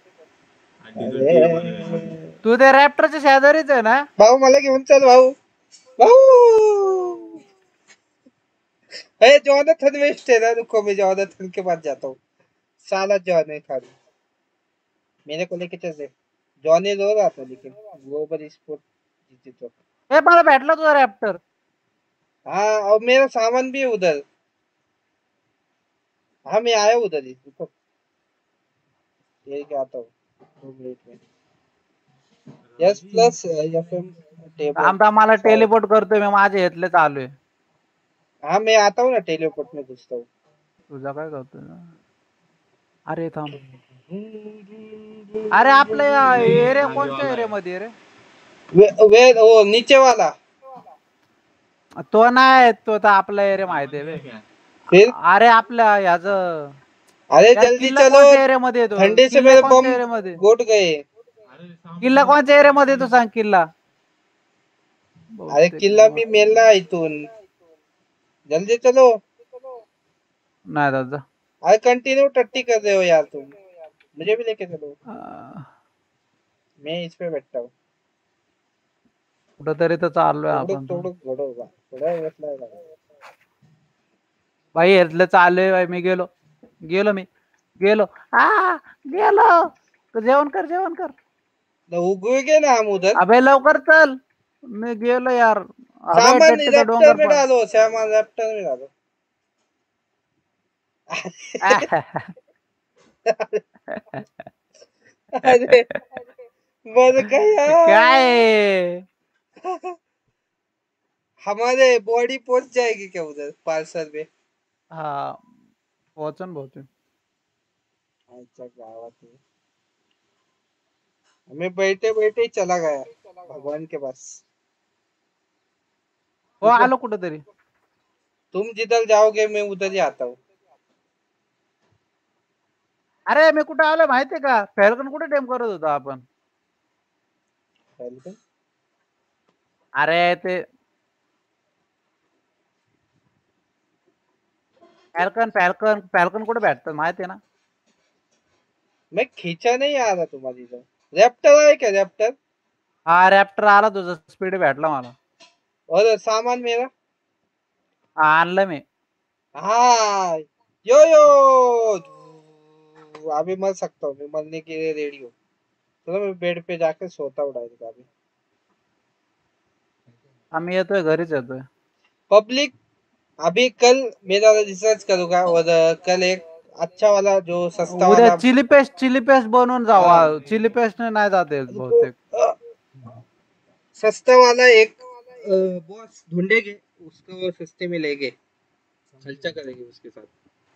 अरे तू ते रॅप्टरच्या शेजारीच आहे ना. भाऊ मला घेऊन चल भाऊ. भाऊ अरे जॉनथन वेस्ट है ना, रुको मैं जॉनथन के पास जाता हूँ. साला जॉन है खाली, मेरे को लेके चल दे. जॉन रो रहा था लेकिन ग्लोबल स्पोर्ट जीते तो. ए मला भेटला तुझा रॅप्टर. हाँ और मेरा सामान भी है उधर. हाँ मैं आया हूँ उधर ही, रुको ये क्या आता हूँ दो मिनट में. Yes plus FM table. आमचा मला टेलिपोर्ट करतोय मी माझे हेतले चालू आहे. हाँ मैं आता हूँ ना टेलीपोर्ट में घुसता हूँ. तुझा काय करतोय ना. अरे थांब. अरे आपल्या एरिया कोणत्या एरियामध्ये रे. वे, वे वो नीचे वाला. तो नाही तो तर आपला एरिया माहिती आहे बे. फिर अरे आपल्या ह्याच अरे जल्दी चलो, एरियामध्ये येतो. ठंडे से किल्ला मेरे कोणत्या बम एरियामध्ये. गोट गए. किल्ला कोणत्या एरियामध्ये तू सांग किल्ला. अरे किल्ला मी मेलला इथून. जल्दी चलो. नाही दादा. अरे कंटिन्यू टट्टी कर रहे हो यार तुम, मुझे भी लेके चलो. मैं इस पे बैठता हूँ. कुठंतरी तर चाललोय तोडूक आपण. तोडूक घडो बा थोडा बसलाय का. भाई हेतलं चाललोय भाई. मी गेलो गेलो मी गेलो. आ गेलो. जेवण कर जेवण कर. तो उगोगे ना हम उधर. अबे लवकर चल. मी गेलो यार. अबे सामान टेट्टीचा रैप्टर डोंगर में पण. डालो, सामान रैप्टर में डालो. अरे मर गया. काय हमारे बॉडी पहुंच जाएगी क्या उधर पार्सल में? हा पोहोचन बहुतेक. अच्छा गावात है. हमें बैठे बैठे ही चला गया भगवान के पास. हो आलो कुठंतरी. तुम जिधर जाओगे मैं उधर ही आता हूँ. अरे मी कुठे आलो माहितीये का. फॅल्कन कुठे टेम करत होतो आपण. अरे ते फॅल्कन फॅल्कन फॅल्कन कुठे भेटतं माहिती आहे ना? मैं खींचा नहीं आ रहा तुम्हारी इधर। रैप्टर है क्या रैप्टर? हा रॅप्टर आला तुझा स्पीड भेटला मला. और सामान मेरा हा, आणलं मी. हाँ यो यो अभी मर सकता हूँ मैं, मरने के लिए रेडी हूँ। चलो मैं बेड पे जाकर सोता हूँ डायरेक्ट अभी। आम्ही येतोय घरीच येतोय. पब्लिक अभी कल मेरा रिसर्च करूंगा और कल एक अच्छा वाला जो सस्ता उद्या वाला चिली पेस्ट चिली पेस्ट बनवून जाऊ. हाँ, आ, चिली पेस्ट नाही जाते रुको, बहुतेक. अ, सस्ता वाला एक बॉस ढूंढेंगे, उसको सस्ते में लेंगे, खर्चा करेंगे उसके साथ।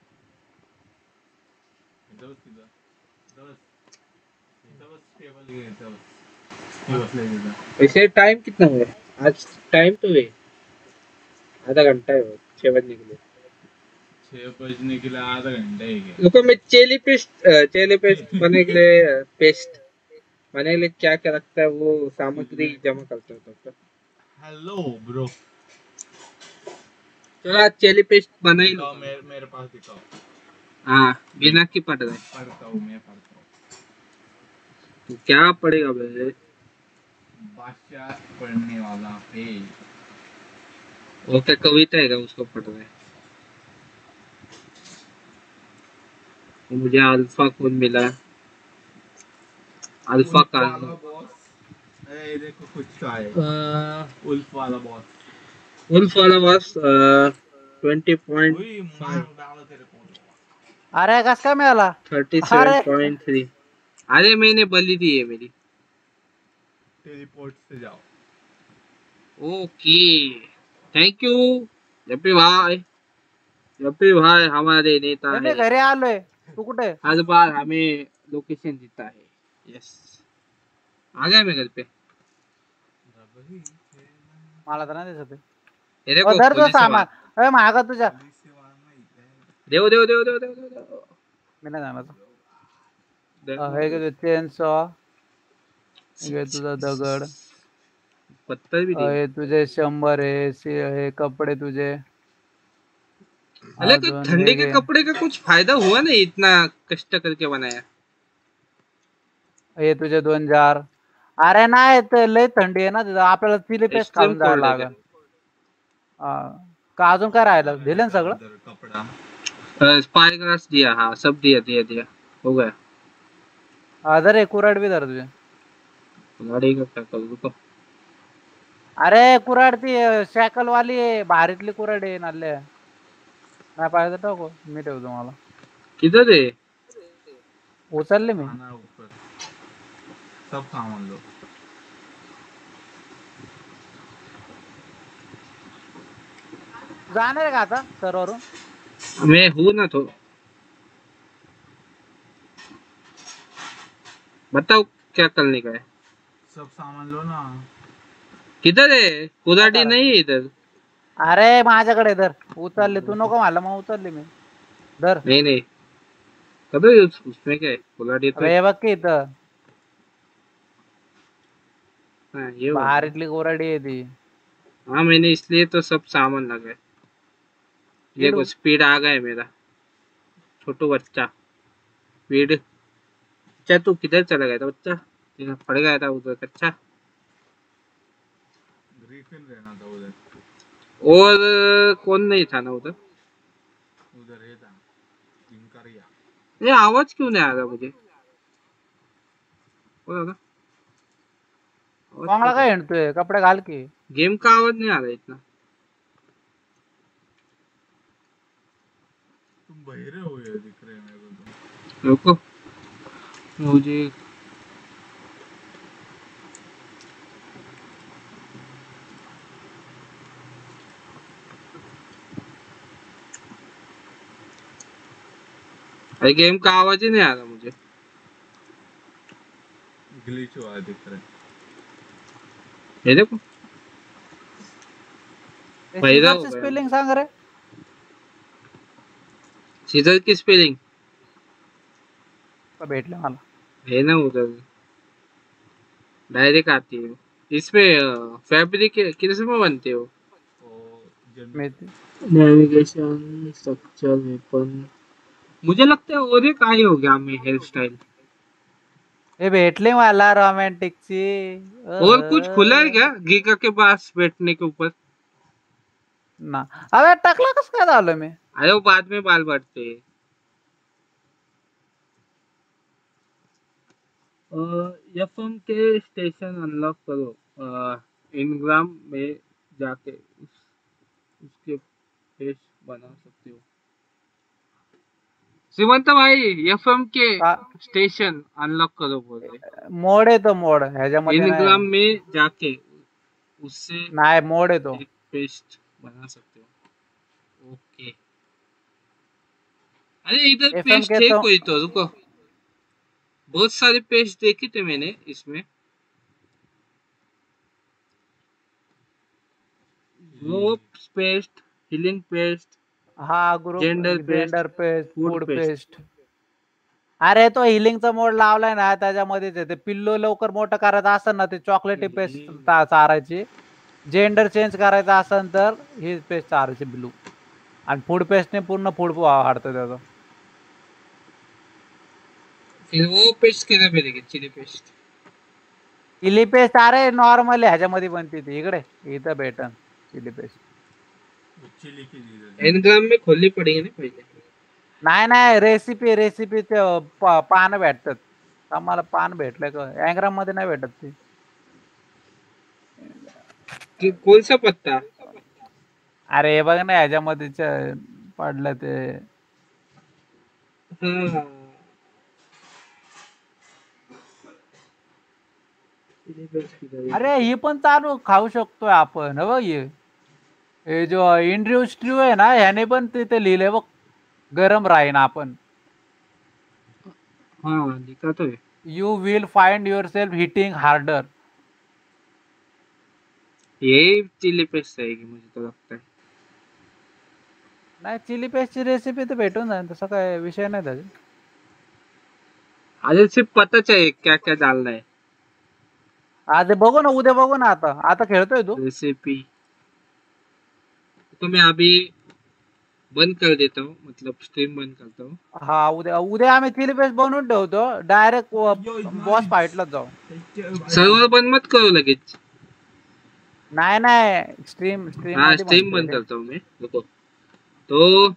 इथं बस, तिथं. इथं बस. इथं बस, टेबल घे, इथं बस. हे बसलंय तिथं. वैसे टाइम कितना हुआ है? आज टाइम तो है आधा घंटा है, छह बजने के लिए। छह बजने के लिए आधा घंटा ही है. रुको मैं चिली पेस्ट चिली पेस्ट बनाने के लिए पेस्ट बनाने के लिए क्या क्या लगता है वो सामग्री जमा करता हूँ तब तक। Hello bro. चलो आज चिली पेस्ट बना ही लो। दिखाओ, मेरे मेरे पास दिखाओ. हाँ बिना की पड़ रहा है पढ़ता हूँ मैं, पढ़ता हूँ. तो क्या पड़ेगा भाई? बादशाह पढ़ने वाला है. वो क्या कविता है क्या उसको पढ़ रहा है? तो मुझे अल्फा कौन मिला? अल्फा का वाला बॉस. ए देखो कुछ तो है. उल्फ वाला बॉस. उल्फ वाला बॉस ट्वेंटी पॉइंट वही मार डालो तेरे को. अरे कस काय मिळाला? थर्टी सेवन अरे पॉइंट थ्री। अरे मैंने बलि दी है मेरी। टेलीपोर्ट से जाओ. ओके थैंक यू जप्पी भाई। जप्पी भाई हमारे नेता ए, है, मी घरी आलोय. तू कुठे? हर बार हमें लोकेशन देता है। यस आ गया मैं घर पे। मला तर नाही दिसत आहे. तेरे ओ, को धर तो पुलिस से सामान. बात- ए मागा तुझ्या. देव देव देव देव देव देव देव। मी नाही जाणार. देव, अ, हे घे चेन सॉ. हे तुझा दगड. पत्थर भी अ, दिया। हे तुझे शंभर आहे. सी- हे कपडे तुझे. अरे कि अजून ठंडी हे के घे. कपड़े का कुछ फायदा हुआ नहीं, इतना कष्ट करके बनाया। हे तुझे दोन जार. अरे नाही ते लय थंडी आहे ना तिथं. आपल्याला चिली पेस्ट एक्सट्रीम खाऊन जायला कोल्ड है क्या? लागेल. हा. का अजून काय राहिलं? दिलं ना सगळं? उधर कपड़ा. स्पाई ग्लास दिया, हाँ सब दिया दिया दिया हो गया। हा, धर हे कुराड बी धर तुझे. गाड़ी का क्या करूँ रुको। अरे कुराड ती शॅकल वाली आहे. भारीतली कुराड आहे नाल्या. नाही पाहिजे तर टाकू. मी ठेवतो मला. किधर है? उचलले मी. आना ऊपर. सब सामान लो. जाणार आहे का आता सरवरून? मैं हूँ ना तो बताओ क्या करने का है। सब सामान लो ना. किधर है? कुदाडी नहीं है इधर। अरे माझ्याकडे धर. उचलले तू नको मला, मग उचलले मी. धर. नहीं नहीं कभी उस, उसमें क्या है कुदाडी तो अबे हे बघ की इथं. हाँ ये वाला। भारीतली कुराडी आहे ती. हाँ मैंने इसलिए तो सब सामान लगा है। देखो स्पीड आ गया है मेरा। छोटू बच्चा स्पीड। अच्छा तू किधर चला गया था बच्चा? तेरा पड़ गया था उधर। अच्छा ग्रिफिन रहना था उधर. और कौन नहीं था ना उधर? उधर हे था जिंकारिया. ये आवाज क्यों नहीं आ रहा मुझे? बोला ना कोंगळा काय हिंडतोय? कपडे घाल की. गेम का आवाज नहीं आ रहा इतना। तुम बहिरे हो गए दिख रहे हैं मेरे को तो. रुको मुझे अरे गेम का आवाज ही नहीं आ रहा मुझे। ग्लिच हुआ दिख रहा है. ये देखो फायदा हो सीझरची गया। स्पेलिंग सांग रे. सीजर की स्पेलिंग भेटले मला. है ना उधर डायरेक्ट आती है। इसमें फैब्रिक किस में बनते हो? वो मी नेविगेशन स्ट्रक्चर वेपन मुझे लगता है और एक आई हो गया हमें हेयर स्टाइल हे भेटले मला रोमॅन्टिक ची और कुछ खुला है क्या गीगा के पास बैठने के ऊपर ना अबे टाकला कस काय झालं मी अरे वो बाद में बाल बढ़ते हैं एफएम के स्टेशन अनलॉक करो इनग्राम में जाके उस, उसके पेज बना सकते हो श्रीमंत भाई एफएम के स्टेशन अनलॉक करो बोल रहे मोड आहे तो मोड ह्याच्यामध्ये इनग्राम में जाके उससे नाही मोड आहे तो एक पेस्ट बना सकते हो ओके अरे इधर पेस्ट है तो... कोई तो रुको बहुत सारे पेस्ट देखे थे मैंने इसमें रोप पेस्ट हीलिंग पेस्ट हा ग्रुप जेंडर जेंडर paste food food paste. Paste अरे तो हिलिंगचा मोड लावलाय ना त्याच्यामध्येच आहे ते पिल्लो लवकर मोठं करायचं असेल ना ते चॉकलेटी पेस्ट चारायची जेंडर चेंज करायचं असेल तर ही पेस्ट चारायची ब्लू आणि फूड पेस्टने पूर्ण फूड वाढतं त्याचं फिर वो पेस्ट केना मिलेगी चिली पेस्ट चिली पेस्ट अरे नॉर्मल ह्याच्यामध्ये बनते ती इकडे इथं भेटन चिली पेस्ट चिली की एनग्राम में खोलनी पड़ेगी ना पहले नाही नाही रेसिपी रेसिपी ते पान भेटतात आम्हाला पान भेटलं का एंग्राम मध्ये नाही भेटत ते कौन सा पत्ता अरे हे बघ ना ह्याच्यामध्ये पडलं ते हाँ अरे ही पण चालू खाऊ शकतोय आपण बघ हे जो इंड्रिव्स ट्रू आहे ना ह्याने पण तिथे लिहिले बघ गरम राहीन आपण हाँ लिखा तो है you will find yourself hitting harder ये चिली पेस्ट रहेगी मुझे तो लगता है नाही चिली पेस्टची रेसिपी तर भेटून जाईल तसं काय विषय नाही त्याचा अरे सिर्फ पता चाहिए क्या क्या डालना है आज बघू ना उद्या बघू ना आता आता खेळतोय तू रेसिपी तो मैं अभी बंद कर देता हूँ मतलब स्ट्रीम बंद करता हूँ हा उद्या उद्या आम्ही चिली पेस्ट बनवून ठेवतो डायरेक्ट बॉस फाईटलाच जाऊ सर्वर बंद मत करो लगेच नाही नाही स्ट्रीम स्ट्रीम हाँ स्ट्रीम बंद करता हूँ मैं रुको तो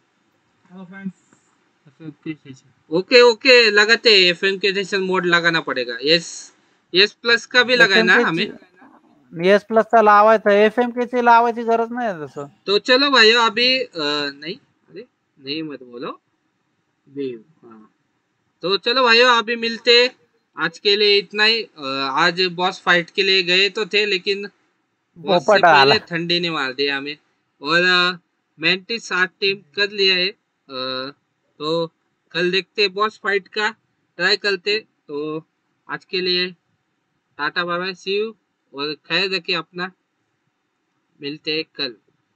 ओके ओके लगाते एफएम के सेशन मोड लगाना पड़ेगा यस यस प्लस का भी लगाए ना हमें एस प्लस चा लावायचा एफएम के ची लावायची गरज नाही तसं तो चलो भाई अभी आ, नहीं अरे नहीं मत बोलो हाँ तो चलो भाई अभी मिलते आज के लिए इतना ही आज बॉस फाइट के लिए गए तो थे लेकिन बॉस से पहले ठंडी ने मार दिया हमें और मैंतीस सात टीम कर लिया है आ, तो कल देखते बॉस फाइट का ट्राई करते तो आज के लिए टाटा बाय बाय सी यू और ख्याल रखिए अपना मिलते हैं कल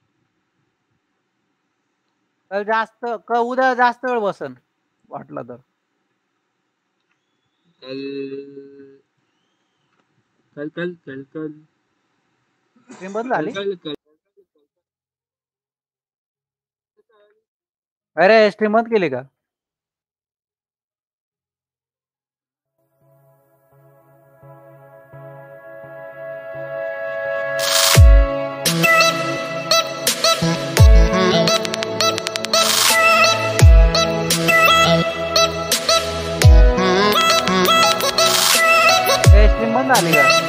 कल जास्त क उद्या जास्त वेळ बसन वाटलं तर कल कल कल कल कल स्ट्रीम बंद झाली कल कल अरे स्ट्रीम बंद केली का स्ट्रीम बंद झाली का